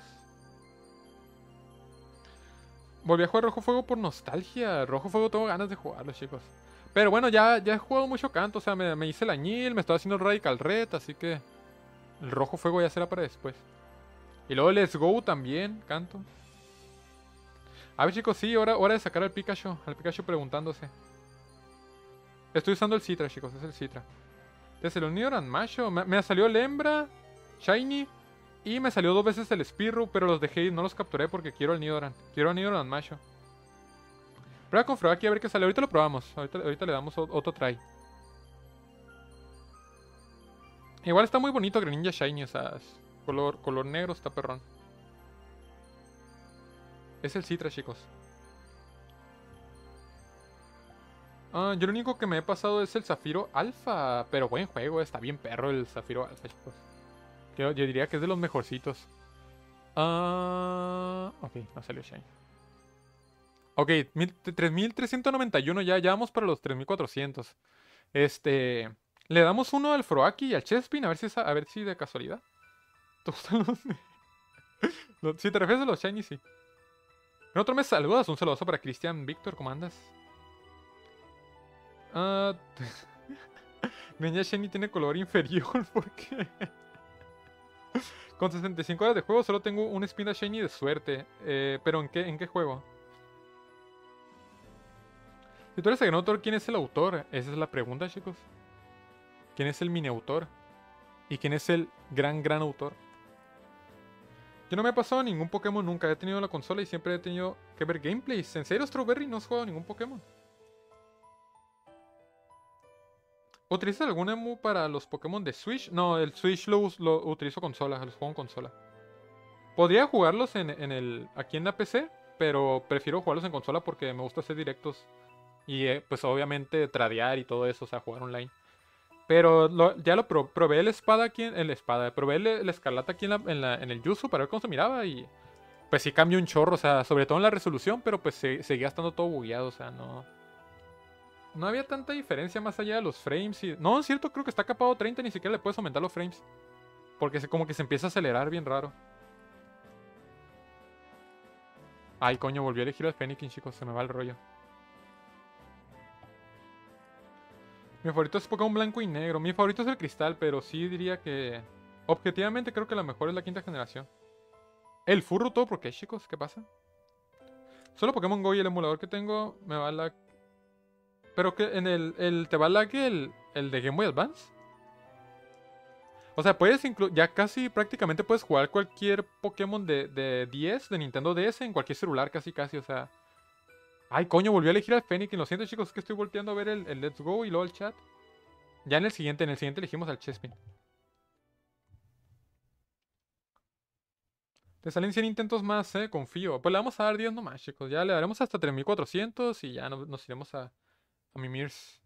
Speaker 1: Volví a jugar Rojo Fuego por nostalgia. Rojo Fuego tengo ganas de jugarlo, chicos. Pero bueno, ya he jugado mucho canto. O sea, me hice el añil, me estoy haciendo el Radical Red, así que... El Rojo Fuego ya será para después. Y luego Let's Go también, canto. A ver, chicos, sí, hora de sacar al Pikachu. Al Pikachu preguntándose. Estoy usando el Citra, chicos, es el Citra. Desde el Nidoran macho. Me salió el hembra, Shiny... Y me salió 2 veces el Spearow, pero los dejé y no los capturé porque quiero el Nidoran. Quiero el Nidoran macho. Prueba con Froakie a ver qué sale. Ahorita lo probamos. Ahorita le damos otro try. Igual está muy bonito Greninja Shiny, o sea, color negro está perrón. Es el Citra, chicos. Yo lo único que me he pasado es el Zafiro Alpha. Pero buen juego, está bien perro el Zafiro Alpha, chicos. Yo diría que es de los mejorcitos. Ok, no salió Shine. Ok, 3391 ya vamos para los 3400. Le damos uno al Froakie y al Chespin a ver si de casualidad. ¿Te gustan si te refieres a los Shiny, sí. En otro mes saludas, un saludazo para Cristian Víctor, ¿cómo andas? Ninja Shiny tiene color inferior, ¿por qué? Con 65 horas de juego solo tengo un Spinda Shiny de suerte. ¿Pero en qué juego? Si tú eres el gran autor, ¿quién es el autor? Esa es la pregunta, chicos. ¿Quién es el mini autor? ¿Y quién es el gran autor? Yo no me he pasado ningún Pokémon nunca. He tenido la consola y siempre he tenido que ver gameplays. ¿En serio, Strawberry? ¿No has jugado ningún Pokémon? ¿Utilizas algún emu para los Pokémon de Switch? No, el Switch lo utilizo consola, los juego en consola. Podría jugarlos aquí en la PC, pero prefiero jugarlos en consola porque me gusta hacer directos. Y pues obviamente tradear y todo eso, o sea, jugar online. Pero ya lo probé el espada aquí probé el escarlata aquí en el Yuzu para ver cómo se miraba y pues sí cambia un chorro, o sea, sobre todo en la resolución, pero pues seguía estando todo bugueado, o sea, no. No había tanta diferencia más allá de los frames y... No, es cierto, creo que está capado 30, ni siquiera le puedes aumentar los frames. Porque como que se empieza a acelerar bien raro. Ay, coño, volví a elegir al Fennekin, chicos, se me va el rollo. Mi favorito es Pokémon blanco y negro. Mi favorito es el cristal, pero sí diría que... Objetivamente creo que la mejor es la quinta generación. El furro todo, ¿por qué, chicos? ¿Qué pasa? Solo Pokémon Go y el emulador que tengo me va la... Pero que en ¿te va lag el de Game Boy Advance? O sea, puedes ya casi prácticamente puedes jugar cualquier Pokémon de 10, de Nintendo DS, en cualquier celular, casi casi, o sea. Ay, coño, volví a elegir al Fennekin. Lo siento, chicos, es que estoy volteando a ver el Let's Go y luego el chat. Ya en el siguiente elegimos al Chespin. Te salen 100 intentos más, confío. Pues le vamos a dar 10 nomás, chicos. Ya le daremos hasta 3400 y ya nos iremos a Mimirs.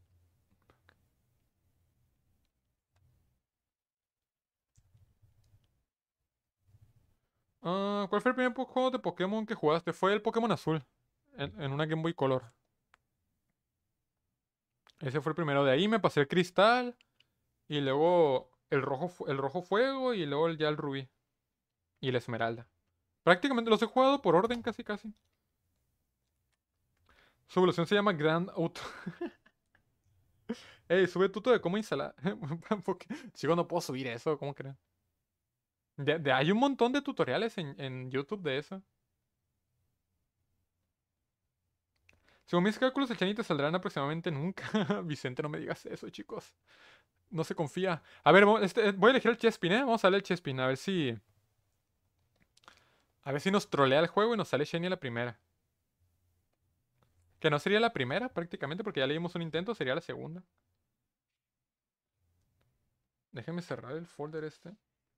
Speaker 1: ¿Cuál fue el primer juego de Pokémon que jugaste? Fue el Pokémon Azul, en una Game Boy Color. Ese fue el primero. De ahí me pasé el Cristal y luego el rojo fuego y luego ya el rubí y el esmeralda. Prácticamente los he jugado por orden casi casi. Su evolución se llama Grand Auto. Ey, sube tuto de cómo instalar. Chico, no puedo subir eso, ¿cómo creen? Hay un montón de tutoriales en YouTube de eso. Según mis cálculos, el Shiny te saldrán aproximadamente nunca. Vicente, no me digas eso, chicos. No se confía. A ver, voy a elegir el Chespin, ¿eh? Vamos a darle el Chespin, a ver si... A ver si nos trolea el juego y nos sale Shiny a la primera. Que no sería la primera, prácticamente, porque ya le dimos un intento, sería la segunda. Déjeme cerrar el folder este.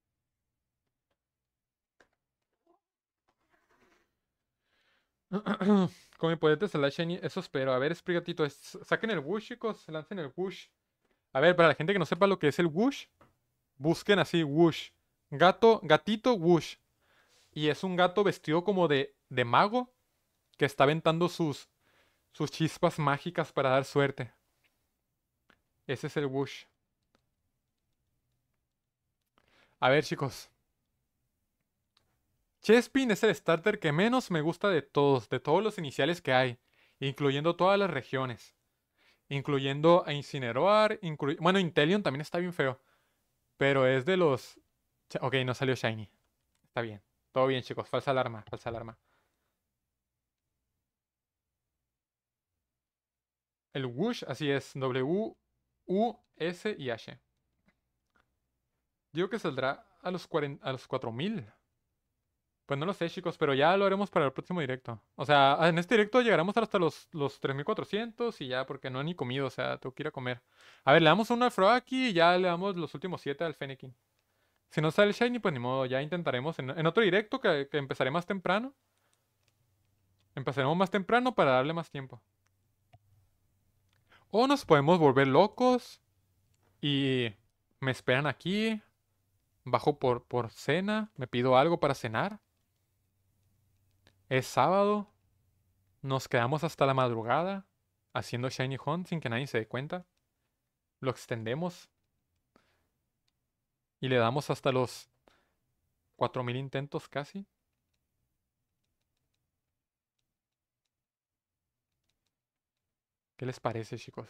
Speaker 1: Con mi poder te saldrá Shiny, eso espero. A ver, Sprigatito, saquen el Woosh, chicos, lancen el Woosh. A ver, para la gente que no sepa lo que es el Woosh, busquen así, Woosh. Gatito Woosh. Y es un gato vestido como de mago que está aventando sus chispas mágicas para dar suerte. Ese es el Woosh. A ver, chicos. Chespin es el starter que menos me gusta de todos los iniciales que hay, incluyendo todas las regiones, incluyendo a Incineroar, bueno, Inteleon también está bien feo, pero es de los... Ok, no salió Shiny. Está bien. Todo bien, chicos. Falsa alarma, falsa alarma. El Woosh, así es. W-U-S-I-H. Digo que saldrá a los 4000. Pues no lo sé, chicos, pero ya lo haremos para el próximo directo. O sea, en este directo llegaremos hasta los 3400 y ya, porque no he ni comido, o sea, tengo que ir a comer. A ver, le damos uno al Froakie y ya le damos los últimos 7 al Fennekin. Si no sale el Shiny, pues ni modo, ya intentaremos en otro directo que empezaré más temprano. Empezaremos más temprano para darle más tiempo. O nos podemos volver locos y me esperan aquí, bajo por cena, me pido algo para cenar. Es sábado, nos quedamos hasta la madrugada haciendo Shiny Hunt sin que nadie se dé cuenta. Lo extendemos y le damos hasta los 4000 intentos casi. ¿Qué les parece, chicos?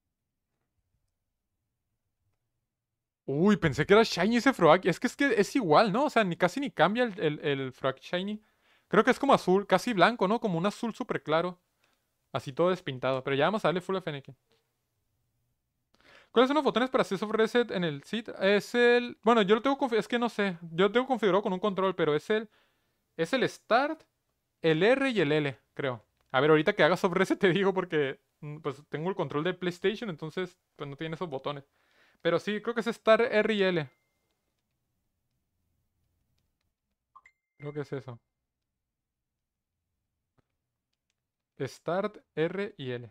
Speaker 1: Uy, pensé que era Shiny ese Frog. Es que es igual, ¿no? O sea, casi ni cambia el Frog Shiny. Creo que es como azul, casi blanco, ¿no? Como un azul súper claro. Así todo despintado. Pero ya vamos a darle full FNK. ¿Cuáles son los botones para hacer soft reset en el SID? Es el... Bueno, yo lo tengo configurado... Es que no sé. Yo lo tengo configurado con un control, pero es el Start, el R y el L, creo. A ver, ahorita que haga soft reset te digo porque pues tengo el control de PlayStation, entonces pues no tiene esos botones. Pero sí, creo que es Start, R y L. Creo que es eso. Start, R y L.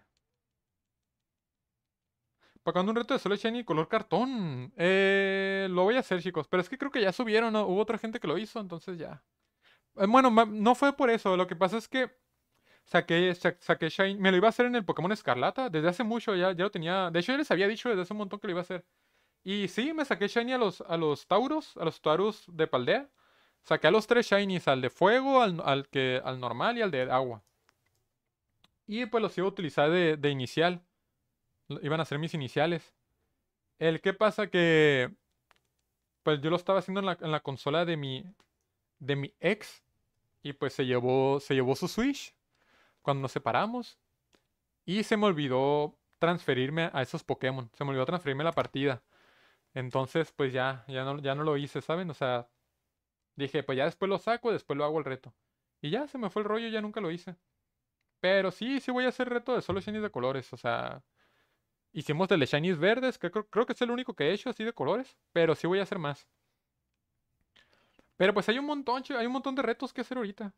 Speaker 1: Pagando un reto de solo shiny color cartón. Lo voy a hacer, chicos. Pero es que creo que ya subieron, ¿no? Hubo otra gente que lo hizo, entonces ya. Bueno, no fue por eso. Lo que pasa es que saqué Shiny. Me lo iba a hacer en el Pokémon Escarlata. Desde hace mucho ya lo tenía. De hecho, ya les había dicho desde hace un montón que lo iba a hacer. Y sí, me saqué Shiny a los Tauros de Paldea. Saqué a los tres Shinies, al de fuego, al normal y al de agua. Y pues los iba a utilizar de inicial. Iban a ser mis iniciales. El que pasa que pues yo lo estaba haciendo en la consola de mi ex. Y pues se llevó su Switch cuando nos separamos. Y se me olvidó transferirme a esos Pokémon. Se me olvidó transferirme la partida. Entonces, pues ya no lo hice, ¿saben? O sea, dije, pues ya después lo saco, después lo hago el reto. Y ya se me fue el rollo, ya nunca lo hice. Pero sí voy a hacer reto de solo shinies de colores. O sea, hicimos de shinies verdes, que creo que es el único que he hecho así de colores. Pero sí voy a hacer más. Pero pues hay un montón, hay un montón de retos que hacer ahorita.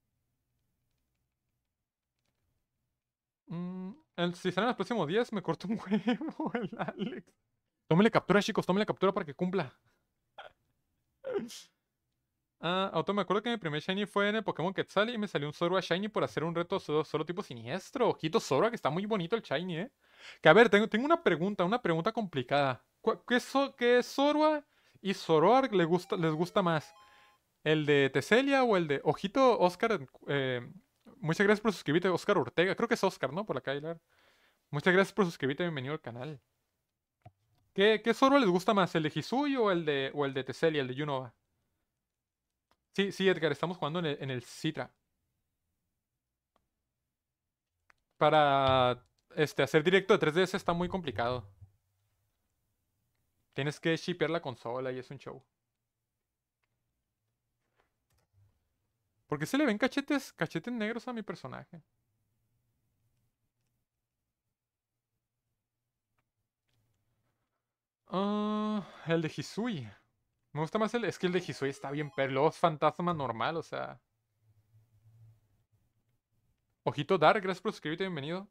Speaker 1: Si salen los próximos días, me corto un huevo el Alex. Tómele captura, chicos, tómele captura para que cumpla. Ah, auto, me acuerdo que mi primer Shiny fue en el Pokémon Quetzal y me salió un Zorua Shiny por hacer un reto solo tipo siniestro. Ojito Zorua, que está muy bonito el Shiny, ¿eh? Que a ver, tengo una pregunta complicada. ¿Qué Zorua y Zoroark les gusta más? ¿El de Teselia o el de... Ojito, Oscar, muchas gracias por suscribirte, Oscar Ortega. Creo que es Oscar, ¿no? Por acá, Hilar. Muchas gracias por suscribirte, bienvenido al canal. ¿Qué Zorua les gusta más? ¿El de Hisui o el de Teselia, el de Unova? Sí, Edgar, estamos jugando en el Citra. Para hacer directo de 3DS está muy complicado. Tienes que shipear la consola y es un show. ¿Por qué se le ven cachetes negros a mi personaje? El de Hisui. Me gusta más es que el de Hisui está bien, pero luego es fantasma normal, o sea. Ojito Dark, gracias por suscribirte, bienvenido.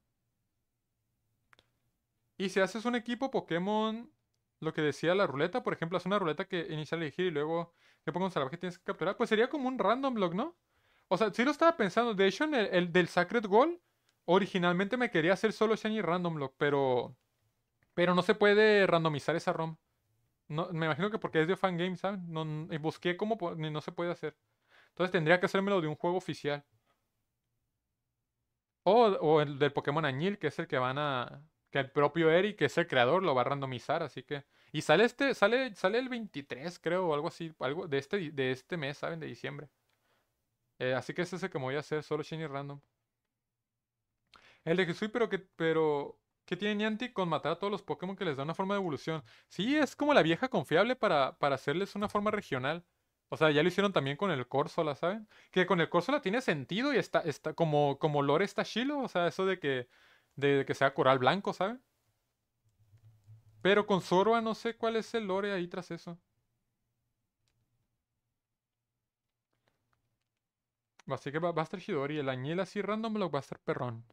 Speaker 1: Y si haces un equipo Pokémon, lo que decía la ruleta, por ejemplo, haz una ruleta que inicia a elegir y luego que Pokémon salvaje tienes que capturar, pues sería como un random block, ¿no? O sea, sí lo estaba pensando. De hecho, en el del Sacred Goal, originalmente me quería hacer solo Shiny Random Block, pero no se puede randomizar esa ROM. No, me imagino que porque es de Fangame, ¿saben? Y busqué cómo ni no se puede hacer. Entonces tendría que hacérmelo de un juego oficial. O el del Pokémon Añil, que es el que van a. Que el propio Eric, que es el creador, lo va a randomizar, así que. Y sale el 23, creo, o algo así, algo de este mes, ¿saben? De diciembre. Así que ese es el que me voy a hacer, solo Shiny Random. El de Hisui, ¿qué tiene Niantic con matar a todos los Pokémon que les da una forma de evolución? Sí, es como la vieja confiable para hacerles una forma regional. O sea, ya lo hicieron también con el Corsola, ¿saben? Que con el Corsola tiene sentido y está como lore está chilo. O sea, eso de que sea coral blanco, ¿saben? Pero con Zorua no sé cuál es el lore ahí tras eso. Así que va a estar Hidori. El Añil así random lo va a estar perrón.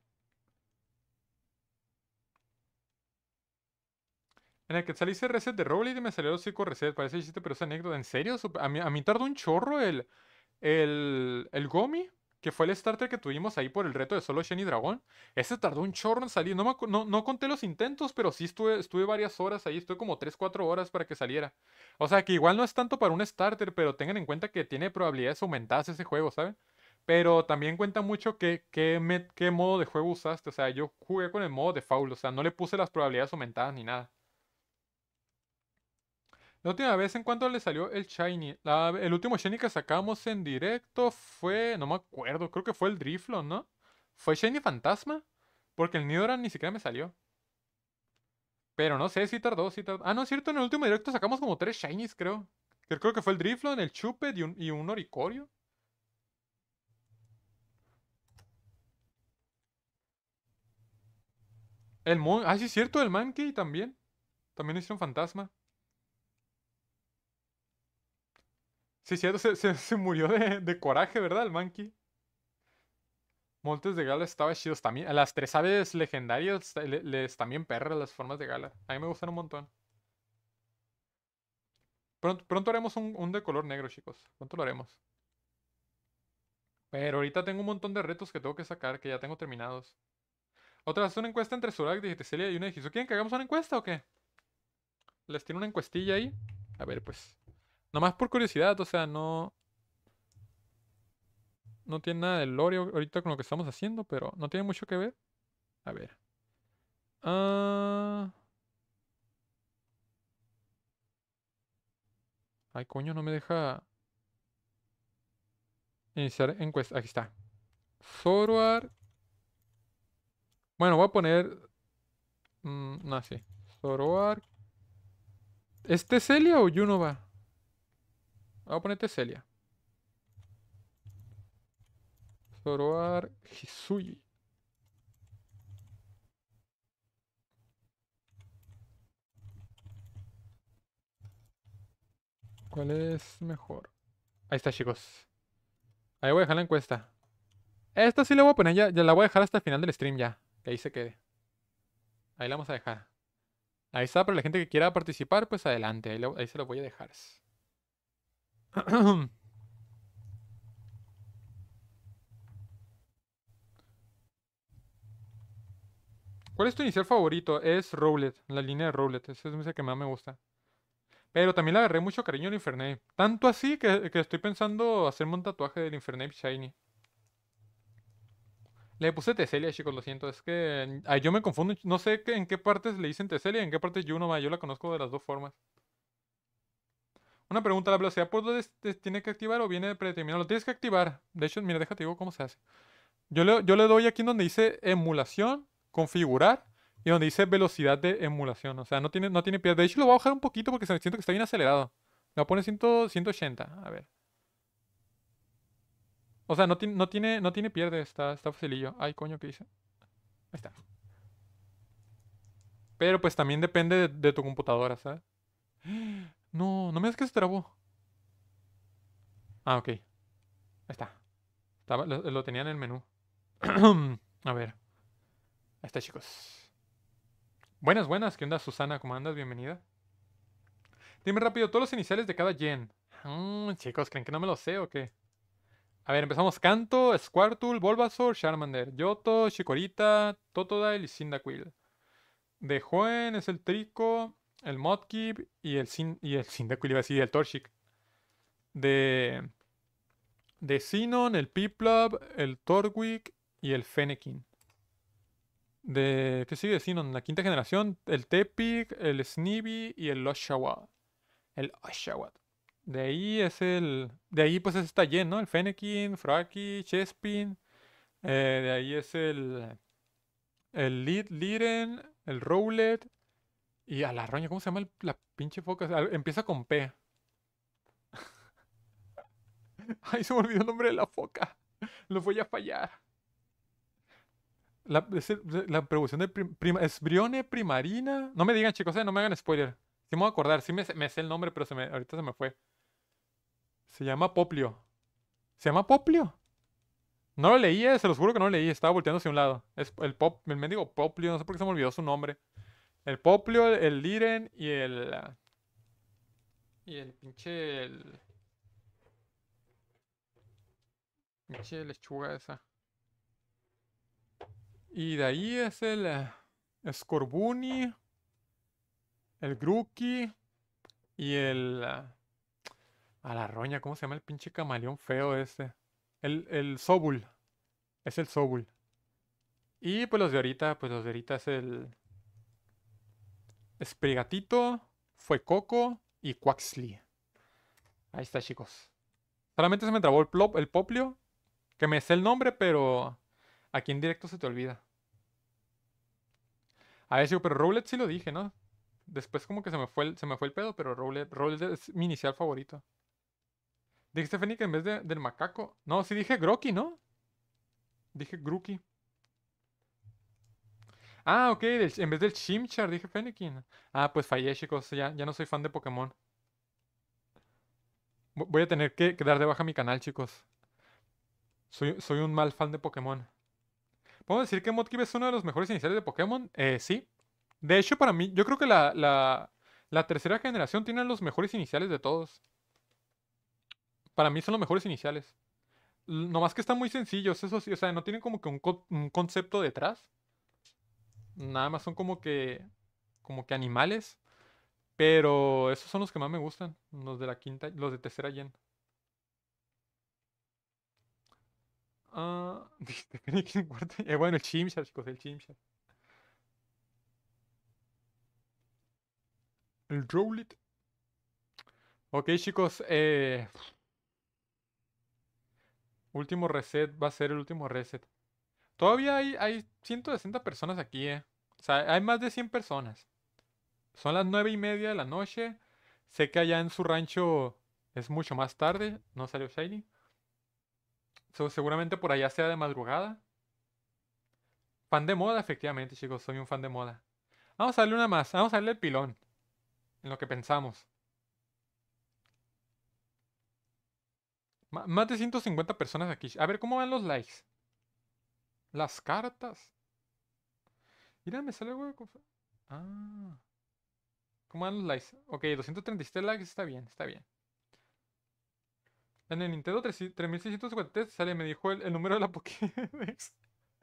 Speaker 1: En el que salí hice reset de Rowlet y me salió el hocico reset. Parece chiste, pero es anécdota. ¿En serio? A mí tardó un chorro el Gomi, que fue el starter que tuvimos ahí por el reto de solo Shiny Dragón. Ese tardó un chorro en salir. No conté los intentos, pero sí estuve varias horas ahí. Estuve como 3 4 horas para que saliera. O sea que igual no es tanto para un starter, pero tengan en cuenta que tiene probabilidades aumentadas ese juego, ¿saben? Pero también cuenta mucho qué modo de juego usaste. O sea, yo jugué con el modo de Foul. O sea, no le puse las probabilidades aumentadas ni nada. La última vez en cuanto le salió el Shiny. El último Shiny que sacamos en directo fue. No me acuerdo, creo que fue el Driflon, ¿no? ¿Fue Shiny Fantasma? Porque el Nidoran ni siquiera me salió. Pero no sé, sí tardó. Ah, no, es cierto, en el último directo sacamos como 3 Shinies, creo. Creo que fue el Driflon, el Chupet y un Oricorio. Sí, es cierto, el Mankey también. También hicieron Fantasma. Sí, es cierto, se murió de coraje, ¿verdad? El Mankey. Montes de Gala estaba chidos también. A las 3 aves legendarias les también perras las formas de Gala. A mí me gustan un montón. Pronto haremos un de color negro, chicos. Pronto lo haremos. Pero ahorita tengo un montón de retos que tengo que sacar, que ya tengo terminados. Otra vez una encuesta entre Zorak, Digiteselia y una de Hisu. ¿Quieren que hagamos una encuesta o qué? Les tiene una encuestilla ahí. A ver, pues. Nomás por curiosidad, o sea, no tiene nada de lore ahorita con lo que estamos haciendo, pero no tiene mucho que ver. A ver. Ah. Ay, coño, no me deja iniciar encuesta. Aquí está. Zoroark. Bueno, voy a poner. No, sí. Zoroark. ¿Es Teselia o Yunova? Voy a poner Teselia. Zoroark Hisui. ¿Cuál es mejor? Ahí está, chicos. Ahí voy a dejar la encuesta. Esta sí la voy a poner ya la voy a dejar hasta el final del stream ya. Que ahí se quede. Ahí la vamos a dejar. Ahí está, para la gente que quiera participar, pues adelante. Ahí se lo voy a dejar. ¿Cuál es tu inicial favorito? Es Rowlet, la línea de Rowlet. Esa es la que más me gusta. Pero también le agarré mucho cariño al Infernape. Tanto así que estoy pensando hacerme un tatuaje del Infernape Shiny. Le puse Teselia, chicos, lo siento. Es que yo me confundo. No sé en qué partes le dicen Teselia y en qué partes Junoma. Yo la conozco de las dos formas. Una pregunta, ¿la velocidad por dónde tiene que activar o viene predeterminado? Lo tienes que activar. De hecho, mira, déjate digo cómo se hace. Yo le doy aquí en donde dice emulación, configurar, y donde dice velocidad de emulación. O sea, no tiene pierde. De hecho, lo voy a bajar un poquito porque siento que está bien acelerado. Le voy a poner 180. A ver. O sea, no tiene pierde. Está facilillo. Ay, coño, ¿qué hice? Ahí está. Pero pues también depende de tu computadora, ¿sabes? No, no me digas que se trabó. Ah, ok. Ahí está. Lo tenía en el menú. A ver. Ahí está, chicos. Buenas, buenas. ¿Qué onda, Susana? ¿Cómo andas? Bienvenida. Dime rápido todos los iniciales de cada gen. Chicos, ¿creen que no me lo sé o qué? A ver, empezamos. Kanto, Squirtle, Bulbasaur, Charmander, Yoto, Chikorita, Totodile y Cyndaquil. De Joen es el Trico, el Mudkip y el Cyndaquil, iba a decir, el Torchic. De, de Sinnoh, el Piplup, el Tortwig y el Fennekin. ¿Qué sigue de Sinnoh? La quinta generación, el Tepig, el Snivy y el Oshawott. El Oshawott. De ahí pues es esta Yen, ¿no? El Fennekin, Fraki, Chespin. De ahí es el Liren, el Rowlet. Y a la roña, ¿cómo se llama la pinche foca? Empieza con P. Ay, se me olvidó el nombre de la foca. Lo voy a fallar. La producción de es Brione Primarina. No me digan, chicos, no me hagan spoiler. Sí me voy a acordar, sí me sé el nombre, pero ahorita se me fue. Se llama Poplio. ¿Se llama Poplio? No lo leí, se los juro que no lo leí. Estaba volteando hacia un lado. Es el mendigo Poplio, no sé por qué se me olvidó su nombre. El Poplio, el Liren y el pinche. Pinche lechuga esa. Y de ahí es el Scorbunny, el Grookey y a la roña, ¿cómo se llama el pinche camaleón feo este? El Sobul. Es el Sobul. Y pues los de ahorita es el Sprigatito, Fuecoco y Quaxly. Ahí está, chicos. Solamente se me trabó el Poplio, que me sé el nombre, pero aquí en directo se te olvida. A ver, chico, pero Rowlet sí lo dije, ¿no? Después como que se me fue el pedo, pero Rowlet es mi inicial favorito. Dijiste Fennec en vez del macaco. No, sí dije Groki, ¿no? Dije Grookey. Ah, ok, en vez del Chimchar dije Fennekin. Ah, pues fallé, chicos. Ya no soy fan de Pokémon. Voy a tener que dar de baja mi canal, chicos. Soy un mal fan de Pokémon. ¿Puedo decir que Mudkip es uno de los mejores iniciales de Pokémon? Sí. De hecho, para mí, yo creo que la tercera generación tiene los mejores iniciales de todos. Para mí son los mejores iniciales. Nomás que están muy sencillos, eso sí, o sea, no tienen como que un concepto detrás. Nada más son como que animales. Pero esos son los que más me gustan. Los de la quinta, los de tercera gen. Ah, depende de quién guarde. Bueno, el Chimchar, chicos, el Chimchar. El Rowlet. Ok, chicos, último reset va a ser el último reset. Todavía hay 160 personas aquí, eh. O sea, hay más de 100 personas. Son las 9:30 de la noche. Sé que allá en su rancho es mucho más tarde. No salió Shiny. Seguramente por allá sea de madrugada. Fan de moda, efectivamente, chicos. Soy un fan de moda. Vamos a darle una más. Vamos a darle el pilón. En lo que pensamos. Más de 150 personas aquí. A ver, ¿cómo van los likes? Las cartas. Mira, me sale algo de Ah. ¿Cómo van los likes? Ok, 237 likes está bien, está bien. En el Nintendo 3653 sale, me dijo el número de la Pokédex.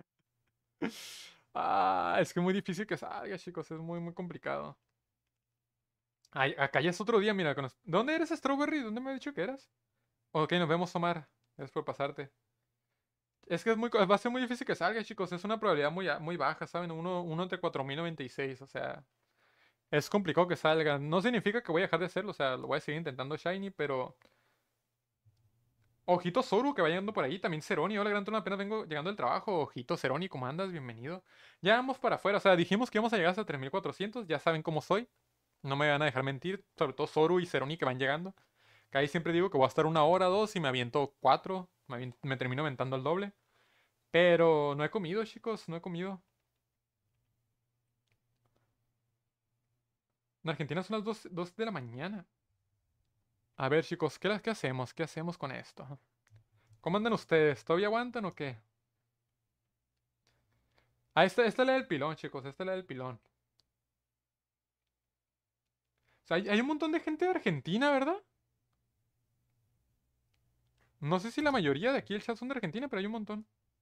Speaker 1: Es que es muy difícil que salga, chicos. Es muy, muy complicado. Ay, acá ya es otro día, mira. ¿Dónde eres, Strawberry? ¿Dónde me has dicho que eras? Ok, nos vemos, Omar. Gracias por pasarte. Es que va a ser muy difícil que salga, chicos. Es una probabilidad muy baja, ¿saben? Uno entre 4096. O sea, es complicado que salga. No significa que voy a dejar de hacerlo. O sea, lo voy a seguir intentando Shiny, pero. Ojito Zoru que va llegando por ahí. También Ceroni. Hola, Gran Turno. Apenas vengo llegando del trabajo. Ojito Ceroni, ¿cómo andas? Bienvenido. Ya vamos para afuera. O sea, dijimos que íbamos a llegar hasta 3400. Ya saben cómo soy. No me van a dejar mentir. Sobre todo Zoru y Ceroni que van llegando. Que ahí siempre digo que voy a estar 1 hora, 2 y me aviento 4. Me termino aventando el doble. Pero no he comido, chicos. No he comido. En Argentina son las 2 de la mañana. A ver, chicos, ¿qué hacemos? ¿Qué hacemos con esto? ¿Cómo andan ustedes? ¿Todavía aguantan o qué? Esta es la del pilón, chicos. Esta es la del pilón. O sea, hay un montón de gente de Argentina, ¿verdad? No sé si la mayoría de aquí el chat son de Argentina, pero hay un montón.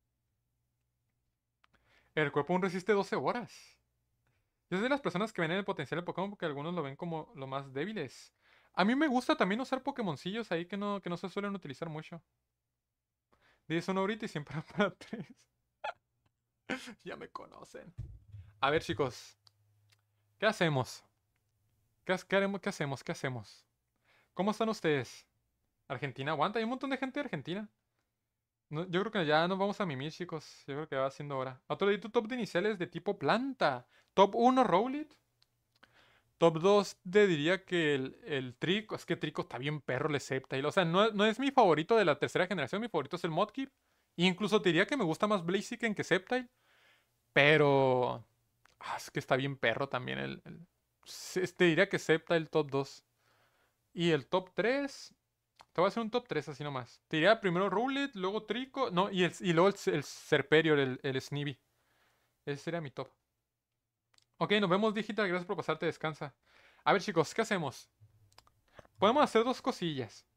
Speaker 1: El cuerpo aún resiste 12 horas. Yo soy de las personas que ven el potencial de Pokémon porque algunos lo ven como lo más débiles. A mí me gusta también usar Pokémoncillos ahí que no se suelen utilizar mucho. 10 ahorita y siempre para 3. Ya me conocen. A ver, chicos. ¿Qué hacemos? ¿Qué haremos? ¿Qué hacemos? ¿Qué hacemos? ¿Cómo están ustedes? Argentina aguanta. Hay un montón de gente de Argentina. Yo creo que ya nos vamos a mimir, chicos. Yo creo que va siendo hora. Otro de tu top de iniciales de tipo planta. Top 1, Rowlet. Top 2, te diría que el Trico. Es que Trico está bien perro, el Sceptile. O sea, no es mi favorito de la tercera generación. Mi favorito es el Mudkip. Incluso te diría que me gusta más Blaziken que Sceptile. Pero. Es que está bien perro también te diría que Sceptile el top 2. Y el top 3. Te voy a hacer un top 3 así nomás. Te diría primero Rowlet, luego Trico. No, y luego el Serperior, el Snivy. Ese sería mi top. Ok, nos vemos, Digital. Gracias por pasarte. Descansa. A ver, chicos, ¿qué hacemos? Podemos hacer dos cosillas.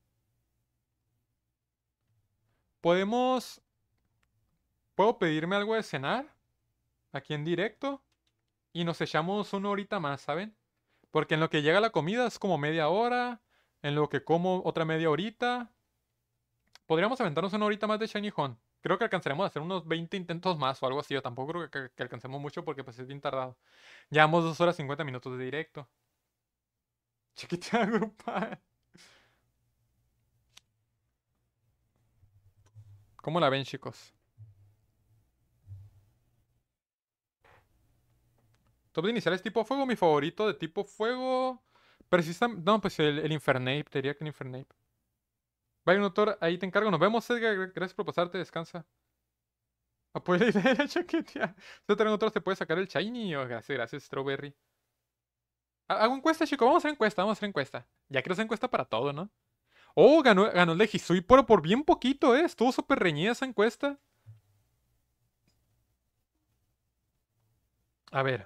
Speaker 1: Podemos. Puedo pedirme algo de cenar. Aquí en directo. Y nos echamos una horita más, ¿saben? Porque en lo que llega la comida es como media hora. En lo que como otra media horita. Podríamos aventarnos una horita más de Shiny Hunt. Creo que alcanzaremos a hacer unos 20 intentos más o algo así. Yo tampoco creo que alcancemos mucho porque pues es bien tardado. Llevamos 2 horas 50 minutos de directo. Chiquitea grupal. ¿Cómo la ven, chicos? Top de iniciales tipo fuego. Mi favorito de tipo fuego. No, pues el Infernape. Te diría que el Infernape. Vaya, doctor, ahí te encargo. Nos vemos, Edgar. Gracias por pasarte. Descansa. Apoya la idea de la chaquetea. Si otro doctor se puede sacar el Shiny. Gracias, Strawberry. Hago encuesta, chico. Vamos a hacer encuesta. Ya quiero hacer encuesta para todo, ¿no? Oh, ganó el de Hisui, pero por bien poquito, ¿eh? Estuvo súper reñida esa encuesta. A ver,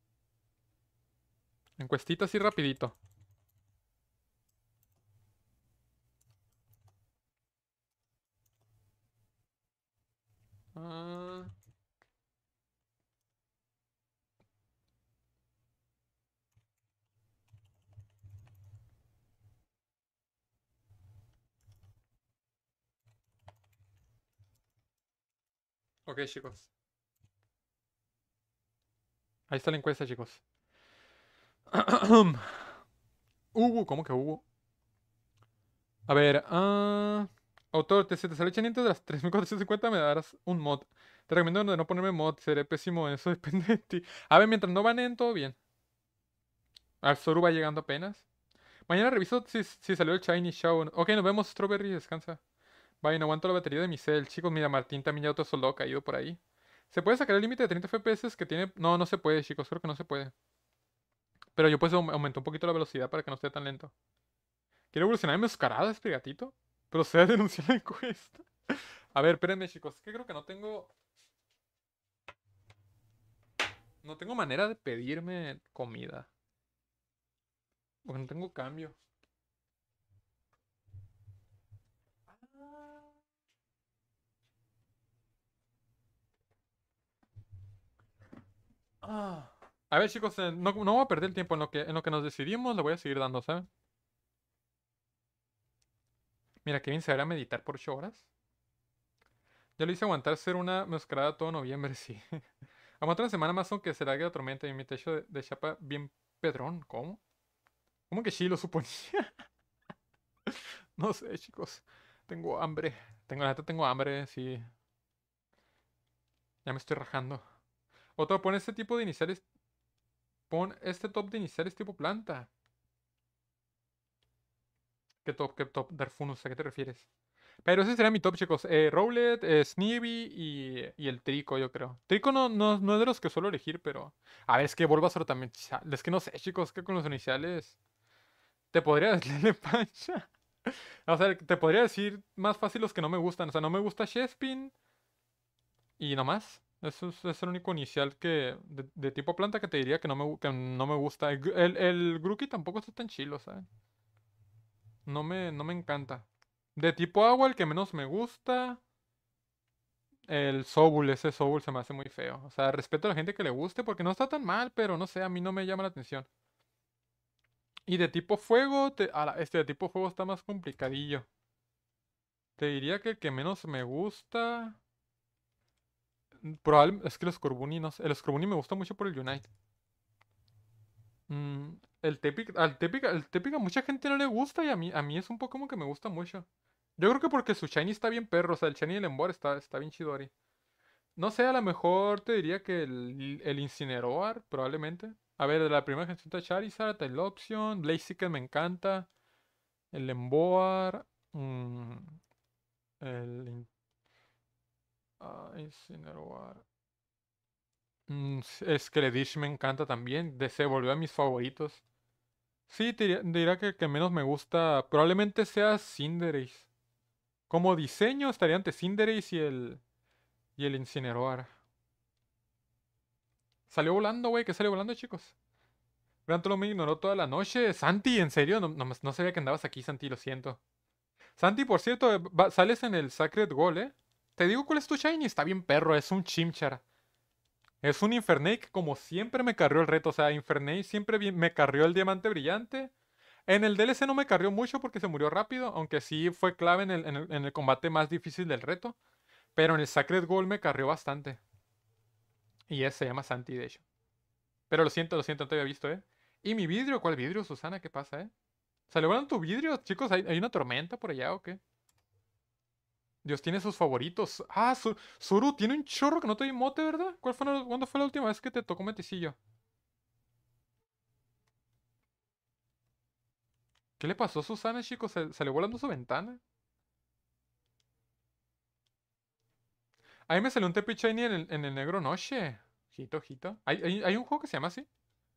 Speaker 1: encuestita así rapidito. Ah, ok, chicos. Ahí está la encuesta, chicos. ¿Cómo que hubo? A ver, autor, si te sale 500 de las 3450 me darás un mod. Te recomiendo de no ponerme mod, seré pésimo, eso depende de ti. A ver, mientras no baneen, todo bien. Al Zoru va llegando apenas. Mañana reviso si salió el Shiny Show. Ok, nos vemos, Strawberry, descansa. Vaya, no aguanto la batería de mi cel. Chicos, mira, Martín también ya otro soldado caído por ahí. ¿Se puede sacar el límite de 30 FPS que tiene? No, no se puede, chicos, creo que no se puede. Pero yo pues aumenté un poquito la velocidad para que no esté tan lento. ¿Quiero evolucionar en Meowscarada, este gatito? Pero se ha denunciado la encuesta. A ver, espérenme, chicos. Es que creo que no tengo. No tengo manera de pedirme comida. Porque no tengo cambio. Ah. A ver, chicos, no voy a perder el tiempo en lo que nos decidimos. Le voy a seguir dando, ¿sabes? Mira, Kevin se va a meditar por 8 horas. Ya lo hice aguantar ser una mascarada todo noviembre, sí. Aguanta una semana más aunque se largue la tormenta y mi techo de chapa bien pedrón. ¿Cómo? ¿Cómo que sí lo suponía? No sé, chicos. Tengo hambre. La neta tengo hambre, sí. Ya me estoy rajando. Otro, pon este tipo de iniciales. Pon este top de iniciales tipo planta. ¿Qué top? ¿Qué top? Darfunus, ¿a qué te refieres? Pero ese sería mi top, chicos. Rowlet, Snivy y el Trico, yo creo. Trico no es de los que suelo elegir, pero. A ver, es que Bulbasaur también. Es que no sé, chicos, que con los iniciales. Te podría decirle pancha. O sea, te podría decir más fácil los que no me gustan. O sea, no me gusta Chespin y no más. Eso es el único inicial de tipo planta que te diría que no me gusta. El Grookey tampoco está tan chilo, ¿sabes? No me encanta. De tipo agua, el que menos me gusta. El Sobul, ese Sobul se me hace muy feo. O sea, respeto a la gente que le guste porque no está tan mal, pero no sé, a mí no me llama la atención. Y de tipo fuego, este de tipo fuego está más complicadillo. Te diría que el que menos me gusta. Probablemente es que los Scorbunny no sé. El Scorbunny me gusta mucho por el Unite. Mm, el Tepic a mucha gente no le gusta y a mí es un Pokémon que me gusta mucho. Yo creo que porque su Shiny está bien perro, o sea, el Shiny del Emboar está bien chidori. No sé, a lo mejor te diría que el Incineroar, probablemente. A ver, de la primera generación de Charizard, el Option, Blaziken me encanta. El Emboar. El Incineroar. Skeledish me encanta también. Se volvió a mis favoritos. Sí, te diría que el que menos me gusta probablemente sea Cinderace. Como diseño estaría entre Cinderace y el Incineroar. Salió volando, güey. ¿Qué salió volando, chicos? Grantolo me ignoró toda la noche. Santi, ¿en serio? No sabía que andabas aquí, Santi, lo siento. Santi, por cierto, sales en el Sacred Goal, ¿eh? Te digo cuál es tu shiny. Está bien perro, es un Chimchar. Es un Infernape que como siempre me carrió el reto. O sea, Infernape siempre me carrió el diamante brillante. En el DLC no me carrió mucho porque se murió rápido, aunque sí fue clave en el combate más difícil del reto. Pero en el Sacred Goal me carrió bastante. Y ese se llama Santi, de hecho. Pero lo siento, no te había visto, ¿eh? ¿Y mi vidrio? ¿Cuál vidrio, Susana? ¿Qué pasa, eh? ¿Salió volando tu vidrio? Chicos, ¿hay una tormenta por allá o qué? Dios tiene sus favoritos. Ah, Zuru tiene un chorro que no te di mote, ¿verdad? ¿Cuándo fue la última vez que te tocó metecillo? ¿Qué le pasó a Susana, chicos? ¿Salió volando su ventana? A mí me salió un Tepi Shiny en el negro noche. Ojito, ojito. ¿Hay un juego que se llama así?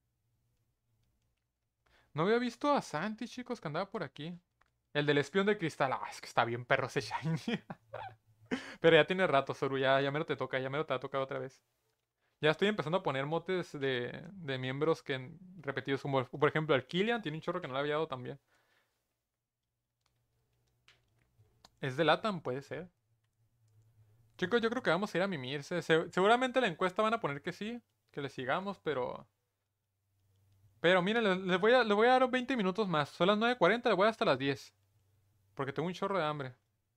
Speaker 1: No había visto a Santi, chicos, que andaba por aquí. El del espión de cristal. Ah, es que está bien perro ese Shiny. Pero ya tiene rato, Zuru. Ya me lo te toca, ya me lo te va a tocar otra vez. Ya estoy empezando a poner motes de miembros que repetidos. Como, por ejemplo, el Killian tiene un chorro que no le había dado también. ¿Es de Latam? Puede ser. Chicos, yo creo que vamos a ir a mimirse. Seguramente la encuesta van a poner que sí, que le sigamos, pero... Pero miren, les voy a dar 20 minutos más. Son las 9:40, le voy hasta las 10. Porque tengo un chorro de hambre.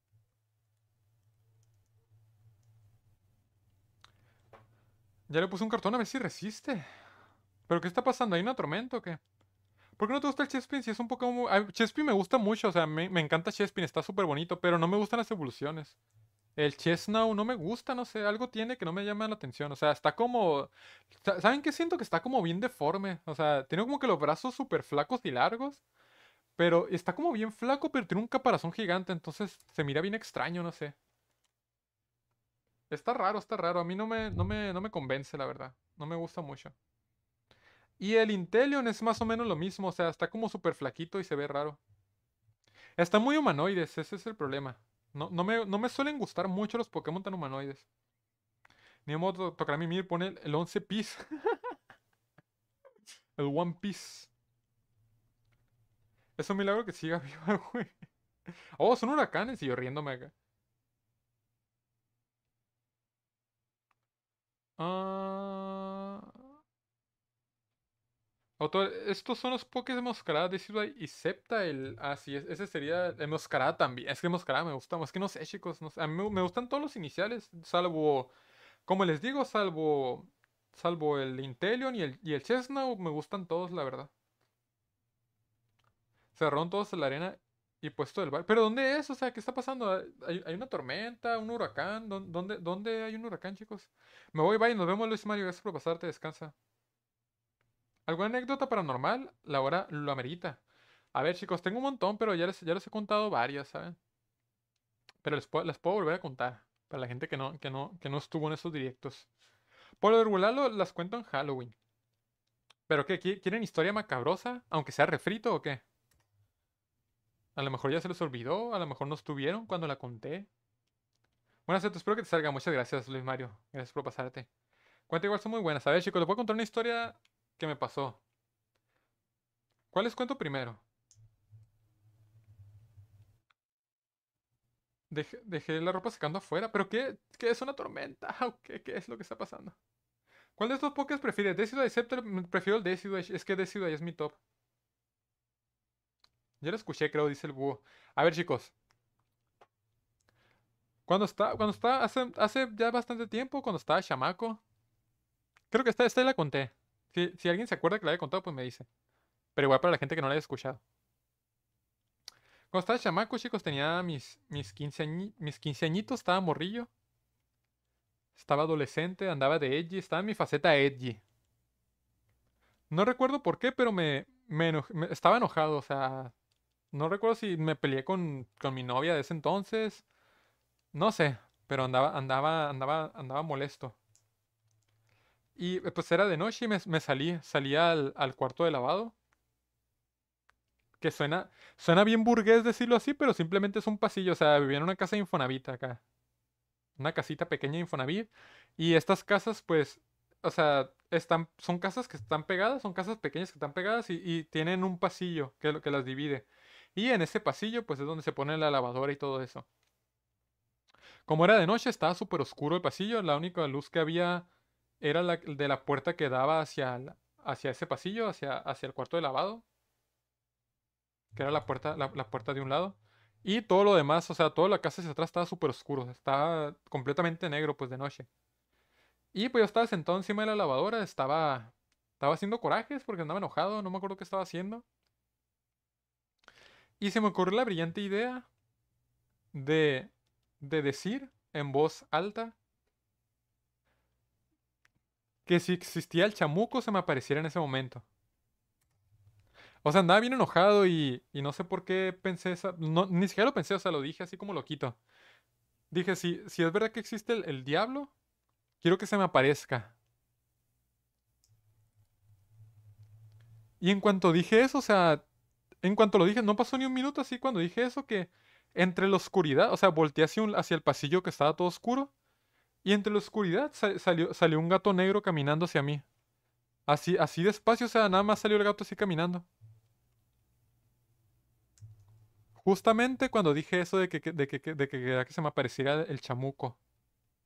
Speaker 1: Ya le puse un cartón a ver si resiste. ¿Pero qué está pasando? ¿Hay una tormenta o qué? ¿Por qué no te gusta el Chespin si es un Pokémon Chespin me gusta mucho, o sea, me encanta Chespin, está súper bonito, pero no me gustan las evoluciones. El Chesnauw no me gusta, no sé, algo tiene que no me llama la atención. O sea, está como... ¿Saben qué siento? Que está como bien deforme. O sea, tiene como que los brazos súper flacos y largos, pero está como bien flaco, pero tiene un caparazón gigante, entonces se mira bien extraño, no sé. Está raro, está raro. A mí no me convence, la verdad. No me gusta mucho. Y el Inteleon es más o menos lo mismo, o sea, está como súper flaquito y se ve raro. Está muy humanoides, ese es el problema. No me suelen gustar mucho los Pokémon tan humanoides. Ni modo tocará mi Mimir, pone el 11 Piece. El One Piece. Es un milagro que siga viva, güey. Oh, son huracanes y yo riéndome acá. Ah. Estos son los Pokés de Moscarada, Decidueye y Sceptile. Ah, sí, ese sería el Moscarada también. Es que Moscarada me gusta. Es que no sé, chicos. No sé, a mí me gustan todos los iniciales. Salvo, como les digo, salvo el Inteleon y el Chesnaught. Me gustan todos, la verdad. Cerraron todos en la arena y puesto del bar. ¿Pero dónde es? O sea, ¿qué está pasando? ¿Hay una tormenta? ¿Un huracán? ¿Dónde hay un huracán, chicos? Me voy, bye. Nos vemos, Luis Mario. Gracias por pasarte. Descansa. ¿Alguna anécdota paranormal? La hora lo amerita. A ver, chicos, tengo un montón, pero ya les he contado varias, ¿saben? Pero les puedo volver a contar. Para la gente que no estuvo en esos directos. Por lo regular las cuento en Halloween. ¿Pero qué? ¿Quieren historia macabrosa? Aunque sea refrito o qué. A lo mejor ya se les olvidó, a lo mejor no estuvieron cuando la conté. Bueno, Seto, espero que te salga. Muchas gracias, Luis Mario. Gracias por pasarte. Cuenta igual son muy buenas. A ver, chicos, les voy a contar una historia que me pasó. ¿Cuál les cuento primero? Dejé la ropa secando afuera. ¿Pero qué es una tormenta? ¿Qué es lo que está pasando? ¿Cuál de estos Pokés prefieres? Decidueye, Sceptile, prefiero el Decidueye. Es que Decidueye es mi top. Ya lo escuché, creo, dice el búho. A ver, chicos. Cuando está, hace ya bastante tiempo, cuando estaba chamaco. Creo que esta la conté. Si alguien se acuerda que la haya contado, pues me dice. Pero igual para la gente que no la haya escuchado. Cuando estaba chamaco, chicos, tenía mis 15 añitos, estaba morrillo. Estaba adolescente, andaba de edgy, estaba en mi faceta edgy. No recuerdo por qué, pero estaba enojado, o sea, no recuerdo si me peleé con mi novia de ese entonces, no sé, pero andaba molesto. Y pues era de noche y me salí al cuarto de lavado, que suena bien burgués decirlo así, pero simplemente es un pasillo, o sea, vivía en una casa de Infonavit acá, una casita pequeña de Infonavit, y estas casas pues, o sea, son casas que están pegadas, son casas pequeñas que están pegadas y tienen un pasillo que, que las divide. Y en ese pasillo pues es donde se pone la lavadora y todo eso. Como era de noche, estaba súper oscuro el pasillo, la única luz que había era la de la puerta que daba hacia ese pasillo, hacia el cuarto de lavado, que era la puerta de un lado. Y todo lo demás, o sea, toda la casa hacia atrás estaba súper oscuro, estaba completamente negro pues de noche. Y pues yo estaba sentado encima de la lavadora, estaba haciendo corajes porque andaba enojado, no me acuerdo qué estaba haciendo. Y se me ocurrió la brillante idea de, de decir en voz alta que si existía el chamuco se me apareciera en ese momento. O sea, andaba bien enojado y no sé por qué pensé esa... No, ni siquiera lo pensé, o sea, lo dije así como loquito. Dije, si es verdad que existe el diablo, quiero que se me aparezca. Y en cuanto dije eso, o sea, en cuanto lo dije, no pasó ni un minuto así cuando dije eso, que entre la oscuridad, o sea, volteé hacia el pasillo que estaba todo oscuro, y entre la oscuridad salió un gato negro caminando hacia mí. Así despacio, o sea, nada más salió el gato así caminando. Justamente cuando dije eso de que quería que se me apareciera el chamuco.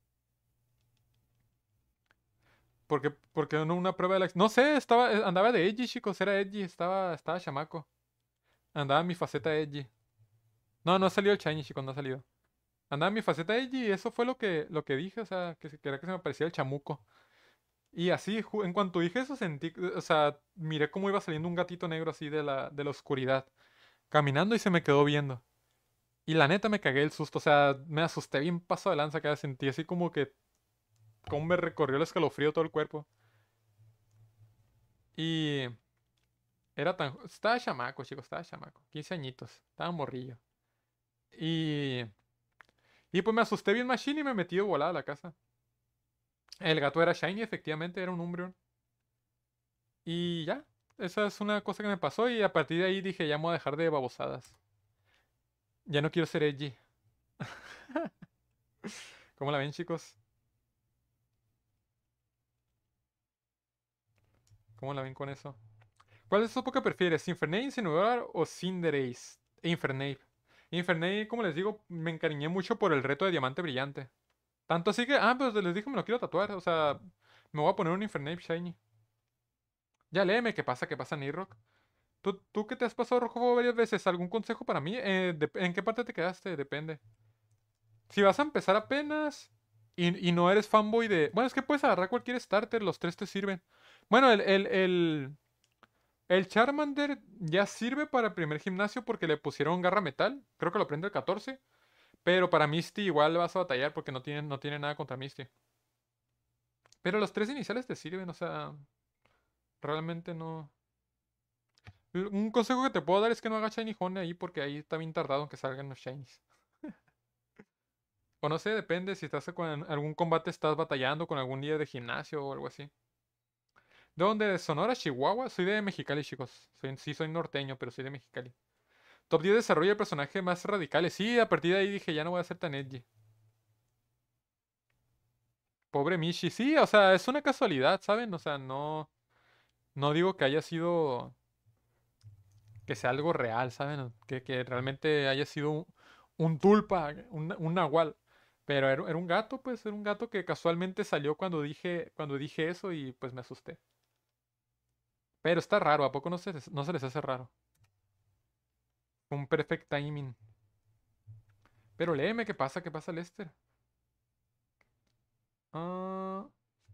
Speaker 1: Porque no una prueba de la... No sé, andaba de edgy, chicos, era edgy, estaba chamaco. Andaba en mi faceta edgy. No, no ha salido el shiny, chicos, no ha salido. Andaba en mi faceta edgy y eso fue lo que dije, o sea, que era que se me parecía el chamuco. Y así, en cuanto dije eso, sentí, o sea, miré cómo iba saliendo un gatito negro así de la oscuridad, caminando y se me quedó viendo. Y la neta me cagué el susto, o sea, me asusté bien paso de lanza, que sentí así como me recorrió el escalofrío todo el cuerpo. Y estaba chamaco, chicos, estaba chamaco, 15 añitos, estaba morrillo. Y, y pues me asusté bien machine y me metí de volada a la casa. El gato era shiny, efectivamente, era un Umbreon. Y ya, esa es una cosa que me pasó y a partir de ahí dije, ya me voy a dejar de babosadas. Ya no quiero ser edgy. ¿Cómo la ven, chicos? ¿Cómo la ven con eso? ¿Cuál de esos Poké prefieres? ¿Infernape, Incineroar o Cinderace? Infernape. Infernape, como les digo, me encariñé mucho por el reto de Diamante Brillante. Tanto así que, pues les dije me lo quiero tatuar. O sea, me voy a poner un Infernape Shiny. Ya léeme, qué pasa, Nirrock? ¿Tú que te has pasado rojo fuego varias veces? ¿Algún consejo para mí? ¿En qué parte te quedaste? Depende. Si vas a empezar apenas y no eres fanboy de... Bueno, es que puedes agarrar cualquier starter, los tres te sirven. Bueno, el Charmander ya sirve para el primer gimnasio porque le pusieron garra metal. Creo que lo prende el 14. Pero para Misty igual vas a batallar porque no tiene nada contra Misty. Pero los tres iniciales te sirven, o sea, realmente no. Un consejo que te puedo dar es que no hagas Shiny Honey ahí porque ahí está bien tardado en que salgan los Shinies. O no sé, depende si estás con algún combate, estás batallando con algún día de gimnasio o algo así. ¿De dónde? ¿De Sonora, Chihuahua? Soy de Mexicali, chicos. Sí, soy norteño, pero soy de Mexicali. Top 10 desarrollo de personajes más radicales. Sí, a partir de ahí dije, ya no voy a ser tan edgy. Pobre Mishi. Sí, o sea, es una casualidad, ¿saben? O sea, no digo que haya sido, que sea algo real, ¿saben? Que realmente haya sido un tulpa, un nahual. Pero era un gato, pues, era un gato que casualmente salió cuando dije eso y pues me asusté. Pero está raro, ¿a poco no se les hace raro? Un perfect timing. Pero léeme, qué pasa, Lester? Ah,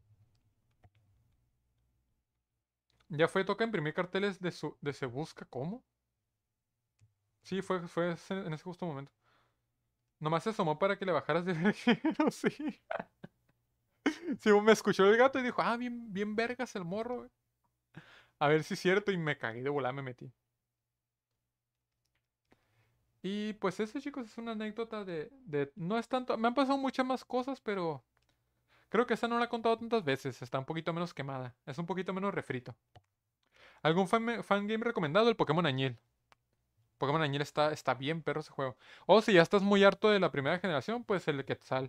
Speaker 1: ya toca imprimir carteles de Se Busca, ¿cómo? Sí, fue en ese justo momento. Nomás se asomó para que le bajaras de verguero, sí. Sí, me escuchó el gato y dijo, bien, bien vergas el morro, güey. A ver si es cierto, y me cagué de volar, me metí. Y pues eso, chicos, es una anécdota no es tanto. Me han pasado muchas más cosas, pero creo que esa no la he contado tantas veces. Está un poquito menos quemada. Es un poquito menos refrito. ¿Algún fangame recomendado? El Pokémon Añil. Pokémon Añil está bien, perro, ese juego. O si ya estás muy harto de la primera generación, pues el Quetzal.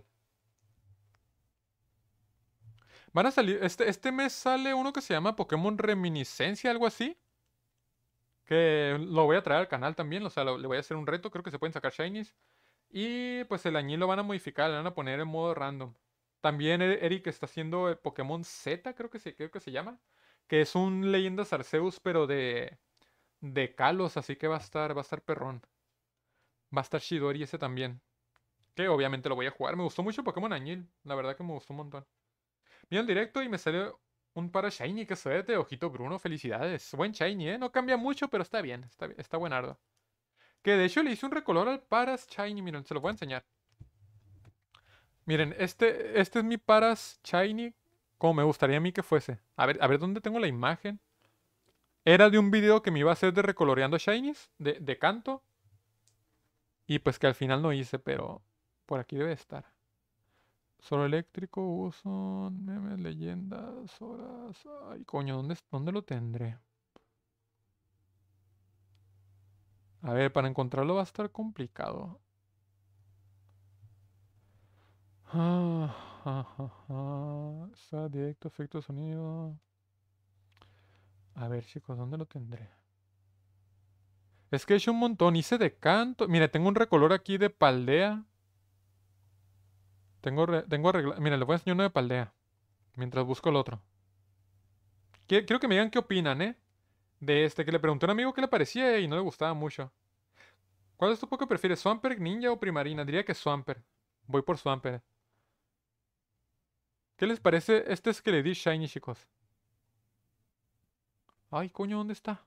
Speaker 1: Van a salir. Este mes sale uno que se llama Pokémon Reminiscencia, algo así. Que lo voy a traer al canal también. O sea, le voy a hacer un reto. Creo que se pueden sacar Shinies. Y pues el Añil lo van a modificar. Le van a poner en modo random. También Eric está haciendo el Pokémon Z, creo que se llama. Que es un Leyendas Arceus, pero de Kalos. Así que va a estar perrón. Va a estar Shidori ese también. Que obviamente lo voy a jugar. Me gustó mucho Pokémon Añil. La verdad que me gustó un montón. Vi el directo y me salió un para Shiny. Que suerte, ojito Bruno. Felicidades. Buen Shiny, ¿eh? No cambia mucho, pero está bien. Está buenardo. Que de hecho le hice un recolor al Paras Shiny. Miren, se lo voy a enseñar. Miren, este es mi Paras Shiny. Como me gustaría a mí que fuese. A ver dónde tengo la imagen. Era de un video que me iba a hacer de recoloreando Shinies. De canto. Y pues que al final no hice, pero por aquí debe estar. Solo eléctrico, uso, memes, leyendas, horas. Ay, coño, ¿dónde lo tendré? A ver, para encontrarlo va a estar complicado. Está directo, efecto sonido. A ver, chicos, ¿dónde lo tendré? Es que he hecho un montón. Hice de canto. Mira, tengo un recolor aquí de Paldea. Tengo arreglado. Mira, le voy a enseñar uno de Paldea. Mientras busco el otro. Quiero que me digan qué opinan, ¿eh? De este, que le pregunté a un amigo qué le parecía y no le gustaba mucho. ¿Cuál es tu Poké prefieres, Swampert, Ninja o Primarina? Diría que Swampert. Voy por Swampert. ¿Qué les parece este Skeledir Shiny, chicos? Ay, coño, ¿dónde está?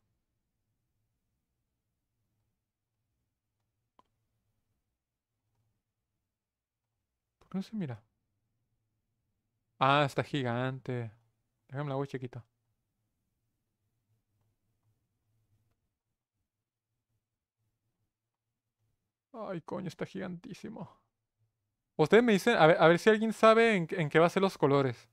Speaker 1: ¿Por qué no se mira? Ah, está gigante. Déjame la voy chiquita. Ay, coño, está gigantísimo. Ustedes me dicen, a ver si alguien sabe en qué va a ser los colores.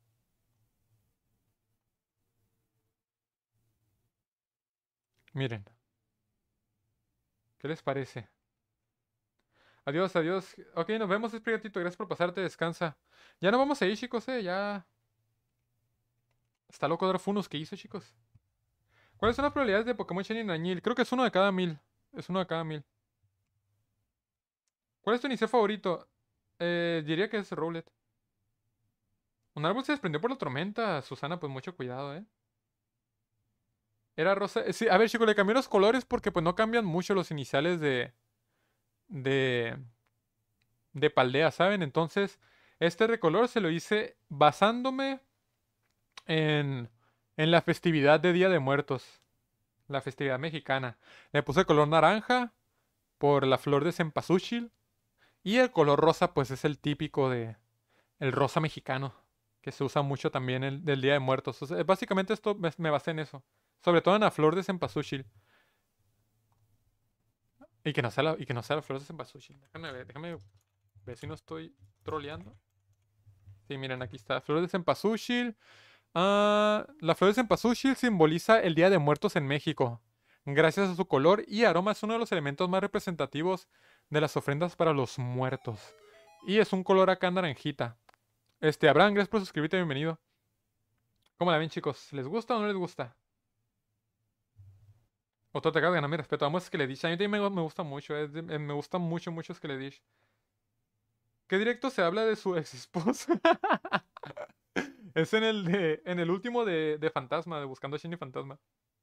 Speaker 1: Miren, ¿qué les parece? Adiós, adiós. Ok, nos vemos, Esprigatito. Gracias por pasarte, descansa. Ya no vamos a ir, chicos, ya. Está loco Drafunus que hizo, chicos. ¿Cuáles son las probabilidades de Pokémon Shiny Nañil? Creo que es uno de cada 1000. Es uno de cada 1000. ¿Cuál es tu inicial favorito? Diría que es Rowlet. Un árbol se desprendió por la tormenta. Susana, pues mucho cuidado, ¿eh? Era rosa. Sí, a ver, chicos, le cambié los colores porque pues no cambian mucho los iniciales de, de Paldea, ¿saben? Entonces, este recolor se lo hice basándome en, en la festividad de Día de Muertos, la festividad mexicana. Le puse el color naranja por la flor de cempasúchil y el color rosa pues es el típico de el rosa mexicano, que se usa mucho también del Día de Muertos. O sea, básicamente esto me basé en eso, sobre todo en la flor de cempasúchil. Y que no sea la flor de cempasúchil. Déjame ver si no estoy troleando. Sí, miren, aquí está. Flor de cempasúchil. Ah, la flor de cempasúchil simboliza el Día de Muertos en México. Gracias a su color y aroma es uno de los elementos más representativos de las ofrendas para los muertos. Y es un color acá naranjita. Abraham, gracias por suscribirte, bienvenido. ¿Cómo la ven, chicos? ¿Les gusta o no les gusta? Otro te acaba de ganar mi respeto. Vamos a Skeledish. A mí también me gusta mucho. Me gusta mucho, mucho Skeledish. ¿Qué directo se habla de su ex esposa? Es en el último de Fantasma, de Buscando a Shinny Fantasma.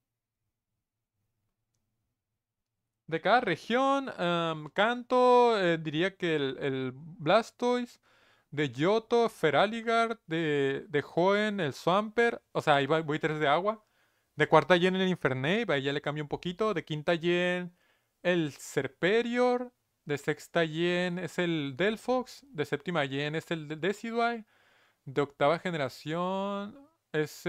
Speaker 1: De cada región, Kanto, diría que el Blastoise, de Johto, Feraligatr, de Hoenn, el Swampert, o sea, ahí voy 3 de agua. De cuarta gen el Infernape, ahí ya le cambio un poquito. De quinta gen el Serperior. De sexta gen es el Delphox. De séptima gen es el Decidueye. De octava generación es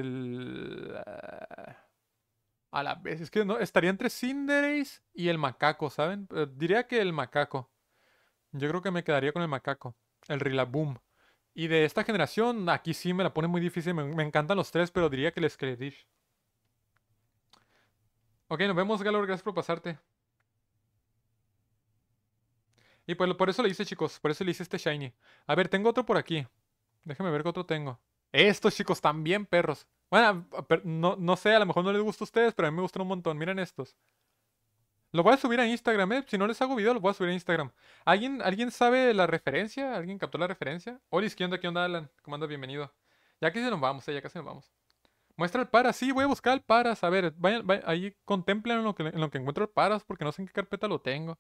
Speaker 1: a la vez, es que no, estaría entre Cinderace y el macaco, ¿saben? Diría que el macaco. Yo creo que me quedaría con el macaco. El Rillaboom. Y de esta generación, aquí sí me la pone muy difícil. Me encantan los tres, pero diría que el Skeledish. Ok, nos vemos, Galor. Gracias por pasarte. Y pues por eso le hice, chicos. Por eso le hice este Shiny. A ver, tengo otro por aquí. Déjame ver qué otro tengo. Estos chicos también perros. Bueno, no sé, a lo mejor no les gusta a ustedes, pero a mí me gustan un montón. Miren estos. Lo voy a subir a Instagram, ¿eh? Si no les hago video, lo voy a subir a Instagram. ¿Alguien sabe la referencia? ¿Alguien captó la referencia? Hola, ¿qué onda, Alan? ¿Cómo andas? Bienvenido. Ya casi nos vamos, ya casi nos vamos. Muestra el Paras, sí, voy a buscar el Paras. A ver, ahí contemplen en lo que encuentro el Paras, porque no sé en qué carpeta lo tengo.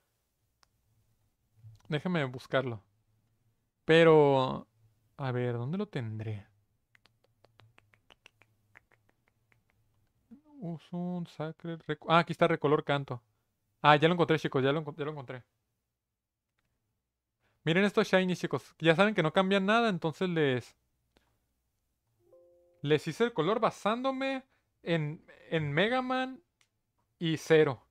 Speaker 1: Déjenme buscarlo. Pero, a ver, ¿dónde lo tendré? Usun, Sacred, Ah, aquí está Recolor Canto. Ah, ya lo encontré, chicos, ya lo encontré. Miren estos shiny, chicos. Ya saben que no cambian nada, entonces les hice el color basándome en Mega Man y Zero.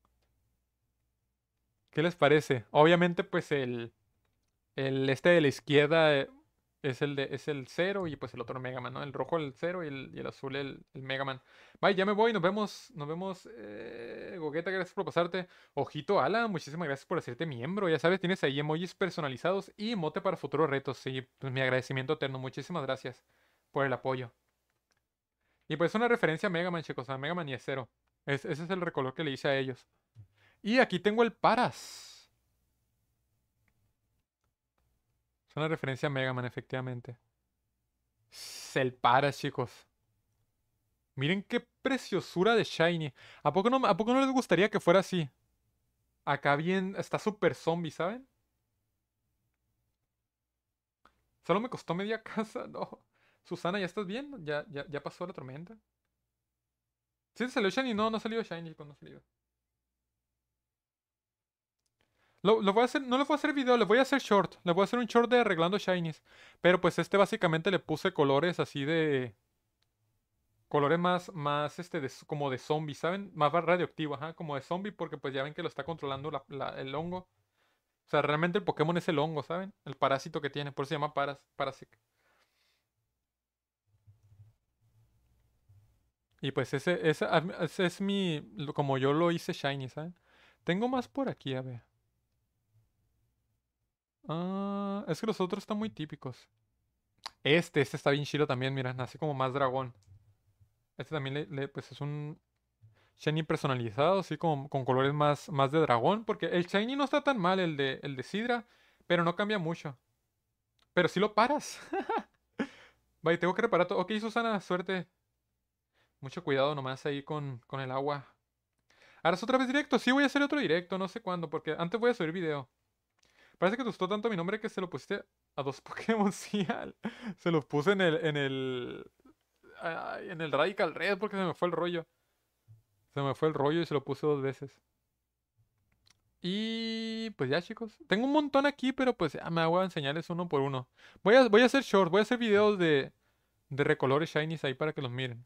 Speaker 1: ¿Qué les parece? Obviamente, pues el este de la izquierda es el Zero y pues el otro Mega Man, ¿no? El rojo el Zero y el azul el Mega Man. Bye, ya me voy, nos vemos. Gogeta, gracias por pasarte. Ojito, Alan, muchísimas gracias por hacerte miembro. Ya sabes, tienes ahí emojis personalizados y mote para futuros retos. Sí, pues mi agradecimiento eterno. Muchísimas gracias por el apoyo. Y pues una referencia a Mega Man, chicos, a Mega Man y a Zero. Ese es el recolor que le hice a ellos. Y aquí tengo el Paras. Es una referencia a Mega Man, efectivamente. El Paras, chicos. Miren qué preciosura de Shiny. A poco no les gustaría que fuera así? Acá bien, está súper zombie, ¿saben? Solo me costó media casa, no. Susana, ¿ya estás bien? ¿Ya pasó la tormenta? ¿Sí te salió Shiny? No, no salió Shiny cuando salió. Lo voy a hacer, no le voy a hacer video, le voy a hacer short. Le voy a hacer un short de arreglando Shinies. Pero pues este básicamente le puse colores así de... Colores más como de zombie, ¿saben? Más radioactivo, ajá, como de zombie porque pues ya ven que lo está controlando el hongo. O sea, realmente el Pokémon es el hongo, ¿saben? El parásito que tiene, por eso se llama Parasic. Y pues ese es como yo lo hice Shiny, ¿saben? Tengo más por aquí, a ver. Ah, es que los otros están muy típicos. Este está bien chido también, mira, nace como más dragón. Este también pues es un Shiny personalizado, así como con colores más de dragón. Porque el Shiny no está tan mal, el de Sidra, pero no cambia mucho. Pero si lo paras. Vaya, tengo que reparar todo. Ok, Susana, suerte. Mucho cuidado nomás ahí con el agua. Ahora es otra vez directo. Sí, voy a hacer otro directo, no sé cuándo, porque antes voy a subir video. Parece que te gustó tanto mi nombre que se lo pusiste a dos Pokémon, sí, se los puse en el Radical Red porque se me fue el rollo. Se me fue el rollo y se lo puse dos veces. Y pues ya, chicos. Tengo un montón aquí, pero pues ya me voy a enseñarles uno por uno. Voy a hacer short, voy a hacer videos de recolores shinies ahí para que los miren.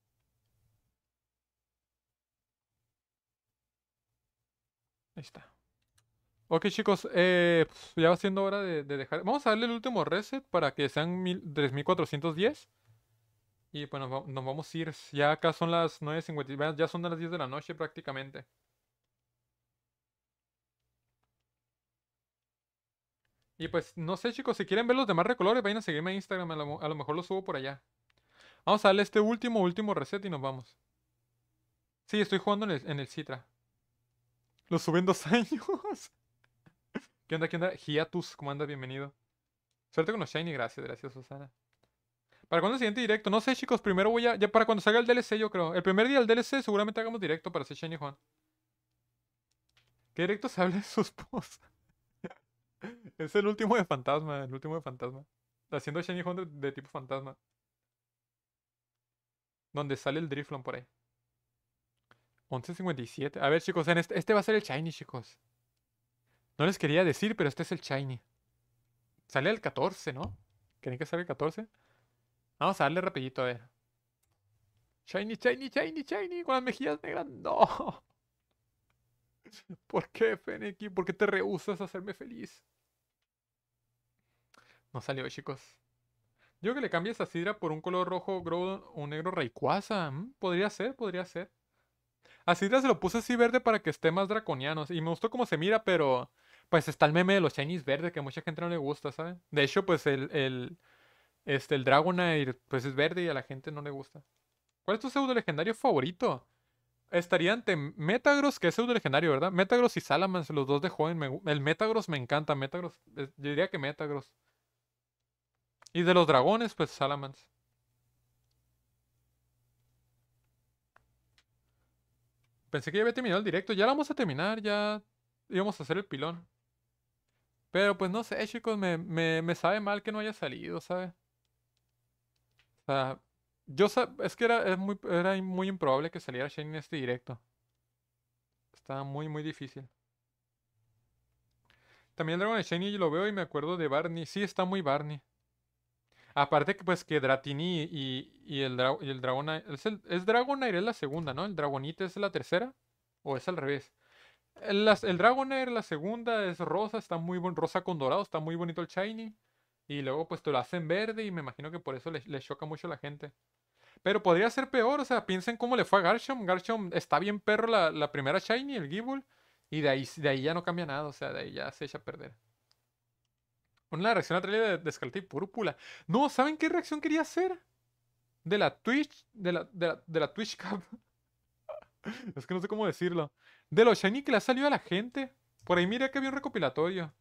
Speaker 1: Ahí está. Ok, chicos, pues, ya va siendo hora de dejar. Vamos a darle el último reset para que sean 3410. Y pues nos vamos a ir. Ya acá son las 9:50. Ya son de las 10 de la noche prácticamente. Y pues no sé, chicos, si quieren ver los demás recolores, vayan a seguirme en Instagram. A lo mejor los subo por allá. Vamos a darle este último reset y nos vamos. Sí, estoy jugando en el Citra. Lo subí en 2 años. ¿Qué onda? ¿Qué onda? Hiatus, ¿cómo andas? Bienvenido. Suerte con los Shiny, gracias, Susana. ¿Para cuándo el siguiente directo? No sé, chicos, primero ya para cuando salga el DLC, yo creo. El primer día del DLC seguramente hagamos directo para hacer Shiny Juan. ¿Qué directo se habla de sus posts? Es el último de Fantasma, el último de Fantasma. Haciendo Shiny Juan de tipo Fantasma. Donde sale el Driflon por ahí. 11:57. A ver, chicos, este va a ser el Shiny, chicos. No les quería decir, pero este es el Shiny. Sale el 14, ¿no? ¿Creen que sale el 14? Vamos a darle rapidito, a ver. Shiny, shiny, shiny, shiny, con las mejillas negras. No. ¿Por qué, Feneki? ¿Por qué te rehusas a hacerme feliz? No salió, chicos. Yo que le cambies a Sidra por un color rojo, Groudon o un negro Rayquaza. Podría ser, podría ser. A Sidra se lo puse así verde para que esté más draconiano. Y me gustó cómo se mira, pero... Pues está el meme de los shinies verdes que a mucha gente no le gusta, ¿saben? De hecho, pues el Dragonite pues es verde y a la gente no le gusta. ¿Cuál es tu pseudo legendario favorito? Estaría ante Metagross, que es pseudo legendario, ¿verdad? Metagross y Salamence, los dos de joven. El Metagross me encanta. Metagross, yo diría que Metagross. Y de los dragones, pues Salamence. Pensé que ya había terminado el directo. Ya lo vamos a terminar, ya íbamos a hacer el pilón. Pero pues no sé, chicos, me sabe mal que no haya salido, ¿sabes? O sea, es que era muy improbable que saliera Shane en este directo. Estaba muy, muy difícil. También el Dragon de Shiny lo veo y me acuerdo de Barney. Sí, está muy Barney. Aparte que pues que Dratini y el Dragonite... Es Dragonite es la segunda, ¿no? El Dragonite es la tercera. ¿O es al revés? El Dragonair, la segunda, es rosa, está muy buen, rosa con dorado, está muy bonito el Shiny. Y luego pues te lo hacen verde y me imagino que por eso le choca mucho a la gente. Pero podría ser peor, o sea, piensen cómo le fue a Garchomp. Garchomp está bien perro la primera Shiny, el Gible. Y de ahí ya no cambia nada, o sea, de ahí ya se echa a perder. Una reacción a trailer de Escarlata y Púrpura. No, ¿saben qué reacción quería hacer? De la Twitch, de la Twitch Cup. Es que no sé cómo decirlo. De lo Shiny que le ha salido a la gente. Por ahí mira que había un recopilatorio.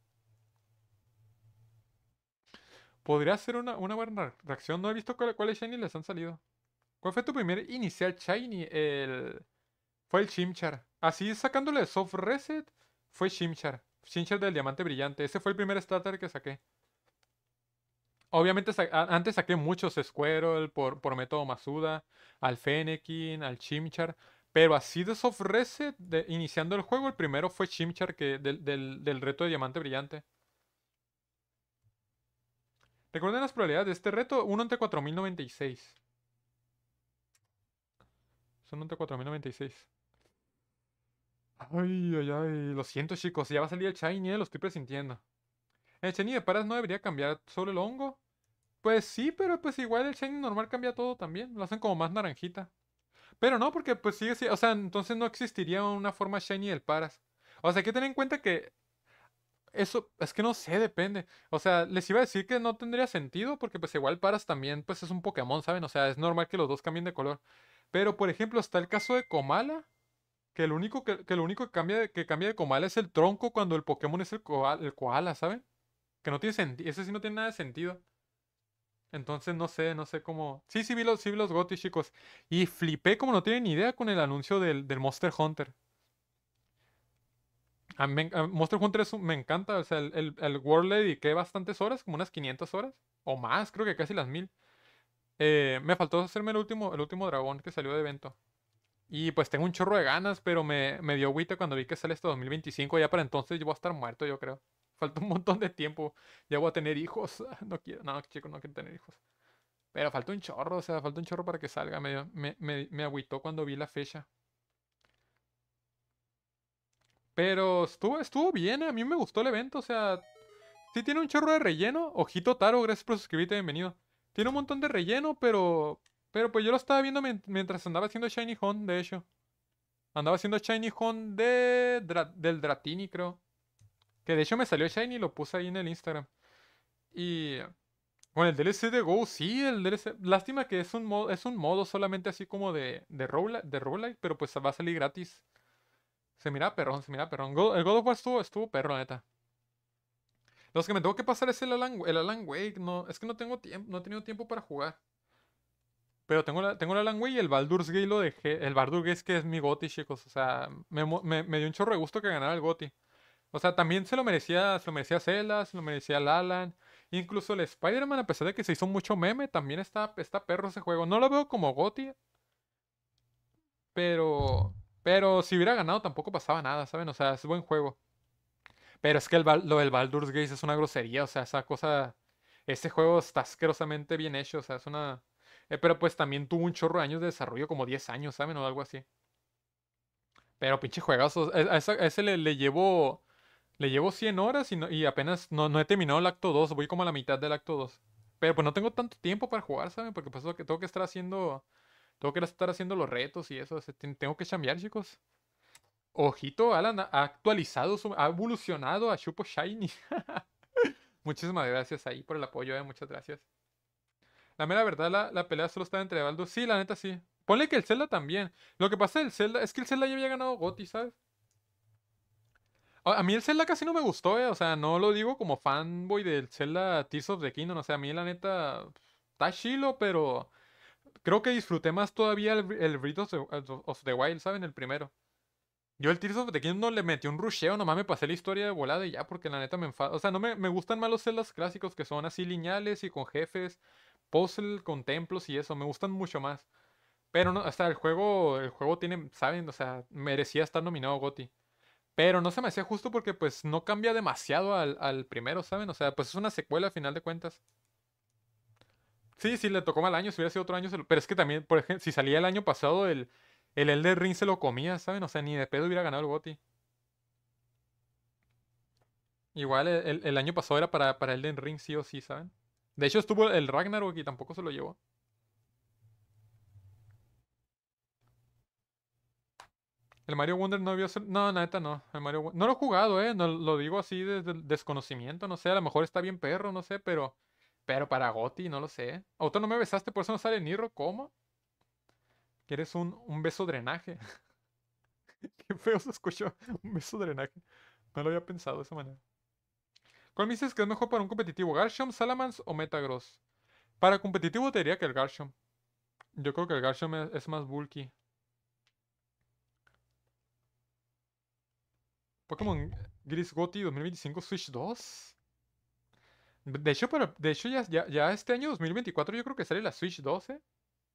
Speaker 1: Podría ser una buena reacción. No he visto cuáles Shiny les han salido. ¿Cuál fue tu primer inicial Shiny? Fue el Chimchar. Así sacándole soft reset, fue Chimchar. Chimchar del diamante brillante. Ese fue el primer starter que saqué. Obviamente antes saqué muchos Squirtle por método Masuda, al Fennekin, al Chimchar. Pero así de soft reset, iniciando el juego, el primero fue Chimchar del reto de diamante brillante. Recuerden las probabilidades de este reto, 1 entre 4096. Son 1 entre 4096. Ay, ay, ay. Lo siento, chicos. Ya va a salir el Shiny, lo estoy presintiendo. ¿El Shiny de Paras no debería cambiar solo el hongo? Pues sí, pero pues igual el Shiny normal cambia todo también. Lo hacen como más naranjita. Pero no, porque pues sigue siendo. O sea, entonces no existiría una forma Shiny del Paras. O sea, hay que tener en cuenta que eso, es que no sé, depende. O sea, les iba a decir que no tendría sentido, porque pues igual Paras también pues es un Pokémon, ¿saben? O sea, es normal que los dos cambien de color. Pero, por ejemplo, está el caso de Komala. Que lo único que cambia de Komala es el tronco cuando el Pokémon es el koala, ¿saben? Que no tiene sentido. Ese sí no tiene nada de sentido. Entonces no sé cómo. Sí, sí vi los GOTY, chicos. Y flipé como no tienen ni idea con el anuncio del Monster Hunter. Monster Hunter me encanta. O sea, el World le dediqué bastantes horas, como unas 500 horas. O más, creo que casi las 1000. Me faltó hacerme el último dragón que salió de evento. Y pues tengo un chorro de ganas, pero me dio agüita cuando vi que sale este 2025. Ya para entonces yo voy a estar muerto, yo creo. Falta un montón de tiempo. Ya voy a tener hijos. No quiero, no, chicos, no quiero tener hijos. Pero falta un chorro, o sea, falta un chorro para que salga. Me agüitó cuando vi la fecha. Pero estuvo bien, a mí me gustó el evento, o sea, sí tiene un chorro de relleno. Ojito Taro, gracias por suscribirte, bienvenido. Tiene un montón de relleno, pero pues yo lo estaba viendo mientras andaba haciendo Shiny Hunt, de hecho. Andaba haciendo Shiny Hunt del Dratini, creo. Que de hecho me salió Shiny y lo puse ahí en el Instagram. Y bueno, el DLC de Go, sí, el DLC. Lástima que es un modo solamente así como de roguelike, pero pues va a salir gratis. Se mira perrón, se mira perrón. El God of War estuvo perro, neta. Los que me tengo que pasar es el Alan Wake. No, es que no tengo tiempo, no he tenido tiempo para jugar. Pero tengo el Alan Wake y el Baldur's Gate lo dejé. El Baldur's Gate es que es mi GOTY, chicos. O sea, me dio un chorro de gusto que ganara el GOTY. O sea, también se lo merecía Zelda, se lo merecía el Alan. Incluso el Spider-Man, a pesar de que se hizo mucho meme, también está perro ese juego. No lo veo como GOTY, pero, pero si hubiera ganado tampoco pasaba nada, ¿saben? O sea, es buen juego. Pero es que lo del Baldur's Gate es una grosería, o sea, esa cosa, ese juego está asquerosamente bien hecho, o sea, es una. Pero pues también tuvo un chorro de años de desarrollo, como 10 años, ¿saben? O algo así. Pero pinche juegazo, a ese le llevo 100 horas y apenas no he terminado el acto 2, voy como a la mitad del acto 2. Pero pues no tengo tanto tiempo para jugar, ¿saben? Porque pues que tengo que estar haciendo los retos y eso, o sea, tengo que chambear, chicos. Ojito, Alan ha actualizado, ha evolucionado a Shupo Shiny. Muchísimas gracias ahí por el apoyo, muchas gracias. La mera verdad, la pelea solo estaba entre Baldur. Sí, la neta sí. Ponle que el Zelda también. Lo que pasa del Zelda es que el Zelda ya había ganado GOTY, ¿sabes? A mí el Zelda casi no me gustó, O sea, no lo digo como fanboy del Zelda Tears of the Kingdom. O sea, a mí la neta está chilo, pero creo que disfruté más todavía el Breath of the Wild, ¿saben? El primero. Yo el Tears of the Kingdom le metí un rusheo, nomás me pasé la historia de volada y ya, porque la neta me enfada. O sea, no me gustan más los Zeldas clásicos que son así lineales y con jefes, puzzle, con templos y eso. Me gustan mucho más. Pero no, hasta el juego tiene, ¿saben? O sea, merecía estar nominado a GOTY. Pero no se me hacía justo porque pues no cambia demasiado al primero, ¿saben? O sea, pues es una secuela a final de cuentas. Sí, sí, le tocó mal año, si hubiera sido otro año, pero es que también, por ejemplo, si salía el año pasado, el Elden Ring se lo comía, ¿saben? O sea, ni de pedo hubiera ganado el GOTY. Igual el año pasado era para Elden Ring sí o sí, ¿saben? De hecho estuvo el Ragnarok y tampoco se lo llevó. El Mario Wonder no vio. No, neta no. No lo he jugado, No lo digo así desde el desconocimiento, no sé. A lo mejor está bien perro, no sé, pero para GOTY, no lo sé. Auto no me besaste, por eso no sale Niro. ¿Cómo? ¿Quieres un beso drenaje? Qué feo se escuchó. Un beso drenaje. No lo había pensado de esa manera. ¿Cuál me dices que es mejor para un competitivo? ¿Garchomp, Salamence o Metagross? Para competitivo te diría que el Garchomp. Yo creo que el Garchomp es más bulky. Pokémon Gris GOTY 2025 Switch 2. De hecho ya este año 2024 yo creo que sale la Switch 2, ¿eh?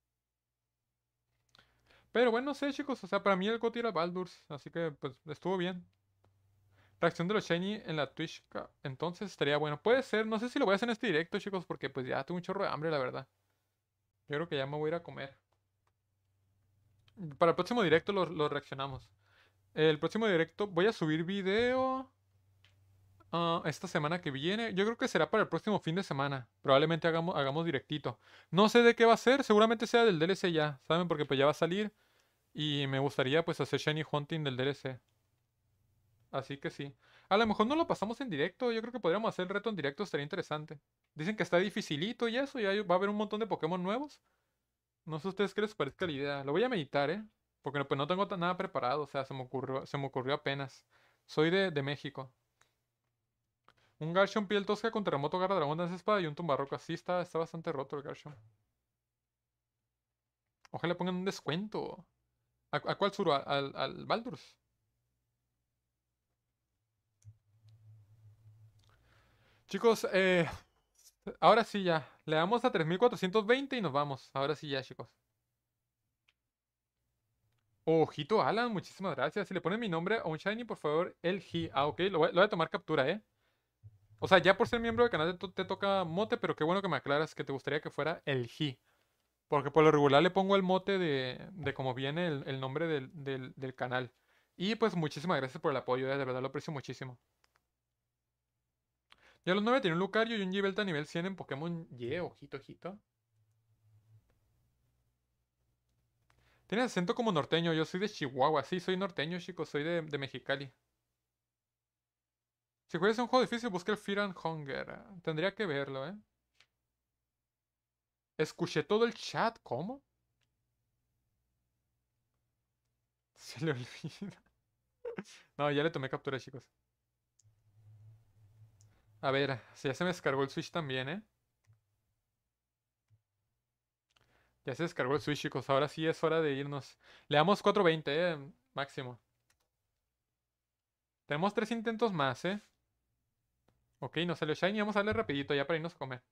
Speaker 1: Pero bueno, no sé, chicos. O sea, para mí el GOTY era Baldur's. Así que, pues, estuvo bien. Reacción de los Shiny en la Twitch. Entonces estaría bueno. Puede ser. No sé si lo voy a hacer en este directo, chicos. Porque, pues, ya tengo un chorro de hambre, la verdad. Yo creo que ya me voy a ir a comer. Para el próximo directo lo reaccionamos. El próximo directo voy a subir video. Esta semana que viene. Yo creo que será para el próximo fin de semana. Probablemente hagamos directito. No sé de qué va a ser. Seguramente sea del DLC ya. ¿Saben? Porque pues ya va a salir. Y me gustaría pues hacer Shiny Hunting del DLC. Así que sí. A lo mejor no lo pasamos en directo. Yo creo que podríamos hacer el reto en directo. Estaría interesante. Dicen que está dificilito y eso. Va a haber un montón de Pokémon nuevos. No sé a ustedes qué les parezca la idea. Lo voy a meditar, ¿eh? Porque pues no tengo nada preparado. O sea, se me ocurrió apenas. Soy de México. Un Garchomp piel tosca con terremoto, garra dragón, danza espada y un tumbarroca. Sí, está bastante roto el Garchomp. Ojalá le pongan un descuento. ¿A cuál suro? ¿Al Baldur's? Chicos, ahora sí ya. Le damos a 3420 y nos vamos. Ahora sí ya, chicos. Ojito Alan, muchísimas gracias. Si le ponen mi nombre a un Shiny, por favor, el G. Ah, ok, lo voy a tomar captura, ¿eh? O sea, ya por ser miembro del canal te toca mote, pero qué bueno que me aclaras que te gustaría que fuera el G. Porque por lo regular le pongo el mote de cómo viene el nombre del canal. Y pues muchísimas gracias por el apoyo, de verdad lo aprecio muchísimo. Ya a los 9 tiene un Lucario y un Yveltal a nivel 100 en Pokémon Y, ojito, ojito. Tienes acento como norteño, yo soy de Chihuahua, sí, soy norteño, chicos, soy de Mexicali. Si juegas un juego difícil, busca el Fear and Hunger. Tendría que verlo, ¿eh? Escuché todo el chat, ¿cómo? Se le olvida. No, ya le tomé captura, chicos. A ver, si ya se me descargó el Switch también, ¿eh? Ya se descargó el Switch, chicos. Ahora sí es hora de irnos. Le damos 420, máximo. Tenemos 3 intentos más, ¿eh? Ok, nos salió Shiny. Vamos a darle rapidito ya para irnos a comer.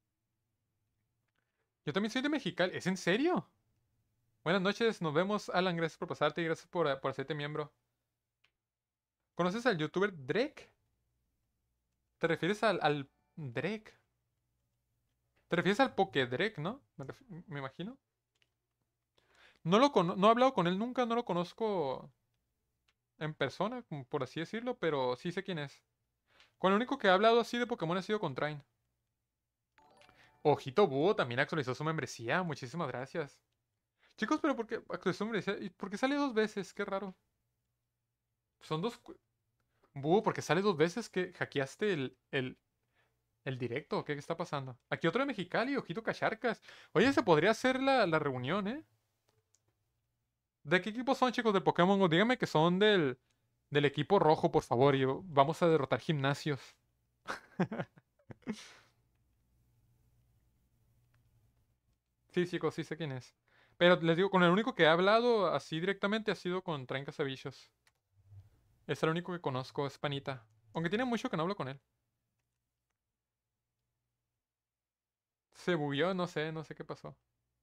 Speaker 1: Yo también soy de Mexicali. ¿Es en serio? Buenas noches. Nos vemos, Alan. Gracias por pasarte y gracias por hacerte miembro. ¿Conoces al youtuber Drake? ¿Te refieres al Drake? ¿Te refieres al Pokédrek, no? Me imagino. No he hablado con él nunca, no lo conozco en persona, como por así decirlo, pero sí sé quién es. Con el único que he hablado así de Pokémon ha sido con Train. Ojito Búho también actualizó su membresía. Muchísimas gracias. Chicos, pero ¿por qué actualizó su membresía? ¿Y por qué sale 2 veces? Qué raro. Son dos. Búho, porque sale 2 veces que hackeaste el directo. ¿Qué está pasando? Aquí otro de Mexicali, Ojito Cacharcas. Oye, se podría hacer la reunión, ¿eh? ¿De qué equipo son, chicos, del Pokémon Go? Díganme que son del equipo rojo, por favor. Y vamos a derrotar gimnasios. Sí, chicos, sí sé quién es. Pero les digo, con el único que he hablado así directamente ha sido con Tranca Sabichos. Es el único que conozco, es Panita. Aunque tiene mucho que no hablo con él. Se bugueó, no sé qué pasó.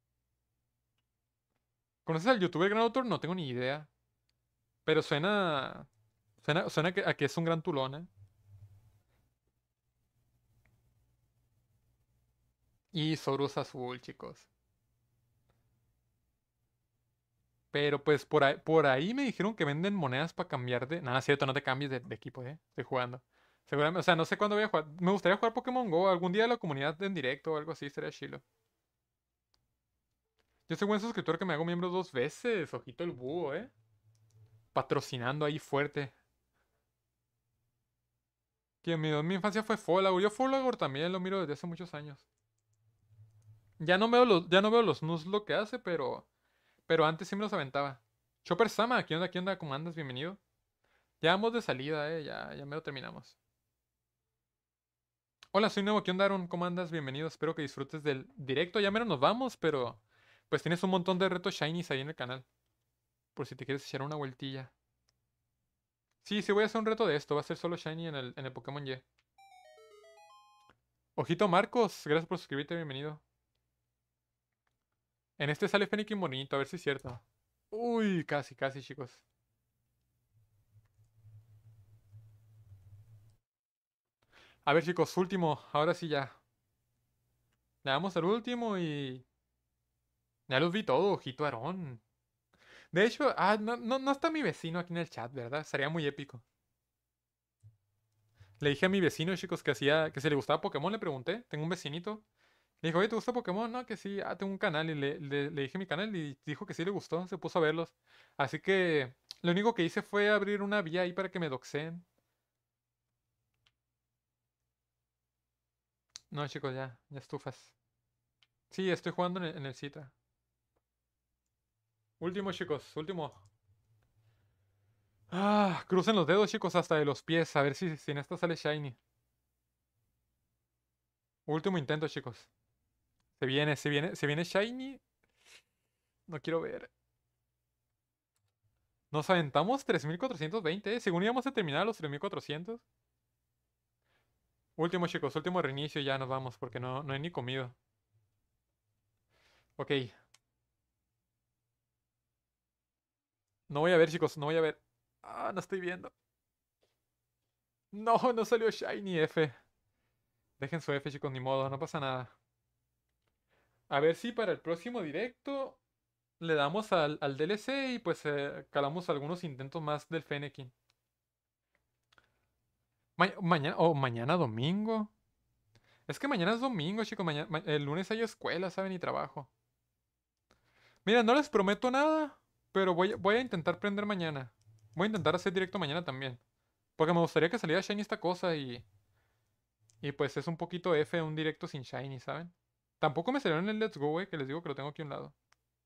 Speaker 1: ¿Conoces al youtuber Gran Autor? No tengo ni idea. Pero suena a que es un gran tulón, ¿eh? Y Sorus Azul, chicos. Pero pues por ahí me dijeron que venden monedas para cambiar de. Nada, cierto, no te cambies de equipo, Estoy jugando. Seguramente, o sea, no sé cuándo voy a jugar. Me gustaría jugar Pokémon Go algún día de la comunidad en directo o algo así, sería chilo. Yo soy buen suscriptor que me hago miembro 2 veces. Ojito el búho, Patrocinando ahí fuerte. Quien me dio en mi infancia fue Folagor. Yo Folagor también lo miro desde hace muchos años. Ya no veo los Nuzlocke que hace, pero antes sí me los aventaba. Chopper Sama, ¿qué onda? ¿Qué onda? ¿Cómo andas? Bienvenido. Ya vamos de salida, ya me lo terminamos. Hola, soy nuevo. ¿Qué onda, Aaron? ¿Cómo andas? Bienvenido. Espero que disfrutes del directo. Ya menos nos vamos, pero pues tienes un montón de retos shinies ahí en el canal. Por si te quieres echar una vueltilla. Sí, sí voy a hacer un reto de esto. Va a ser solo shiny en el Pokémon Y. Ojito Marcos, gracias por suscribirte, bienvenido. En este sale Fennekin bonito, a ver si es cierto. Uy, casi, casi, chicos. A ver, chicos, último. Ahora sí ya. Le damos al último y... Ya los vi todo, ojito Aarón. De hecho, no está mi vecino aquí en el chat, ¿verdad? Sería muy épico. Le dije a mi vecino, chicos, que si le gustaba Pokémon, le pregunté. Tengo un vecinito. Le dijo, oye, ¿te gusta Pokémon? No, que sí. Ah, tengo un canal. Y le dije mi canal y dijo que sí le gustó. Se puso a verlos. Así que lo único que hice fue abrir una vía ahí para que me doxeen. No, chicos, ya estufas. Sí, estoy jugando en el Citra. Último, chicos, último. Ah, crucen los dedos, chicos, hasta de los pies. A ver si en esta sale Shiny. Último intento, chicos. Se viene Shiny. No quiero ver. Nos aventamos 3420, ¿eh? Según íbamos a terminar a los 3400. Último, chicos, último reinicio. Ya nos vamos porque no he ni comido. Ok. No voy a ver, chicos, no voy a ver. Ah, no estoy viendo. No, no salió Shiny F. Dejen su F, chicos, ni modo, no pasa nada. A ver si para el próximo directo le damos al DLC y pues calamos algunos intentos más del Fennekin. Mañana domingo. Es que mañana es domingo, chicos. El lunes hay escuela, ¿saben? Y trabajo. Mira, no les prometo nada, pero voy a intentar prender mañana. Voy a intentar hacer directo mañana también. Porque me gustaría que saliera Shiny esta cosa y pues es un poquito F un directo sin Shiny, ¿saben? Tampoco me salió en el Let's Go, que les digo que lo tengo aquí a un lado.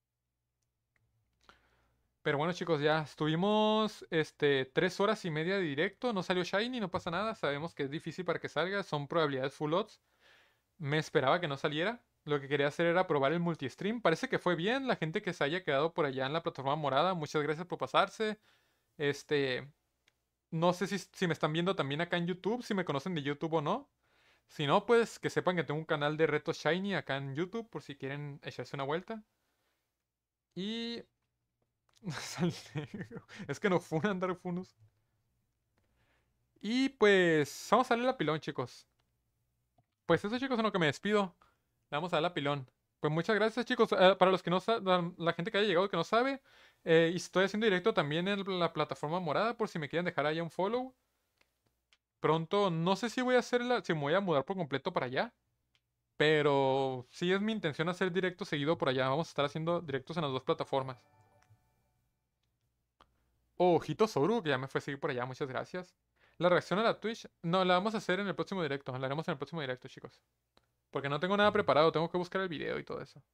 Speaker 1: Pero bueno, chicos, ya estuvimos 3 horas y media de directo. No salió Shiny, no pasa nada. Sabemos que es difícil para que salga. Son probabilidades full odds. Me esperaba que no saliera. Lo que quería hacer era probar el multistream. Parece que fue bien. La gente que se haya quedado por allá en la plataforma morada, muchas gracias por pasarse. Este, no sé si me están viendo también acá en YouTube, si me conocen de YouTube o no. Si no, pues que sepan que tengo un canal de retos Shiny acá en YouTube por si quieren echarse una vuelta. Y es que no funan Dark Funus. Y pues vamos a darle la pilón, chicos. Pues eso, chicos, en lo que me despido. Le vamos a dar la pilón. Pues muchas gracias, chicos. Para los que no saben, la gente que haya llegado que no sabe, y estoy haciendo directo también en la plataforma morada por si me quieren dejar ahí un follow. Pronto, no sé si voy a si me voy a mudar por completo para allá. Pero sí es mi intención hacer directo seguido por allá. Vamos a estar haciendo directos en las dos plataformas. Oh, Ojito Soru, que ya me fue a seguir por allá, muchas gracias. La reacción a la Twitch, no, la vamos a hacer en el próximo directo. La haremos en el próximo directo, chicos. Porque no tengo nada preparado, tengo que buscar el video y todo eso.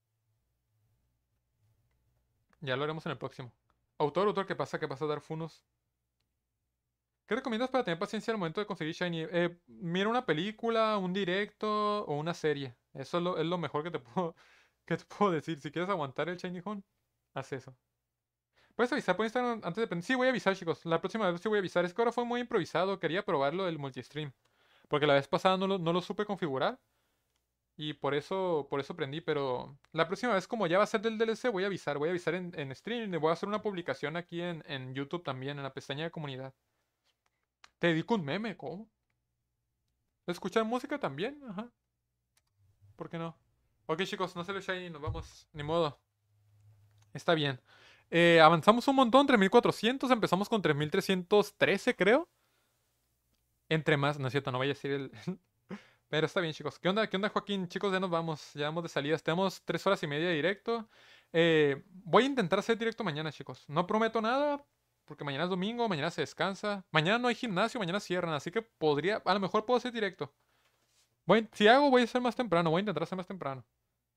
Speaker 1: Ya lo haremos en el próximo. Autor, ¿qué pasa? ¿Qué pasa, Darfunos? ¿Qué recomiendas para tener paciencia al momento de conseguir Shiny? Mira una película, un directo o una serie. Eso es lo mejor que te puedo decir. Si quieres aguantar el Shiny Hunt, haz eso. ¿Puedes avisar por Instagram antes de... Sí, voy a avisar, chicos. La próxima vez sí voy a avisar. Es que ahora fue muy improvisado. Quería probarlo del multistream. Porque la vez pasada no lo supe configurar. Y por eso aprendí. Pero la próxima vez, como ya va a ser del DLC, voy a avisar. Voy a avisar en stream. Y voy a hacer una publicación aquí en YouTube también, en la pestaña de comunidad. Te dedico un meme, ¿cómo? ¿Escuchar música también? Ajá. ¿Por qué no? Ok, chicos, no se lo shiny. Nos vamos. Ni modo. Está bien. Avanzamos un montón, 3400, empezamos con 3313, creo. Entre más, no es cierto, no vaya a decir el... Pero está bien, chicos. Qué onda, Joaquín? Chicos, ya nos vamos, ya vamos de salida. Tenemos 3 horas y media de directo. Voy a intentar hacer directo mañana, chicos. No prometo nada, porque mañana es domingo, mañana se descansa. Mañana no hay gimnasio, mañana cierran, así que a lo mejor puedo hacer directo. Si hago, voy a hacer más temprano, voy a intentar hacer más temprano.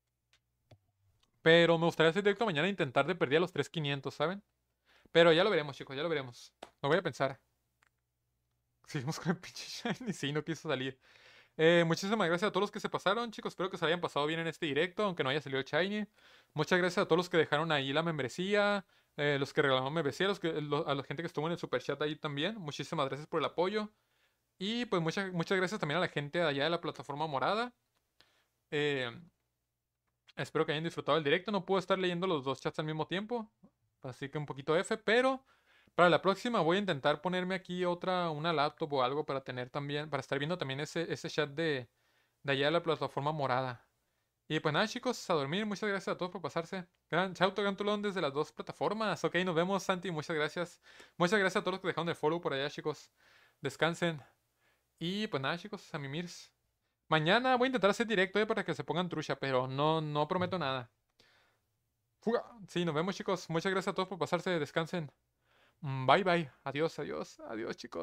Speaker 1: Pero me gustaría hacer directo mañana e intentar de perder a los 3500, ¿saben? Pero ya lo veremos, chicos, ya lo veremos. Lo voy a pensar. Seguimos con el pinche Shiny. Sí, no quiso salir. Muchísimas gracias a todos los que se pasaron, chicos. Espero que se hayan pasado bien en este directo, aunque no haya salido el Shiny. Muchas gracias a todos los que dejaron ahí la membresía, los que regalaron membresía, a la gente que estuvo en el super chat ahí también. Muchísimas gracias por el apoyo. Y pues muchas gracias también a la gente de allá de la plataforma morada. Eh, Espero que hayan disfrutado el directo. No puedo estar leyendo los dos chats al mismo tiempo, así que un poquito F, pero para la próxima voy a intentar ponerme aquí una laptop o algo para tener también, para estar viendo también ese chat de allá de la plataforma morada. Y pues nada, chicos, a dormir. Muchas gracias a todos por pasarse. Chauto Gantulón desde las dos plataformas. Ok, nos vemos, Santi. Muchas gracias. Muchas gracias a todos los que dejaron el follow por allá, chicos. Descansen. Y pues nada, chicos, a mimirs. Mañana voy a intentar hacer directo para que se pongan trucha, pero no prometo nada. Fuga. Sí, nos vemos, chicos. Muchas gracias a todos por pasarse. Descansen. Bye, bye. Adiós, adiós, adiós, chicos.